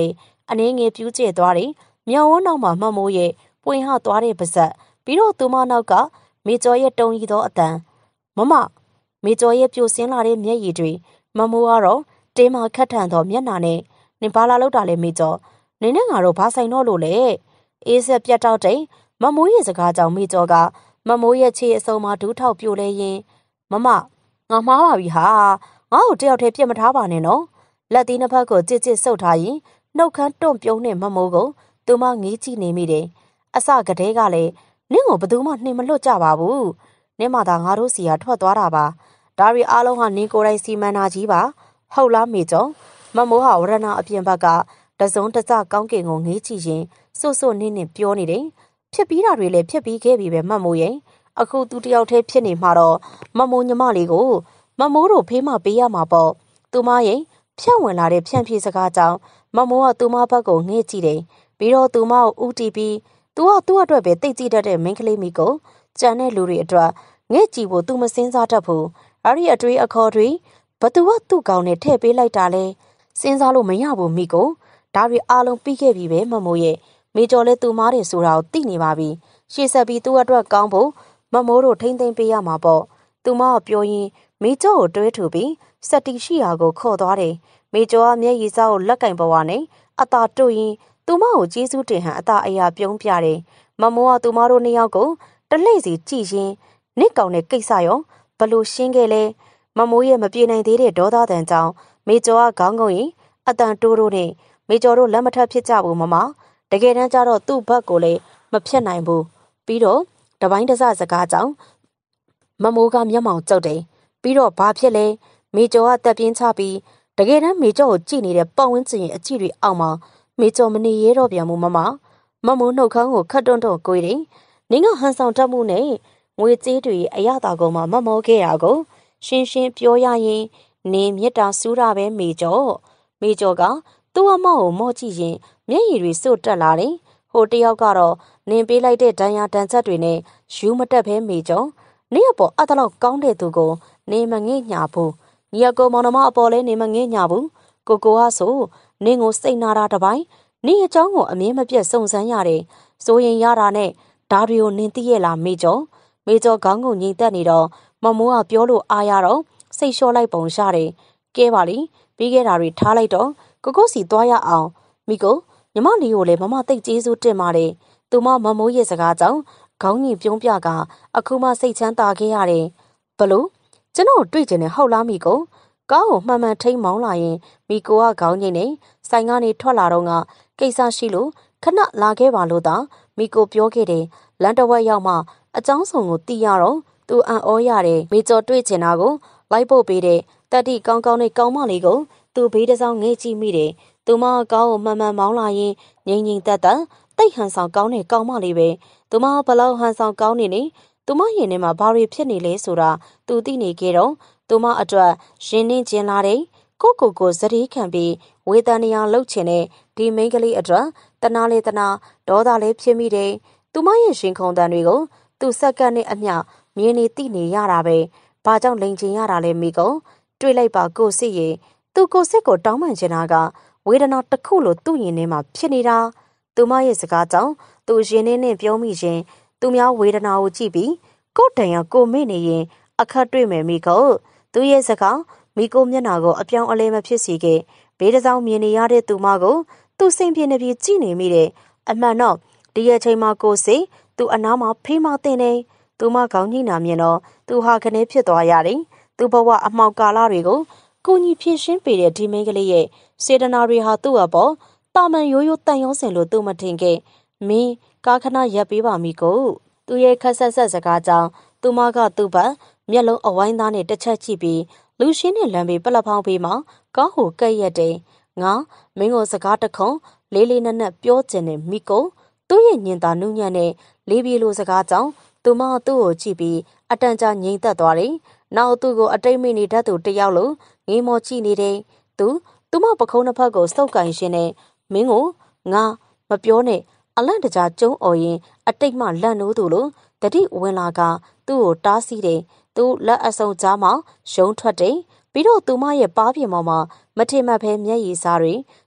အနေငယ်ပြူးကျဲသွားတယ်မြောင်ဝန်းနောက်မှာမမိုးရဲ့ပွင့်ဟသွားတဲ့ပါဇက်ပြီးတော့သူမနောက်ကမေကျော်ရဲ့တုံရီသောအတန်မမမေကျော်ရဲ့ပြိုစင်းလာတဲ့မျက်ရည်တွေမမိုးကတော့တင်းမာခတ်ထန်သောမျက်နှာနဲ့နင်ဘာလာလောက်တာလဲမေကျော်နင်နဲ့ငါတို့ဘာဆိုင်တော့လို့လဲအေးဆက်ပြတ်တော့တဲ့မမိုးရဲ့စကားကြောင့်မေကျော်ကမမိုးရဲ့ခြေအစုံမှာဒူးထောက်ပြိုလဲရင်မမငါမှားပါပြီဟာငါ့ကိုတယောက်တည်းပြစ်မထားပါနဲ့နော်လက်သီးနှစ်ဖက်ကိုကြစ်ကြစ်ဆုပ်ထားရင်နှုတ်ခမ်းတွန့်ပြုံးတဲ့မမိုးကိုသူမငေးကြည့်နေမိတယ်အစကတည်းကလည်းနင့်ကိုဘယ်သူမှနှင်မလွတ်ကြပါဘူးနင့်မသာငါတို့စီကထွက်သွားတာပါဒါရီအားလုံးဟာနင်းကိုယ်တိုင်စီမံတာကြီးပါဟုတ်လားမေကျော်မမိုးဟာဝရဏအပြင်ဘက်ကတစုံတစကောင်းကင်ကိုငေးကြည့်ရင်စွတ်စွတ်နင်းနင်းပြောနေတယ်ဖြစ်ပြီးတာတွေလည်းဖြစ်ပြီးခဲ့ပြီပဲမမိုးရဲ့အခုသူတယောက်တည်းဖြစ်နေမှာတော့မမိုးညီမလေးကိုမမိုးတို့ဖေးမပေးရမှာပေါ့သူမရဲ့ဖြန့်ဝင်လာတဲ့ဖြန့်ဖြေစကားကြောင့်မမိုးကသူမဘက်ကိုငှဲ့ကြည့်တယ်ပြီးတော့သူမကိုဥတီပြီးသူကသူ့အတွက်ပဲတိတ်ကြည့်တတ်တဲ့မိန်းကလေးမီကိုကြံတဲ့လူတွေအတွက်ငှဲ့ကြည့်ဖို့သူမစင်းစားတတ်ဘူးအဲ့ဒီအတွေ့အခေါ်တွေဘသူကသူ့ကောင်းနဲ့ထည့်ပေးလိုက်တာလဲစဉ်းစားလို့မရဘူးမိကိုဒါတွေအားလုံးပြီးခဲ့ပြီပဲမမိုးရဲ့မေကျော်လဲသူမားတယ်ဆိုတာကိုသိနေပါပြီရှေ့ဆက်ပြီးသူ့အတွက်ကောင်းဖို့မမိုးတို့ထိမ့်သိမ့်ပေးရမှာပေါ့သူမကပြောရင်မေကျော်ကိုတွဲထူပြီးစက်တီရှိရာကိုခေါ်သွားတယ်မေကျော်ကမျက်ရည်စားကိုလက်ကင်ပေါ်ကနေအသာတို့ရင်သူမကိုကျေးဇူးတင်ဟန်အသာအရာပြုံးပြတယ်မမိုးကသူမတို့နှစ်ယောက်ကိုတလှည့်စီကြည့်ရင်နစ်ကောင်တဲ့ကိစ္စရောဘလို့ရှင်းခဲ့လဲမမိုးရဲ့မပြေနိုင်သေးတဲ့ဒေါသတန်ကြောင့်မေကျော်ကခေါင်းငုံရင်အတန်တိုးတိုးနဲ့မေကျော်တို့လက်မထပ်ဖြစ်ကြဘူးမမတကယ်တမ်းကျတော့သူ့ဘက်ကိုလည်းမဖြတ်နိုင်ဘူးပြီးတော့တပိုင်းတစစကားကြောင့်မမိုးကမျက်မှောင်ကျုပ်တယ်ပြီးတော့ဘာဖြစ်လဲမေကျော်ကတက်ပြင်းချပြီးတကယ်တမ်းမေကျော်ကိုကြည့်နေတဲ့ပတ်ဝန်းကျင်ရဲ့အကြည့်တွေအောက်မှာမေကျော်မနေရတော့ပြန်ဘူးမမမမိုးနှုတ်ခမ်းကိုခတ်တွန်းတွန်းကိုယ်တယ်နင်းကဟန်ဆောင်တတ်မှုနဲ့ငွေကြေးတွေအရသာကုန်မှာမမောခဲ့ရကိုရှင်းရှင်းပြောရရင်နင်းမြတ်တာစူးတာပဲမေကျော်မေကျော်ကသူ့အမောက်ကိုမော့ကြည့်ရင်မျက်ရည်တွေစို့တက်လာတယ်ဟိုတယောက်ကတော့နင်းပေးလိုက်တဲ့ဒဏ်ရာတန်ချက်တွေနဲ့ယူမတက်ဖဲမေကျော်နင်းအပေါ်အတလောက်ကောင်းတဲ့သူကိုနင်းမငဲ့ညာဘူးညီအကိုမောင်နှမအပေါ်လဲနင်းမငဲ့ညာဘူးကိုကိုကဆိုနင်းကိုစိတ်နာတာတပိုင်းနင်းအကြောင်းကိုအမြင်မပြတ်စုံစမ်းရတယ်စိုးရင်ရတာနဲ့ဓာတ်တွေကိုနင်းသိရလားမေကျော်မေကျော်ခေါင်းကိုငိမ့်သက်နေတော့မမိုးကပြောလို့အားရတော့စိတ်လျှော့လိုက်ပုံရတယ်ကဲပါလိပြီးခဲ့တာတွေထားလိုက်တော့ကိုကိုစီသွားရအောင်မိကိုညီမလေးကိုလည်းမမသိတ်ကျေးဇူးတင်ပါတယ်သူမမမိုးရဲ့စကားကြောင့်ခေါင်းညင်ပြုံးပြကအခုမှစိတ်ချမ်းသာခဲ့ရတယ်ဘလို့ကျွန်တော်တွေ့ကျင်တယ်ဟုတ်လားမိကိုကားကိုမှန်မှန်ထိမ့်မောင်းလာရင်မိကိုကခေါင်းညင်နေဆိုင်ကနေထွက်လာတော့ကကိစ္စရှိလို့ခဏလာခဲ့ပါလို့သာမိကိုပြောခဲ့တယ်လမ်းတစ်ဝက်ရောက်မှအကြောင်းစုံကိုသိရတော့သူအံ့ဩရတယ်မိကျော်တွေ့ချင်တာကိုလိုက်ပို့ပေးတဲ့တက်တိကောင်းကောင်းနဲ့ကောင်းမလေးကိုသူဘေးတစ်စောင်းငဲ့ကြည့်မိတယ်သူမကောင်းကိုမှန်မှန်မောင်းလာရင်ငိမ့်ငိမ့်တက်တက်တိတ်ဟန်ဆောင်ကောင်းတဲ့ကောင်းမလေးပဲသူမဘလောက်ဟန်ဆောင်ကောင်းနေနေသူမရင်ထဲမှာဘာတွေဖြစ်နေလဲဆိုတာသူသိနေခဲ့တော့သူမအတွက်ရင်နှင်းကျင်လာတယ်ကိုကိုကိုဇတိခံပြီးဝေတန်နေအောင်လှုပ်ချင်တဲ့ဒီမိန်းကလေးအတွက်တနာလေတနာဒေါသလေးဖြစ်မိတယ်သူမရဲ့ရှင်ခုန်တန်တွေကိုသူစက္ကန့်နဲ့အမျှမြင်နေသိနေရတာပဲဘာကြောင့်လိန်ချင်ရတာလဲမိကုံတွေ့လိုက်ပါကိုစစ်ရေသူကိုစစ်ကိုတောင်းပန်ချင်တာကဝေဒနာတစ်ခုလိုသူ့ရင်ထဲမှာဖြစ်နေတာသူမရဲ့စကားကြောင့်သူရင်ထဲနဲ့ပြောမိခြင်းသူများဝေဒနာကိုကြည့်ပြီးကိုယ်တန်ရကိုမေ့နေရင်အခက်တွေ့မယ်မိကုံသူရဲ့စကားမိကိုမျက်နှာကိုအပြောင်းအလဲမဖြစ်စေခဲ့ဘေးတစ်စောင်းမြင်နေရတဲ့သူမကိုသူစိတ်ပြင်းနေပြီးကြည့်နေမိတယ်အမှန်တော့ဒီရဲ့ချိန်မှာကိုစစ်သူအနားမှာဖေးမတင်နေသူမခေါင်းညိနာမြင်တော့သူဟာခနဲ့ဖြစ်သွားရတယ်သူဘဝအမှောက်ကာလတွေကိုကိုကြီးဖြည့်ရှင်းပေးတဲ့ဒီမိန်းကလေးရဲ့စေတနာတွေဟာသူ့အပေါ်တာမန်ရိုးရိုးတန်ရုံးစင်လို့သူမထင်ခဲ့မင်းကားခဏရပ်ပေးပါမိကိုသူရဲ့ခက်ဆက်ဆက်စကားကြောင့်သူမကသူ့ဘက်မျက်လုံးအဝိုင်းသားနဲ့တစ်ချက်ကြည့်ပြီးလူရှင်းနဲ့လမ်းဘေးပလက်ဖောင်းပေးမှကောင်းဟိုကဲ့ရက်တယ်ငါမင်းကိုစကားတခုံလေးလေးနက်နက်ပြောချင်တယ်မိကိုသူ့ရဲ့ညင်သာနုညံ့နဲ့လေးပြေလိုစကားကြောင့်သူမသူ့ကိုကြည့်ပြီးအတန်ကြာငြိမ်သက်သွားတယ်နောက်သူ့ကိုအတိတ်မိနေတတ်သူတယောက်လိုငေးမောကြည့်နေတယ်သူသူမပခုံးတစ်ဖက်ကိုစုပ်ကန်ရှင်းနဲ့မင်းကိုငါမပြောနဲ့အလန့်တကြားကျုံအော်ရင်အတိတ်မှလန့်နိုးသူလိုတတိဝင်လာကသူ့ကိုတားဆီးတယ်သူလက်အစုံကြားမှာရုံးထွက်တယ်ပြီးတော့သူမရဲ့ပါးပြင်ပေါ်မှာမထင်မှတ်ဖဲမျက်ရည်စားတွေ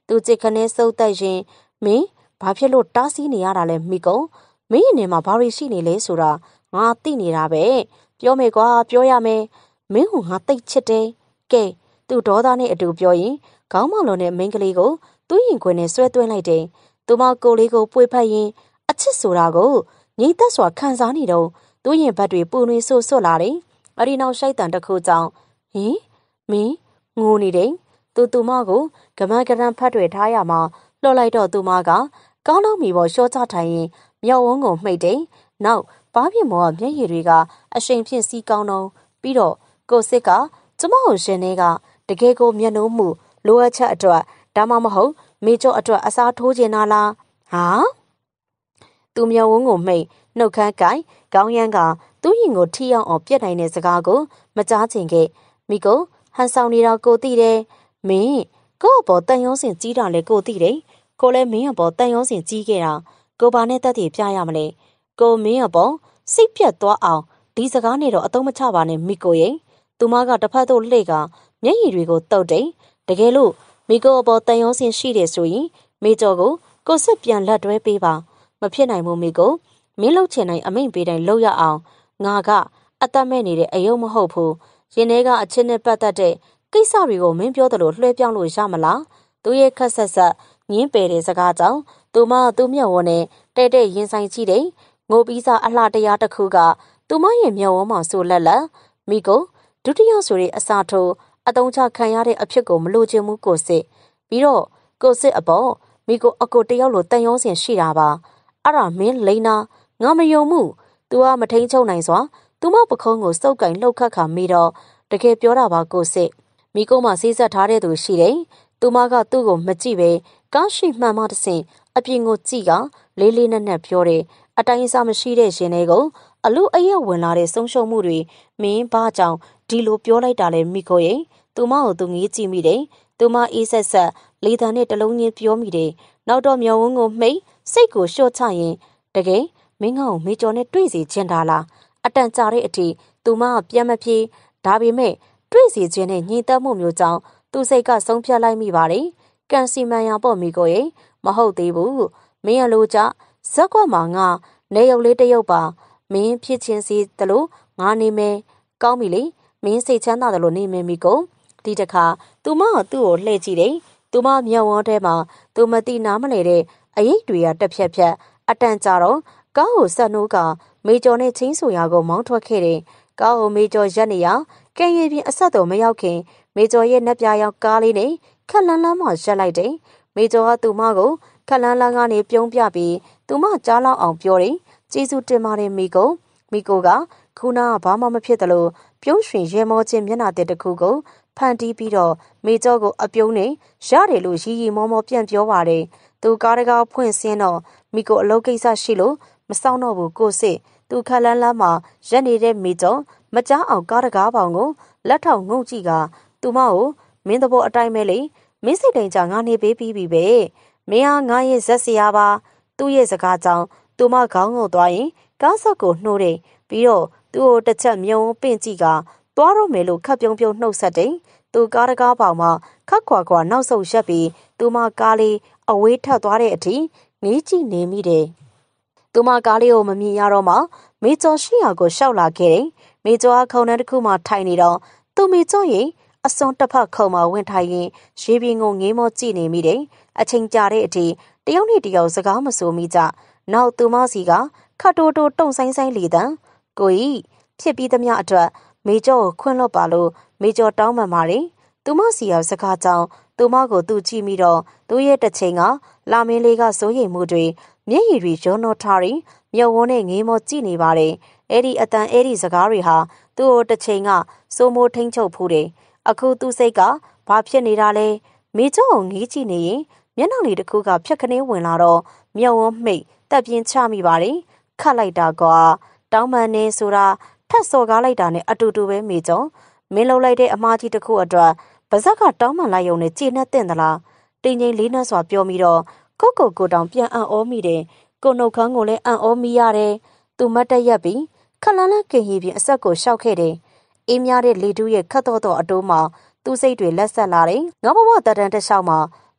သူจิตခနဲ့စုပ်တိုက်ရင်မင်းဘာဖြစ်လို့တားဆီးနေရတာလဲမိကုံမင်းအနေမှာဘာတွေရှိနေလဲဆိုတာငါသိနေတာပဲပြောမယ်ကွာပြောရမယ်မင်းကငါသိချစ်တယ်ကဲသူဒေါသနဲ့အတူပြောရင်ခေါင်းမလုံးနဲ့မိန်းကလေးကိုသူ့ရင်ခွင်နဲ့ဆွဲသွင်းလိုက်တယ်သူမကိုလေးကိုပွေဖက်ရင်အချစ်ဆိုတာကိုငြိသက်စွာခံစားနေတော့သူ့ရင်ဘတ်တွေပူနေဆိုးဆွတ်လာတယ်အဒီနောက်ရှိုက်တန်တစ်ခုကြောင့်ဟင်မင်းငိုနေတယ်သူသူမကိုကမန်းကရန်ဖတ်တွေထားရမှာလှော်လိုက်တော့သူမကကောင်းလုံးမီပေါ်ရှော့ချထိုင်ရင်မြောက်ဝန်းကိုမှိတ်တယ်နောက်ဘားပြင်မောကမျက်ရည်တွေကအရှိန်ဖြင့်စီးကောင်းတော့ပြီးတော့ကိုစစ်ကကျမကိုရှင်နေကတကယ်ကိုမျက်နှိုးမှုလိုအပ်ချက်အတွက်ဒါမှမဟုတ်မိကျော်အတွက်အစားထိုးခြင်းလားဟာသူမျက်ဝန်းကိုမှိတ်နှုတ်ခမ်းကိုင်ခေါင်းရမ်းကသူ့ရင်ကိုထိအောင်အောင်ပြက်နိုင်တဲ့စကားကိုမကြားချင်ခဲ့မိကိုဟန်ဆောင်နေတာကိုသိတယ်မင်းကို့အပေါ်တန်ရုံးစင်ကြီးတာလေကိုသိတယ်ကိုလည်းမင်းအပေါ်တန်ရုံးစင်ကြီးခဲ့တာကိုဘာနဲ့တက်တည်ပြရမလဲကိုမင်းအပေါ်စိတ်ပြတ်သွားအောင်ဒီစကားနဲ့တော့အသုံးမချပါနဲ့မိကိုရဲ့သူမကတစ်ဖက်သို့လှည့်ကမျက်ရည်တွေကိုတုတ်တယ်တကယ်လို့မိကိုအပေါ်တန်ရုံးစင်ရှိတယ်ဆိုရင်မိကျော်ကိုကိုစစ်ပြန်လက်တွဲပေးပါမဖြစ်နိုင်ဘူးမိကိုမင်းလှုပ်ချင်တိုင်းအမိန်ပေးတိုင်းလှုပ်ရအောင်ငါကအသက်မဲ့နေတဲ့အယုံမဟုတ်ဘူးရင်ထဲကအချစ်နဲ့ပတ်သက်တဲ့ကိစ္စတွေကိုမင်းပြောသလိုလွှဲပြောင်းလို့ရမလားသူရဲ့ခက်ဆက်ဆက်ငင်းပယ်တဲ့စကားကြောင့်သူမသူ့မျက်ဝန်းနဲ့တဲ့တဲ့ရင်ဆိုင်ကြည့်တယ်ငိုပြီးစားအလှတရားတစ်ခုကသူမရဲ့မျက်ဝန်းမှာဆိုလက်လက်မိကိုဒုတိယဆိုတဲ့အစာထိုးအတုံးချခံရတဲ့အဖြစ်ကိုမလိုချင်ဘူးကိုစစ်ပြီးတော့ကိုစစ်အပေါ်မိကိုအကိုတယောက်လိုတန်ရုံးစင်ရှိတာပါအဲ့ဒါမင်းလိန်နာငါမယုံမှု तू ကမထိန်ချုံနိုင်စွာသူမပခုံးကိုစုပ်ကင်လှုပ်ခတ်ခါမိတော့တကယ်ပြောတာပါကိုစစ်မိကုန်းမှာဆေးဆက်ထားတဲ့သူရှိတယ်သူမကသူ့ကိုမကြည့်ပဲကားရှိမှန်မှတဆင်အပြင်ကိုကြည့်ကလေးလေးနက်နက်ပြောတယ်အတိုင်းအစားမရှိတဲ့ရှင်တွေကိုအလူအယက်ဝင်လာတဲ့ဆုံးရှုံးမှုတွေမင်းဘာကြောင့်ဒီလိုပြောလိုက်တာလဲမိကိုရဲ့သူမကိုသူငေးကြည့်မိတယ်သူမအေးဆက်ဆက်လေးတန်းနဲ့တလုံးချင်းပြောမိတယ်နောက်တော့မျက်ဝန်းကိုမှိတ်စိတ်ကိုလျှော့ချရင်တကယ်မင်းကောင်မေကျော်နဲ့တွေ့စီချင်တာလားအတန်ကြာတဲ့အထိသူမကပြန်မပြေဒါပေမဲ့တွေ့စီခြင်းနဲ့ညီသက်မှုမျိုးကြောင့်သူစိတ်ကဆုံးဖြတ်လိုက်မိပါတယ်ကန်စီမန်ရပေါ့မိကိုရဲ့မဟုတ်သေးဘူးမင်းအလိုကြဇက်ကွက်မှာငါနေရုပ်လေးတရုပ်ပါမင်းဖြစ်ချင်းစီတလို့ငါနေမယ်ကောင်းပြီလေမင်းစိတ်ချမ်းသာတယ်လို့နေမယ်မိကိုဒီတခါသူမကသူ့ကိုလှည့်ကြည့်တယ်သူမမျက်ဝန်းထဲမှာသူမသိနားမလဲတဲ့အရေးတွေကတက်ဖြက်ဖြက်အတန်ကြာတော့ကားကိုဆက်နှိုးကမေကျော်နဲ့ချင်းဆူရာကိုမောင်းထွက်ခဲ့တယ်ကားကိုမေကျော်ရက်နေရကဲရင်ပြင်အဆက်တော်မရောက်ခင်မေကျော်ရဲ့နှက်ပြားရောက်ကားလေးနဲ့ခက်လန်းလန်းမှရက်လိုက်တယ်မေကျော်ကသူမကိုခက်လန်းလန်းကနေပြုံးပြပြီးသူမကြားလောက်အောင်ပြောတယ်ကျေးဇူးတင်ပါတယ်မိကိုမိကိုကခုနကဘာမှမဖြစ်တယ်လို့ပြုံးရွှင်ရဲမောချင်းမျက်နှာတစ်ခုကိုဖန်တီးပြီးတော့မေကျော်ကိုအပြုံးနဲ့ရတယ်လို့ရီရီမောမောပြန်ပြောပါတယ်သူကားတကားဖွင့်စင်းတော့မိကိုအလုပ်ကိစ္စရှိလို့မဆောင်တော့ဘူးကိုစစ်သူခက်လန်းလန်းမှာရက်နေတဲ့မေကျော်မကြားအောင်ကားတကားပေါင်ကိုလက်ထောက်ငုံကြည့်ကသူမကိုမင်းတဘောအတိုင်းပဲလေမင်းစိတ်တိုင်ကြငါနေပေးပြီးပြီပဲမင်းဟာငါရဲ့ဇက်စရာပါသူ့ရဲ့စကားကြောင့်သူမခေါင်းငုံသွားရင်ကားဆက်ကိုနှိုးတယ်ပြီးတော့သူ့ကိုတစ်ချက်မြုံပင့်ကြည့်ကသွားတော့မယ်လို့ခပ်ပြုံးပြုံးနှုတ်ဆက်တယ်သူကားတကားပေါင်မှာခက်ခွာခွာနောက်ဆုတ်ရက်ပြီးသူမကားလေးအဝေးထပ်သွားတဲ့အထိငေးကြည့်နေမိတယ်သူမကားလေးကိုမမြင်ရတော့မှမေကျော်ရှိရာကိုရှောက်လာခဲ့တယ်မေကျော်ကခုံထဲတစ်ခုမှထိုင်နေတော့သူမေကျော်ရဲ့အစွန်တစ်ဖက်ခုံမှာဝင်ထိုင်ရင်ရေပြင်ကိုငေးမောကြည့်နေမိတယ်အချိန်ကြာတဲ့အထိတယောက်နဲ့တယောက်စကားမဆိုမိကြနောက်သူမစီကခတ်တိုးတိုးတုံဆိုင်ဆိုင်လေတံကိုကြီးဖြစ်ပြီးသမျှအတွက်မေကျော်ကိုခွင့်လွှတ်ပါလို့မေကျော်တောင်းပန်ပါတယ်သူမစီရောက်စကားကြောင့်သူမကိုသူကြည့်မိတော့သူရဲ့တစ်ချိန်ကလာမင်းလေးကစိုးရိမ်မှုတွေမျက်ရည်တွေရောနှောထားပြီးမြုပ်ဝန်းနဲ့ငေးမောကြည့်နေပါတယ်အဲ့ဒီအတန်အဲ့ဒီစကားတွေဟာသူ့ကိုတစ်ချိန်ကစိုးမိုးထိန်ချုပ်ဖူးတယ်အခုသူ့စိတ်ကဘာဖြစ်နေတာလဲမေကျော်ကိုငေးကြည့်နေရင်မျက်နှာလေးတစ်ခုကဖြက်ခနေဝင်လာတော့မြုပ်ဝန်းမိတ်တက်ပြင်းချမိပါတယ်ခတ်လိုက်တာကွာတောင်းပန်နေဆိုတာထက်စော်ကားလိုက်တာနဲ့အတူတူပဲမေကျော်မင်းလှုပ်လိုက်တဲ့အမားကြီးတစ်ခုအတွက်ပါဇက်ကတောင်းပန်လိုက်ရုံနဲ့ကြည်နဲ့တင့်သလားတင်းချင်းလေးနဲ့စွာပြောပြီးတော့ကိုကိုကိုတောင်ပြန်အံ့ဩမိတယ်ကိုနှုတ်ခမ်းကိုလည်းအံ့ဩမိရတယ်သူမတ်တက်ရက်ပြီးခလန်းလန်းကင်ဟီပြင်အဆက်ကိုရှောက်ခဲ့တယ်အေးများတဲ့လေတူးရဲ့ခတ်တော့တော့အတိုးမှာသူ့စိတ်တွေလက်ဆက်လာတယ်ငါဘဝတတန်းတစ်လျှောက်မှာ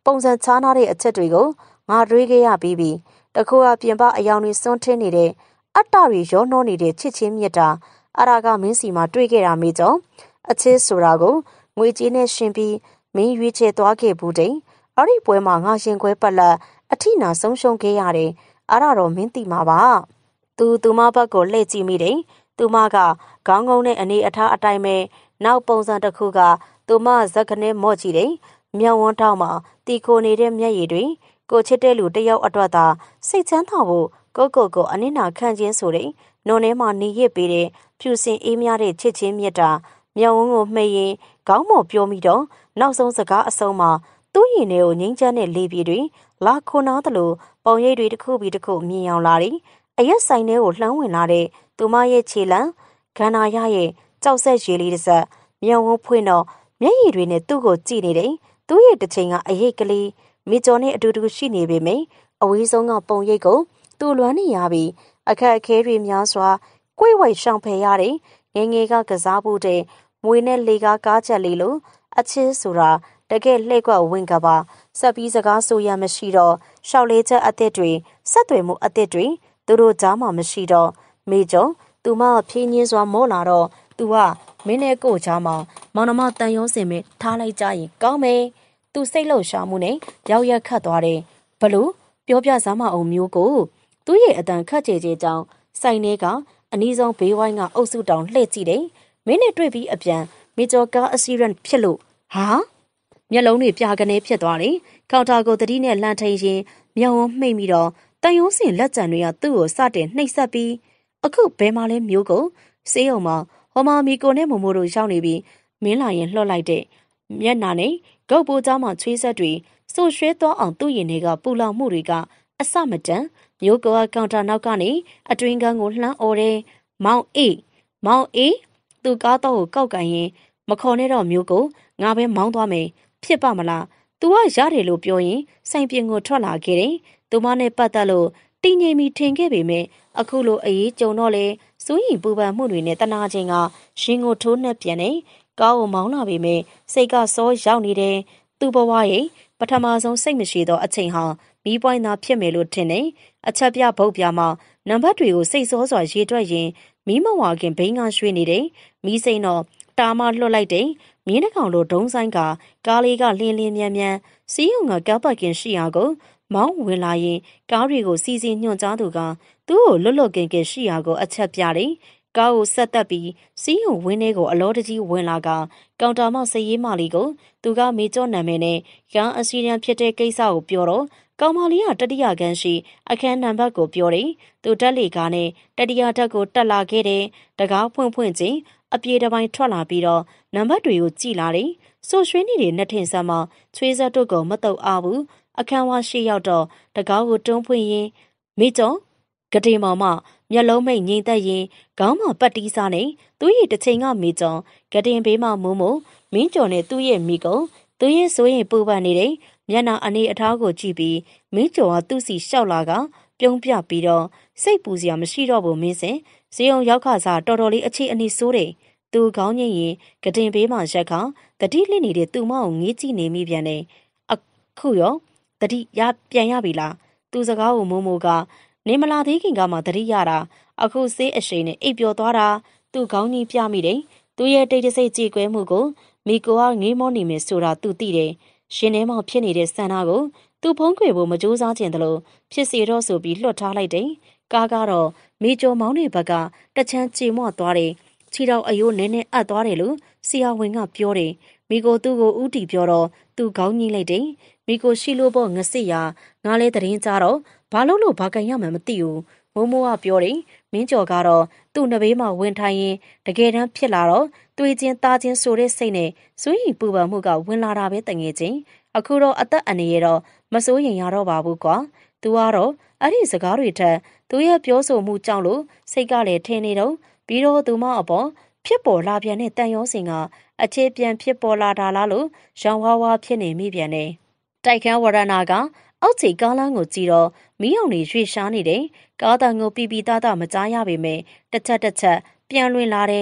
ပုံစံချားနာတဲ့အချက်တွေကိုငါတွေးခဲ့ရပြီးပြီတခုကပြင်ပအယောင်တွေစွန့်ထင်းနေတဲ့အတ္တတွေရောနှောနေတဲ့ချစ်ချင်းမြတ်တာအရာကမင်းစီမှာတွေ့ခဲ့တာမေကြောင့်အချစ်ဆိုတာကိုငွေကြေးနဲ့ရှင်ပြီးမင်းရွေးချယ်သွားခဲ့ဘူးတဲ့အဲ့ဒီပွဲမှာငါရှင်ခွဲပတ်လက်အထိနာဆုံးရှုံးခဲ့ရတယ်အဲ့ဒါတော့မင်းသိမှာပါသူသူမဘက်ကိုလှည့်ကြည့်မိတယ်သူမကခေါင်းငုံတဲ့အနေအထားအတိုင်းပဲနောက်ပုံစံတစ်ခုကသူမဇက်ကနေမော့ကြည့်တယ်မြောင်ဝန်းတောက်မှာတီခိုနေတဲ့မျက်ရည်တွေကိုချစ်တဲ့လူတယောက်အတွက်သာစိတ်ချမ်းသာဖို့ကိုကိုကိုအနစ်နာခံခြင်းဆိုတဲ့နုံထဲမှာနေရစ်ပေးတဲ့ဖြူစင်အေးမြတဲ့ချစ်ချင်းမြတ်တာမြောင်ဝန်းကိုမှိတ်ရင်ခေါင်းမော်ပြောမိတော့နောက်ဆုံးစကားအဆုံးမှာသူ့ရင်ထဲကိုငိမ့်ချမ်းတဲ့လေပြေတွေလာခွန်နာသလိုပုံရိပ်တွေတစ်ခုပြီးတစ်ခုမြင်အောင်လာတယ်အရက်ဆိုင်ထဲကိုလှမ်းဝင်လာတဲ့သူမရဲ့ခြေလံခန္ဓာရရဲ့ကြောက်ဆက်ရည်လေးတစ်စက်မြောင်ဝန်းဖွင့်တော့မျက်ရည်တွေနဲ့သူ့ကိုကြည့်နေတယ်သူ့ရဲ့တစ်ချိန်ကအရေးကလေးမိကျော်နဲ့အတူတူရှိနေပေမယ့်အဝေးဆုံးကပုံရိပ်ကိုသူ့လွမ်းနေရပြီးအခက်အခဲတွေများစွာကိုယ်ဝိုက်ရှောင်ဖယ်ရတဲ့ငငယ်ကကစားဖို့တဲ့မွေနဲ့လေကားကားချက်လေးလိုအချစ်ဆိုတာတကယ်လှည့်ကွက်ဝင်ကပါဆက်ပြီးစကားဆိုရမရှိတော့ရှောက်လေးချက်အသစ်တွေဆက်သွယ်မှုအသစ်တွေသူတို့ကြားမှာမရှိတော့မေကျုံသူမဖြင်းညင်းစွာမောလာတော့သူကမင်းနဲ့ကိုကြားမှာမောင်နှမတန်ရုံးစင်မထားလိုက်ကြရင်ကောင်းမယ်သူစိတ်လှုပ်ရှားမှုနဲ့ရောက်ရက်ခတ်သွားတယ်ဘလို့ပြောပြစမ်းမအောင်မျိုးကိုသူ့ရဲ့အတန်ခက်ကြဲကြဲကြောင်းစိုင်ထဲကအနီးဆုံးဘေးဝိုင်းကအုပ်စုတောင်လှည့်ကြည့်တယ်မင်းနဲ့တွေ့ပြီးအပြန်မီကျော်ကားအစီရန်ဖြစ်လို့ဟာမျက်လုံးတွေပြာကနေဖြစ်သွားတယ်ကောင်တာကိုတတိနဲ့လန့်ထိန်ရင်မြောင်ဝမှိတ်ပြီးတော့တန်ရုံးစင်လက်ကျန်တွေကသူ့ကိုစတင်နှိပ်စက်ပြီးအခုဘဲမှလဲမျိုးကိုစေးအောင်မှာဟော်မာမီကိုနဲ့မမိုတို့ရောက်နေပြီးမင်းလာရင်လှော့လိုက်တဲ့မျက်နာနဲ့ဂုတ်ပိုးကြားမှာချွေးဆက်တွေဆူရွှဲသွားအောင်သူ့ရင်တွေကပူလောင်မှုတွေကအစမတန်မျိုးကကောင်တာနောက်ကနေအတွင်းကန်းကိုလှမ်းអော်တယ်မောင်အေးမောင်အေးသူကားတော့ကိုကောက်ကန်ရင်မခေါ်နဲ့တော့မျိုးကိုငါပဲမောင်းသွားမယ်ဖြစ်ပါမလား။ तू ကရတယ်လို့ပြောရင်စိုင်ပြင်ကိုထွက်လာခဲ့တယ်။သူမနဲ့ပတ်သက်လို့တည်ငြိမ်ပြီးထင်ခဲ့ပေမဲ့အခုလိုအရေးကြုံတော့လေစိုးရင်ပူပန်မှုတွေနဲ့တနာချင်းကရှင်ကိုထိုးနှက်ပြန်နေကောင်းအောင်မောင်းလာပေမဲ့စိတ်ကစောရောက်နေတယ်။သူ့ဘဝရဲ့ပထမဆုံးစိတ်မရှိသောအချိန်ဟာမီးပွိုင်းသာဖြစ်မယ်လို့ထင်တယ်။အချက်ပြဘုတ်ပြမှာနံပါတ်တွေကိုစိတ်စောစွာရေးတွက်ရင်မီးမဝါခင်ဘိန်းကရွှေ့နေတယ်။မီးစိန်တော့တာမလွတ်လိုက်တယ်။မြင်းတစ်ကောင်လိုဒုံဆိုင်ကကားလေးကလင်းလင်းမြန်မြန်စီးုံကကားပတ်ကင်ရှိရာကိုမောင်းဝင်လာရင်ကားတွေကိုစီစီညွှန်ကြားသူကသူ့ကိုလွတ်လွတ်ကင်ကင်ရှိရာကိုအချက်ပြတယ်။ကားကိုဆက်တက်ပြီးစီးုံဝင်းထဲကိုအလောတကြီးဝင်လာကကောင်တာမစရေးမလေးကိုသူကမေကျော်နာမည်နဲ့ရန်အစီရန်ဖြစ်တဲ့ကိစ္စကိုပြောတော့ကောင်မလေးကတတိယခန်းရှိအခန်းနံပါတ်ကိုပြောတယ်။သူတက်လေကားနဲ့တတိယဓာတ်ကိုတက်လာခဲ့တယ်။တကားဖွင့်ဖွင့်ချင်းအပြေတစ်ပိုင်းထွက်လာပြီးတော့နံပါတ်တွေကိုကြည့်လာတယ်။ဆိုရွှေနေတွေနဲ့ထင်ဆမ်းမှချွေးစက်တို့ကိုမတုပ်အားဘူး။အခန်းဝါရှိရောက်တော့တကားကိုတွန်းဖွင့်ရင်မေကျော်ကတိမောင်မမျက်လုံးမိတ်ငိမ့်သက်ရင်ခေါင်းမှာပတ်တီးစားနေသူ့ရဲ့တစ်ချိန်ကမေကျော်ကတင်ဘေးမှာမိုးမိုးမင်းကျော်နဲ့သူ့ရဲ့မိကုံသူရဲ့ဆိုရင်ပူပန်နေတယ်မျက်နှာအနေအထားကိုကြည့်ပြီးမင်းကျော်ကသူ့စီလျှောက်လာကပြုံးပြပြီးတော့စိတ်ပူစရာမရှိတော့ဘူးမင်းစင်ဇေယုံရောက်ခါစားတော်တော်လေးအခြေအနေဆိုးတယ်သူခေါင်းငိမ့်ရင်ကတင်ဘေးမှာရက်ခါတတိလစ်နေတဲ့သူ့မအောင်ငေးကြည့်နေမိပြန်တယ်အခုရောတတိရပြန်ရပြီလားသူစကားကိုမိုးမိုးကနေမလာသေးခင်ကမှတတိရတာအခုစေးအရှိန်နဲ့အိပ်ပျော်သွားတာသူ့ခေါင်းကြီးပြမိတယ်သူရဲ့တိတ်တဆိတ်ကြည်ကွဲမှုကိုမိကိုကငေးမောနေမယ်ဆိုတာသူသိတယ်ရှင်ထဲမှာဖြစ်နေတဲ့ဆန္ဒကိုသူဖုံးကွယ်ဖို့မကြိုးစားခြင်းတလို့ဖြစ်စီတော့ဆိုပြီးလွှတ်ထားလိုက်တယ်ကားကတော့မိကျော်မောင်းနေဘက်ကတချမ်းကြေမော့သွားတယ်ခြေတော်အယိုးနည်းနည်းအပ်သွားတယ်လို့ဆရာဝန်ကပြောတယ်မိကိုသူ့ကိုဥတီပြောတော့သူခေါင်းကြီးလိုက်တယ်မိကိုရှိလို့ပေါ့ငစစ်ရငါလဲတရင်ကြတော့ဘာလို့လို့ဘာကန်ရမှမသိဘူးမိုးမိုးကပြောတယ်မင်းကျော်ကတော့သူ့နဘေးမှာဝင်ထိုင်ရင်တကယ်တမ်းဖြစ်လာတော့တွေးချင်းသားချင်းဆိုတဲ့စိတ်နဲ့စိုးရင်ပူပန်မှုကဝင်လာတာပဲတငယ်ချင်းအခုတော့အသက်အန္တရာယ်တော့မစိုးရင်ရတော့ပါဘူးကွာသူကတော့အဲ့ဒီစကားတွေထက်သူရဲ့ပြောဆိုမှုကြောင့်လို့စိတ်ကလည်းထင်းနေတော့ပြီးတော့သူမအပေါ်ဖြစ်ပေါ်လာပြန်တဲ့တန်ရောစင်ကအခြေပြန်ဖြစ်ပေါ်လာတာလားလို့ရောင်ဝါးဝါဖြစ်နေမိပြန်တယ်တိုက်ခန်းဝရဏကအောက်ခြေကားလမ်းကိုကြည့်တော့မီးအောင်တွေရွှေ့ရှားနေတယ်ကားတန်ကိုပီပီသားသားမကြားရပေမဲ့တစ်ချက်တစ်ချက်ပြန်လွင်လာတယ်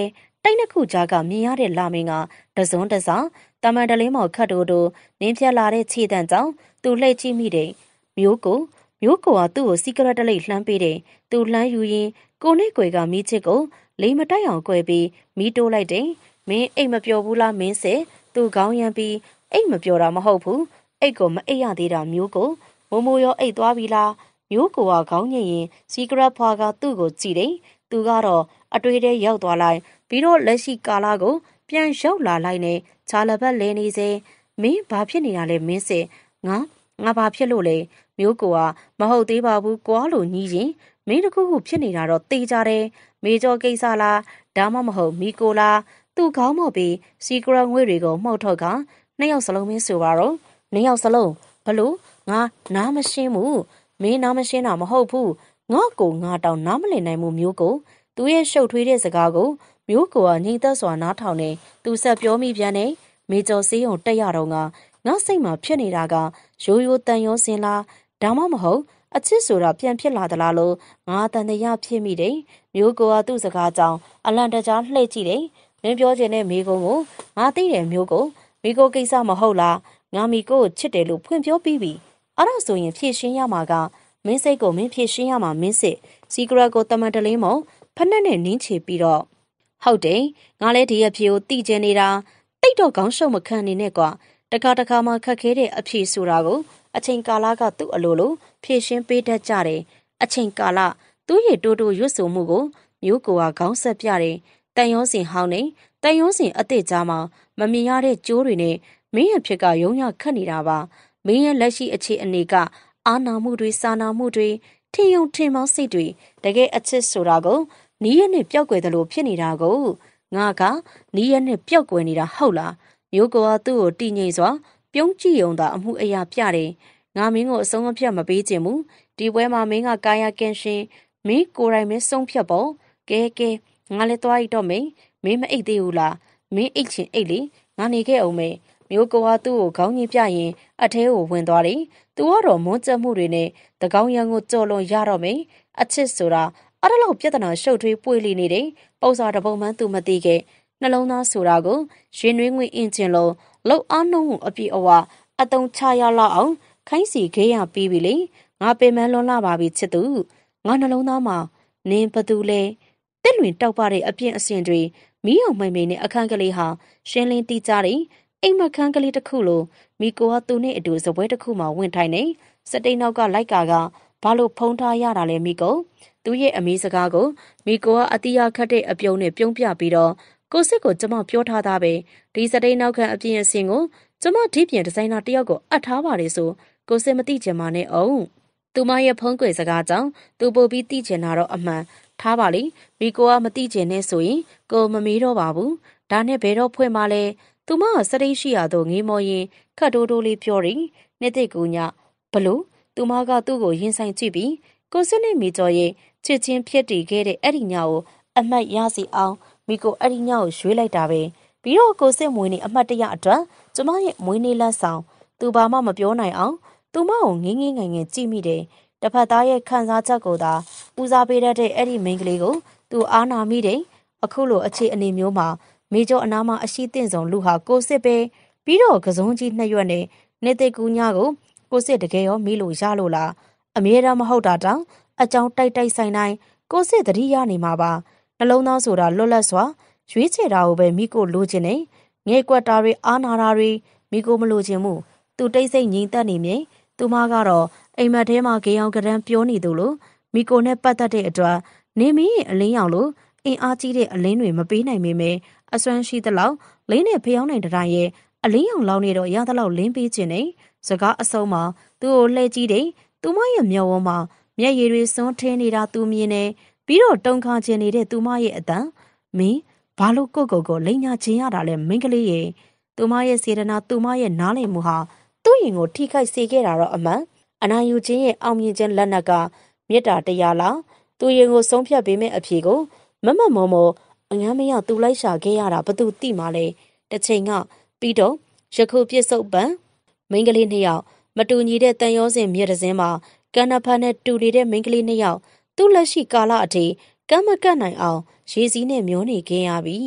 တိုက်နှစ်ခုကြားကမြင်ရတဲ့လာမင်းကတစွန်းတစားတမန်တလင်းမော်ခတ်တိုးတိုးနင်းပြလာတဲ့ခြေတံကြောင့်သူလှည့်ကြည့်မိတယ်မျိုးကိုမျိုးကိုကသူ့ကိုစီကရက်တလိလှမ်းပေးတယ်သူလှမ်းယူရင်ကိုနဲ့ကွယ်ကမိချစ်ကိုလိမ်မတိုက်အောင်ကွယ်ပြီးမီးတိုးလိုက်တယ်မင်းအိတ်မပျော်ဘူးလားမင်းစေသူခေါင်းရမ်းပြီးအိတ်မပျော်တာမဟုတ်ဘူးအိတ်ကိုမအိတ်ရသေးတာမျိုးကိုမိုးမိုးရောအိတ်သွားပြီလားမျိုးကိုကခေါင်းညင်ရင်စီကရက်ဖွာကသူ့ကိုကြည့်တယ်သူကတော့အတွေ့အထဲရောက်သွားလိုက်ပြီးတော့လက်ရှိကာလကိုပြန်ရောက်လာလိုက်နဲ့ခြာလပတ်လဲနေစေမင်းဘာဖြစ်နေတာလဲမင်းစေငါငါဘာဖြစ်လို့လဲမျိုးကိုကမဟုတ်သေးပါဘူးကွာလို့ညီးရင်မင်းတခုခုဖြစ်နေတာတော့သိကြတယ်မေကျော်ကိစ္စလားဒါမှမဟုတ်မီကိုလားသူ့ခေါင်းမော့ပြီးစီကရက်ငွေတွေကိုမှုတ်ထုတ်ကနှစ်ယောက်စလုံးမင်းဆိုပါတော့နှစ်ယောက်စလုံးဘလို့ငါနားမရှင်းဘူးမင်းနားမရှင်းတာမဟုတ်ဘူးငါ့ကိုငါတောင်နားမလည်နိုင်မှုမျိုးကိုသူရဲ့ရှုပ်ထွေးတဲ့စကားကိုမျိုးကိုကငြိမ်သက်စွာနားထောင်နေသူဆက်ပြောမိပြန်နေမေကျော်စေးုံတက်ရတော့ကငါစိတ်မှာဖြစ်နေတာကရိုးရိုးတန်ရောစင်လားဒါမှမဟုတ်အချစ်ဆိုတာပြန်ဖြစ်လာသလားလို့ငါတန်တရားဖြစ်မိတယ်မျိုးကိုကသူ့စကားကြောင့်အလန့်တကြားလှည့်ကြည့်တယ်မင်းပြောချင်တဲ့မိကုံကိုငါသိတယ်မျိုးကိုမိကိုကိစ္စမဟုတ်လားငါမိကိုကိုချစ်တယ်လို့ဖွင့်ပြောပြီးပြီအဲ့ဒါဆိုရင်ဖြည့်ရှင်းရမှာကမင်းစိတ်ကိုမင်းဖြည့်ရှင်းရမှာမင်းစစ်စီကရက်ကိုတမန်တလင်းမဖက်နဲ့နဲ့နင်းချပြီးတော့ဟုတ်တယ်ငါလည်းဒီအဖြေကိုသိကျင်နေတာတိတ်တော့ခေါင်းရှုံမခံနေနဲ့ကွာတခါတခါမှခက်ခဲတဲ့အဖြေဆိုတာကိုအချိန်ကာလကသူ့အလိုလိုဖြည့်ရှင်းပေးတတ်ကြတယ်အချိန်ကာလသူ့ရဲ့တိုးတိုးရွတ်ဆိုမှုကိုမျိုးကိုကခေါင်းဆက်ပြတယ်တန်ရုံးစင်ဟောင်းနေတန်ရုံးစင်အစ်စ်ကြားမှာမမြင်ရတဲ့ကျိုးတွေနဲ့မင်းရဲ့ဖြစ်ကရုံရခတ်နေတာပါမင်းရဲ့လက်ရှိအခြေအနေကအာနာမှုတွေစာနာမှုတွေထင်ယုံထင်မောင်းစိတ်တွေတကယ်အချစ်ဆိုတာကိုနီးရနဲ့ပျောက်ကွယ်တယ်လို့ဖြစ်နေတာကိုငါကနီးရနဲ့ပျောက်ကွယ်နေတာဟုတ်လားမျိုးကသူ့ကိုတည်ငြိမ်စွာပြုံးကြည့်ုံသာအမှုအရာပြတယ်ငါမင်းကိုအဆုံးအဖြတ်မပေးချင်ဘူးဒီပွဲမှာမင်းကကာယကင်ရှင်မင်းကိုယ်တိုင်မင်းဆုံးဖြတ်ပေါ့ကဲကဲငါလည်းသွားရတော့မင်းမင်းမအိတ်သေးဘူးလားမင်းအိတ်ချင်အိတ်လေငါနေခဲ့အောင်မေမျိုးကသူ့ကိုခေါင်းကြီးပြရင်အထဲကိုဝင်သွားတယ်သူကတော့မွန်းကျက်မှုတွေနဲ့တကောင်းရန်ကိုကြော်လွန်ရတော့မယ်အချစ်ဆိုတာအဲ့ဒါလောက်ပြဿနာရှုပ်ထွေးပွေ့လိနေတယ်ပုံစာတပုံမှန်သူမသိခဲ့နှလုံးသားဆိုတာကိုရင်နှွေးငွေအင်ဂျင်လုံးလောက်အားနှုံးမှုအပြည့်အဝအတုံချရလောက်အောင်ခိုင်းစီခဲ့ရပြီးပြီလေငါပင်မလွန်လာပါပြီချစ်သူငါနှလုံးသားမှာနင်းဘသူလဲတက်လွင်တောက်ပတဲ့အပြင်းအစင်တွေမီးအောင်မိန်မိန်နဲ့အခန်းကလေးဟာရှင်းလင်းတိကျတယ်အိမ်မခန်းကလေးတစ်ခုလိုမိကိုကသူနဲ့အတူစပွဲတစ်ခုမှဝင်ထိုင်နေစတိန်နောက်ကလိုက်ကာကဘာလို့ဖုံးထားရတာလဲမိကိုသူ့ရဲ့အမေစကားကိုမိကိုကအတိအခတ်တဲ့အပြုံးနဲ့ပြုံးပြပြီးတော့ကိုစစ်ကိုကျမပြောထားတာပဲဒီစတိန်နောက်ခံအပြင်အစင်ကိုကျမဒီပြင်ဒီဇိုင်နာတယောက်ကိုအပ်ထားပါတယ်ဆိုကိုစစ်မသိချင်ပါနဲ့အောင်သူမရဲ့ဖုံးကွယ်စကားကြောင့်သူပို့ပြီးသိချင်တာတော့အမှန်ထားပါလေမိကိုကမသိချင်နဲ့ဆိုရင်ကိုမမေးတော့ပါဘူးဒါနဲ့ဘယ်တော့ဖွင့်မလဲသူမကစတိတ်ရှိရတော့ငေးမော်ရင်ခတ်တိုးတိုးလေးပြောတယ်နှစ်သိကူညဘလို့သူမကသူ့ကိုရင်ဆိုင်ကြည့်ပြီးကိုစစ်နဲ့မိကျော်ရဲ့ချစ်ချင်းဖြစ်တည်ခဲ့တဲ့အဲ့ဒီညကိုအမှတ်ရစီအောင်မိကိုအဲ့ဒီညကိုရွေးလိုက်တာပဲပြီးတော့ကိုစစ်မွေးနေအမှတ်တရအတွက်ကျမရဲ့မွေးနေ့လက်ဆောင်သူဘာမှမပြောနိုင်အောင်သူမကိုငင်းငင်းငင်ငင်ကြည့်မိတယ်တစ်ဖက်သားရဲ့ခံစားချက်ကိုသာဦးစားပေးတတ်တဲ့အဲ့ဒီမိန်းကလေးကိုသူအားနာမိတယ်အခုလိုအခြေအနေမျိုးမှာမေကျော်အနားမှာအရှိတင့်ဆုံးလူဟာကိုစစ်ပဲပြီးတော့ကစုံကြီးနှစ်ရွက်နဲ့နေသိကူညကိုကိုစစ်တကယ်ရောမိလို့ရလို့လားအမြဲတမ်းမဟုတ်တာတောင်အကြောင်းတိုက်တိုက်ဆိုင်တိုင်းကိုစစ်သတိရနေမှာပါနှလုံးသားဆိုတာလွတ်လပ်စွာရွေးချယ်တာကိုပဲမိကိုလိုချင်နေငဲကွက်တာတွေအားနာတာတွေမိကိုမလိုချင်ဘူးသူတိတ်ဆိတ်ငြိမ်သက်နေမြဲသူမကတော့အိမ်မက်ထဲမှာကြေအောင်ကြမ်းပြောနေသူလို့မိကိုနဲ့ပတ်သက်တဲ့အတွက်နေမင်းရဲ့အလင်းရောင်လို့အင်အားကြီးတဲ့အလင်းတွေမပေးနိုင်ပေမဲ့အစွမ်းရှိသလောက်လင်းနဲ့ဖျောင်းနိုင်တဲ့ရဲ့အလင်းရောင်လောင်းနေတော့ရသလောက်လင်းပေးခြင်းနဲ့စကားအဆုံးမှာသူ့ကိုလှည့်ကြည့်တယ်သူမရဲ့မျက်ဝန်းမှာမျက်ရည်တွေစွန်းထင်းနေတာသူမြင်နေပြီးတော့တုံခါခြင်းနေတဲ့သူမရဲ့အတန်မင်းဘာလို့ကိုကိုကိုလိန်ညာခြင်းရတာလဲမိန်းကလေးရဲ့သူမရဲ့စေတနာသူမရဲ့နားလည်မှုဟာသူ့ရင်ကိုထိခိုက်စေခဲ့တာတော့အမှန်အနာယူခြင်းရဲ့အောင်မြင်ခြင်းလက်နက်ကမေတ္တာတရားလားသူရင်ကိုဆုံးဖြတ်ပေးမဲ့အဖြေကိုမမမောမောအငမ်းမရသူလိုက်ရှာခဲ့ရတာဘသူသိမှလဲတစ်ချိန်ကပြီးတော့ယခုပြစ်စုံပန်မိန်းကလေးနှစ်ယောက်မတူညီတဲ့တန်ရောစင်မြစ်တစင်းမှာကန်းနဖန်နဲ့တူနေတဲ့မိန်းကလေးနှစ်ယောက်သူ့လက်ရှိကာလအထိကမ်းမကတ်နိုင်အောင်ရေစည်းနဲ့မျောနေခဲ့ရပြီ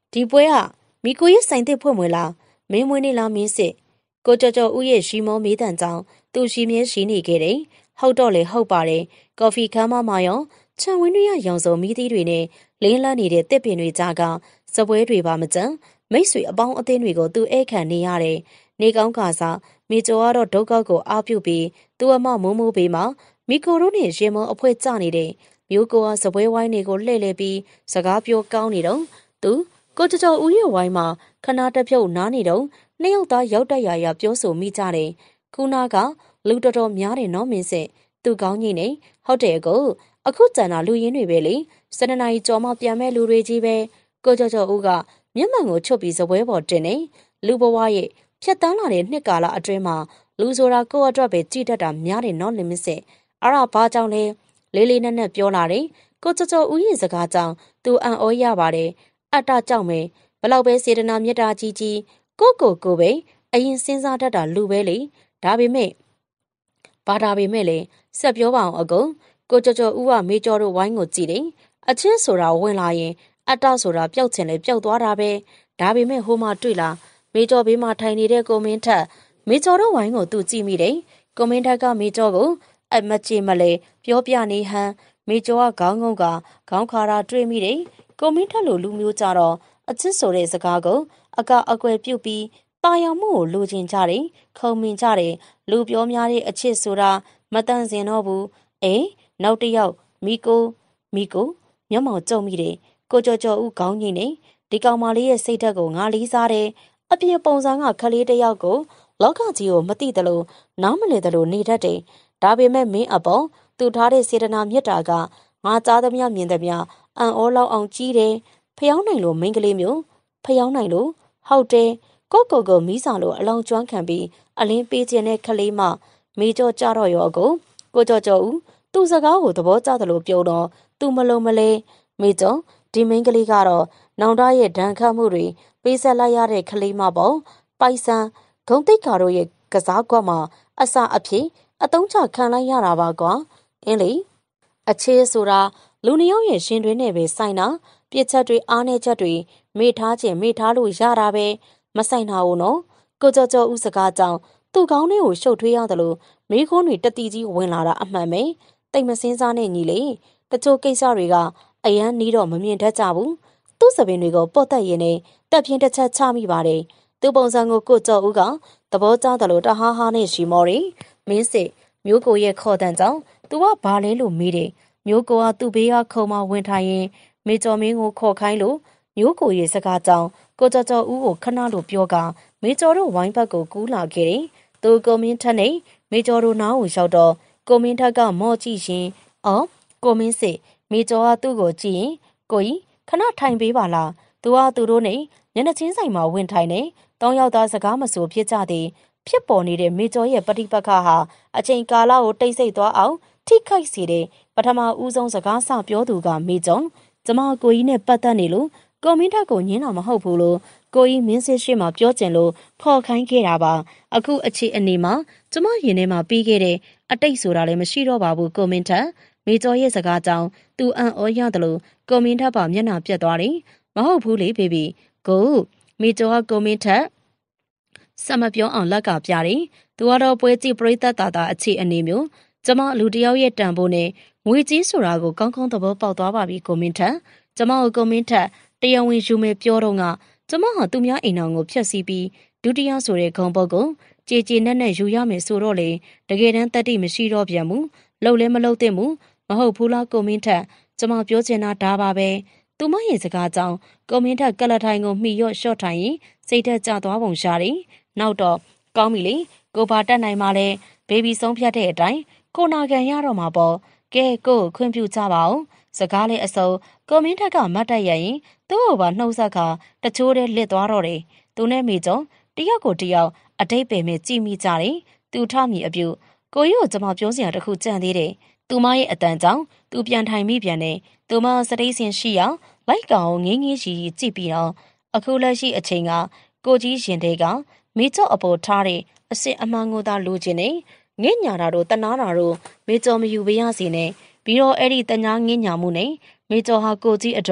ဒီပွဲကမီကိုရဲ့ဆိုင်သစ်ဖွင့်မွေလားမင်းမွေးနေလားမင်းစစ်ကိုကြော်ကြော်ဦးရဲ့ရှီမောမေးတန်ကြောင့်သူရှီမြဲရှီနေခဲ့တယ်ဟုတ်တော့လေဟုတ်ပါတယ်ကော်ဖီခမ်းမမရောခြံဝင်းတွေရရောင်စုံမီးသီးတွေနဲ့လင်းလန်းနေတဲ့တစ်ပင်တွေကြားကစပွဲတွေပါမကျန်မိတ်ဆွေအပေါင်းအသင်းတွေကိုသူဧခံနေရတယ်နေကောင်းကစားမိကျော်ကတော့ဒုက္ခကိုအားပြုပြီးသူ့အမမိုးမိုးပေးမှမိကိုတို့နဲ့ရေမောအဖွဲကျနေတဲ့မျိုးကိုကစပွဲဝိုင်းတွေကိုလှည့်လဲပြီးစကားပြောကောင်းနေတော့သူကိုကြော်ကြော်ဦးရဲ့ဝိုင်းမှာခနာတပြုတ်နားနေတော့နှစ်ယောက်သားရောက်တက်ရရပြောဆိုမိကြတယ်ခုနာကလူတော်တော်များတယ်နော်မင်းစစ်သူကောင်းကြီးနေဟုတ်တယ်ကိုအခုကြံတာလူရင်းတွေပဲလေစနေနိုင်ကြော်မှပြန်မဲ့လူတွေကြီးပဲကိုကြော်ကြော်ဦးကမျက်မှန်ကိုချုပ်ပြီးစပွဲပေါ်တင်နေလူဘဝရဲ့ဖြတ်တန်းလာတဲ့နှစ်ကာလအတွင်းမှာလူဆိုတာကိုယ့်အတွက်ပဲကြည်တတ်တာများတယ်နော်လင်းမစစ်အဲ့ဒါဘာကြောင့်လဲလေးလေးနက်နက်ပြောလာတယ်ကိုကြော်ကြော်ဦးရဲ့စကားကြောင့်သူအံ့ဩရပါတယ်အတ္တကြောင့်ပဲဘလောက်ပဲစေတနာမေတ္တာကြီးကြီးကိုကိုကိုပဲအရင်စဉ်းစားတတ်တာလူပဲလေဒါပေမဲ့ဘာဒါပေမဲ့လေဆက်ပြောပါအောင်အကုန်ကိုကြော်ကြော်ဦးကမေကျော်တို့ဝိုင်းကိုကြည့်တယ်အချင်းဆိုတာဝင်လာရင်အတ္တဆိုတာပျောက်ချင်လေပျောက်သွားတာပဲဒါပေမဲ့ဟိုမှာတွေ့လားမေကျော်ဘေးမှာထိုင်နေတဲ့ကိုမင်းထက်မေကျော်တို့ဝိုင်းကိုသူကြည့်မိတယ်ကိုမင်းထက်ကမေကျော်ကိုအမချေမလဲပြောပြနေဟန်မေကျော်ကခေါင်းငုံကခေါင်းခါရာတွေ့မိတယ်ကိုမင်းထက်လိုလူမျိုးကြတော့အချစ်ဆိုတဲ့စကားကိုအကအကွယ်ပြုတ်ပြီးတာယာမှုကိုလိုချင်ကြတယ်ခုံမင်ကြတယ်လူပြောများတဲ့အချစ်ဆိုတာမတန်စင်တော့ဘူးအေးနောက်တစ်ယောက်မိကိုမိကိုမျက်မှောင်ကျုံမိတယ်ကိုကြော်ကြော်ဦးခေါင်းကြီးနေဒီကောင်မလေးရဲ့စိတ်ဓာတ်ကိုငါလေးစားတယ်အပြင်ပုံစံကခလေးတစ်ယောက်ကိုလောကကြီးကိုမသိတယ်လို့နားမလည်တယ်လို့နေတတ်တယ်ဒါပေမဲ့မင်းအပေါ်သူထားတဲ့စေတနာမြတ်တာကငါကြားသမျှမြင်သမျှအံ့ဩလောက်အောင်ကြီးတယ်ဖျောင်းနိုင်လို့မိန်းကလေးမျိုးဖျောင်းနိုင်လို့ဟုတ်တယ်ကိုကိုကိုမီးစာလို့အလောင်းကျွမ်းခံပြီးအလင်းပေးခြင်းတဲ့ခလေးမမေကြောကြတော့ရောကိုကိုကြောကြောဦးသူ့စကားကိုသဘောကျတယ်လို့ပြောတော့သူမလုံးမလဲမေကြောဒီမိန်းကလေးကတော့နောင်တရဲ့ဒဏ်ခတ်မှုတွေပေးဆက်လိုက်ရတဲ့ခလေးမပေါ့ပိုက်ဆံဂုံတိတ်ကာတို့ရဲ့ကစားကွက်မှာအစအဖြစ်အတုံးချခံလိုက်ရတာပါကွာအင်းလေအချေးဆိုတာလူနှစ်ယောက်ရဲ့ရှင်တွင်နဲ့ပဲဆိုင်တာပြစ်ချက်တွေအားနေချက်တွေမေ့ထားခြင်းမေ့ထားလို့ရတာပဲမဆိုင်တာဘူးနော်ကိုကြောကြောဦးစကားကြောင့်သူ့ကောင်းလေးကိုရှုပ်ထွေးရတယ်လို့မိခိုးတွေတတိကြီးဝင်လာတာအမှန်ပဲတိတ်မစင်းစားနဲ့ညီလေးတချို့ကိစ္စတွေကအယမ်းနီးတော့မမြင်တတ်ကြဘူးသူ့စပင်တွေကိုပော့တက်ရင်းနဲ့တက်ပြင်းတစ်ချက်ချမိပါတယ်သူ့ပုံစံကိုကိုကြောဦးကသဘောကျတယ်လို့တဟားဟားနဲ့ရှီမော်ရီမင်းစစ်မျိုးကိုရဲ့ခေါ်တန်ကြောင့်သူကဘာလဲလို့မေးတယ်မျိုးကိုကသူ့ဘေးကခုံမဝင်ထိုင်ရင်မေကျော်မင်းကိုခေါ်ခိုင်းလို့မျိုးကိုရဲ့စကားကြောင့်ကိုကြော်ကြော်ဦးကိုခဏလိုပြောကမေကျော်တို့ဝိုင်းဘက်ကိုကူးလာခဲ့တယ်သူကိုမင်းထက်နဲ့မေကျော်တို့နားကိုရောက်တော့ကိုမင်းထက်ကမော့ကြည့်ရင်အော်ကိုမင်းစစ်မေကျော်ကသူ့ကိုကြည့်ရင်ကိုကြီးခဏထိုင်ပေးပါလားသူကသူတို့နဲ့ညနေချင်းဆိုင်မှာဝင်ထိုင်နေတောင်းရောက်သားစကားမဆိုဖြစ်ကြသည်ဖြစ်ပေါ်နေတဲ့မေကျော်ရဲ့ပဋိပက္ခဟာအချိန်ကာလကိုတိတ်ဆိတ်သွားအောင်ထိခိုက်စေတဲ့ပထမဦးဆုံးစကားစပြောသူကမေကျော်ကျမကိုကြီးနဲ့ပတ်သက်နေလို့ကိုမင်းထက်ကိုညင်းတာမဟုတ်ဘူးလို့ကိုကြီးမင်းစစ်ရှိမှပြောကျင်လို့ခေါ်ခိုင်းခဲ့တာပါအခုအခြေအနေမှာကျမရင်ထဲမှာပြီးခဲ့တဲ့အတိတ်ဆိုတာလည်းမရှိတော့ပါဘူးကိုမင်းထက်မေကျော်ရဲ့စကားကြောင့်သူအံ့ဩရတယ်လို့ကိုမင်းထက်ပါမျက်နှာပြတ်သွားတယ်မဟုတ်ဘူးလေဘေဘီကိုမေကျော်ကကိုမင်းထက်စမပြောအောင်လက်ကပြတယ်သူကတော့ပွဲကြည့်ပရိသတ်တာတာအခြေအနေမျိုးကျမလူတယောက်ရဲ့တန်ဖိုးနဲ့ငွေကြီးဆိုတာကိုကောင်းကောင်းသဘောပေါက်သွားပါပြီကိုမင်းထက်ကျမကိုကိုမင်းထက်တရားဝင်ယူမယ်ပြောတော့ကကျမဟာသူများအိမ်တော်ကိုဖျက်ဆီးပြီးဒုတိယဆိုတဲ့ဂုံပုတ်ကိုကြေကြေနဲ့နဲ့ယူရမယ်ဆိုတော့လေတကယ်တမ်းတတိမရှိတော့ပြန်ဘူးလှုပ်လဲမလှုပ်သင့်ဘူးမဟုတ်ဘူးလားကိုမင်းထက်ကျမပြောချင်တာဒါပါပဲသူမရဲ့စကားကြောင့်ကိုမင်းထက်ကလထိုင်ကိုမှီရော့ရှော့ထိုင်ရင်စိတ်သက်ကျသွားပုံရှာတယ်နောက်တော့ကောင်းပြီလေကိုဘာတက်နိုင်မှလဲဘေဘီဆုံးဖြတ်တဲ့အတိုင်းကိုနာခံရတော့မှာပေါ့ကဲကိုခွင့်ပြုကြပါဦးစကားလေးအစုံကိုမင်းထက်ကမတ်တက်ရရင်သူ့ကိုပါနှုတ်ဆက်ခါတချိုးတည်းလစ်သွားတော့တယ်သူနဲ့မိကြုံတယောက်ကိုတယောက်အတိတ်ပင်မဲ့ကြည်မိကြတယ်သူထမိအပြုကိုကြီးကိုကျွန်မပြောစရာတခုကြံသေးတယ်သူမရဲ့အတန်ကြောင့်သူပြန်ထိုင်မိပြန်တယ်သူမစတိတ်စင်ရှိအောင်လိုက်ကောင်ငင်းငင်းရှိကြည့်ပြီးတော့အခုလက်ရှိအချိန်ကကိုကြီးရင်တဲ့ကမိကျော်အပေါ်ထားတဲ့အစ်စ်အမှန်ကိုသာလိုချင်နေငင့်ညာတာတို့တနာတာတို့မိကျော်မယူပေးရစီနဲ့ပြီးတော့အဲ့ဒီတညာငင့်ညာမှုနဲ့မိကျော်ဟာကိုကြီးအတွက်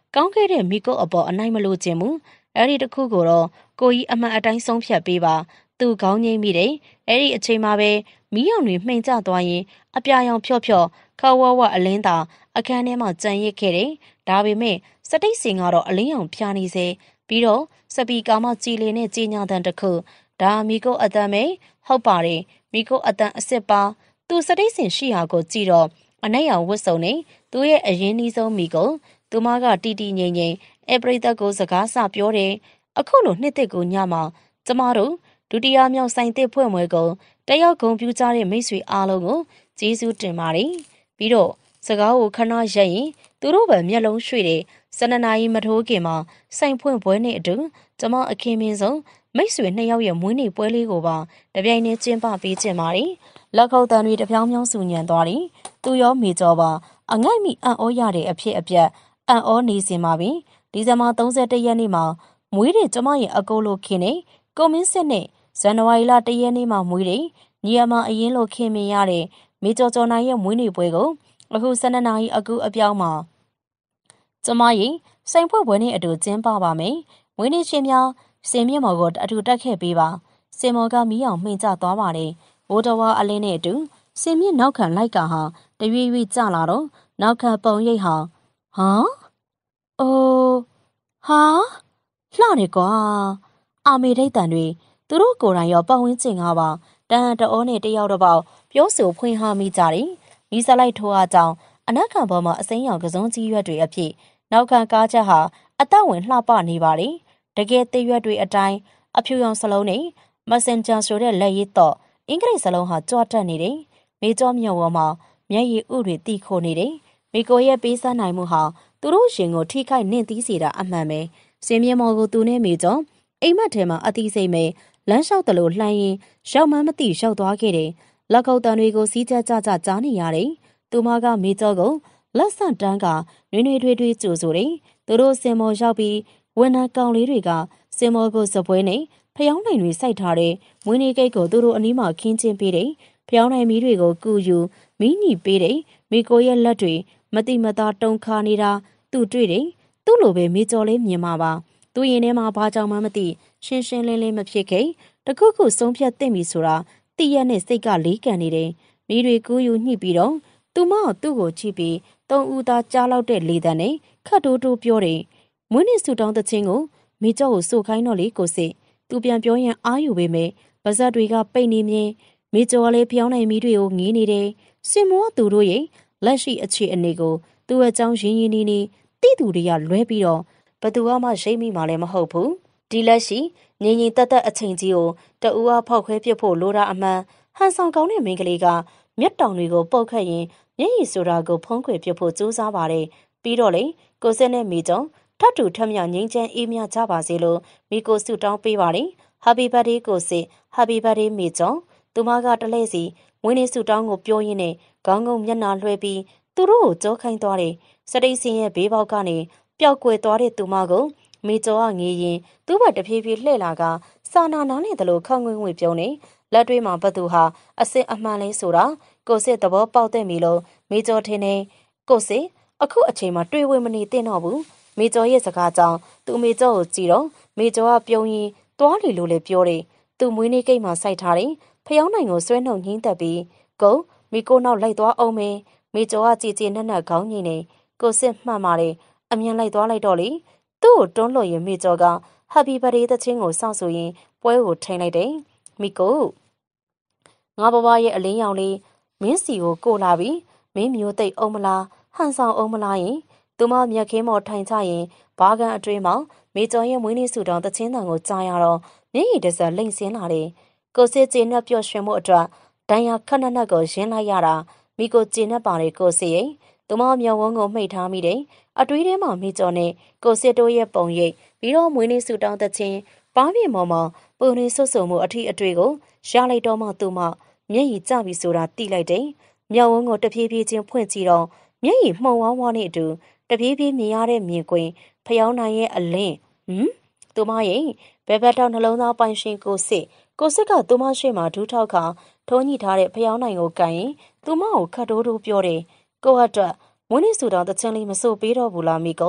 ကောင်းခဲ့တဲ့မိကုတ်အပေါ်အနိုင်မလို့ခြင်းမူအဲ့ဒီတခုကိုတော့ကိုကြီးအမှန်အတိုင်းဆုံးဖြတ်ပေးပါသူခေါင်းငိမ့်မိတယ်အဲ့ဒီအချိန်မှာပဲမီးရောင်တွေမှိန်ကျသွားရင်အပြာရောင်ဖြော့ဖြော့ခါဝဝအလင်းသာအခန်းထဲမှာကြံရစ်ခဲ့တယ်ဒါပေမဲ့စတိတ်စင်ကတော့အလင်းရောင်ဖြာနေစေပြီးတော့စပီကာမှကြည်လင်တဲ့ကြီးညာတန်တစ်ခုဒါမိကုတ်အတန်ပဲဟုတ်ပါတယ်မိကုတ်အတန်အစ်စ်ပါသူစတိတ်စင်ရှိရာကိုကြည့်တော့အနက်ရောင်ဝတ်စုံနဲ့သူရဲ့အရင်နီးဆုံးမိကုတ်သူမကတီတီငိမ့်ငိမ့်အပရိသတ်ကိုစကားဆပြောတယ်အခုလိုနှစ်သက်ကိုညမှာကျမတို့ဒုတိယမြောက်ဆိုင်တစ်ဖွဲ့မွဲကိုတယောက်ဂုံပြူကြတဲ့မိတ်ဆွေအားလုံးကိုကျေးဇူးတင်ပါတယ်ပြီးတော့စကားကိုခဏရက်ရင်သူတို့ပဲမျက်လုံးရွှေ့တယ်စနနာကြီးမထိုးခင်မှာစိုင်ဖွင့်ပွဲနဲ့အတူကျမအခင်းမင်းဆုံးမိတ်ဆွေနှစ်ယောက်ရဲ့မွေးနေ့ပွဲလေးကိုပါတပြိုင်တည်းကျင်းပပေးခြင်းပါတယ်လက်ခုပ်တန်တွေတပြောင်းပြောင်းဆူညံသွားတယ်သူရောမေကျော်ပါအငိုက်မိအံ့ဩရတဲ့အဖြစ်အပျက်အံ့ဩနေစင်ပါပြီဒီဇင်ဘာသုံးဆယ့်တစ်ရက်နေ့မှာမွေးတဲ့ကျမရဲ့အကိုလိုခင်နဲ့ကိုမင်းစစ်နဲ့ဇန်နဝါရီလတစ်ရက်နေ့မှာမွေးတဲ့ညီအမအရင်လိုခင်မင်ရတဲ့မေကျော်ကျော်နိုင်ရဲ့မွေးနေ့ပွဲကိုအခုဆန္ဒနာကြီးအကူအပြောင်းမှာကျမရဲ့စိန်ဖွဲ့ပွဲနဲ့အတူကျင်းပပါမယ်မွေးနေ့ချင်းများစင်မြင့်မော်ကိုအတူတက်ခဲ့ပေးပါစင်မော်ကမီးအောင်မှိန်ကျသွားပါတယ်ဘိုးတော်ဝါအလင်းနဲ့အတူစင်မြင့်နောက်ခံလိုက်ကဟာတရွေ့ရွေ့ကျလာတော့နောက်ခံပုံရိပ်ဟာဟာအိုးဟာလှတယ်ကွာအာမေဒိတ်တန်တွေသူတို့ကိုယ်တိုင်ရောပတ်ဝန်းကျင်ကပါတန်တအောနဲ့တယောက်တစ်ပေါက်ပြောဆိုဖွင့်ဟမိကြတယ်မိစလိုက်ထိုးအားကြောင့်အနက်ခံပေါ်မှာအစိမ်းရောင်ကစုံကြီးရွက်တွေအဖြစ်နောက်ခံကားချက်ဟာအသက်ဝင်လှပနေပါလေတကယ်သေးရွက်တွေအတိုင်းအဖြူရောင်စလုံးနဲ့ messenger ဆိုတဲ့လက်ရည်တော့အင်္ဂလိပ်စလုံးဟာကြွတက်နေတယ်မေကျော်မြုံဝမှာမျက်ရည်ဥတွေတီးခိုနေတယ်မိကိုရဲ့ပေးစမ်းနိုင်မှုဟာသူတို့ရှင်ကိုထိခိုက်နှင့်သီးစေတာအမှန်ပဲစင်မြမော်ကိုသူနဲ့မေကျော်အိမ်မက်ထဲမှာအသီးစိမ့်ပဲလမ်းလျှောက်တလို့လှမ်းရင်ရောက်မှန်းမသိရောက်သွားခဲ့တယ်လက်ကုပ်တန်တွေကိုစီးကြကြကြကြားနေရတယ်သူမကမေကျော်ကိုလက်ဆန့်တန်းကနွေးနွေးထွေးထွေးကြိုဆိုတယ်သူတို့စင်မော်ရောက်ပြီးဝန်ထမ်းကောင်လေးတွေကစင်မော်ကိုစပွဲနဲ့ဖျောင်းနိုင်တွေစိုက်ထားတဲ့မွေးနေ့ကိတ်ကိုသူတို့အနီးမှာခင်းချင်းပေးတယ်ဖျောင်းနိုင်မီးတွေကိုကူယူမီးညီပေးတယ်မိကိုရဲ့လက်တွေမတိမသားတုံခါနေတာသူတွေ့တယ်သူ့လိုပဲမေကျော်လေးမြင်မှာပါသူရင်ထဲမှာဘာကြောင့်မှမသိရှင်းရှင်းလင်းလင်းမဖြစ်ခဲ့တခုခုဆုံးဖြတ်သိမ့်ပြီဆိုတာတည့်ရက်နဲ့စိတ်ကလေးကန်နေတယ်မိတွေကူးယူညှိပြီးတော့သူမသူ့ကိုချိပြီးသုံးဦးသားကြားလောက်တဲ့လေတံနဲ့ခတ်တိုးတိုးပြောတယ်မွေးနေ့ဆူတောင်းတဲ့ချင်းကိုမေကျော်ကိုစိုးခိုင်းတော့လေကိုစစ်သူပြန်ပြောရင်အားယူပေမဲ့ပါဇက်တွေကပိတ်နေမြင်မေကျော်ကလည်းဖျောင်းနိုင်မီးတွေကိုငေးနေတယ်စင်မောသူတို့ရဲ့လက်ရှိအခြေအနေကိုသူ့အကြောင်းရင်းရင်းနေနေတိသူတွေကလွဲပြီးတော့ဘသူမှရိတ်မိမှလည်းမဟုတ်ဘူးဒီလက်ရှိငြိမ်ငြိမ်သက်သက်အချိန်ကြီးကိုတအူအားဖောက်ခွဲပြစ်ဖို့လိုတာအမှန်ဟန်ဆောင်ကောင်းတဲ့မိန်းကလေးကမျက်တောင်တွေကိုပုတ်ခတ်ရင်မျက်ရည်ဆိုတာကိုဖုံးကွယ်ပြစ်ဖို့ကြိုးစားပါတယ်ပြီးတော့လေကိုစက်နဲ့မိကျော်ထပ်တူထပ်မြောက်ငြိမ်းချမ်းအေးမြကြပါစေလို့မိကိုဆုတောင်းပေးပါတယ် Happy birthday ကိုစစ် Happy birthday မိကျော်သူမကတလဲစီမွေးနေ့ဆုတောင်းကိုပြောရင်းနဲ့ခေါင်းငုံမျက်နှာလွှဲပြီးသူတို့ကိုကြောခိုင်းသွားတယ်စတိတ်စင်ရဲ့ဘေးပေါက်ကနေပျောက်ကွယ်သွားတဲ့သူမကိုမေကျော်ကငေးရင်သူ့ဘက်တဖြည်းဖြည်းလှည့်လာကစာနာနာနဲ့တလို့ခန့်ငွေငွေပြုံးနေလက်တွေမှာဘသူဟာအစစ်အမှန်လေးဆိုတာကိုစစ်သဘောပေါက်တဲ့မီလို့မေကျော်ထင်းနေကိုစစ်အခုအချိန်မှာတွေ့ဝဲမနေသင့်တော့ဘူးမေကျော်ရဲ့စကားကြောင့်သူမေကျော်ကိုကြည့်တော့မေကျော်ကပြုံးရင်သွားလီလို့လည်းပြောတယ်သူမွေးနေ့ကိတ်မှာစိုက်ထားတယ်ဖျောင်းနိုင်ကိုဆွဲနှုတ်ညှင်းသက်ပြီးကိုမိကိုနောက်လိုက်သွားအောင်မေမေကျော်ကကြည်ကြည်နက်နက်ခေါင်းညင်နေကိုစစ်မှတ်ပါတယ်အမြန်လိုက်သွားလိုက်တော့လေသူ့ကိုတွန်းလို့ရင်မေကျော်က Happy birthday သချင်းကိုစောင့်ဆိုရင်ပွဲကိုထိန်လိုက်တယ်မိကိုငါဘဘရဲ့အလင်းရောင်လေးမင်းစီကိုကိုလာပြီးမင်းမျိုးသိပ်အောင်မလားဟန်ဆောင်အောင်မလားရင်သူမမြက်ခင်းမော်ထိုင်ချရင်ဘာကန်အတွင်းမှာမေကျော်ရဲ့မွေးနေ့ဆူတောင်းသချင်းတန်ကိုကြားရတော့မျက်ရည်တစ်စက်လိမ့်ဆင်းလာတယ်ကိုစစ်ကျေနပ်ပျော်ရွှင်မှုအတွက်ဒဏ်ရာခက်နက်နက်ကိုရင်းလိုက်ရတာမိကိုကျေနပ်ပါတယ်ကိုစစ်ရဲ့သူမမျောဝန်းကိုမှိတ်ထားမိတယ်အတွေးထဲမှာမိကျော်နဲ့ကိုစစ်တို့ရဲ့ပုံရိပ်ပြီးတော့မွေးနေ့ဆူတောင်းသချင်းပါးပြေမော်မော်ပုံနေဆွဆွမှုအထီးအတွေ့ကိုရလိုက်တော့မှသူမမျက်ရည်ကျပြီဆိုတာတိလိုက်တယ်မျက်ဝန်းကိုတဖြည်းဖြည်းချင်းဖွင့်ကြည့်တော့မျက်ရည်မှုံဝါးဝါးနဲ့အတူတဖြည်းဖြည်းမြင်ရတဲ့မြင်ကွင်းဖျောင်းနိုင်ရဲ့အလင်းဟမ်သူမရဲ့ဘဲဘက်တောင်နှလုံးသားပိုင်ရှင်ကိုစစ်ကိုစစ်ကသူမရှိမှဒူးထောက်ခါထုံးညှိထားတဲ့ဖျောင်းနိုင်ကိုကန်ရင်သူမကိုခတ်တိုးတိုးပြောတယ်ကိုအတွက်မွေးနေ့ဆူတောင်းတချင်လေးမစိုးပေးတော့ဘူးလားမိကော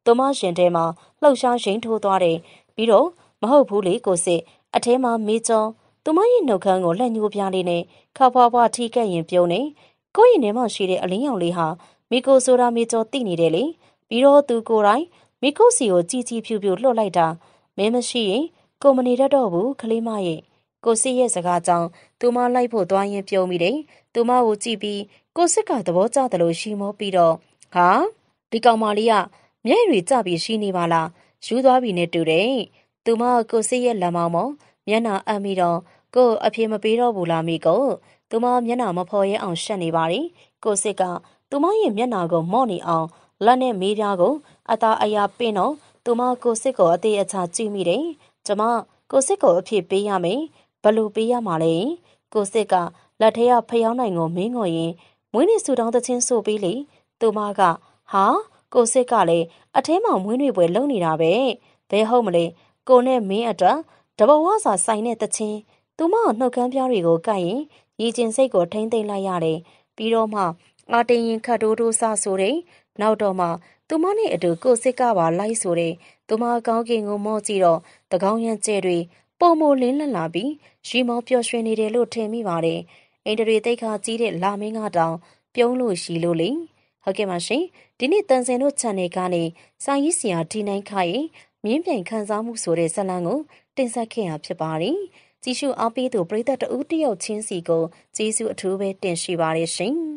သူမရှင်ထဲမှာလှုပ်ရှားရင်ထိုးသွားတယ်ပြီးတော့မဟုတ်ဘူးလေကိုစစ်အထဲမှာမေးကျော်သူမရဲ့နှုတ်ခမ်းကိုလက်ညှိုးပြလေးနဲ့ခါဖွားဖွားထိကက်ရင်ပြုံးနေကိုယ့်ရင်ထဲမှာရှိတဲ့အလင်းရောင်လေးဟာမိကိုဆိုတာမေးကျော်သိနေတယ်လေပြီးတော့သူကိုယ်တိုင်မိကိုစီကိုကြီးကြီးဖြူဖြူလှုပ်လိုက်တာမင်းမရှိရင်ကိုမနေတတ်တော့ဘူးကလေးမရဲ့ကိုစစ်ရဲ့စကားကြောင့်သူမလိုက်ဖို့သွားရင်ပြုံးမိတယ်သူမကိုကြည့်ပြီးကိုစစ်ကသဘောကျတယ်လို့ရှီမောပြီးတော့ဟာဒီကောင်မလေးကမျက်ရည်ကျပြီးရှိနေပါလားယူသွားပြီနဲ့တူတယ်သူမကိုစစ်ရဲ့လက်မောင်းမောမျက်နှာအပ်ပြီးတော့ကိုအဖေမပေးတော့ဘူးလားမိကိုသူမမျက်နှာမဖော်ရဲအောင်ရှက်နေပါသည်ကိုစစ်ကသူမရဲ့မျက်နှာကိုမော့နေအောင်လက်နဲ့မေးပြားကိုအသာအရာပင်းတော့သူမကိုစစ်ကိုအသေးအချာကြည့်မိတယ်ကျမကိုစစ်ကိုအဖြစ်ပေးရမယ်ဘလို့ပေးရမှာလဲကိုစစ်ကလက်ထဲကဖျောင်းနိုင်ကိုမင်းငော်ရင်မွေးနေ့ဆူတောင်းသချင်းဆိုပြီးလေသူမကဟာကိုစစ်ကလည်းအထဲမှာမွေးနေ့ပွဲလုပ်နေတာပဲဘယ်ဟုတ်မလဲကိုနဲ့မင်းအတွက်တဘဝစာဆိုင်တဲ့သချင်းသူမနှုတ်ခမ်းပြားတွေကိုကပ်ရင်ရည်ကျင်စိတ်ကိုထိမ့်သိမ့်လိုက်ရတယ်ပြီးတော့မှအာတင်ရင်ခတ်တိုးတိုးဆဆိုတယ်နောက်တော့မှသူမနဲ့အတူကိုစစ်ကပါလိုက်ဆိုတယ်သူမကောင်းကင်ကိုမော့ကြည့်တော့တကောင်းရန်ကျဲတွေပုံမလင်းလန့်လာပြီးရီမောပျော်ရွှင်နေတယ်လို့ထင်မိပါတယ်အင်တရီတိတ်ခါကြီးတဲ့လာမင်းကတောင်ပြုံးလို့ရှိလို့လေဟုတ်ကဲ့ပါရှင်ဒီနေ့တန်စင်တို့ channel ကနေစာရေးဆရာဒီနိုင်ခရဲ့မြင်းပြိုင်ခန်းစားမှုဆိုတဲ့ဇာတ်လမ်းကိုတင်ဆက်ခဲ့ရဖြစ်ပါတယ်ကြည့်ရှုအားပေးသူပရိသတ်တဦးတယောက်ချင်းစီကိုကျေးဇူးအထူးပဲတင်ရှိပါတယ်ရှင်